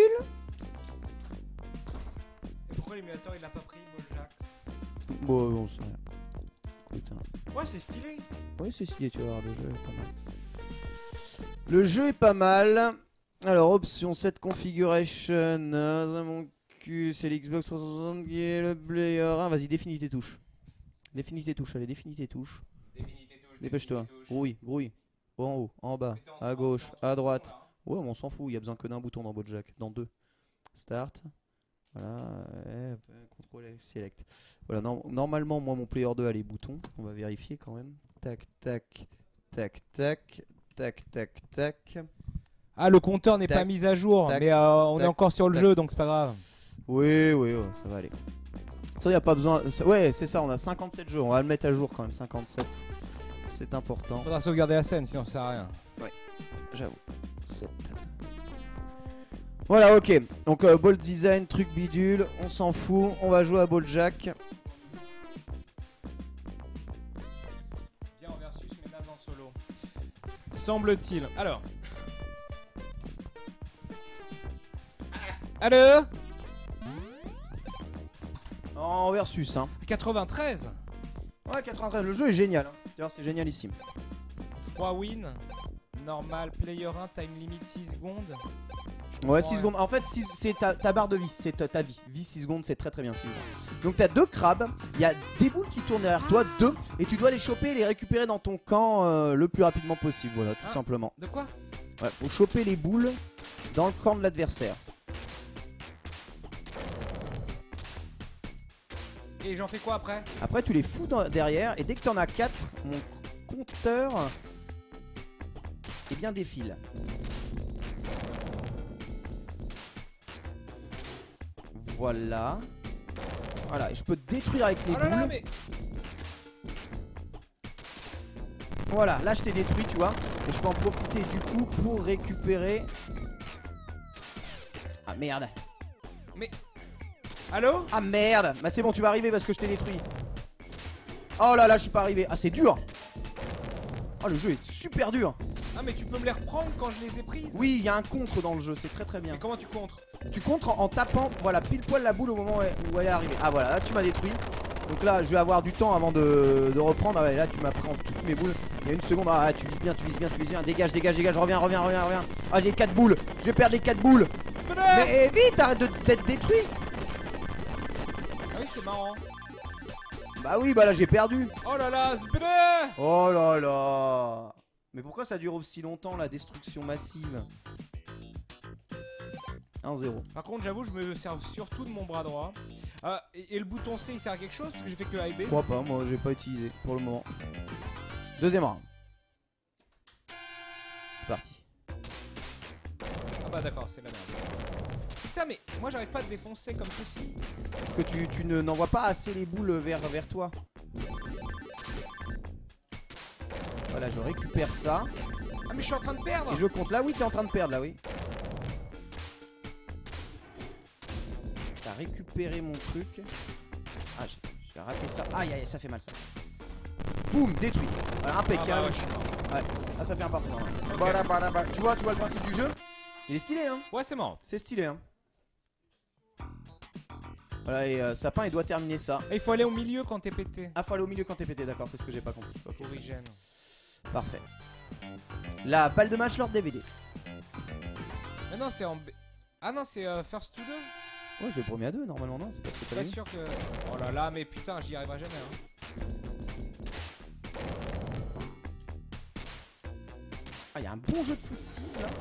Et pourquoi l'émulateur il l'a pas pris, Bojack? Bon, on sait rien. Putain. Ouais, c'est stylé. Oui, c'est stylé, tu vas voir, le jeu est pas mal. Le jeu est pas mal. Alors, option set configuration. Euh, mon cul, c'est l'Xbox trois cent soixante qui est le player un. Vas-y, définis tes touches. Définis tes touches, allez, définis tes touches. Dépêche-toi. Grouille, grouille. En haut, en bas, à gauche, à droite. Ouais, mais on s'en fout, il y a besoin que d'un bouton dans Bojack. Dans deux. Start. Voilà. Ouais, contrôle select. Voilà, no normalement, moi, mon player deux a les boutons. On va vérifier quand même. Tac, tac, tac, tac, tac, tac, tac. Ah, le compteur n'est pas mis à jour, tac, mais euh, on tac, est encore sur le tac. jeu, donc c'est pas grave. Oui, oui, ouais, ça va aller. Ça, y a pas besoin. Ouais, c'est ça, on a cinquante-sept jeux. On va le mettre à jour quand même, cinquante-sept. C'est important. Faudra sauvegarder la scène, sinon ça sert à rien. Ouais, j'avoue. sept. Voilà, ok. Donc, euh, ball design, truc bidule, on s'en fout. On va jouer à Ball Jack. Viens en versus, mais là en solo. Semble-t-il. Alors. Allô? En versus, hein. quatre-vingt-treize. Ouais, quatre-vingt-treize, le jeu est génial. Hein. D'ailleurs, c'est génialissime. trois wins. Normal, player un, time limit six secondes. Je Ouais, comprends six rien. secondes. En fait, six c'est ta, ta barre de vie. C'est ta, ta vie. Vie six secondes, c'est très très bien. six secondes. Donc, t'as deux crabes. Il y a des boules qui tournent derrière toi. Deux. Et tu dois les choper et les récupérer dans ton camp euh, le plus rapidement possible. Voilà, tout Hein simplement. De quoi? Ouais, faut choper les boules dans le camp de l'adversaire. Et j'en fais quoi après? Après, tu les fous dans- derrière. Et dès que t'en as quatre, mon compteur eh bien défile. Voilà. Voilà, et je peux te détruire avec les Oh là là, boules. mais... Voilà, là je t'ai détruit, tu vois. Et je peux en profiter du coup pour récupérer. Ah merde. Allô? Ah merde. Bah c'est bon, tu vas arriver parce que je t'ai détruit. Oh là là, je suis pas arrivé. Ah, c'est dur. Oh, le jeu est super dur. Ah, mais tu peux me les reprendre quand je les ai prises? Oui, il y a un contre dans le jeu, c'est très très bien. Mais comment tu contres? Tu contres en, en tapant, voilà, pile poil la boule au moment où elle, où elle est arrivée. Ah voilà, là tu m'as détruit. Donc là, je vais avoir du temps avant de, de reprendre. Ah ouais, là tu m'as pris en toutes mes boules. Il y a une seconde. Ah, tu vises bien, tu vises bien, tu vises bien. Dégage, dégage, dégage. Reviens, reviens, reviens, reviens. Ah, j'ai quatre boules. Je vais perdre les quatre boules. Mais eh, vite, arrête de- d'être détruit. Ah oui, c'est marrant. Bah oui, bah là j'ai perdu. Oh là là, zbde. Oh là là. Mais pourquoi ça dure aussi longtemps la destruction massive? un zéro. Par contre, j'avoue, je me sers surtout de mon bras droit. Ah, et, et le bouton C, il sert à quelque chose? Parce que j'ai fait que A et B. Je crois pas, moi j'ai pas utilisé pour le moment. Deuxième round. C'est parti. Ah bah d'accord, c'est la merde. Putain, mais moi j'arrive pas à te défoncer comme ceci. Parce que tu, tu ne n'envoies pas assez les boules vers, vers toi. Voilà, je récupère ça. Ah, mais je suis en train de perdre. Et je compte. Là, oui, t'es en train de perdre, là, oui. T'as récupéré mon truc. Ah, j'ai raté ça. Aïe, aïe, ça fait mal, ça. Boum, détruit. Voilà, impeccable. Ah bah ouais, je suis mort. Ouais, là, ça fait un partout. Hein. Voilà, voilà, voilà. Tu vois, tu vois le principe du jeu? Il est stylé, hein. Ouais, c'est marrant. C'est stylé, hein. Voilà, et euh, Sapin, il doit terminer ça. Et il faut aller au milieu quand t'es pété. Ah, faut aller au milieu quand t'es pété, d'accord, c'est ce que j'ai pas compris. Ok, Origène. parfait. La balle de match Lord D V D. Mais non, c'est en. B... Ah non, c'est euh, First to deux. Ouais, je vais premier à deux, normalement, non? C'est pas ce que t'as Pas vu. sûr que. Oh là là, mais putain, j'y arriverai jamais. Hein. Ah, il y a un bon jeu de foot six là.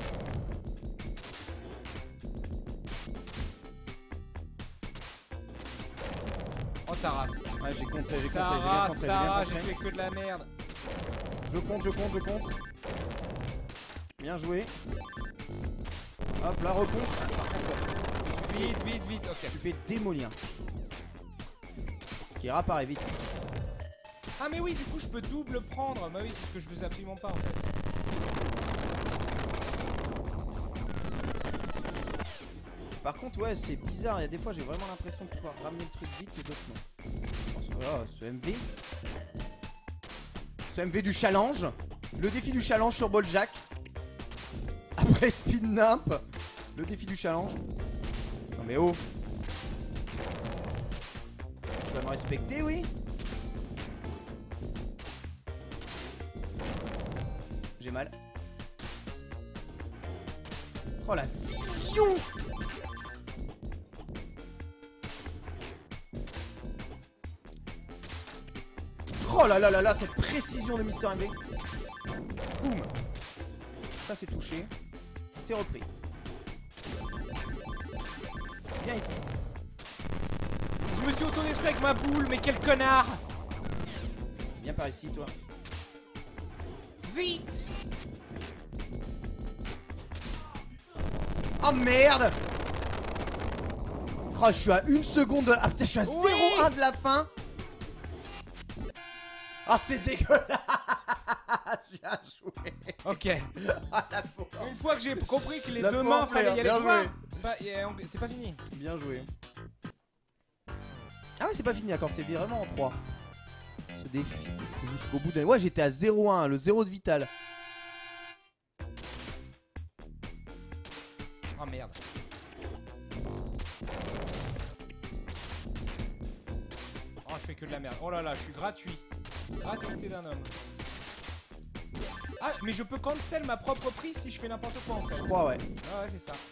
Oh, ta race. Ouais, j'ai contré, j'ai contré, Ta j'ai bien race, contré, j'ai ta bien race, j'ai contré. fait que de la merde. Je compte, je compte, je compte. Bien joué. Hop, là, recompte. Ah, par contre, ouais. Vite, vite, vite, ok. Tu fais démolir. Qui réapparaît vite. Ah, mais oui, du coup, je peux double prendre. Bah oui, c'est ce que je faisais absolument pas en fait. Par contre, ouais, c'est bizarre. Il y a des fois, j'ai vraiment l'impression de pouvoir ramener le truc vite et d'autres non. Parce que là, ce M V. Ce M V du challenge. Le défi du challenge sur Balljack. Après Speed Nimp. Le défi du challenge. Non mais oh. Tu vas me respecter, oui? J'ai mal. Oh la vision! Oh là là là là, cette précision de Mister M V. Boum. Ça c'est touché. C'est repris. Viens ici. Je me suis auto-détruit avec ma boule, mais quel connard! Viens par ici, toi. Vite! Oh merde! Oh, je suis à une seconde de... Ah putain, je suis à Oui. zéro un de la fin. Ah, c'est dégueulasse. Bien joué. Ok. Ah, la pauvre. Une fois que j'ai compris que les La deux mains pauvre fallait y aller bien de voir. joué. Bah, y a- c'est pas fini. Bien joué. Ah ouais, c'est pas fini, d'accord, c'est vraiment en trois. Ce défi jusqu'au bout de... Ouais, j'étais à zéro un, le zéro de vital. Oh merde. Oh, je fais que de la merde. Oh là là, je suis gratuit. Gratuité d'un homme. Ah, mais je peux cancel ma propre prise si je fais n'importe quoi en fait. Je crois, ouais. Ah ouais, c'est ça.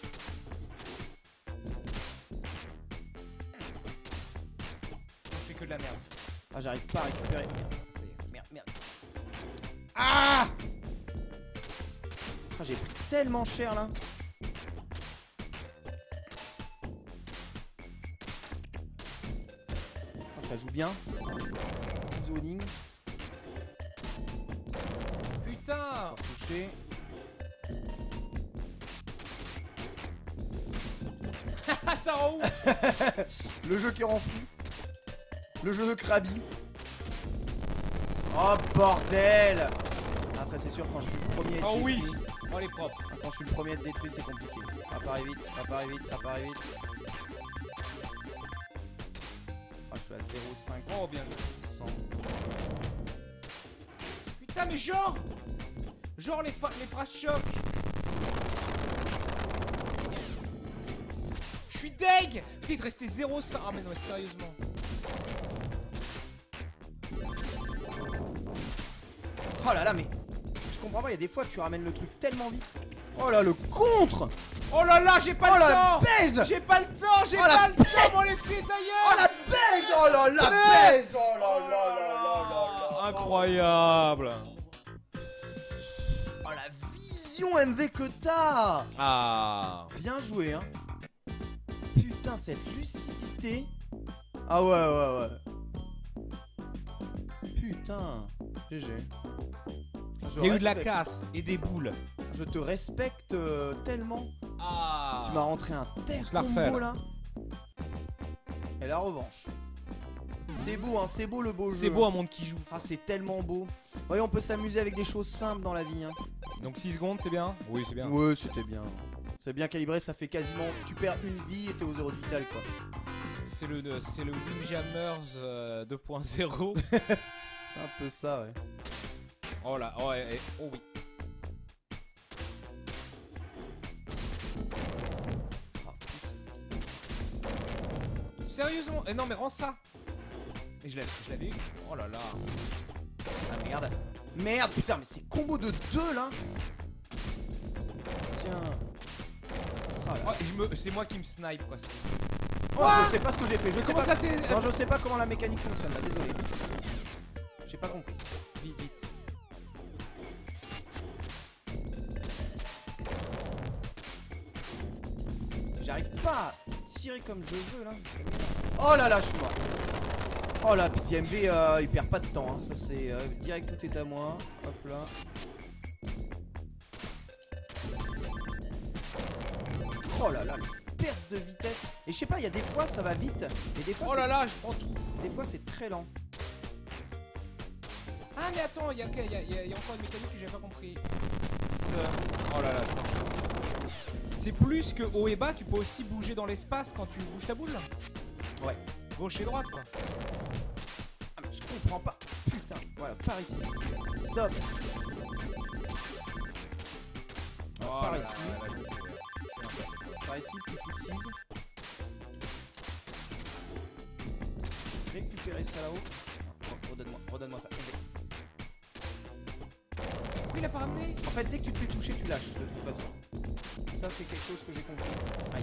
Je fais que de la merde. Ah, j'arrive pas à récupérer. Merde, Ça y est. merde, merde. Ah, ah j'ai pris tellement cher là. Ah, ça joue bien. Petit zoning. Putain! Touché. Ah, ça rend ouf! Le jeu qui rend fou. Le jeu de Krabi. Oh bordel! Ah, ça c'est sûr, quand je suis le premier à être Oh oui! détruit- Oh, elle est propre. Ah, quand je suis le premier à être détruit, c'est compliqué. Apparaît vite, apparaît vite, apparaît vite. Ah, je suis à zéro virgule cinq Oh, bien joué. pour cent. Putain, mais genre! Genre les, les phrases choc! Je suis deg! Putain, il te restait zéro virgule cinq. Ah, mais non, sérieusement. Oh là là, mais je comprends pas, il y a des fois tu ramènes le truc tellement vite. Oh là, le contre! Oh là là, j'ai pas Oh le la temps! baise! J'ai pas le temps, j'ai Oh pas la le temps, mon esprit est Oh ailleurs! la baise! Oh là la baise! Oh là là là là là là! Incroyable! Oh la vision M V que t'as! Ah! Bien joué, hein. Putain, cette lucidité. Ah ouais, ouais, ouais. Putain. G G. Je Il y a eu de la respecte. casse et des boules. Je te respecte euh, tellement. Ah. Tu m'as rentré un tel se la combo refait, là. Et la revanche. C'est beau, hein, c'est beau le beau jeu. C'est beau un monde qui joue. Ah, c'est tellement beau. Voyez, on peut s'amuser avec des choses simples dans la vie. Hein. Donc six secondes, c'est bien? Oui, c'est bien. Ouais, c'était bien. C'est bien calibré, ça fait quasiment. Tu perds une vie et t'es aux heures vital quoi. C'est le, c'est le Windjammers euh, deux point zéro. C'est un peu ça, ouais. Oh là, oh, et, et, oh oui. Ah, Sérieusement? Eh non, mais rends ça. Mais je l'avais eu. Oh là là. Ah merde. Merde, putain, mais c'est combo de deux là. Tiens. Ah, là. Oh, je me, c'est moi qui me snipe quoi. Oh, je sais pas ce que j'ai fait, je sais Comment pas. ça c'est. Non, je sais pas comment la mécanique fonctionne là, désolé. J'ai pas compris. Vite, vite. J'arrive pas à tirer comme je veux là. Oh là là, je suis mort. Oh là, puis M V, euh, il perd pas de temps. Hein. Ça c'est euh, direct, tout est à moi. Hop là. Oh là là, la perte de vitesse. Et je sais pas, il y a des fois ça va vite. Et des fois, Oh là là, je prends tout. des fois c'est très lent. Ah mais attends, il y, y, y, y a encore une mécanique que j'ai pas compris. Ce- Oh là là, je marche. C'est plus que haut et bas, tu peux aussi bouger dans l'espace quand tu bouges ta boule. Ouais. Gauche et droite quoi. Ah mais je comprends pas. Putain, voilà, par ici. Stop. Oh par là ici. là, là, là, Par ici, tu fixes. Récupérer ça là-haut. Oh, redonne-moi, redonne-moi ça. Pourquoi il a pas ramené? En fait, dès que tu te fais toucher, tu lâches de toute façon. Ça, c'est quelque chose que j'ai compris. Aïe.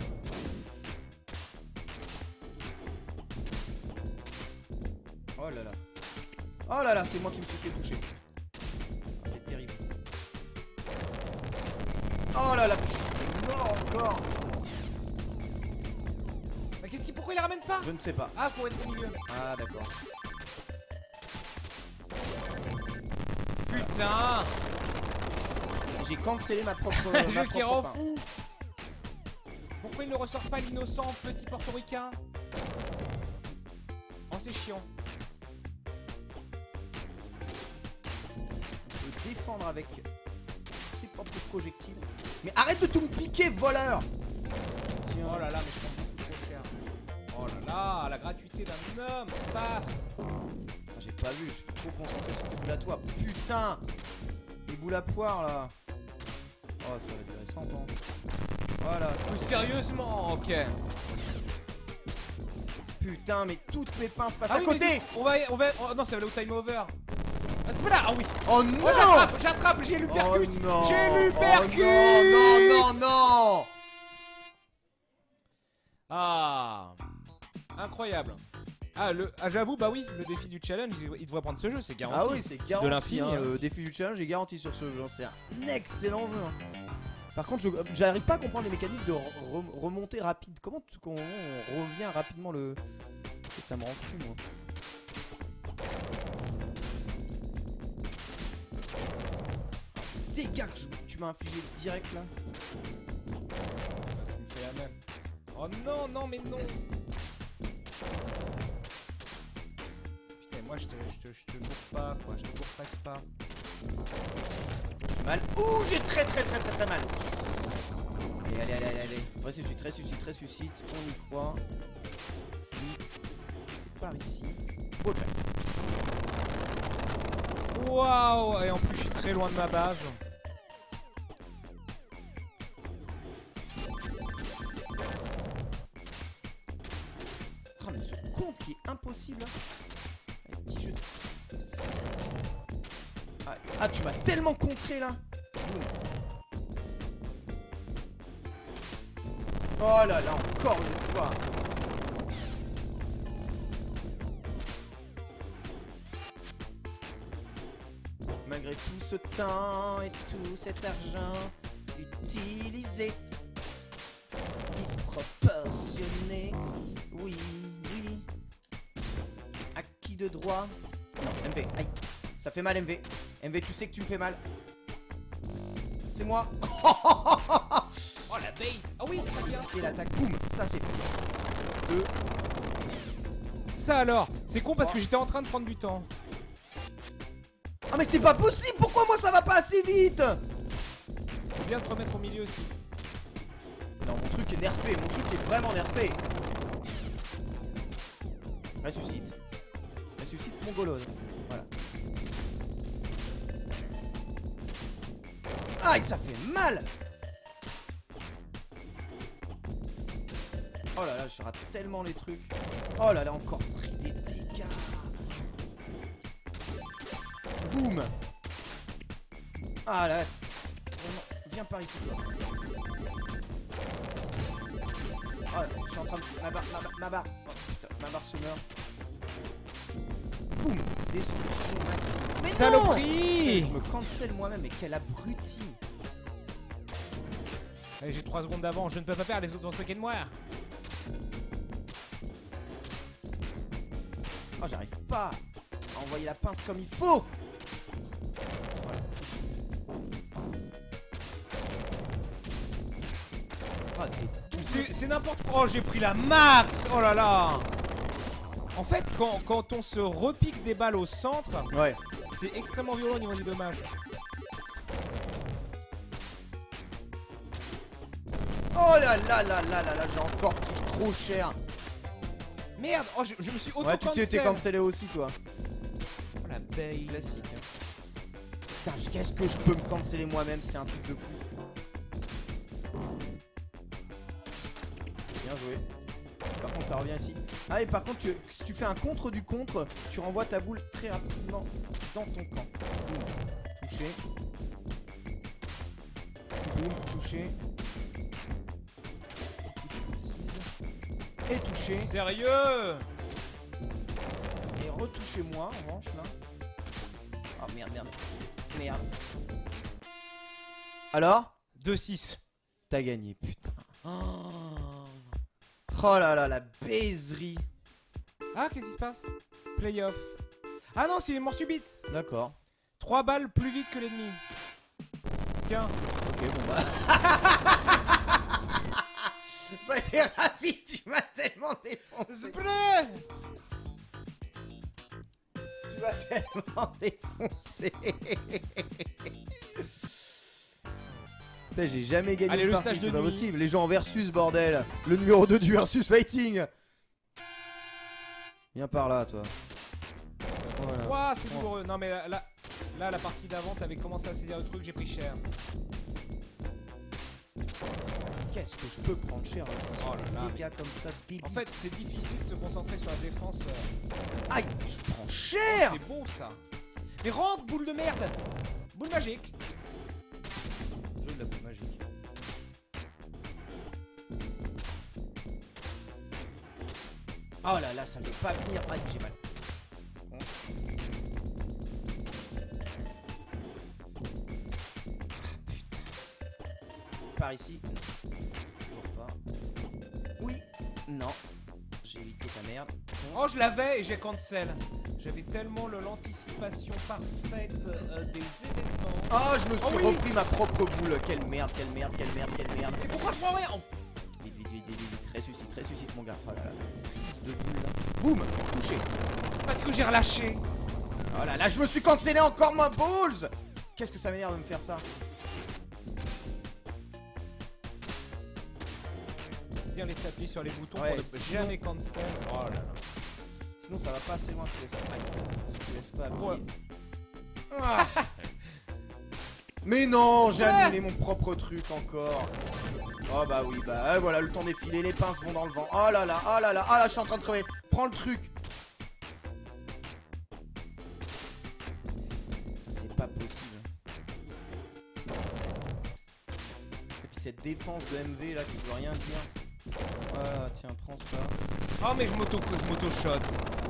Oh là là. Oh là là, c'est moi qui me suis fait toucher. C'est terrible. Oh là là, je suis mort encore. Mais qu'est-ce qui. Pourquoi il la ramène pas? Je ne sais pas. Ah, faut être au milieu. Ah, d'accord. Putain. J'ai cancellé ma propre. Un ma jeu qui propre rend pince. fou. Pourquoi il ne ressort pas l'innocent petit portoricain? Oh, c'est chiant. On peut défendre avec ses propres projectiles. Mais arrête de tout me piquer, voleur! Tiens. Oh là là, mais je prends beaucoup trop cher. Oh là là, la gratuité d'un homme. Paf. Ah, j'ai pas vu, je suis trop concentré sur tes boules à toi. Putain! Les boules à poire là. Oh, ça va durer cent ans. Voilà. ça, Plus c'est- sérieusement, ok. Putain, mais toutes mes pinces passent Ah à oui, côté! mais on va, on va, oh, non, ça va aller au time over. Ah, c'est pas là, ah oui. Oh Oh, non! j'attrape, j'attrape, j'ai lu Oh percute. non! J'ai lu Oh percute. non, non, non, non! Ah, incroyable. Ah, le, ah, j'avoue, bah oui, le défi du challenge, il, il devrait prendre ce jeu, c'est garanti. Ah oui, c'est garanti. l'infini, hein, hein. Le défi du challenge est garanti sur ce jeu. C'est un excellent jeu. hein. Par contre, je- j'arrive pas à comprendre les mécaniques de re- remontée rapide. Comment tu- comment on revient rapidement le. Et ça me rend fou, moi. Dégâts que je- tu m'as infligé direct là. Tu me fais la même. Oh non, non, mais non. Putain, moi je te, je te, je te bourre pas, quoi, je te bourre pas. Mal. Ouh, j'ai très très très très très mal. Allez, allez, allez, allez, allez. Ressuscite, ressuscite, ressuscite. On y croit. Oui. C'est par ici. Beau Jack. Waouh, et en plus je suis très loin de ma base. Ah, mais ce compte qui est impossible. hein. Un petit jeu de. Ah, ah, tu m'as tellement contré là. Boum. Oh là là, encore une fois. Malgré tout ce temps et tout cet argent utilisé, disproportionné, oui, oui. Acquis de droit. Non, M V, aïe. Ça fait mal, M V. M V, tu sais que tu me fais mal. C'est moi. Oh Oh la base. Ah oui, très bien. Et l'attaque, boum, ça c'est fait. Deux. Ça alors, c'est con parce que j'étais en train de prendre du temps. Ah mais c'est pas possible, pourquoi moi ça va pas assez vite? Faut bien te remettre au milieu aussi. Non, mon truc est nerfé, mon truc est vraiment nerfé. Ressuscite. Ressuscite mon golose. Voilà. Aïe, ça fait mal. Oh là là, je rate tellement les trucs. Oh là là, encore pris des dégâts. Boum. Ah là. Viens par ici. Oh, je suis en train de... Ma barre, ma barre, ma barre. Oh putain, ma barre se meurt. Boum. Destruction massive. Mais Saloperie. non, je me cancel moi-même, mais quel abruti. Allez, j'ai trois secondes d'avance, je ne peux pas faire, les autres vont se moquer de moi. Oh, j'arrive pas à envoyer la pince comme il faut. Voilà. Ah, c'est C'est n'importe quoi. Oh, j'ai pris la max. Oh là là. En fait, quand, quand on se repique des balles au centre, ouais. C'est extrêmement violent au niveau du dommage. Oh là là là là là là, j'ai encore pris trop cher. Merde, oh, je, je me suis auto Ouais, tu t'es été cancellé aussi, toi. Oh la baille. Classique. Putain, qu'est-ce que je peux me canceller moi-même, c'est un truc de fou. Bien joué. Par contre, ça revient ici. Ah, et par contre, tu, si tu fais un contre du contre, tu renvoies ta boule très rapidement dans ton camp. Boum. Touché. Boum, touché. Et touché. Sérieux? Et retouchez-moi en revanche là. Ah oh, merde, merde. Merde. Alors? deux six. T'as gagné, putain. Oh. Oh là là, la baiserie. Ah, qu'est-ce qui se passe? Playoff. Ah non, c'est une mort subite. D'accord. trois balles plus vite que l'ennemi. Tiens. Ok, bon bah. Ça fait rapide, tu m'as tellement défoncé. Tu m'as tellement défoncé. Putain, j'ai jamais gagné. Allez, une le partie, stage de c'est pas nuit. possible. Les gens en versus, bordel. Le numéro deux du versus fighting. Viens par là, toi. Voilà. Ouah, c'est douloureux. Non, mais là, là, là, la partie d'avant, t'avais commencé à saisir le truc, j'ai pris cher. Qu'est-ce que je peux prendre cher là, c'est Oh là là, des gars comme ça, débiles. En fait, c'est difficile de se concentrer sur la défense. euh. Aïe, je prends cher. C'est beau ça. Mais rentre, boule de merde. Boule magique. Jeu de la boule magique. Oh là là, ça ne veut pas venir. Aïe, j'ai mal. Bon. Ah putain. Par ici. Toujours pas. Oui. Non. J'ai évité ta merde. Oh, je l'avais et j'ai cancel. J'avais tellement l'anticipation parfaite euh, des événements. Oh, je me suis Oh oui. repris ma propre boule. Quelle merde, quelle merde, quelle merde, quelle merde. Et pourquoi je prends rien? Oh. Vite, vite, vite, vite, vite. Ressuscite, ressuscite mon gars. Oh là là. Prise de boule là. Boum. Touché. Parce que j'ai relâché. Oh là là, je me suis cancellé encore ma balls. Qu'est-ce que ça m'énerve de me faire ça. Bien laisser appuyer sur les boutons Ouais, pour ne sinon- jamais cancel. Oh là là. Sinon ça va pas assez loin si tu laisses pas. Aïe, si tu laisses pas appuyer. Ouais. Ah. Mais non, j'ai Ouais. annulé mon propre truc encore. Oh bah oui, bah euh, voilà, le temps défilé, les pinces vont dans le vent. Oh là là, oh là là, oh là, je suis en train de crever. Prends le truc. C'est pas possible. Et puis cette défense de M V là qui veut rien dire. Voilà, tiens, prends ça. Oh, mais je m'auto je m'auto shot.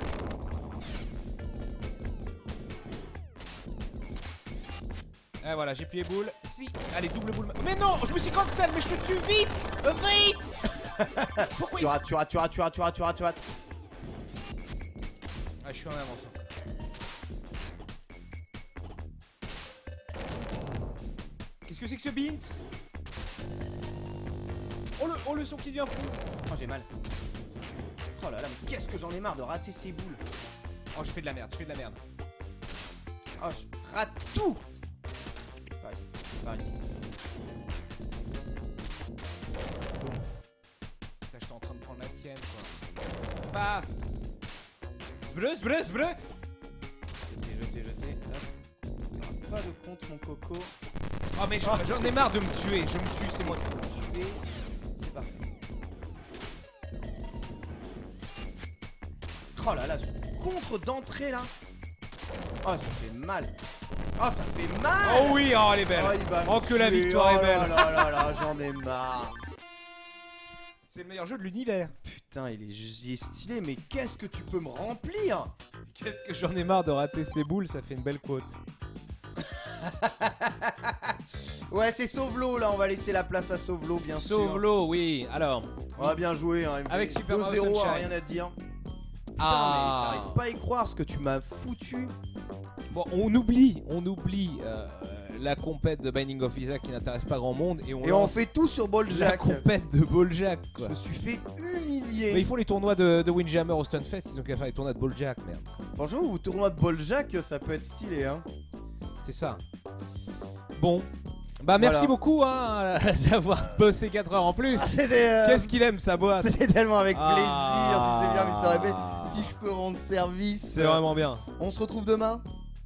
Et voilà, j'ai plié boule. Si, allez, double boule. Mais non, je me suis cancel, mais je te tue vite. Euh, Vite. Pourquoi Tu rates, tu rates, tu rates, tu rates, tu rates, tu rates, tu rates. Ah, je suis en avance. Qu'est-ce que c'est que ce Beans? Oh le son qui devient fou. Oh j'ai mal. Oh là là, mais qu'est-ce que j'en ai marre de rater ces boules. Oh je fais de la merde, je fais de la merde. Oh je rate tout. Par ici, par ici. Putain, j'étais en train de prendre la tienne quoi. Paf. Bleu, bleu, bleu. Jeté, jeté, jeté. Hop. Pas de compte mon coco. Oh mais j'en Oh, ai marre de me tuer, je me tue, c'est moi qui Tué. C'est parfait. Oh là là, ce contre d'entrée là. Oh ça fait mal. Oh ça fait mal. Oh oui, oh elle est belle. Oh, il va me Oh, que la tuer. victoire est Oh belle. là là là là, j'en ai marre. C'est le meilleur jeu de l'univers. Putain, il est, il est stylé, mais qu'est-ce que tu peux me remplir? Qu'est-ce que j'en ai marre de rater ces boules, ça fait une belle quote. Ouais, c'est Sauvelo là, on va laisser la place à Sauvelo, bien sûr. Sauvelo, oui. Alors, On va bien jouer, hein. Avec Super Mario deux zéro, Sunshine. rien à dire. Putain, Ah. mais j'arrive pas à y croire ce que tu m'as foutu. bon, on oublie, on oublie euh, la compète de Binding of Isaac qui n'intéresse pas grand monde et on, Et on lance fait tout sur la Balljack. compète de Balljack, Je quoi. me suis fait Mais humilier. ils font les tournois de, de Windjammer au Stunfest, ils ont qu'à faire les tournois de Balljack, merde. Franchement, vous tournoi de Balljack, ça peut être stylé, hein. C'est ça. Bon. Bah merci Voilà. beaucoup hein, d'avoir bossé quatre heures en plus. C'était euh, Qu'est-ce qu'il aime sa boîte. c'était tellement avec plaisir, Ah. tu sais bien, Mister R B. Si je peux rendre service. C'est vraiment bien. On se retrouve demain.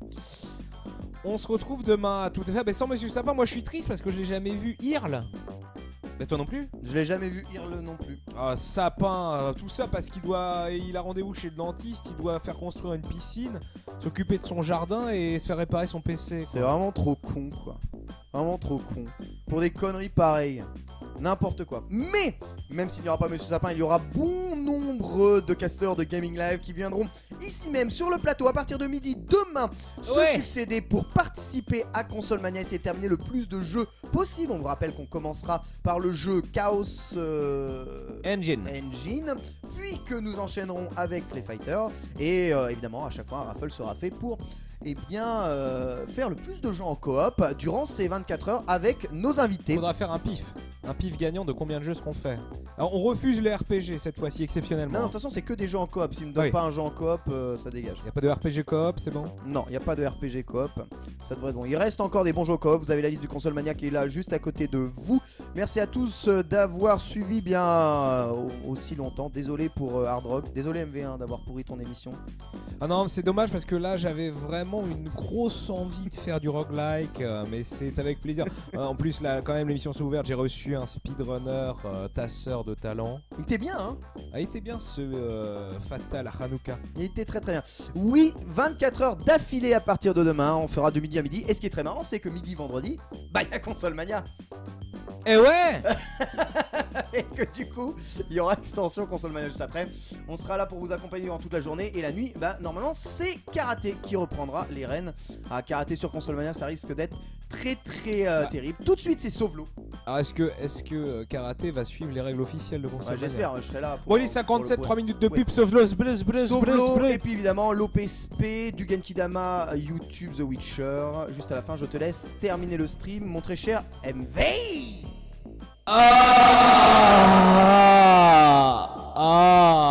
On se retrouve demain, tout à fait. Bah, sans Monsieur Sapin, moi je suis triste parce que je l'ai jamais vu Hurl. Bah toi non plus. Je l'ai jamais vu Hurle non plus. Ah, Sapin, euh, tout ça parce qu'il doit, il a rendez-vous chez le dentiste, il doit faire construire une piscine, s'occuper de son jardin et se faire réparer son P C. C'est quoi. vraiment trop con, quoi. Vraiment trop con. Pour des conneries pareilles. N'importe quoi. Mais, même s'il n'y aura pas Monsieur Sapin, il y aura bon nombre de casteurs de Gaming Live qui viendront ici même sur le plateau à partir de midi demain se Ouais. succéder pour participer à Console Mania et essayer de terminer le plus de jeux possible. On vous rappelle qu'on commencera par le jeu Chaos euh, Engine. Engine, puis que nous enchaînerons avec les fighters et euh, évidemment à chaque fois un raffle sera fait pour eh bien euh, faire le plus de gens en coop durant ces vingt-quatre heures avec nos invités. Faudra faire un pif. Un pif gagnant de combien de jeux seront faits. Alors on refuse les R P G cette fois-ci exceptionnellement. Non, non, de toute façon c'est que des jeux en coop, s'ils me donnent Oui. pas un jeu en coop, euh, ça dégage. Y a pas de R P G coop, c'est bon. Non, il n'y a pas de R P G coop, ça devrait être bon. Il reste encore des bons jeux coop, vous avez la liste du Console Mania qui est là juste à côté de vous. Merci à tous euh, d'avoir suivi bien euh, aussi longtemps, désolé pour euh, Hard Rock, désolé M V un d'avoir pourri ton émission. Ah non, c'est dommage parce que là j'avais vraiment une grosse envie de faire du roguelike, euh, mais c'est avec plaisir. Euh, en plus là, quand même l'émission s'est ouverte, j'ai reçu un speedrunner euh, tasseur de talent. Il était bien hein. Ah, il était bien ce euh, Fatal Hanouka. Il était très très bien. Oui, vingt-quatre heures d'affilée à partir de demain, on fera de midi à midi. Et ce qui est très marrant, c'est que midi vendredi, bah il y a Console Mania. Eh ouais. Et que du coup, il y aura extension Console Mania juste après. On sera là pour vous accompagner durant toute la journée. Et la nuit, bah normalement, c'est Karaté qui reprendra les rênes. Ah, Karaté sur Console Mania, ça risque d'être très très euh, Ah. terrible. Tout de suite, c'est Sauvelo. Alors est-ce que, est-ce que euh, Karaté va suivre les règles officielles de Ouais, Console Mania? J'espère, je serai là. Pour, Bon allez, pour cinquante-sept, le trois point. minutes de Ouais. pub, sauf le bleu, bleu, Sauvelo, bleu. et puis évidemment l'O P S P du Genkidama, YouTube The Witcher. Juste à la fin, je te laisse terminer le stream, mon très cher M V. Ah, ah.